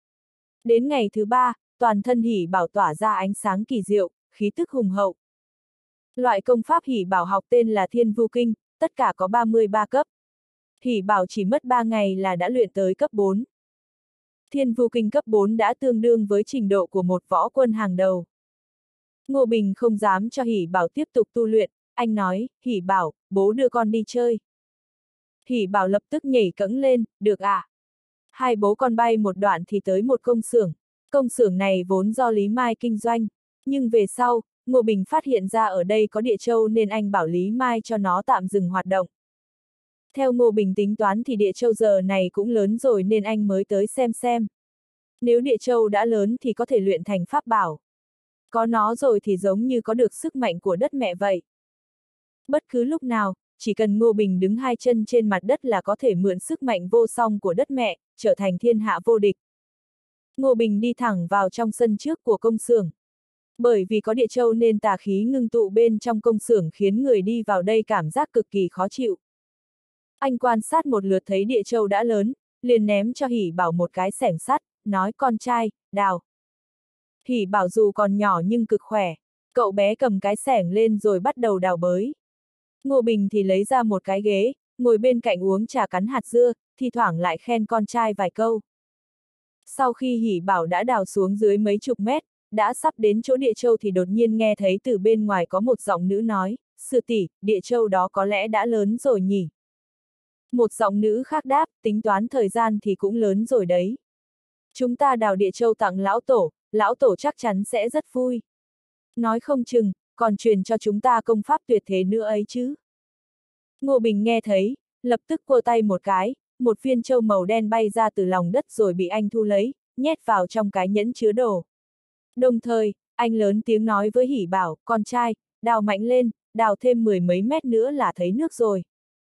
Đến ngày thứ 3, toàn thân Hỉ Bảo tỏa ra ánh sáng kỳ diệu, khí tức hùng hậu. Loại công pháp Hỉ Bảo học tên là Thiên Vu Kinh, tất cả có 33 cấp. Hỉ Bảo chỉ mất 3 ngày là đã luyện tới cấp 4. Thiên Vu Kinh cấp 4 đã tương đương với trình độ của một võ quân hàng đầu. Ngô Bình không dám cho Hỉ Bảo tiếp tục tu luyện, anh nói, Hỉ Bảo, bố đưa con đi chơi. Hỉ Bảo lập tức nhảy cẫng lên, được à? Hai bố con bay một đoạn thì tới một công xưởng này vốn do Lý Mai kinh doanh, nhưng về sau, Ngô Bình phát hiện ra ở đây có địa châu nên anh bảo Lý Mai cho nó tạm dừng hoạt động. Theo Ngô Bình tính toán thì địa châu giờ này cũng lớn rồi nên anh mới tới xem. Nếu địa châu đã lớn thì có thể luyện thành pháp bảo. Có nó rồi thì giống như có được sức mạnh của đất mẹ vậy. Bất cứ lúc nào, chỉ cần Ngô Bình đứng hai chân trên mặt đất là có thể mượn sức mạnh vô song của đất mẹ, trở thành thiên hạ vô địch. Ngô Bình đi thẳng vào trong sân trước của công xưởng. Bởi vì có địa châu nên tà khí ngưng tụ bên trong công xưởng khiến người đi vào đây cảm giác cực kỳ khó chịu. Anh quan sát một lượt thấy địa châu đã lớn, liền ném cho Hỉ Bảo một cái xẻng sắt, nói con trai, đào. Hỉ Bảo dù còn nhỏ nhưng cực khỏe, cậu bé cầm cái xẻng lên rồi bắt đầu đào bới. Ngô Bình thì lấy ra một cái ghế, ngồi bên cạnh uống trà cắn hạt dưa, thi thoảng lại khen con trai vài câu. Sau khi Hỉ Bảo đã đào xuống dưới mấy chục mét, đã sắp đến chỗ địa châu thì đột nhiên nghe thấy từ bên ngoài có một giọng nữ nói, sư tỷ, địa châu đó có lẽ đã lớn rồi nhỉ. Một giọng nữ khác đáp, tính toán thời gian thì cũng lớn rồi đấy. Chúng ta đào địa châu tặng lão tổ chắc chắn sẽ rất vui. Nói không chừng, còn truyền cho chúng ta công pháp tuyệt thế nữa ấy chứ. Ngô Bình nghe thấy, lập tức quơ tay một cái, một viên châu màu đen bay ra từ lòng đất rồi bị anh thu lấy, nhét vào trong cái nhẫn chứa đồ. Đồng thời, anh lớn tiếng nói với Hỉ Bảo, con trai, đào mạnh lên, đào thêm 10 mấy mét nữa là thấy nước rồi.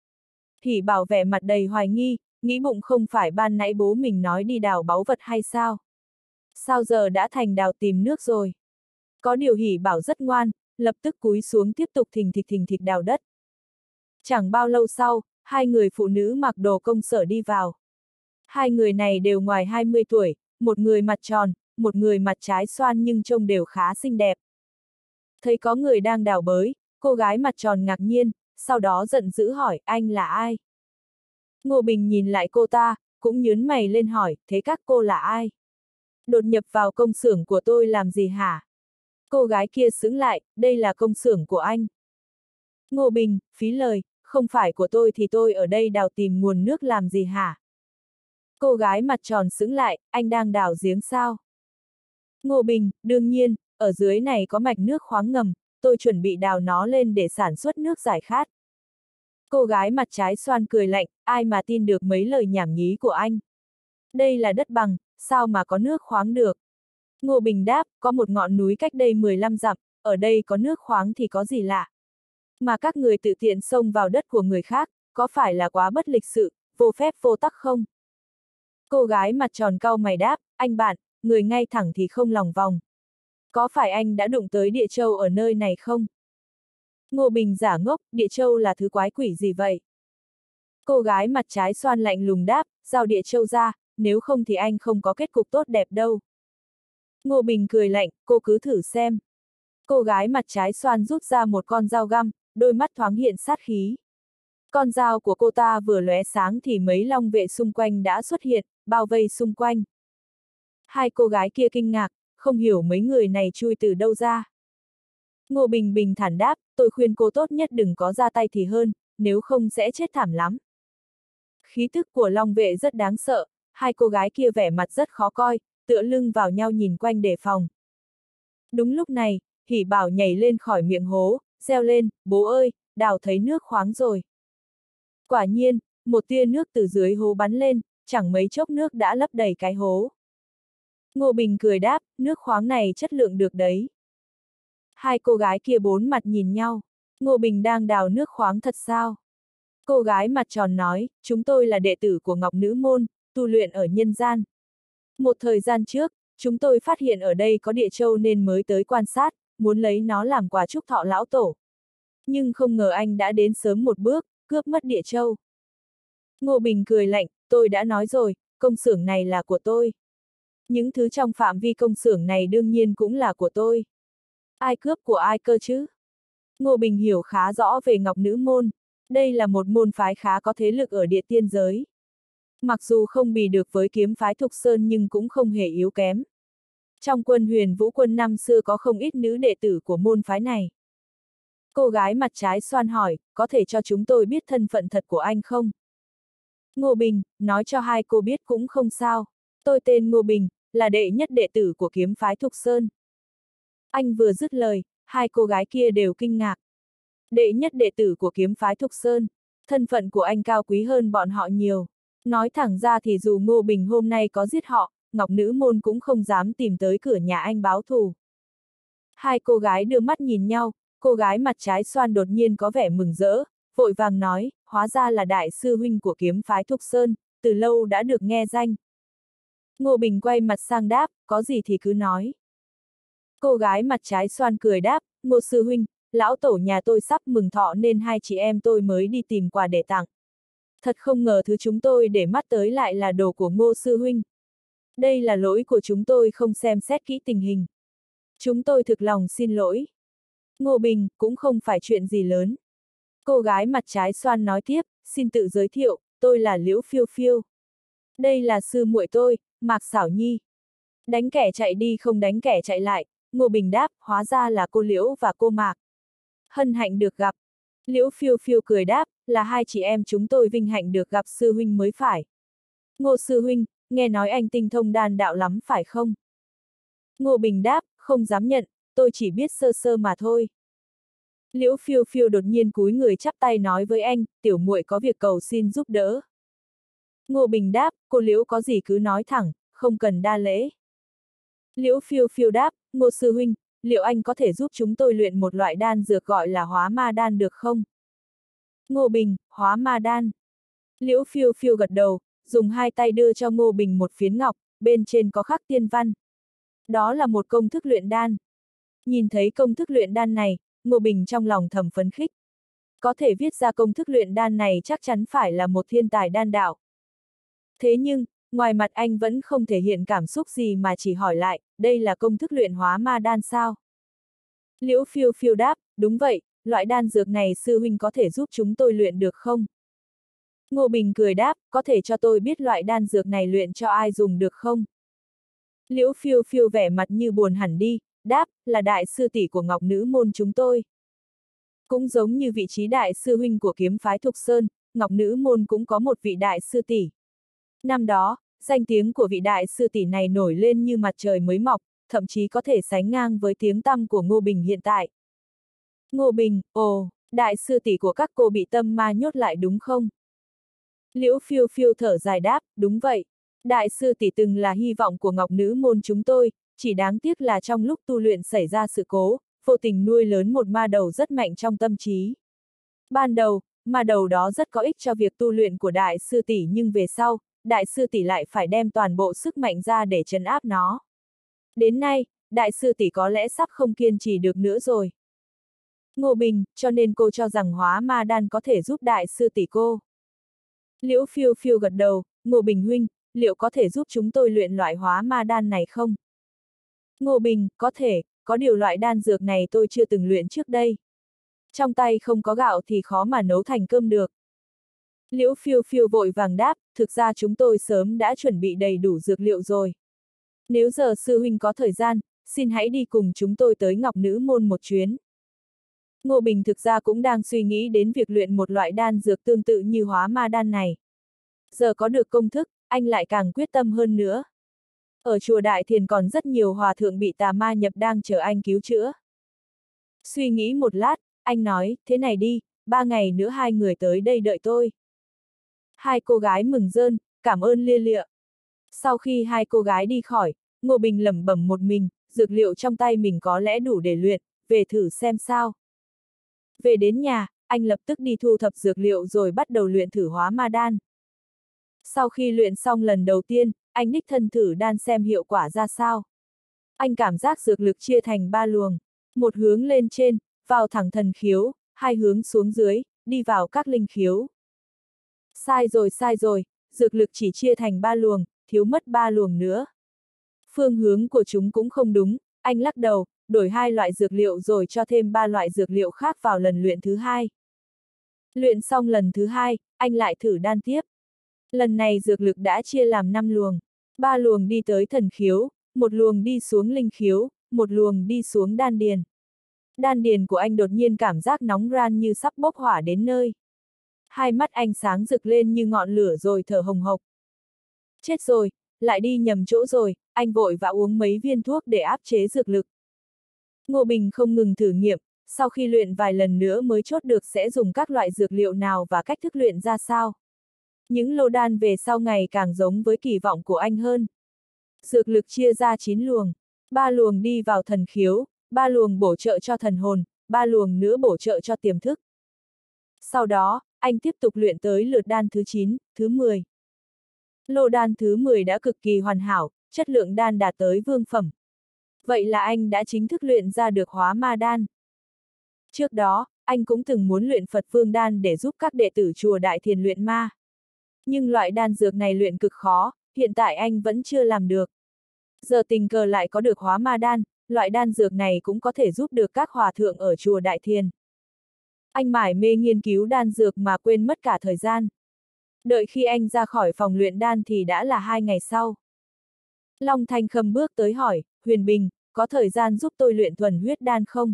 Hỉ Bảo vẻ mặt đầy hoài nghi, nghĩ bụng không phải ban nãy bố mình nói đi đào báu vật hay sao? Sao giờ đã thành đào tìm nước rồi? Có điều Hỉ Bảo rất ngoan, lập tức cúi xuống tiếp tục thình thịch đào đất. Chẳng bao lâu sau, hai người phụ nữ mặc đồ công sở đi vào. Hai người này đều ngoài 20 tuổi, một người mặt tròn, một người mặt trái xoan nhưng trông đều khá xinh đẹp. Thấy có người đang đào bới, cô gái mặt tròn ngạc nhiên, sau đó giận dữ hỏi, anh là ai? Ngô Bình nhìn lại cô ta, cũng nhướng mày lên hỏi, thế các cô là ai? Đột nhập vào công xưởng của tôi làm gì hả? Cô gái kia sững lại, đây là công xưởng của anh. Ngô Bình, phí lời, không phải của tôi thì tôi ở đây đào tìm nguồn nước làm gì hả? Cô gái mặt tròn sững lại, anh đang đào giếng sao? Ngô Bình, đương nhiên, ở dưới này có mạch nước khoáng ngầm, tôi chuẩn bị đào nó lên để sản xuất nước giải khát. Cô gái mặt trái xoan cười lạnh, ai mà tin được mấy lời nhảm nhí của anh? Đây là đất bằng, sao mà có nước khoáng được? Ngô Bình đáp, có một ngọn núi cách đây 15 dặm, ở đây có nước khoáng thì có gì lạ? Mà các người tự tiện xông vào đất của người khác, có phải là quá bất lịch sự, vô phép vô tắc không? Cô gái mặt tròn cau mày đáp, anh bạn, người ngay thẳng thì không lòng vòng. Có phải anh đã đụng tới địa châu ở nơi này không? Ngô Bình giả ngốc, địa châu là thứ quái quỷ gì vậy? Cô gái mặt trái xoan lạnh lùng đáp, giao địa châu ra, nếu không thì anh không có kết cục tốt đẹp đâu. Ngô Bình cười lạnh, cô cứ thử xem. Cô gái mặt trái xoan rút ra một con dao găm, đôi mắt thoáng hiện sát khí. Con dao của cô ta vừa lóe sáng thì mấy long vệ xung quanh đã xuất hiện, bao vây xung quanh. Hai cô gái kia kinh ngạc, không hiểu mấy người này chui từ đâu ra. Ngô Bình bình thản đáp, tôi khuyên cô tốt nhất đừng có ra tay thì hơn, nếu không sẽ chết thảm lắm. Khí tức của long vệ rất đáng sợ, hai cô gái kia vẻ mặt rất khó coi, tựa lưng vào nhau nhìn quanh đề phòng. Đúng lúc này, Hỉ Bảo nhảy lên khỏi miệng hố, reo lên, bố ơi, đào thấy nước khoáng rồi. Quả nhiên, một tia nước từ dưới hố bắn lên, chẳng mấy chốc nước đã lấp đầy cái hố. Ngô Bình cười đáp, nước khoáng này chất lượng được đấy. Hai cô gái kia bốn mặt nhìn nhau, Ngô Bình đang đào nước khoáng thật sao? Cô gái mặt tròn nói, chúng tôi là đệ tử của Ngọc Nữ Môn, tu luyện ở nhân gian. Một thời gian trước, chúng tôi phát hiện ở đây có địa châu nên mới tới quan sát, muốn lấy nó làm quà chúc thọ lão tổ. Nhưng không ngờ anh đã đến sớm một bước, cướp mất địa châu. Ngô Bình cười lạnh, tôi đã nói rồi, công xưởng này là của tôi. Những thứ trong phạm vi công xưởng này đương nhiên cũng là của tôi. Ai cướp của ai cơ chứ? Ngô Bình hiểu khá rõ về Ngọc Nữ Môn. Đây là một môn phái khá có thế lực ở địa tiên giới. Mặc dù không bì được với kiếm phái Thục Sơn nhưng cũng không hề yếu kém. Trong quân Huyền Vũ quân năm xưa có không ít nữ đệ tử của môn phái này. Cô gái mặt trái xoan hỏi, có thể cho chúng tôi biết thân phận thật của anh không? Ngô Bình, nói cho hai cô biết cũng không sao. Tôi tên Ngô Bình, là đệ nhất đệ tử của kiếm phái Thục Sơn. Anh vừa dứt lời, hai cô gái kia đều kinh ngạc. Đệ nhất đệ tử của kiếm phái Thục Sơn, thân phận của anh cao quý hơn bọn họ nhiều. Nói thẳng ra thì dù Ngô Bình hôm nay có giết họ, Ngọc Nữ Môn cũng không dám tìm tới cửa nhà anh báo thù. Hai cô gái đưa mắt nhìn nhau, cô gái mặt trái xoan đột nhiên có vẻ mừng rỡ, vội vàng nói, hóa ra là đại sư huynh của kiếm phái Thục Sơn, từ lâu đã được nghe danh. Ngô Bình quay mặt sang đáp, có gì thì cứ nói. Cô gái mặt trái xoan cười đáp, Ngô sư huynh, lão tổ nhà tôi sắp mừng thọ nên hai chị em tôi mới đi tìm quà để tặng. Thật không ngờ thứ chúng tôi để mắt tới lại là đồ của Ngô sư huynh. Đây là lỗi của chúng tôi không xem xét kỹ tình hình. Chúng tôi thực lòng xin lỗi. Ngô Bình, cũng không phải chuyện gì lớn. Cô gái mặt trái xoan nói tiếp, xin tự giới thiệu, tôi là Liễu Phiêu Phiêu. Đây là sư muội tôi, Mạc Xảo Nhi. Đánh kẻ chạy đi không đánh kẻ chạy lại, Ngô Bình đáp, hóa ra là cô Liễu và cô Mạc. Hân hạnh được gặp. Liễu Phiêu Phiêu cười đáp, là hai chị em chúng tôi vinh hạnh được gặp sư huynh mới phải. Ngô sư huynh, nghe nói anh tinh thông đan đạo lắm phải không? Ngô Bình đáp, không dám nhận, tôi chỉ biết sơ sơ mà thôi. Liễu Phiêu Phiêu đột nhiên cúi người chắp tay nói với anh, tiểu muội có việc cầu xin giúp đỡ. Ngô Bình đáp, cô Liễu có gì cứ nói thẳng, không cần đa lễ. Liễu Phiêu Phiêu đáp, Ngô sư huynh, liệu anh có thể giúp chúng tôi luyện một loại đan dược gọi là hóa ma đan được không? Ngô Bình, hóa ma đan. Liễu Phiêu Phiêu gật đầu, dùng hai tay đưa cho Ngô Bình một phiến ngọc, bên trên có khắc tiên văn. Đó là một công thức luyện đan. Nhìn thấy công thức luyện đan này, Ngô Bình trong lòng thầm phấn khích. Có thể viết ra công thức luyện đan này chắc chắn phải là một thiên tài đan đạo. Thế nhưng, Ngoài mặt anh vẫn không thể hiện cảm xúc gì mà chỉ hỏi lại, đây là công thức luyện hóa ma đan sao? Liễu Phiêu Phiêu đáp, đúng vậy, loại đan dược này sư huynh có thể giúp chúng tôi luyện được không? Ngô Bình cười đáp, có thể cho tôi biết loại đan dược này luyện cho ai dùng được không? Liễu Phiêu Phiêu vẻ mặt như buồn hẳn đi, đáp, là đại sư tỷ của Ngọc Nữ môn chúng tôi. Cũng giống như vị trí đại sư huynh của kiếm phái Thục Sơn, Ngọc Nữ môn cũng có một vị đại sư tỷ. Năm đó, danh tiếng của vị đại sư tỷ này nổi lên như mặt trời mới mọc, thậm chí có thể sánh ngang với tiếng tăm của Ngô Bình hiện tại. Ngô Bình, ồ, đại sư tỷ của các cô bị tâm ma nhốt lại đúng không? Liễu Phiêu Phiêu thở dài đáp, đúng vậy. Đại sư tỷ từng là hy vọng của Ngọc Nữ môn chúng tôi, chỉ đáng tiếc là trong lúc tu luyện xảy ra sự cố, vô tình nuôi lớn một ma đầu rất mạnh trong tâm trí. Ban đầu, ma đầu đó rất có ích cho việc tu luyện của đại sư tỷ nhưng về sau, đại sư tỷ lại phải đem toàn bộ sức mạnh ra để trấn áp nó. Đến nay, đại sư tỷ có lẽ sắp không kiên trì được nữa rồi. Ngô Bình, cho nên cô cho rằng hóa ma đan có thể giúp đại sư tỷ cô. Liễu Phiêu Phiêu gật đầu, Ngô Bình huynh, liệu có thể giúp chúng tôi luyện loại hóa ma đan này không? Ngô Bình, có thể, có điều loại đan dược này tôi chưa từng luyện trước đây. Trong tay không có gạo thì khó mà nấu thành cơm được. Liễu Phiêu Phiêu vội vàng đáp, thực ra chúng tôi sớm đã chuẩn bị đầy đủ dược liệu rồi. Nếu giờ sư huynh có thời gian, xin hãy đi cùng chúng tôi tới Ngọc Nữ môn một chuyến. Ngô Bình thực ra cũng đang suy nghĩ đến việc luyện một loại đan dược tương tự như hóa ma đan này. Giờ có được công thức, anh lại càng quyết tâm hơn nữa. Ở chùa Đại Thiền còn rất nhiều hòa thượng bị tà ma nhập đang chờ anh cứu chữa. Suy nghĩ một lát, anh nói, thế này đi, 3 ngày nữa hai người tới đây đợi tôi. Hai cô gái mừng rơn, cảm ơn lia lịa. Sau khi hai cô gái đi khỏi, Ngô Bình lẩm bẩm một mình, dược liệu trong tay mình có lẽ đủ để luyện, về thử xem sao. Về đến nhà, anh lập tức đi thu thập dược liệu rồi bắt đầu luyện thử hóa ma đan. Sau khi luyện xong lần đầu tiên, anh đích thân thử đan xem hiệu quả ra sao. Anh cảm giác dược lực chia thành 3 luồng, một hướng lên trên, vào thẳng thần khiếu, hai hướng xuống dưới, đi vào các linh khiếu. Sai rồi, dược lực chỉ chia thành 3 luồng, thiếu mất 3 luồng nữa. Phương hướng của chúng cũng không đúng, anh lắc đầu, đổi 2 loại dược liệu rồi cho thêm 3 loại dược liệu khác vào lần luyện thứ hai. Luyện xong lần thứ hai, anh lại thử đan tiếp. Lần này dược lực đã chia làm 5 luồng, 3 luồng đi tới thần khiếu, một luồng đi xuống linh khiếu, một luồng đi xuống đan điền. Đan điền của anh đột nhiên cảm giác nóng ran như sắp bốc hỏa đến nơi. Hai mắt anh sáng rực lên như ngọn lửa rồi thở hồng hộc. Chết rồi, lại đi nhầm chỗ rồi, anh vội vã uống mấy viên thuốc để áp chế dược lực. Ngô Bình không ngừng thử nghiệm, sau khi luyện vài lần nữa mới chốt được sẽ dùng các loại dược liệu nào và cách thức luyện ra sao. Những lô đan về sau ngày càng giống với kỳ vọng của anh hơn. Dược lực chia ra 9 luồng, 3 luồng đi vào thần khiếu, 3 luồng bổ trợ cho thần hồn, 3 luồng nữa bổ trợ cho tiềm thức. Sau đó, anh tiếp tục luyện tới lượt đan thứ 9, thứ 10. Lô đan thứ 10 đã cực kỳ hoàn hảo, chất lượng đan đạt tới vương phẩm. Vậy là anh đã chính thức luyện ra được hóa ma đan. Trước đó, anh cũng từng muốn luyện Phật Vương đan để giúp các đệ tử chùa Đại Thiền luyện ma. Nhưng loại đan dược này luyện cực khó, hiện tại anh vẫn chưa làm được. Giờ tình cờ lại có được hóa ma đan, loại đan dược này cũng có thể giúp được các hòa thượng ở chùa Đại Thiền. Anh mải mê nghiên cứu đan dược mà quên mất cả thời gian. Đợi khi anh ra khỏi phòng luyện đan thì đã là 2 ngày sau. Long Thanh Khâm bước tới hỏi, Huyền Bình, có thời gian giúp tôi luyện thuần huyết đan không?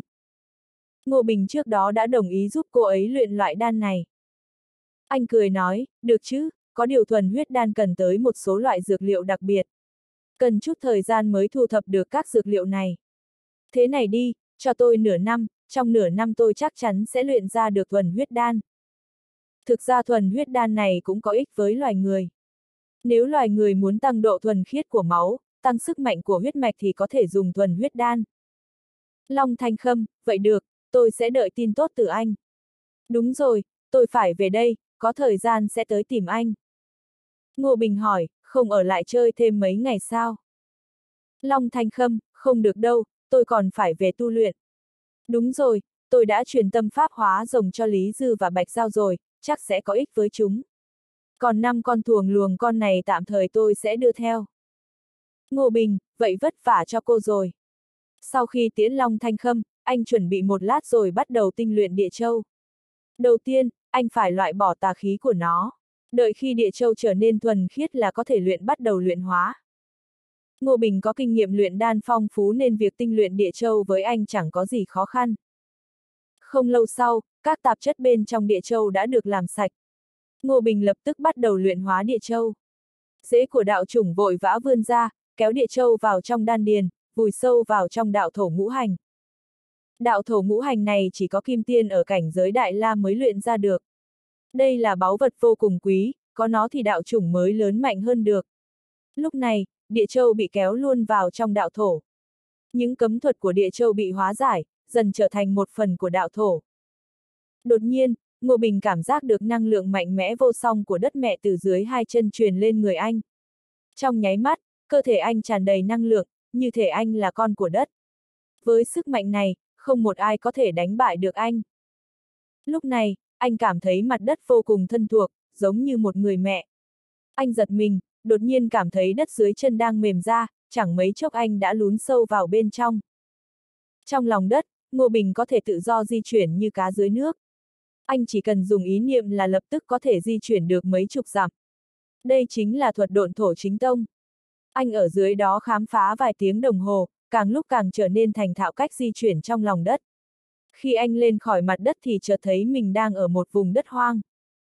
Ngô Bình trước đó đã đồng ý giúp cô ấy luyện loại đan này. Anh cười nói, được chứ, có điều thuần huyết đan cần tới một số loại dược liệu đặc biệt. Cần chút thời gian mới thu thập được các dược liệu này. Thế này đi, cho tôi nửa năm, trong nửa năm tôi chắc chắn sẽ luyện ra được thuần huyết đan. Thực ra thuần huyết đan này cũng có ích với loài người. Nếu loài người muốn tăng độ thuần khiết của máu, tăng sức mạnh của huyết mạch thì có thể dùng thuần huyết đan. Long Thanh Khâm, vậy được, tôi sẽ đợi tin tốt từ anh. Đúng rồi, tôi phải về đây, có thời gian sẽ tới tìm anh. Ngô Bình hỏi, không ở lại chơi thêm mấy ngày sao? Long Thanh Khâm, không được đâu, tôi còn phải về tu luyện. Đúng rồi, tôi đã truyền tâm pháp hóa rồng cho Lý Dư và Bạch Giao rồi, chắc sẽ có ích với chúng. Còn 5 con thuồng luồng con này tạm thời tôi sẽ đưa theo. Ngô Bình, vậy vất vả cho cô rồi. Sau khi tiễn Long Thanh Khâm, anh chuẩn bị một lát rồi bắt đầu tinh luyện địa châu. Đầu tiên, anh phải loại bỏ tà khí của nó. Đợi khi địa châu trở nên thuần khiết là có thể bắt đầu luyện hóa. Ngô Bình có kinh nghiệm luyện đan phong phú nên việc tinh luyện địa châu với anh chẳng có gì khó khăn. Không lâu sau, các tạp chất bên trong địa châu đã được làm sạch. Ngô Bình lập tức bắt đầu luyện hóa địa châu. Rễ của đạo chủng vội vã vươn ra, kéo địa châu vào trong đan điền, vùi sâu vào trong đạo thổ ngũ hành. Đạo thổ ngũ hành này chỉ có kim tiên ở cảnh giới đại la mới luyện ra được. Đây là báu vật vô cùng quý, có nó thì đạo chủng mới lớn mạnh hơn được. Lúc này, địa châu bị kéo luôn vào trong đạo thổ. Những cấm thuật của địa châu bị hóa giải, dần trở thành một phần của đạo thổ. Đột nhiên, Ngô Bình cảm giác được năng lượng mạnh mẽ vô song của đất mẹ từ dưới hai chân truyền lên người anh. Trong nháy mắt, cơ thể anh tràn đầy năng lượng, như thể anh là con của đất. Với sức mạnh này, không một ai có thể đánh bại được anh. Lúc này, anh cảm thấy mặt đất vô cùng thân thuộc, giống như một người mẹ. Anh giật mình, đột nhiên cảm thấy đất dưới chân đang mềm ra, chẳng mấy chốc anh đã lún sâu vào bên trong. Trong lòng đất, Ngô Bình có thể tự do di chuyển như cá dưới nước. Anh chỉ cần dùng ý niệm là lập tức có thể di chuyển được mấy chục dặm. Đây chính là thuật độn thổ chính tông. Anh ở dưới đó khám phá vài tiếng đồng hồ, càng lúc càng trở nên thành thạo cách di chuyển trong lòng đất. Khi anh lên khỏi mặt đất thì chợt thấy mình đang ở một vùng đất hoang.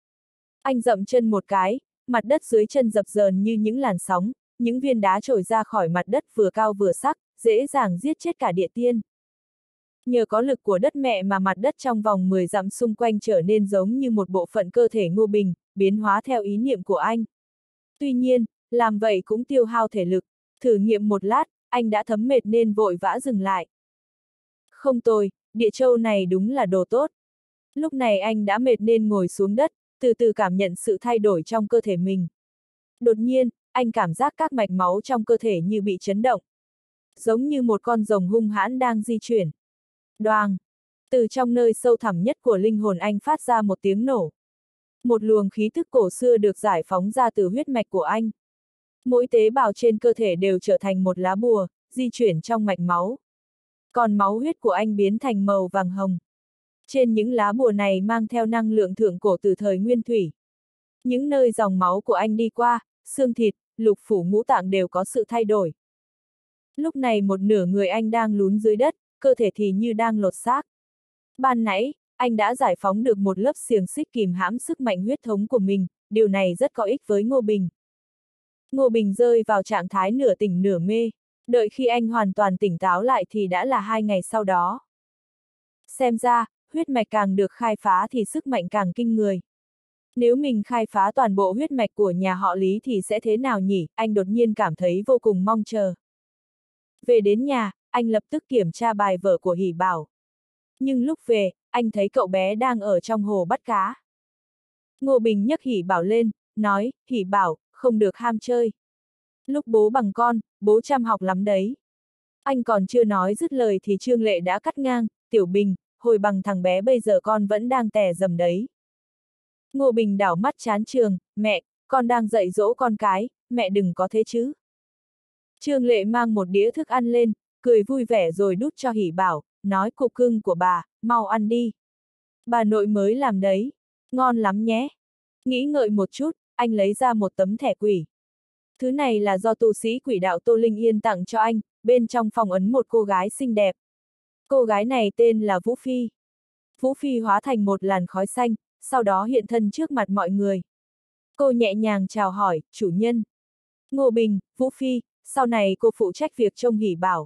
Anh dậm chân một cái, mặt đất dưới chân dập dờn như những làn sóng, những viên đá trồi ra khỏi mặt đất vừa cao vừa sắc, dễ dàng giết chết cả địa tiên. Nhờ có lực của đất mẹ mà mặt đất trong vòng 10 dặm xung quanh trở nên giống như một bộ phận cơ thể Ngô Bình, biến hóa theo ý niệm của anh. Tuy nhiên, làm vậy cũng tiêu hao thể lực, thử nghiệm một lát, anh đã thấm mệt nên vội vã dừng lại. Không tồi, địa châu này đúng là đồ tốt. Lúc này anh đã mệt nên ngồi xuống đất, từ từ cảm nhận sự thay đổi trong cơ thể mình. Đột nhiên, anh cảm giác các mạch máu trong cơ thể như bị chấn động. Giống như một con rồng hung hãn đang di chuyển. Đoàng! Từ trong nơi sâu thẳm nhất của linh hồn anh phát ra một tiếng nổ. Một luồng khí thức cổ xưa được giải phóng ra từ huyết mạch của anh. Mỗi tế bào trên cơ thể đều trở thành một lá bùa, di chuyển trong mạch máu. Còn máu huyết của anh biến thành màu vàng hồng. Trên những lá bùa này mang theo năng lượng thượng cổ từ thời Nguyên Thủy. Những nơi dòng máu của anh đi qua, xương thịt, lục phủ ngũ tạng đều có sự thay đổi. Lúc này một nửa người anh đang lún dưới đất, cơ thể thì như đang lột xác. Ban nãy, anh đã giải phóng được một lớp xiềng xích kìm hãm sức mạnh huyết thống của mình, điều này rất có ích với Ngô Bình. Ngô Bình rơi vào trạng thái nửa tỉnh nửa mê, đợi khi anh hoàn toàn tỉnh táo lại thì đã là 2 ngày sau đó. Xem ra, huyết mạch càng được khai phá thì sức mạnh càng kinh người. Nếu mình khai phá toàn bộ huyết mạch của nhà họ Lý thì sẽ thế nào nhỉ? Anh đột nhiên cảm thấy vô cùng mong chờ. Về đến nhà, anh lập tức kiểm tra bài vở của Hỷ Bảo. Nhưng lúc về, anh thấy cậu bé đang ở trong hồ bắt cá. Ngô Bình nhấc Hỷ Bảo lên, nói, Hỷ Bảo, không được ham chơi. Lúc bố bằng con, bố chăm học lắm đấy. Anh còn chưa nói dứt lời thì Trương Lệ đã cắt ngang, Tiểu Bình, hồi bằng thằng bé bây giờ con vẫn đang tè dầm đấy. Ngô Bình đảo mắt chán trường, mẹ, con đang dạy dỗ con cái, mẹ đừng có thế chứ. Trương Lệ mang một đĩa thức ăn lên, cười vui vẻ rồi đút cho Hỷ Bảo, nói cục cưng của bà, mau ăn đi. Bà nội mới làm đấy, ngon lắm nhé. Nghĩ ngợi một chút, anh lấy ra một tấm thẻ quỷ. Thứ này là do tu sĩ quỷ đạo Tô Linh Yên tặng cho anh, bên trong phòng ấn một cô gái xinh đẹp. Cô gái này tên là Vũ Phi. Vũ Phi hóa thành một làn khói xanh, sau đó hiện thân trước mặt mọi người. Cô nhẹ nhàng chào hỏi, chủ nhân. Ngô Bình, Vũ Phi, sau này cô phụ trách việc trông Hỷ Bảo.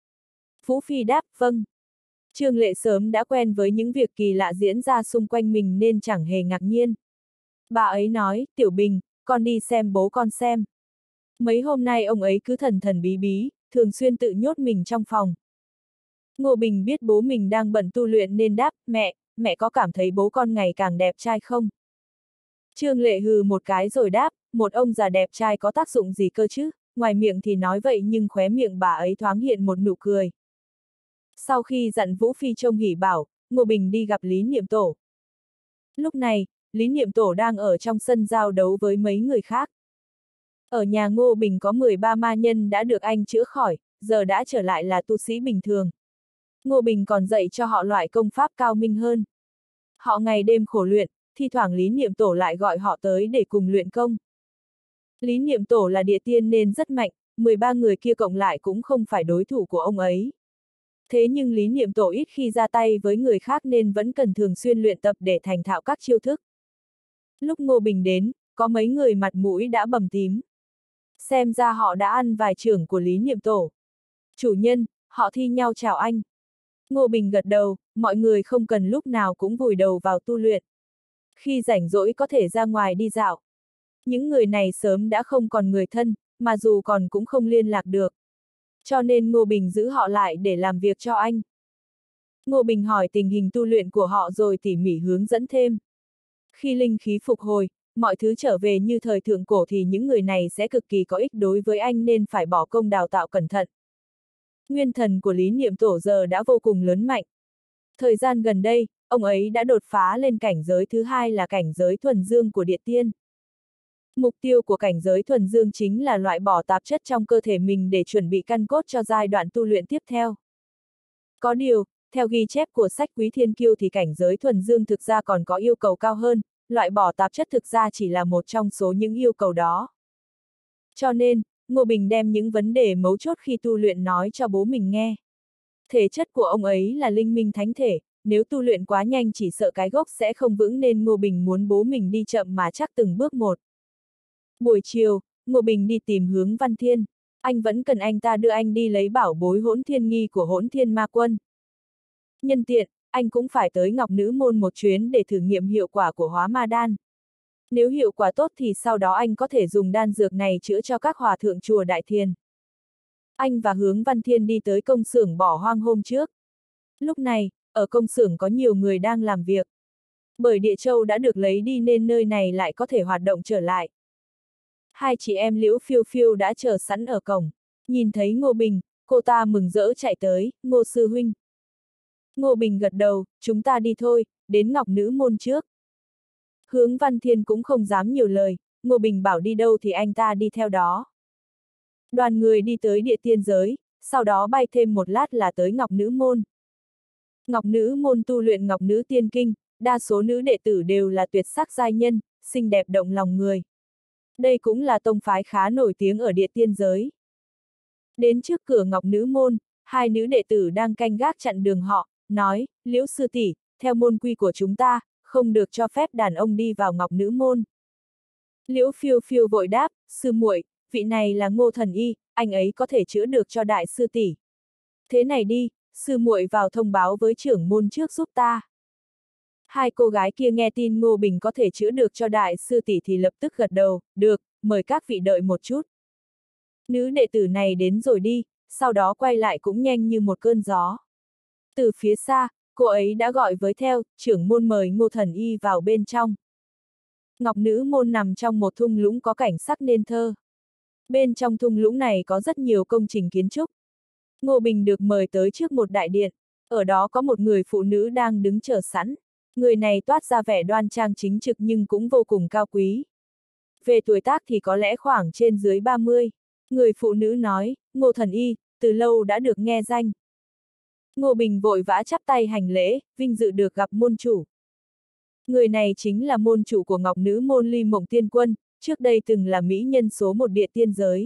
Vũ Phi đáp, vâng. Trương Lệ sớm đã quen với những việc kỳ lạ diễn ra xung quanh mình nên chẳng hề ngạc nhiên. Bà ấy nói, Tiểu Bình, con đi xem bố con xem. Mấy hôm nay ông ấy cứ thần thần bí bí, thường xuyên tự nhốt mình trong phòng. Ngô Bình biết bố mình đang bận tu luyện nên đáp, mẹ có cảm thấy bố con ngày càng đẹp trai không? Trương Lệ hừ một cái rồi đáp, một ông già đẹp trai có tác dụng gì cơ chứ, ngoài miệng thì nói vậy nhưng khóe miệng bà ấy thoáng hiện một nụ cười. Sau khi dặn Vũ Phi trông Hỷ Bảo, Ngô Bình đi gặp Lý Niệm Tổ. Lúc này, Lý Niệm Tổ đang ở trong sân giao đấu với mấy người khác. Ở nhà Ngô Bình có 13 ma nhân đã được anh chữa khỏi, giờ đã trở lại là tu sĩ bình thường. Ngô Bình còn dạy cho họ loại công pháp cao minh hơn. Họ ngày đêm khổ luyện, thi thoảng Lý Niệm Tổ lại gọi họ tới để cùng luyện công. Lý Niệm Tổ là địa tiên nên rất mạnh, 13 người kia cộng lại cũng không phải đối thủ của ông ấy. Thế nhưng Lý Niệm Tổ ít khi ra tay với người khác nên vẫn cần thường xuyên luyện tập để thành thạo các chiêu thức. Lúc Ngô Bình đến, có mấy người mặt mũi đã bầm tím. Xem ra họ đã ăn vài chưởng của Lý Niệm Tổ. Chủ nhân, họ thi nhau chào anh. Ngô Bình gật đầu, mọi người không cần lúc nào cũng vùi đầu vào tu luyện. Khi rảnh rỗi có thể ra ngoài đi dạo. Những người này sớm đã không còn người thân, mà dù còn cũng không liên lạc được. Cho nên Ngô Bình giữ họ lại để làm việc cho anh. Ngô Bình hỏi tình hình tu luyện của họ rồi tỉ mỉ hướng dẫn thêm. Khi linh khí phục hồi, mọi thứ trở về như thời thượng cổ thì những người này sẽ cực kỳ có ích đối với anh nên phải bỏ công đào tạo cẩn thận. Nguyên thần của Lý Niệm Tổ giờ đã vô cùng lớn mạnh. Thời gian gần đây, ông ấy đã đột phá lên cảnh giới thứ hai là cảnh giới thuần dương của địa tiên. Mục tiêu của cảnh giới thuần dương chính là loại bỏ tạp chất trong cơ thể mình để chuẩn bị căn cốt cho giai đoạn tu luyện tiếp theo. Có điều, theo ghi chép của sách Quý Thiên Kiêu thì cảnh giới thuần dương thực ra còn có yêu cầu cao hơn, loại bỏ tạp chất thực ra chỉ là một trong số những yêu cầu đó. Cho nên, Ngô Bình đem những vấn đề mấu chốt khi tu luyện nói cho bố mình nghe. Thể chất của ông ấy là linh minh thánh thể, nếu tu luyện quá nhanh chỉ sợ cái gốc sẽ không vững nên Ngô Bình muốn bố mình đi chậm mà chắc từng bước một. Buổi chiều, Ngô Bình đi tìm Hướng Văn Thiên. Anh vẫn cần anh ta đưa anh đi lấy bảo bối Hỗn Thiên Nghi của Hỗn Thiên Ma Quân. Nhân tiện, anh cũng phải tới Ngọc Nữ Môn một chuyến để thử nghiệm hiệu quả của Hóa Ma Đan. Nếu hiệu quả tốt thì sau đó anh có thể dùng đan dược này chữa cho các hòa thượng chùa Đại Thiền. Anh và Hướng Văn Thiên đi tới công xưởng bỏ hoang hôm trước. Lúc này, ở công xưởng có nhiều người đang làm việc. Bởi Địa Châu đã được lấy đi nên nơi này lại có thể hoạt động trở lại. Hai chị em Liễu Phiêu Phiêu đã chờ sẵn ở cổng. Nhìn thấy Ngô Bình, cô ta mừng rỡ chạy tới, Ngô sư huynh. Ngô Bình gật đầu, chúng ta đi thôi, đến Ngọc Nữ Môn trước. Hướng Văn Thiên cũng không dám nhiều lời, Ngô Bình bảo đi đâu thì anh ta đi theo đó. Đoàn người đi tới địa tiên giới, sau đó bay thêm một lát là tới Ngọc Nữ Môn. Ngọc Nữ Môn tu luyện Ngọc Nữ Tiên Kinh, đa số nữ đệ tử đều là tuyệt sắc giai nhân, xinh đẹp động lòng người. Đây cũng là tông phái khá nổi tiếng ở địa tiên giới. Đến trước cửa Ngọc Nữ Môn, hai nữ đệ tử đang canh gác chặn đường họ, nói, Liễu sư tỷ, theo môn quy của chúng ta, không được cho phép đàn ông đi vào Ngọc Nữ Môn. Liễu Phiêu Phiêu vội đáp, sư muội, vị này là Ngô Thần Y, anh ấy có thể chữa được cho đại sư tỷ. Thế này đi, sư muội vào thông báo với trưởng môn trước giúp ta. Hai cô gái kia nghe tin Ngô Bình có thể chữa được cho đại sư tỷ thì lập tức gật đầu, được, mời các vị đợi một chút. Nữ đệ tử này đến rồi đi, sau đó quay lại cũng nhanh như một cơn gió. Từ phía xa, cô ấy đã gọi với theo, trưởng môn mời Ngô Thần Y vào bên trong. Ngọc Nữ Môn nằm trong một thung lũng có cảnh sắc nên thơ. Bên trong thung lũng này có rất nhiều công trình kiến trúc. Ngô Bình được mời tới trước một đại điện, ở đó có một người phụ nữ đang đứng chờ sẵn. Người này toát ra vẻ đoan trang chính trực nhưng cũng vô cùng cao quý. Về tuổi tác thì có lẽ khoảng trên dưới 30. Người phụ nữ nói, Ngô Thần Y, từ lâu đã được nghe danh. Ngô Bình vội vã chắp tay hành lễ, vinh dự được gặp môn chủ. Người này chính là môn chủ của Ngọc Nữ Môn Ly Mộng Tiên Quân, trước đây từng là mỹ nhân số một địa tiên giới.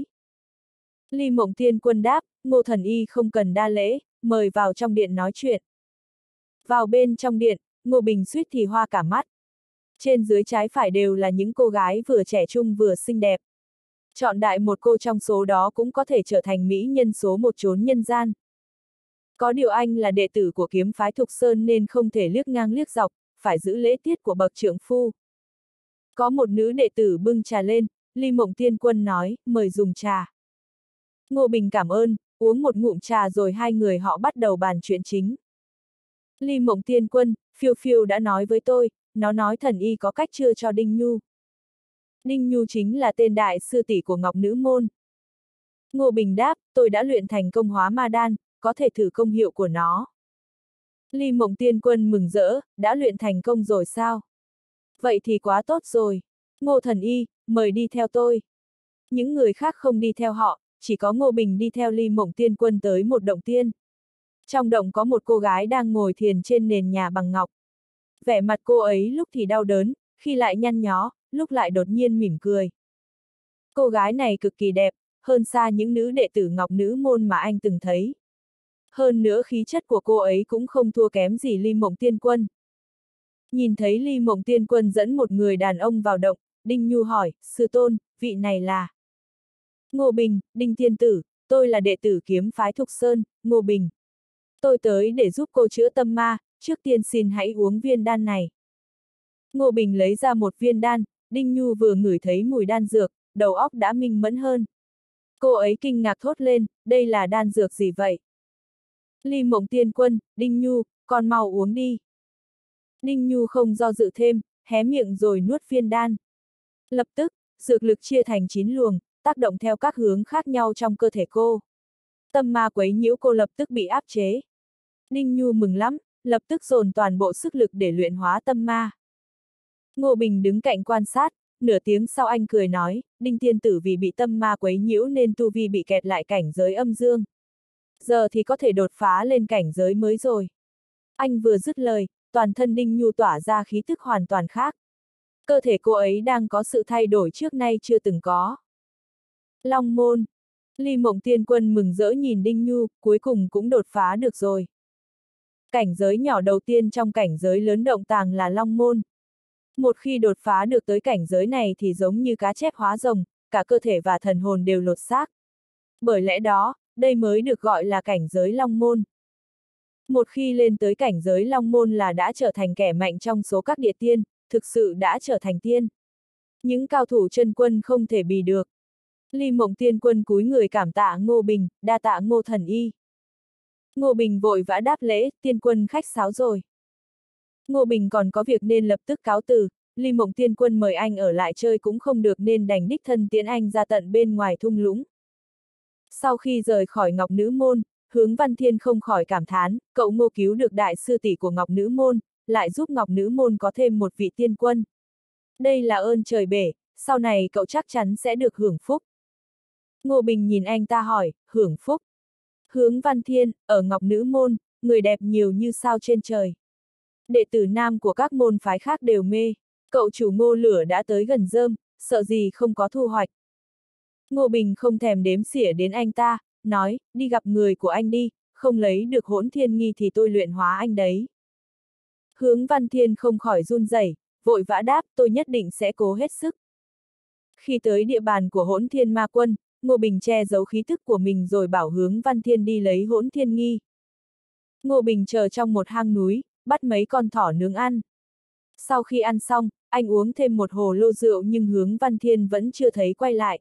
Ly Mộng Tiên Quân đáp, Ngô Thần Y không cần đa lễ, mời vào trong điện nói chuyện. Vào bên trong điện, Ngô Bình suýt thì hoa cả mắt. Trên dưới trái phải đều là những cô gái vừa trẻ trung vừa xinh đẹp. Chọn đại một cô trong số đó cũng có thể trở thành mỹ nhân số một chốn nhân gian. Có điều anh là đệ tử của kiếm phái Thục Sơn nên không thể liếc ngang liếc dọc, phải giữ lễ tiết của bậc trượng phu. Có một nữ đệ tử bưng trà lên, Ly Mộng Tiên Quân nói, mời dùng trà. Ngô Bình cảm ơn, uống một ngụm trà rồi hai người họ bắt đầu bàn chuyện chính. Ly Mộng Tiên Quân, Phiêu Phiêu đã nói với tôi, nó nói Thần Y có cách chữa cho Đinh Nhu. Đinh Nhu chính là tên đại sư tỷ của Ngọc Nữ Môn. Ngô Bình đáp, tôi đã luyện thành công Hóa Ma Đan, có thể thử công hiệu của nó. Ly Mộng Tiên Quân mừng rỡ, đã luyện thành công rồi sao? Vậy thì quá tốt rồi. Ngô thần y, mời đi theo tôi. Những người khác không đi theo họ, chỉ có Ngô Bình đi theo Ly Mộng Tiên Quân tới một động tiên. Trong động có một cô gái đang ngồi thiền trên nền nhà bằng ngọc. Vẻ mặt cô ấy lúc thì đau đớn, khi lại nhăn nhó, lúc lại đột nhiên mỉm cười. Cô gái này cực kỳ đẹp, hơn xa những nữ đệ tử Ngọc Nữ Môn mà anh từng thấy. Hơn nữa khí chất của cô ấy cũng không thua kém gì Ly Mộng Tiên Quân. Nhìn thấy Ly Mộng Tiên Quân dẫn một người đàn ông vào động, Đinh Nhu hỏi, sư tôn, vị này là... Ngô Bình, Đinh Thiên Tử, tôi là đệ tử kiếm phái Thục Sơn, Ngô Bình. Tôi tới để giúp cô chữa tâm ma, trước tiên xin hãy uống viên đan này. Ngô Bình lấy ra một viên đan, Đinh Nhu vừa ngửi thấy mùi đan dược, đầu óc đã minh mẫn hơn. Cô ấy kinh ngạc thốt lên, đây là đan dược gì vậy? Ly Mộng Tiên Quân, Đinh Nhu, con mau uống đi. Đinh Nhu không do dự thêm, hé miệng rồi nuốt viên đan. Lập tức, dược lực chia thành 9 luồng, tác động theo các hướng khác nhau trong cơ thể cô. Tâm ma quấy nhiễu cô lập tức bị áp chế. Đinh Nhu mừng lắm, lập tức dồn toàn bộ sức lực để luyện hóa tâm ma. Ngô Bình đứng cạnh quan sát, nửa tiếng sau anh cười nói, Đinh Thiên Tử vì bị tâm ma quấy nhiễu nên tu vi bị kẹt lại cảnh giới âm dương. Giờ thì có thể đột phá lên cảnh giới mới rồi. Anh vừa dứt lời, toàn thân Đinh Nhu tỏa ra khí thức hoàn toàn khác. Cơ thể cô ấy đang có sự thay đổi trước nay chưa từng có. Long môn. Ly Mộng Tiên Quân mừng rỡ nhìn Đinh Nhu, cuối cùng cũng đột phá được rồi. Cảnh giới nhỏ đầu tiên trong cảnh giới lớn động tàng là Long môn. Một khi đột phá được tới cảnh giới này thì giống như cá chép hóa rồng, cả cơ thể và thần hồn đều lột xác. Bởi lẽ đó, đây mới được gọi là cảnh giới Long môn. Một khi lên tới cảnh giới Long môn là đã trở thành kẻ mạnh trong số các địa tiên, thực sự đã trở thành tiên. Những cao thủ chân quân không thể bì được. Ly Mộng Tiên Quân cúi người cảm tạ Ngô Bình, đa tạ Ngô thần y. Ngô Bình vội vã đáp lễ, tiên quân khách sáo rồi. Ngô Bình còn có việc nên lập tức cáo từ, Ly Mộng Tiên Quân mời anh ở lại chơi cũng không được nên đành đích thân tiễn anh ra tận bên ngoài thung lũng. Sau khi rời khỏi Ngọc Nữ Môn, Hướng Văn Thiên không khỏi cảm thán, cậu Ngô cứu được đại sư tỷ của Ngọc Nữ Môn, lại giúp Ngọc Nữ Môn có thêm một vị tiên quân. Đây là ơn trời bể, sau này cậu chắc chắn sẽ được hưởng phúc. Ngô Bình nhìn anh ta hỏi, hưởng phúc. Hướng Văn Thiên, ở Ngọc Nữ Môn, người đẹp nhiều như sao trên trời. Đệ tử nam của các môn phái khác đều mê, cậu chủ Ngô Lửa đã tới gần rơm, sợ gì không có thu hoạch. Ngô Bình không thèm đếm xỉa đến anh ta, nói, đi gặp người của anh đi, không lấy được Hỗn Thiên Nghi thì tôi luyện hóa anh đấy. Hướng Văn Thiên không khỏi run rẩy, vội vã đáp, tôi nhất định sẽ cố hết sức. Khi tới địa bàn của Hỗn Thiên Ma Quân, Ngô Bình che giấu khí thức của mình rồi bảo Hướng Văn Thiên đi lấy Hỗn Thiên Nghi. Ngô Bình chờ trong một hang núi, bắt mấy con thỏ nướng ăn. Sau khi ăn xong, anh uống thêm một hồ lô rượu nhưng Hướng Văn Thiên vẫn chưa thấy quay lại.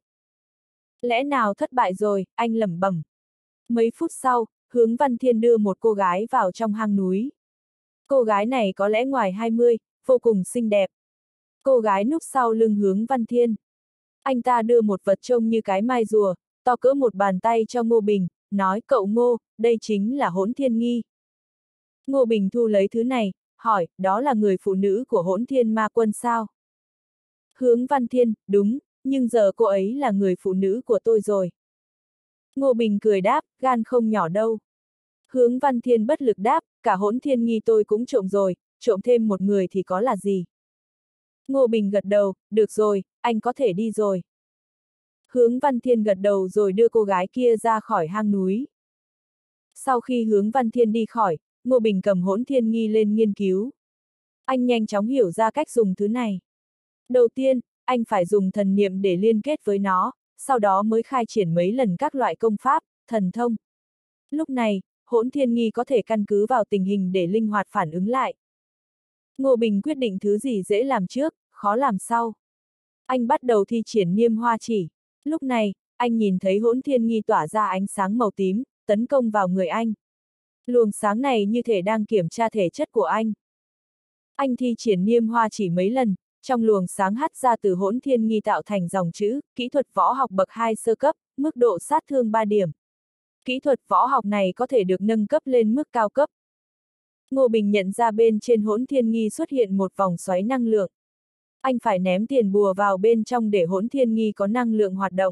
Lẽ nào thất bại rồi, anh lẩm bẩm. Mấy phút sau, Hướng Văn Thiên đưa một cô gái vào trong hang núi. Cô gái này có lẽ ngoài 20, vô cùng xinh đẹp. Cô gái núp sau lưng Hướng Văn Thiên. Anh ta đưa một vật trông như cái mai rùa, to cỡ một bàn tay cho Ngô Bình, nói cậu Ngô, đây chính là Hỗn Thiên Nghi. Ngô Bình thu lấy thứ này, hỏi, đó là người phụ nữ của Hỗn Thiên Ma Quân sao? Hướng Văn Thiên, đúng, nhưng giờ cô ấy là người phụ nữ của tôi rồi. Ngô Bình cười đáp, gan không nhỏ đâu. Hướng Văn Thiên bất lực đáp, cả Hỗn Thiên Nghi tôi cũng trộm rồi, trộm thêm một người thì có là gì? Ngô Bình gật đầu, được rồi, anh có thể đi rồi. Hướng Văn Thiên gật đầu rồi đưa cô gái kia ra khỏi hang núi. Sau khi Hướng Văn Thiên đi khỏi, Ngô Bình cầm Hỗn Thiên Nghi lên nghiên cứu. Anh nhanh chóng hiểu ra cách dùng thứ này. Đầu tiên, anh phải dùng thần niệm để liên kết với nó, sau đó mới khai triển mấy lần các loại công pháp, thần thông. Lúc này, Hỗn Thiên Nghi có thể căn cứ vào tình hình để linh hoạt phản ứng lại. Ngô Bình quyết định thứ gì dễ làm trước, khó làm sau. Anh bắt đầu thi triển Niêm Hoa Chỉ. Lúc này, anh nhìn thấy Hỗn Thiên Nghi tỏa ra ánh sáng màu tím, tấn công vào người anh. Luồng sáng này như thể đang kiểm tra thể chất của anh. Anh thi triển Niêm Hoa Chỉ mấy lần, trong luồng sáng hắt ra từ Hỗn Thiên Nghi tạo thành dòng chữ, kỹ thuật võ học bậc 2 sơ cấp, mức độ sát thương 3 điểm. Kỹ thuật võ học này có thể được nâng cấp lên mức cao cấp. Ngô Bình nhận ra bên trên Hỗn Thiên Nghi xuất hiện một vòng xoáy năng lượng. Anh phải ném tiền bùa vào bên trong để hỗn thiên nghi có năng lượng hoạt động.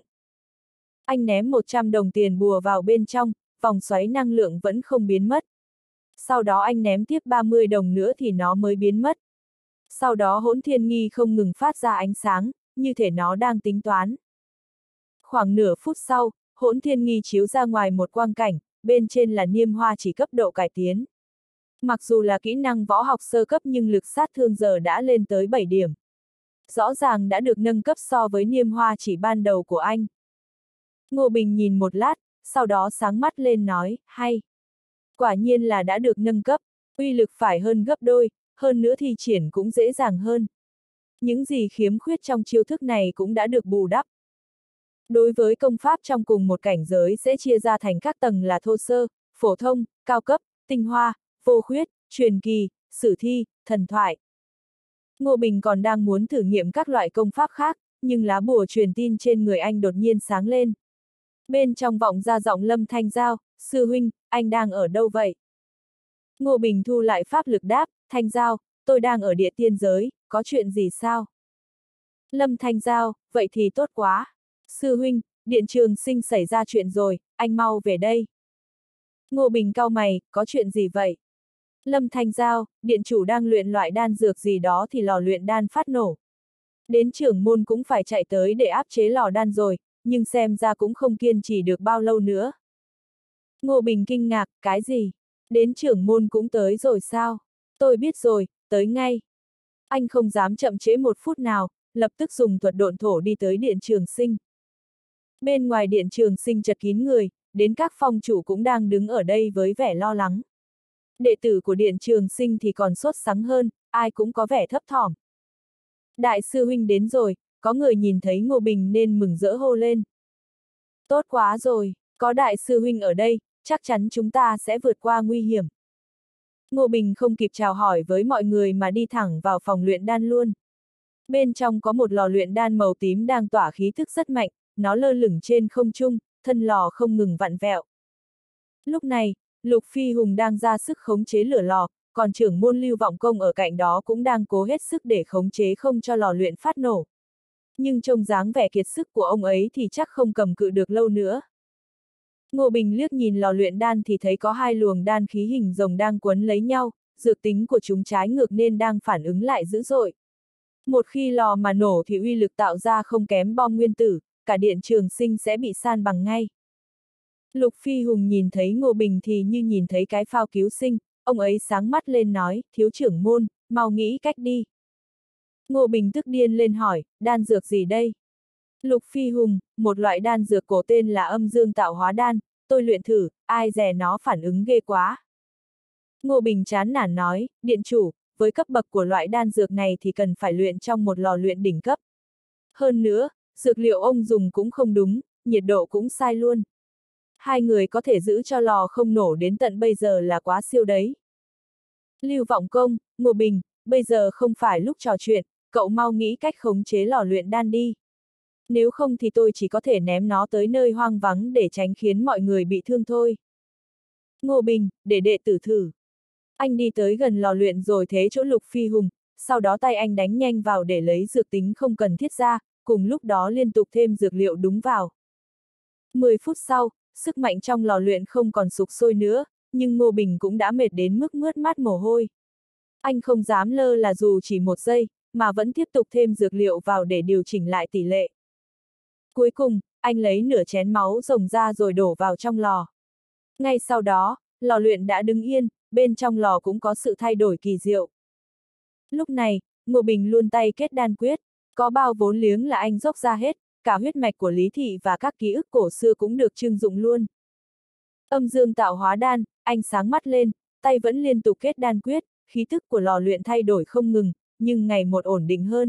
Anh ném 100 đồng tiền bùa vào bên trong, vòng xoáy năng lượng vẫn không biến mất. Sau đó anh ném tiếp 30 đồng nữa thì nó mới biến mất. Sau đó hỗn thiên nghi không ngừng phát ra ánh sáng, như thể nó đang tính toán. Khoảng nửa phút sau, hỗn thiên nghi chiếu ra ngoài một quang cảnh, bên trên là niêm hoa chỉ cấp độ cải tiến. Mặc dù là kỹ năng võ học sơ cấp nhưng lực sát thương giờ đã lên tới 7 điểm. Rõ ràng đã được nâng cấp so với niêm hoa chỉ ban đầu của anh. Ngô Bình nhìn một lát, sau đó sáng mắt lên nói, hay. Quả nhiên là đã được nâng cấp, uy lực phải hơn gấp đôi, hơn nữa thi triển cũng dễ dàng hơn. Những gì khiếm khuyết trong chiêu thức này cũng đã được bù đắp. Đối với công pháp trong cùng một cảnh giới sẽ chia ra thành các tầng là thô sơ, phổ thông, cao cấp, tinh hoa, vô khuyết, truyền kỳ, sử thi, thần thoại. Ngô Bình còn đang muốn thử nghiệm các loại công pháp khác, nhưng lá bùa truyền tin trên người anh đột nhiên sáng lên. Bên trong vọng ra giọng Lâm Thanh Giao, sư huynh, anh đang ở đâu vậy? Ngô Bình thu lại pháp lực đáp, Thanh Giao, tôi đang ở địa tiên giới, có chuyện gì sao? Lâm Thanh Giao, vậy thì tốt quá. Sư huynh, Điện Trường Sinh xảy ra chuyện rồi, anh mau về đây. Ngô Bình cau mày, có chuyện gì vậy? Lâm Thanh Giao, điện chủ đang luyện loại đan dược gì đó thì lò luyện đan phát nổ. Đến trưởng môn cũng phải chạy tới để áp chế lò đan rồi, nhưng xem ra cũng không kiên trì được bao lâu nữa. Ngô Bình kinh ngạc, cái gì? Đến trưởng môn cũng tới rồi sao? Tôi biết rồi, tới ngay. Anh không dám chậm trễ một phút nào, lập tức dùng thuật độn thổ đi tới Điện Trường Sinh. Bên ngoài Điện Trường Sinh chật kín người, đến các phong chủ cũng đang đứng ở đây với vẻ lo lắng. Đệ tử của Điện Trường Sinh thì còn sốt sắng hơn, ai cũng có vẻ thấp thỏm. Đại sư huynh đến rồi, có người nhìn thấy Ngô Bình nên mừng rỡ hô lên. Tốt quá rồi, có đại sư huynh ở đây, chắc chắn chúng ta sẽ vượt qua nguy hiểm. Ngô Bình không kịp chào hỏi với mọi người mà đi thẳng vào phòng luyện đan luôn. Bên trong có một lò luyện đan màu tím đang tỏa khí thức rất mạnh, nó lơ lửng trên không trung, thân lò không ngừng vặn vẹo. Lúc này, Lục Phi Hùng đang ra sức khống chế lửa lò, còn trưởng môn Lưu Vọng Công ở cạnh đó cũng đang cố hết sức để khống chế không cho lò luyện phát nổ. Nhưng trông dáng vẻ kiệt sức của ông ấy thì chắc không cầm cự được lâu nữa. Ngô Bình liếc nhìn lò luyện đan thì thấy có hai luồng đan khí hình rồng đang quấn lấy nhau, dược tính của chúng trái ngược nên đang phản ứng lại dữ dội. Một khi lò mà nổ thì uy lực tạo ra không kém bom nguyên tử, cả Điện Trường Sinh sẽ bị san bằng ngay. Lục Phi Hùng nhìn thấy Ngô Bình thì như nhìn thấy cái phao cứu sinh, ông ấy sáng mắt lên nói, thiếu trưởng môn, mau nghĩ cách đi. Ngô Bình tức điên lên hỏi, đan dược gì đây? Lục Phi Hùng, một loại đan dược cổ tên là âm dương tạo hóa đan, tôi luyện thử, ai dè nó phản ứng ghê quá. Ngô Bình chán nản nói, điện chủ, với cấp bậc của loại đan dược này thì cần phải luyện trong một lò luyện đỉnh cấp. Hơn nữa, dược liệu ông dùng cũng không đúng, nhiệt độ cũng sai luôn. Hai người có thể giữ cho lò không nổ đến tận bây giờ là quá siêu đấy. Lưu Vọng Công, Ngô Bình, bây giờ không phải lúc trò chuyện, cậu mau nghĩ cách khống chế lò luyện đan đi. Nếu không thì tôi chỉ có thể ném nó tới nơi hoang vắng để tránh khiến mọi người bị thương thôi. Ngô Bình, để đệ tử thử. Anh đi tới gần lò luyện rồi thế chỗ Lục Phi Hùng, sau đó tay anh đánh nhanh vào để lấy dược tính không cần thiết ra, cùng lúc đó liên tục thêm dược liệu đúng vào. 10 phút sau, sức mạnh trong lò luyện không còn sục sôi nữa, nhưng Ngô Bình cũng đã mệt đến mức mướt mát mồ hôi. Anh không dám lơ là dù chỉ một giây, mà vẫn tiếp tục thêm dược liệu vào để điều chỉnh lại tỷ lệ. Cuối cùng, anh lấy nửa chén máu rồng ra rồi đổ vào trong lò. Ngay sau đó, lò luyện đã đứng yên, bên trong lò cũng có sự thay đổi kỳ diệu. Lúc này, Ngô Bình luôn tay kết đan quyết, có bao vốn liếng là anh dốc ra hết, cả huyết mạch của Lý Thị và các ký ức cổ xưa cũng được trưng dụng luôn. Âm dương tạo hóa đan, anh sáng mắt lên, tay vẫn liên tục kết đan quyết, khí tức của lò luyện thay đổi không ngừng, nhưng ngày một ổn định hơn.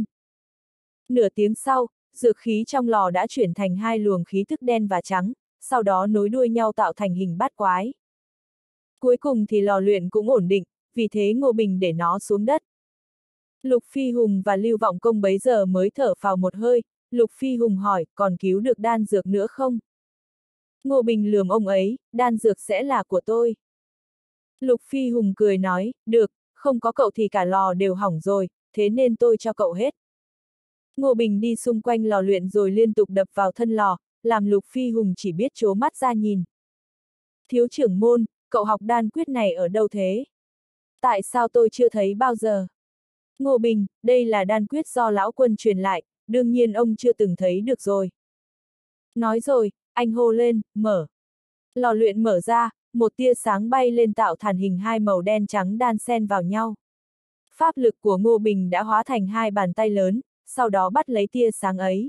Nửa tiếng sau, dược khí trong lò đã chuyển thành hai luồng khí tức đen và trắng, sau đó nối đuôi nhau tạo thành hình bát quái. Cuối cùng thì lò luyện cũng ổn định, vì thế Ngô Bình để nó xuống đất. Lục Phi Hùng và Lưu Vọng Công bấy giờ mới thở phào một hơi, Lục Phi Hùng hỏi, còn cứu được đan dược nữa không? Ngô Bình lườm ông ấy, đan dược sẽ là của tôi. Lục Phi Hùng cười nói, được, không có cậu thì cả lò đều hỏng rồi, thế nên tôi cho cậu hết. Ngô Bình đi xung quanh lò luyện rồi liên tục đập vào thân lò, làm Lục Phi Hùng chỉ biết trố mắt ra nhìn. Thiếu trưởng môn, cậu học đan quyết này ở đâu thế? Tại sao tôi chưa thấy bao giờ? Ngô Bình, đây là đan quyết do lão quân truyền lại, đương nhiên ông chưa từng thấy được rồi. Nói rồi, anh hô lên, mở. Lò luyện mở ra, một tia sáng bay lên tạo thành hình hai màu đen trắng đan xen vào nhau. Pháp lực của Ngô Bình đã hóa thành hai bàn tay lớn, sau đó bắt lấy tia sáng ấy.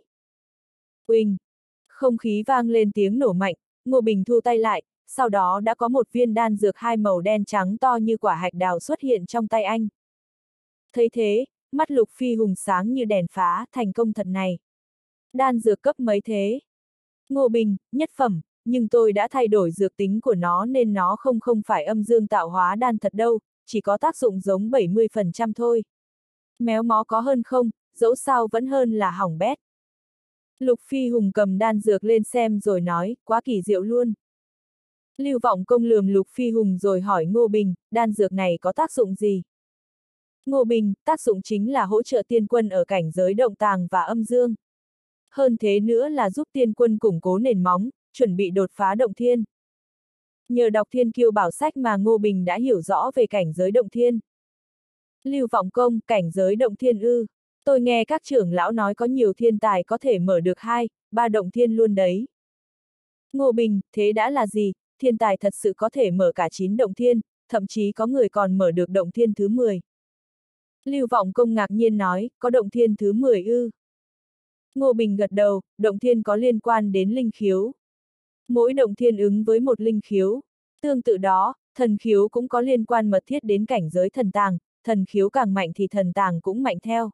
Uỳnh! Không khí vang lên tiếng nổ mạnh, Ngô Bình thu tay lại, sau đó đã có một viên đan dược hai màu đen trắng to như quả hạch đào xuất hiện trong tay anh. Thấy thế, mắt Lục Phi Hùng sáng như đèn phá, thành công thật này. Đan dược cấp mấy thế? Ngô Bình, nhất phẩm, nhưng tôi đã thay đổi dược tính của nó nên nó không phải âm dương tạo hóa đan thật đâu, chỉ có tác dụng giống 70% thôi. Méo mó có hơn không, dẫu sao vẫn hơn là hỏng bét. Lục Phi Hùng cầm đan dược lên xem rồi nói, quá kỳ diệu luôn. Lưu Vọng Công lườm Lục Phi Hùng rồi hỏi Ngô Bình, đan dược này có tác dụng gì? Ngô Bình, tác dụng chính là hỗ trợ tiên quân ở cảnh giới động tàng và âm dương. Hơn thế nữa là giúp tiên quân củng cố nền móng, chuẩn bị đột phá động thiên. Nhờ đọc Thiên Kiêu Bảo Sách mà Ngô Bình đã hiểu rõ về cảnh giới động thiên. Lưu Vọng Công, cảnh giới động thiên ư? Tôi nghe các trưởng lão nói có nhiều thiên tài có thể mở được 2, 3 động thiên luôn đấy. Ngô Bình, thế đã là gì? Thiên tài thật sự có thể mở cả 9 động thiên, thậm chí có người còn mở được động thiên thứ 10. Lưu Vọng Công ngạc nhiên nói, có động thiên thứ 10 ư? Ngô Bình gật đầu, động thiên có liên quan đến linh khiếu. Mỗi động thiên ứng với một linh khiếu. Tương tự đó, thần khiếu cũng có liên quan mật thiết đến cảnh giới thần tàng, thần khiếu càng mạnh thì thần tàng cũng mạnh theo.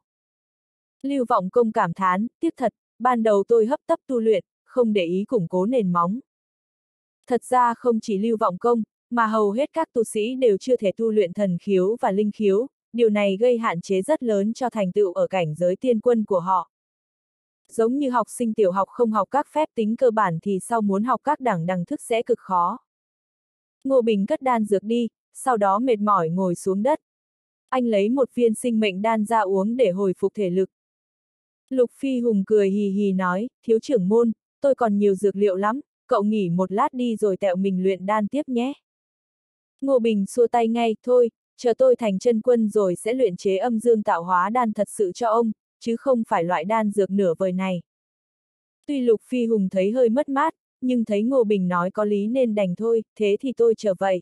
Lưu Vọng Công cảm thán, tiếc thật, ban đầu tôi hấp tấp tu luyện, không để ý củng cố nền móng. Thật ra không chỉ Lưu Vọng Công, mà hầu hết các tu sĩ đều chưa thể tu luyện thần khiếu và linh khiếu, điều này gây hạn chế rất lớn cho thành tựu ở cảnh giới tiên quân của họ. Giống như học sinh tiểu học không học các phép tính cơ bản thì sau muốn học các đẳng thức sẽ cực khó. Ngô Bình cất đan dược đi, sau đó mệt mỏi ngồi xuống đất. Anh lấy một viên sinh mệnh đan ra uống để hồi phục thể lực. Lục Phi Hùng cười hì hì nói, thiếu trưởng môn, tôi còn nhiều dược liệu lắm, cậu nghỉ một lát đi rồi tẹo mình luyện đan tiếp nhé. Ngô Bình xua tay ngay, thôi, chờ tôi thành chân quân rồi sẽ luyện chế âm dương tạo hóa đan thật sự cho ông, chứ không phải loại đan dược nửa vời này. Tuy Lục Phi Hùng thấy hơi mất mát, nhưng thấy Ngô Bình nói có lý nên đành thôi, thế thì tôi chờ vậy.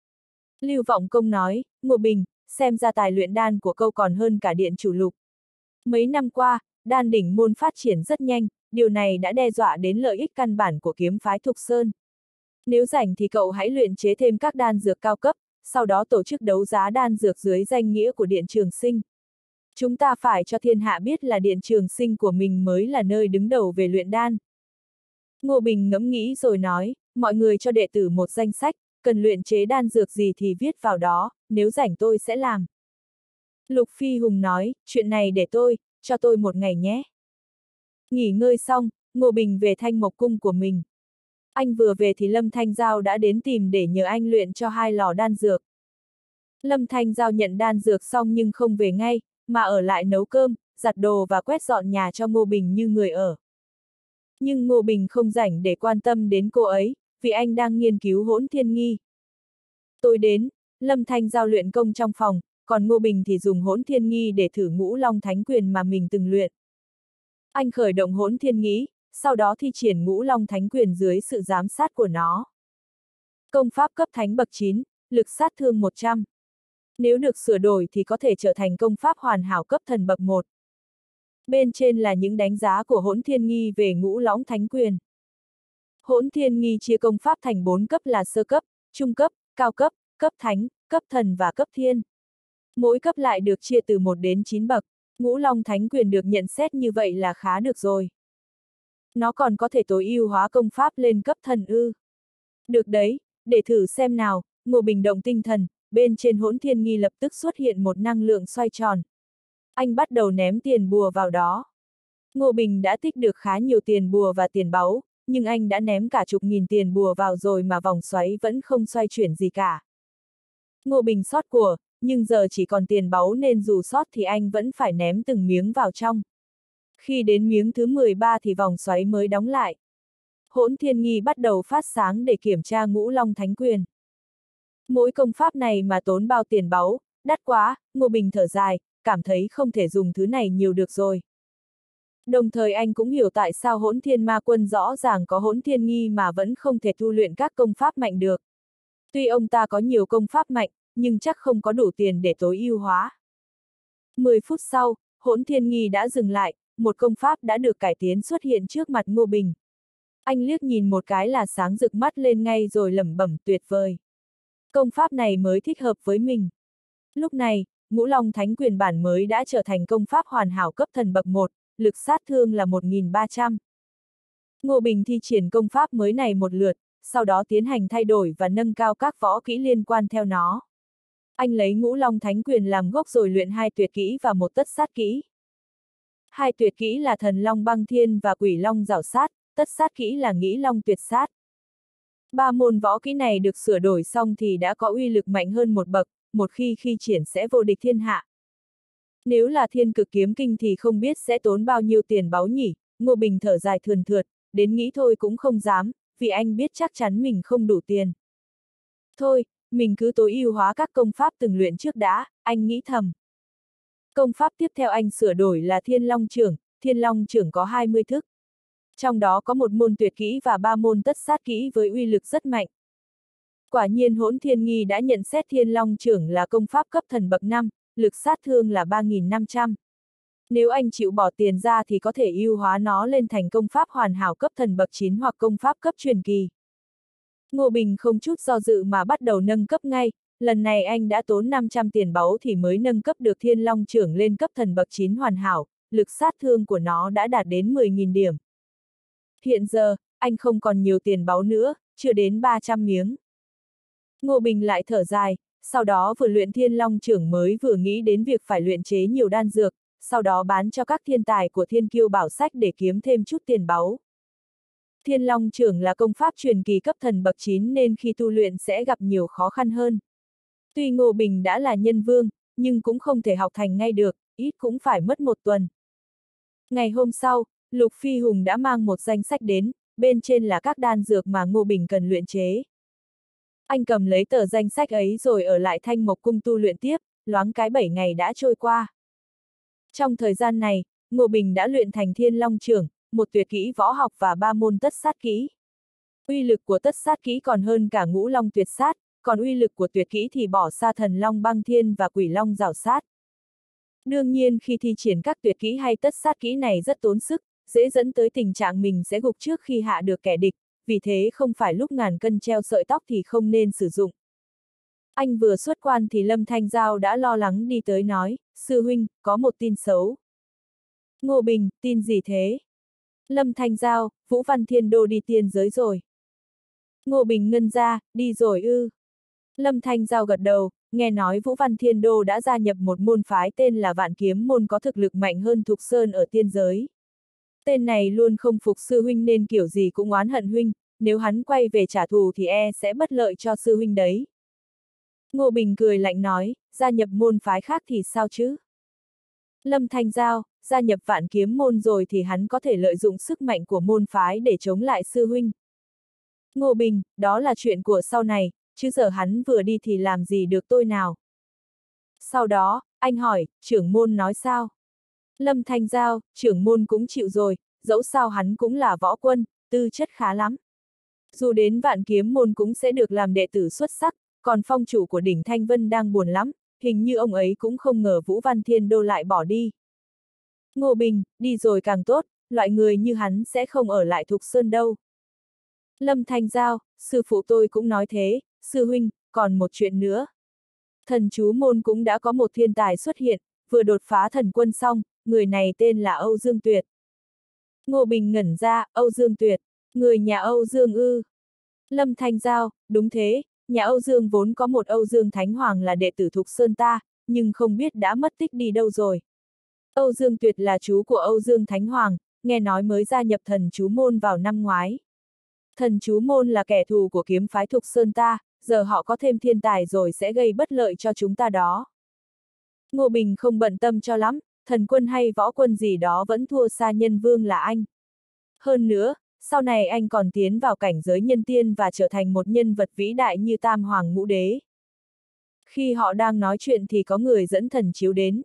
Lưu Vọng Công nói, Ngô Bình, xem ra tài luyện đan của cậu còn hơn cả điện chủ Lục. Mấy năm qua, đan đỉnh môn phát triển rất nhanh, điều này đã đe dọa đến lợi ích căn bản của kiếm phái Thục Sơn. Nếu rảnh thì cậu hãy luyện chế thêm các đan dược cao cấp, sau đó tổ chức đấu giá đan dược dưới danh nghĩa của Điện Trường Sinh. Chúng ta phải cho thiên hạ biết là Điện Trường Sinh của mình mới là nơi đứng đầu về luyện đan. Ngô Bình ngẫm nghĩ rồi nói, mọi người cho đệ tử một danh sách, cần luyện chế đan dược gì thì viết vào đó, nếu rảnh tôi sẽ làm. Lục Phi Hùng nói, chuyện này để tôi, cho tôi một ngày nhé. Nghỉ ngơi xong, Ngô Bình về Thanh Mộc Cung của mình. Anh vừa về thì Lâm Thanh Giao đã đến tìm để nhờ anh luyện cho 2 lò đan dược. Lâm Thanh Giao nhận đan dược xong nhưng không về ngay, mà ở lại nấu cơm, giặt đồ và quét dọn nhà cho Ngô Bình như người ở. Nhưng Ngô Bình không rảnh để quan tâm đến cô ấy, vì anh đang nghiên cứu Hỗn Thiên Nghi. Tôi đến, Lâm Thanh Giao luyện công trong phòng, còn Ngô Bình thì dùng Hỗn Thiên Nghi để thử Ngũ Long Thánh Quyền mà mình từng luyện. Anh khởi động Hỗn Thiên Nghi, sau đó thi triển Ngũ Long Thánh Quyền dưới sự giám sát của nó. Công pháp cấp thánh bậc 9, lực sát thương 100. Nếu được sửa đổi thì có thể trở thành công pháp hoàn hảo cấp thần bậc 1. Bên trên là những đánh giá của Hỗn Thiên Nghi về Ngũ Long Thánh Quyền. Hỗn Thiên Nghi chia công pháp thành 4 cấp là sơ cấp, trung cấp, cao cấp, cấp thánh, cấp thần và cấp thiên. Mỗi cấp lại được chia từ 1 đến 9 bậc, Ngũ Long Thánh Quyền được nhận xét như vậy là khá được rồi. Nó còn có thể tối ưu hóa công pháp lên cấp thần ư. Được đấy, để thử xem nào, Ngô Bình động tinh thần, bên trên Hỗn Thiên Nghi lập tức xuất hiện một năng lượng xoay tròn. Anh bắt đầu ném tiền bùa vào đó. Ngô Bình đã tích được khá nhiều tiền bùa và tiền báu, nhưng anh đã ném cả chục nghìn tiền bùa vào rồi mà vòng xoáy vẫn không xoay chuyển gì cả. Ngô Bình sót của, nhưng giờ chỉ còn tiền báu nên dù sót thì anh vẫn phải ném từng miếng vào trong. Khi đến miếng thứ 13 thì vòng xoáy mới đóng lại. Hỗn Thiên Nghi bắt đầu phát sáng để kiểm tra Ngũ Long Thánh Quyền. Mỗi công pháp này mà tốn bao tiền báu, đắt quá, Ngô Bình thở dài, cảm thấy không thể dùng thứ này nhiều được rồi. Đồng thời anh cũng hiểu tại sao Hỗn Thiên Ma Quân rõ ràng có Hỗn Thiên Nghi mà vẫn không thể tu luyện các công pháp mạnh được. Tuy ông ta có nhiều công pháp mạnh, nhưng chắc không có đủ tiền để tối ưu hóa. 10 phút sau, Hỗn Thiên Nghi đã dừng lại, một công pháp đã được cải tiến xuất hiện trước mặt Ngô Bình. Anh liếc nhìn một cái là sáng rực mắt lên ngay rồi lẩm bẩm tuyệt vời. Công pháp này mới thích hợp với mình. Lúc này, Ngũ Long Thánh Quyền bản mới đã trở thành công pháp hoàn hảo cấp thần bậc 1, lực sát thương là 1300. Ngô Bình thi triển công pháp mới này một lượt, sau đó tiến hành thay đổi và nâng cao các võ kỹ liên quan theo nó. Anh lấy Ngũ Long Thánh Quyền làm gốc rồi luyện 2 tuyệt kỹ và một tất sát kỹ. 2 tuyệt kỹ là Thần Long Băng Thiên và Quỷ Long Rảo Sát, tất sát kỹ là Nghĩ Long Tuyệt Sát. 3 môn võ kỹ này được sửa đổi xong thì đã có uy lực mạnh hơn một bậc, một khi triển sẽ vô địch thiên hạ. Nếu là Thiên Cực Kiếm Kinh thì không biết sẽ tốn bao nhiêu tiền báu nhỉ, Ngô Bình thở dài thườn thượt, đến nghĩ thôi cũng không dám, vì anh biết chắc chắn mình không đủ tiền. Thôi, mình cứ tối ưu hóa các công pháp từng luyện trước đã, anh nghĩ thầm. Công pháp tiếp theo anh sửa đổi là Thiên Long Chưởng có 20 thức. Trong đó có một môn tuyệt kỹ và 3 môn tất sát kỹ với uy lực rất mạnh. Quả nhiên Hỗn Thiên Nghi đã nhận xét Thiên Long Chưởng là công pháp cấp thần bậc 5, lực sát thương là 3500. Nếu anh chịu bỏ tiền ra thì có thể ưu hóa nó lên thành công pháp hoàn hảo cấp thần bậc 9 hoặc công pháp cấp truyền kỳ. Ngô Bình không chút do dự mà bắt đầu nâng cấp ngay, lần này anh đã tốn 500 tiền báu thì mới nâng cấp được Thiên Long Chưởng lên cấp thần bậc 9 hoàn hảo, lực sát thương của nó đã đạt đến 10.000 điểm. Hiện giờ, anh không còn nhiều tiền báu nữa, chưa đến 300 miếng. Ngô Bình lại thở dài, sau đó vừa luyện Thiên Long Chưởng mới vừa nghĩ đến việc phải luyện chế nhiều đan dược, sau đó bán cho các thiên tài của Thiên Kiêu Bảo Sách để kiếm thêm chút tiền báu. Thiên Long Chưởng là công pháp truyền kỳ cấp thần bậc 9 nên khi tu luyện sẽ gặp nhiều khó khăn hơn. Tuy Ngô Bình đã là nhân vương, nhưng cũng không thể học thành ngay được, ít cũng phải mất 1 tuần. Ngày hôm sau, Lục Phi Hùng đã mang một danh sách đến, bên trên là các đan dược mà Ngô Bình cần luyện chế. Anh cầm lấy tờ danh sách ấy rồi ở lại Thanh Mộc Cung tu luyện tiếp, loáng cái 7 ngày đã trôi qua. Trong thời gian này, Ngô Bình đã luyện thành Thiên Long Chưởng, một tuyệt kỹ võ học và 3 môn tất sát kỹ. Uy lực của tất sát kỹ còn hơn cả Ngũ Long Tuyệt Sát, còn uy lực của tuyệt kỹ thì bỏ xa Thần Long Băng Thiên và Quỷ Long Rảo Sát. Đương nhiên khi thi triển các tuyệt kỹ hay tất sát kỹ này rất tốn sức, dễ dẫn tới tình trạng mình sẽ gục trước khi hạ được kẻ địch, vì thế không phải lúc ngàn cân treo sợi tóc thì không nên sử dụng. Anh vừa xuất quan thì Lâm Thanh Giao đã lo lắng đi tới nói, sư huynh, có một tin xấu. Ngô Bình, tin gì thế? Lâm Thanh Giao, Vũ Văn Thiên Đô đi tiên giới rồi. Ngô Bình ngân ra, đi rồi ư. Lâm Thanh Giao gật đầu, nghe nói Vũ Văn Thiên Đô đã gia nhập một môn phái tên là Vạn Kiếm Môn có thực lực mạnh hơn Thục Sơn ở tiên giới. Tên này luôn không phục sư huynh nên kiểu gì cũng oán hận huynh, nếu hắn quay về trả thù thì sẽ bất lợi cho sư huynh đấy. Ngô Bình cười lạnh nói, gia nhập môn phái khác thì sao chứ? Lâm Thanh Giao, gia nhập Vạn Kiếm Môn rồi thì hắn có thể lợi dụng sức mạnh của môn phái để chống lại sư huynh. Ngô Bình, đó là chuyện của sau này, chứ giờ hắn vừa đi thì làm gì được tôi nào. Sau đó, anh hỏi, trưởng môn nói sao? Lâm Thanh Giao, trưởng môn cũng chịu rồi, dẫu sao hắn cũng là võ quân, tư chất khá lắm. Dù đến Vạn Kiếm Môn cũng sẽ được làm đệ tử xuất sắc, còn phong chủ của đỉnh Thanh Vân đang buồn lắm, hình như ông ấy cũng không ngờ Vũ Văn Thiên Đô lại bỏ đi. Ngô Bình, đi rồi càng tốt, loại người như hắn sẽ không ở lại Thục Sơn đâu. Lâm Thanh Giao, sư phụ tôi cũng nói thế, sư huynh, còn một chuyện nữa. Thần chú môn cũng đã có một thiên tài xuất hiện, vừa đột phá thần quân xong, người này tên là Âu Dương Tuyệt. Ngô Bình ngẩn ra, Âu Dương Tuyệt, người nhà Âu Dương ư. Lâm Thanh Giao, đúng thế, nhà Âu Dương vốn có một Âu Dương Thánh Hoàng là đệ tử Thục Sơn ta, nhưng không biết đã mất tích đi đâu rồi. Âu Dương Tuyệt là chú của Âu Dương Thánh Hoàng, nghe nói mới gia nhập thần chú môn vào năm ngoái. Thần chú môn là kẻ thù của kiếm phái Thục Sơn ta, giờ họ có thêm thiên tài rồi sẽ gây bất lợi cho chúng ta đó. Ngô Bình không bận tâm cho lắm, thần quân hay võ quân gì đó vẫn thua xa nhân vương là anh. Hơn nữa, sau này anh còn tiến vào cảnh giới nhân tiên và trở thành một nhân vật vĩ đại như Tam Hoàng Ngũ Đế. Khi họ đang nói chuyện thì có người dẫn Thần Chiếu đến.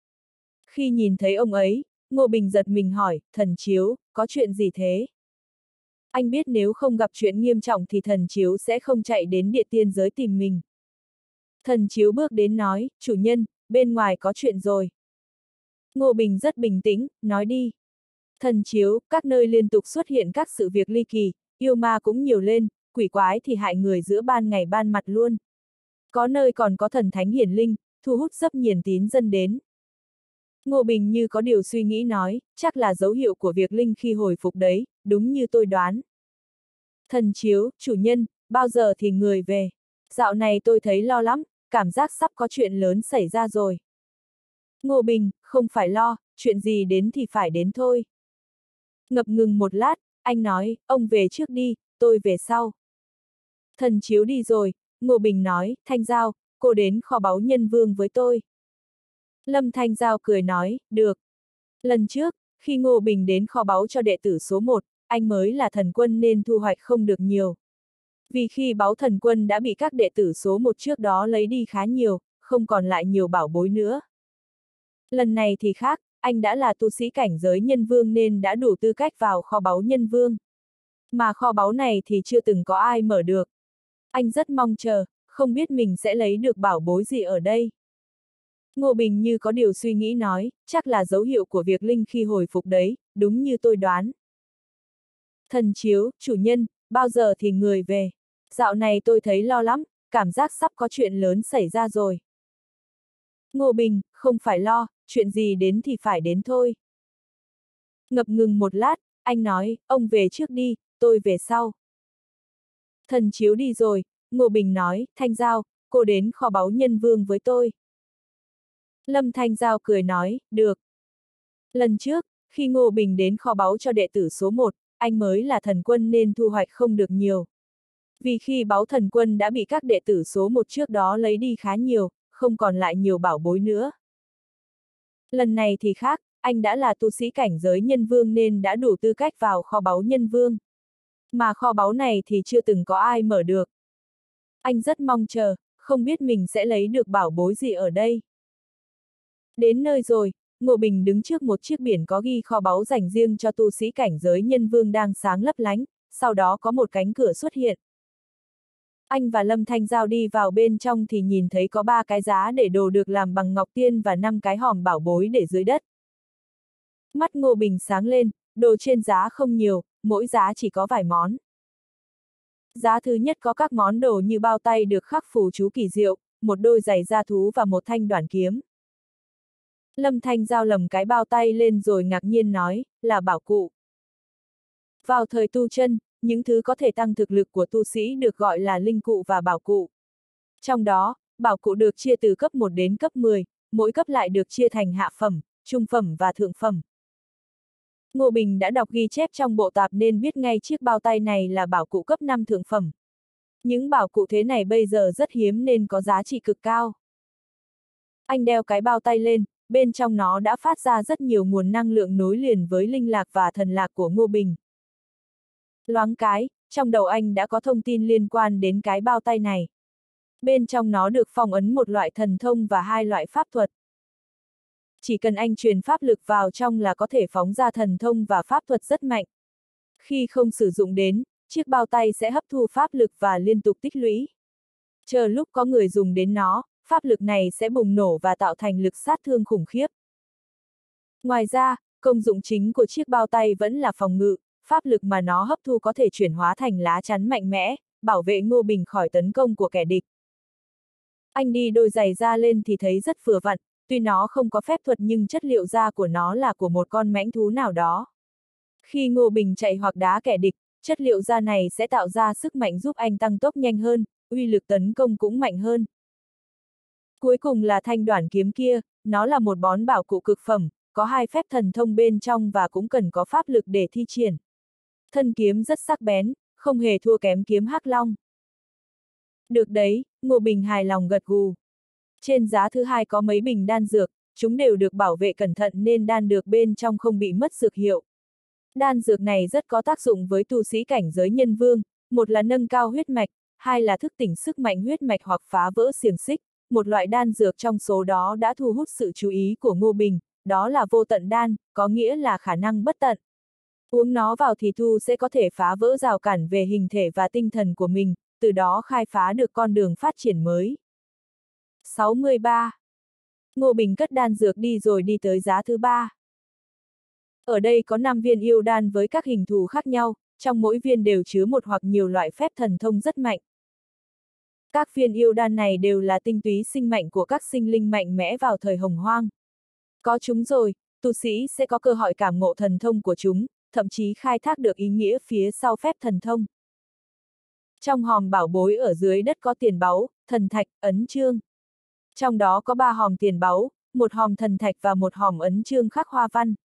Khi nhìn thấy ông ấy, Ngô Bình giật mình hỏi, Thần Chiếu, có chuyện gì thế? Anh biết nếu không gặp chuyện nghiêm trọng thì Thần Chiếu sẽ không chạy đến địa tiên giới tìm mình. Thần Chiếu bước đến nói, chủ nhân, bên ngoài có chuyện rồi. Ngô Bình rất bình tĩnh, nói đi. Thần Chiếu, các nơi liên tục xuất hiện các sự việc ly kỳ, yêu ma cũng nhiều lên, quỷ quái thì hại người giữa ban ngày ban mặt luôn. Có nơi còn có thần thánh hiển linh, thu hút rất nhiều tín dân đến. Ngô Bình như có điều suy nghĩ nói, chắc là dấu hiệu của việc linh khi hồi phục đấy, đúng như tôi đoán. Thần Chiếu, chủ nhân, bao giờ thì người về? Dạo này tôi thấy lo lắm, cảm giác sắp có chuyện lớn xảy ra rồi. Ngô Bình, không phải lo, chuyện gì đến thì phải đến thôi. Ngập ngừng một lát, anh nói, ông về trước đi, tôi về sau. Thần Chiếu đi rồi, Ngô Bình nói, Thanh Giao, cô đến kho báu nhân vương với tôi. Lâm Thanh Giao cười nói, được. Lần trước, khi Ngô Bình đến kho báu cho đệ tử số 1, anh mới là thần quân nên thu hoạch không được nhiều. Vì khi báu thần quân đã bị các đệ tử số 1 trước đó lấy đi khá nhiều, không còn lại nhiều bảo bối nữa. Lần này thì khác, anh đã là tu sĩ cảnh giới nhân vương nên đã đủ tư cách vào kho báu nhân vương. Mà kho báu này thì chưa từng có ai mở được. Anh rất mong chờ, không biết mình sẽ lấy được bảo bối gì ở đây. Ngô Bình như có điều suy nghĩ nói, chắc là dấu hiệu của việc linh khi hồi phục đấy, đúng như tôi đoán. Thần Chiếu, chủ nhân, bao giờ thì người về? Dạo này tôi thấy lo lắm, cảm giác sắp có chuyện lớn xảy ra rồi. Ngô Bình, không phải lo, chuyện gì đến thì phải đến thôi. Ngập ngừng một lát, anh nói, ông về trước đi, tôi về sau. Thần Chiếu đi rồi, Ngô Bình nói, Thanh Giao, cô đến kho báu nhân vương với tôi. Lâm Thanh Giao cười nói, được. Lần trước, khi Ngô Bình đến kho báu cho đệ tử số 1, anh mới là thần quân nên thu hoạch không được nhiều. Vì khi báu thần quân đã bị các đệ tử số 1 trước đó lấy đi khá nhiều, không còn lại nhiều bảo bối nữa. Lần này thì khác, anh đã là tu sĩ cảnh giới nhân vương nên đã đủ tư cách vào kho báu nhân vương. Mà kho báu này thì chưa từng có ai mở được. Anh rất mong chờ, không biết mình sẽ lấy được bảo bối gì ở đây. Đến nơi rồi, Ngô Bình đứng trước một chiếc biển có ghi kho báu dành riêng cho tu sĩ cảnh giới nhân vương đang sáng lấp lánh, sau đó có một cánh cửa xuất hiện. Anh và Lâm Thanh Giao đi vào bên trong thì nhìn thấy có 3 cái giá để đồ được làm bằng ngọc tiên và 5 cái hòm bảo bối để dưới đất. Mắt Ngô Bình sáng lên, đồ trên giá không nhiều, mỗi giá chỉ có vài món. Giá thứ nhất có các món đồ như bao tay được khắc phù chú kỳ diệu, một đôi giày da thú và một thanh đoản kiếm. Lâm Thanh Giao lầm cái bao tay lên rồi ngạc nhiên nói, là bảo cụ. Vào thời tu chân, những thứ có thể tăng thực lực của tu sĩ được gọi là linh cụ và bảo cụ. Trong đó, bảo cụ được chia từ cấp 1 đến cấp 10, mỗi cấp lại được chia thành hạ phẩm, trung phẩm và thượng phẩm. Ngô Bình đã đọc ghi chép trong bộ tạp nên biết ngay chiếc bao tay này là bảo cụ cấp 5 thượng phẩm. Những bảo cụ thế này bây giờ rất hiếm nên có giá trị cực cao. Anh đeo cái bao tay lên, bên trong nó đã phát ra rất nhiều nguồn năng lượng nối liền với linh lạc và thần lạc của Ngô Bình. Loáng cái, trong đầu anh đã có thông tin liên quan đến cái bao tay này. Bên trong nó được phong ấn một loại thần thông và 2 loại pháp thuật. Chỉ cần anh truyền pháp lực vào trong là có thể phóng ra thần thông và pháp thuật rất mạnh. Khi không sử dụng đến, chiếc bao tay sẽ hấp thu pháp lực và liên tục tích lũy. Chờ lúc có người dùng đến nó, pháp lực này sẽ bùng nổ và tạo thành lực sát thương khủng khiếp. Ngoài ra, công dụng chính của chiếc bao tay vẫn là phòng ngự, pháp lực mà nó hấp thu có thể chuyển hóa thành lá chắn mạnh mẽ, bảo vệ Ngô Bình khỏi tấn công của kẻ địch. Anh đi đôi giày da lên thì thấy rất vừa vặn, tuy nó không có phép thuật nhưng chất liệu da của nó là của một con mãnh thú nào đó. Khi Ngô Bình chạy hoặc đá kẻ địch, chất liệu da này sẽ tạo ra sức mạnh giúp anh tăng tốc nhanh hơn, uy lực tấn công cũng mạnh hơn. Cuối cùng là thanh đoản kiếm kia, nó là một món bảo cụ cực phẩm, có 2 phép thần thông bên trong và cũng cần có pháp lực để thi triển. Thân kiếm rất sắc bén, không hề thua kém kiếm Hắc Long. Được đấy, Ngô Bình hài lòng gật gù. Trên giá thứ 2 có mấy bình đan dược, chúng đều được bảo vệ cẩn thận nên đan dược bên trong không bị mất dược hiệu. Đan dược này rất có tác dụng với tu sĩ cảnh giới nhân vương, một là nâng cao huyết mạch, hai là thức tỉnh sức mạnh huyết mạch hoặc phá vỡ xiềng xích. Một loại đan dược trong số đó đã thu hút sự chú ý của Ngô Bình, đó là vô tận đan, có nghĩa là khả năng bất tận. Uống nó vào thì Thu sẽ có thể phá vỡ rào cản về hình thể và tinh thần của mình, từ đó khai phá được con đường phát triển mới. 63. Ngô Bình cất đan dược đi rồi đi tới giá thứ 3. Ở đây có 5 viên yêu đan với các hình thù khác nhau, trong mỗi viên đều chứa một hoặc nhiều loại phép thần thông rất mạnh. Các viên yêu đan này đều là tinh túy sinh mạnh của các sinh linh mạnh mẽ vào thời hồng hoang. Có chúng rồi, tu sĩ sẽ có cơ hội cảm ngộ thần thông của chúng, thậm chí khai thác được ý nghĩa phía sau phép thần thông. Trong hòm bảo bối ở dưới đất có tiền báu, thần thạch, ấn chương. Trong đó có 3 hòm tiền báu, 1 hòm thần thạch và 1 hòm ấn chương khắc hoa văn.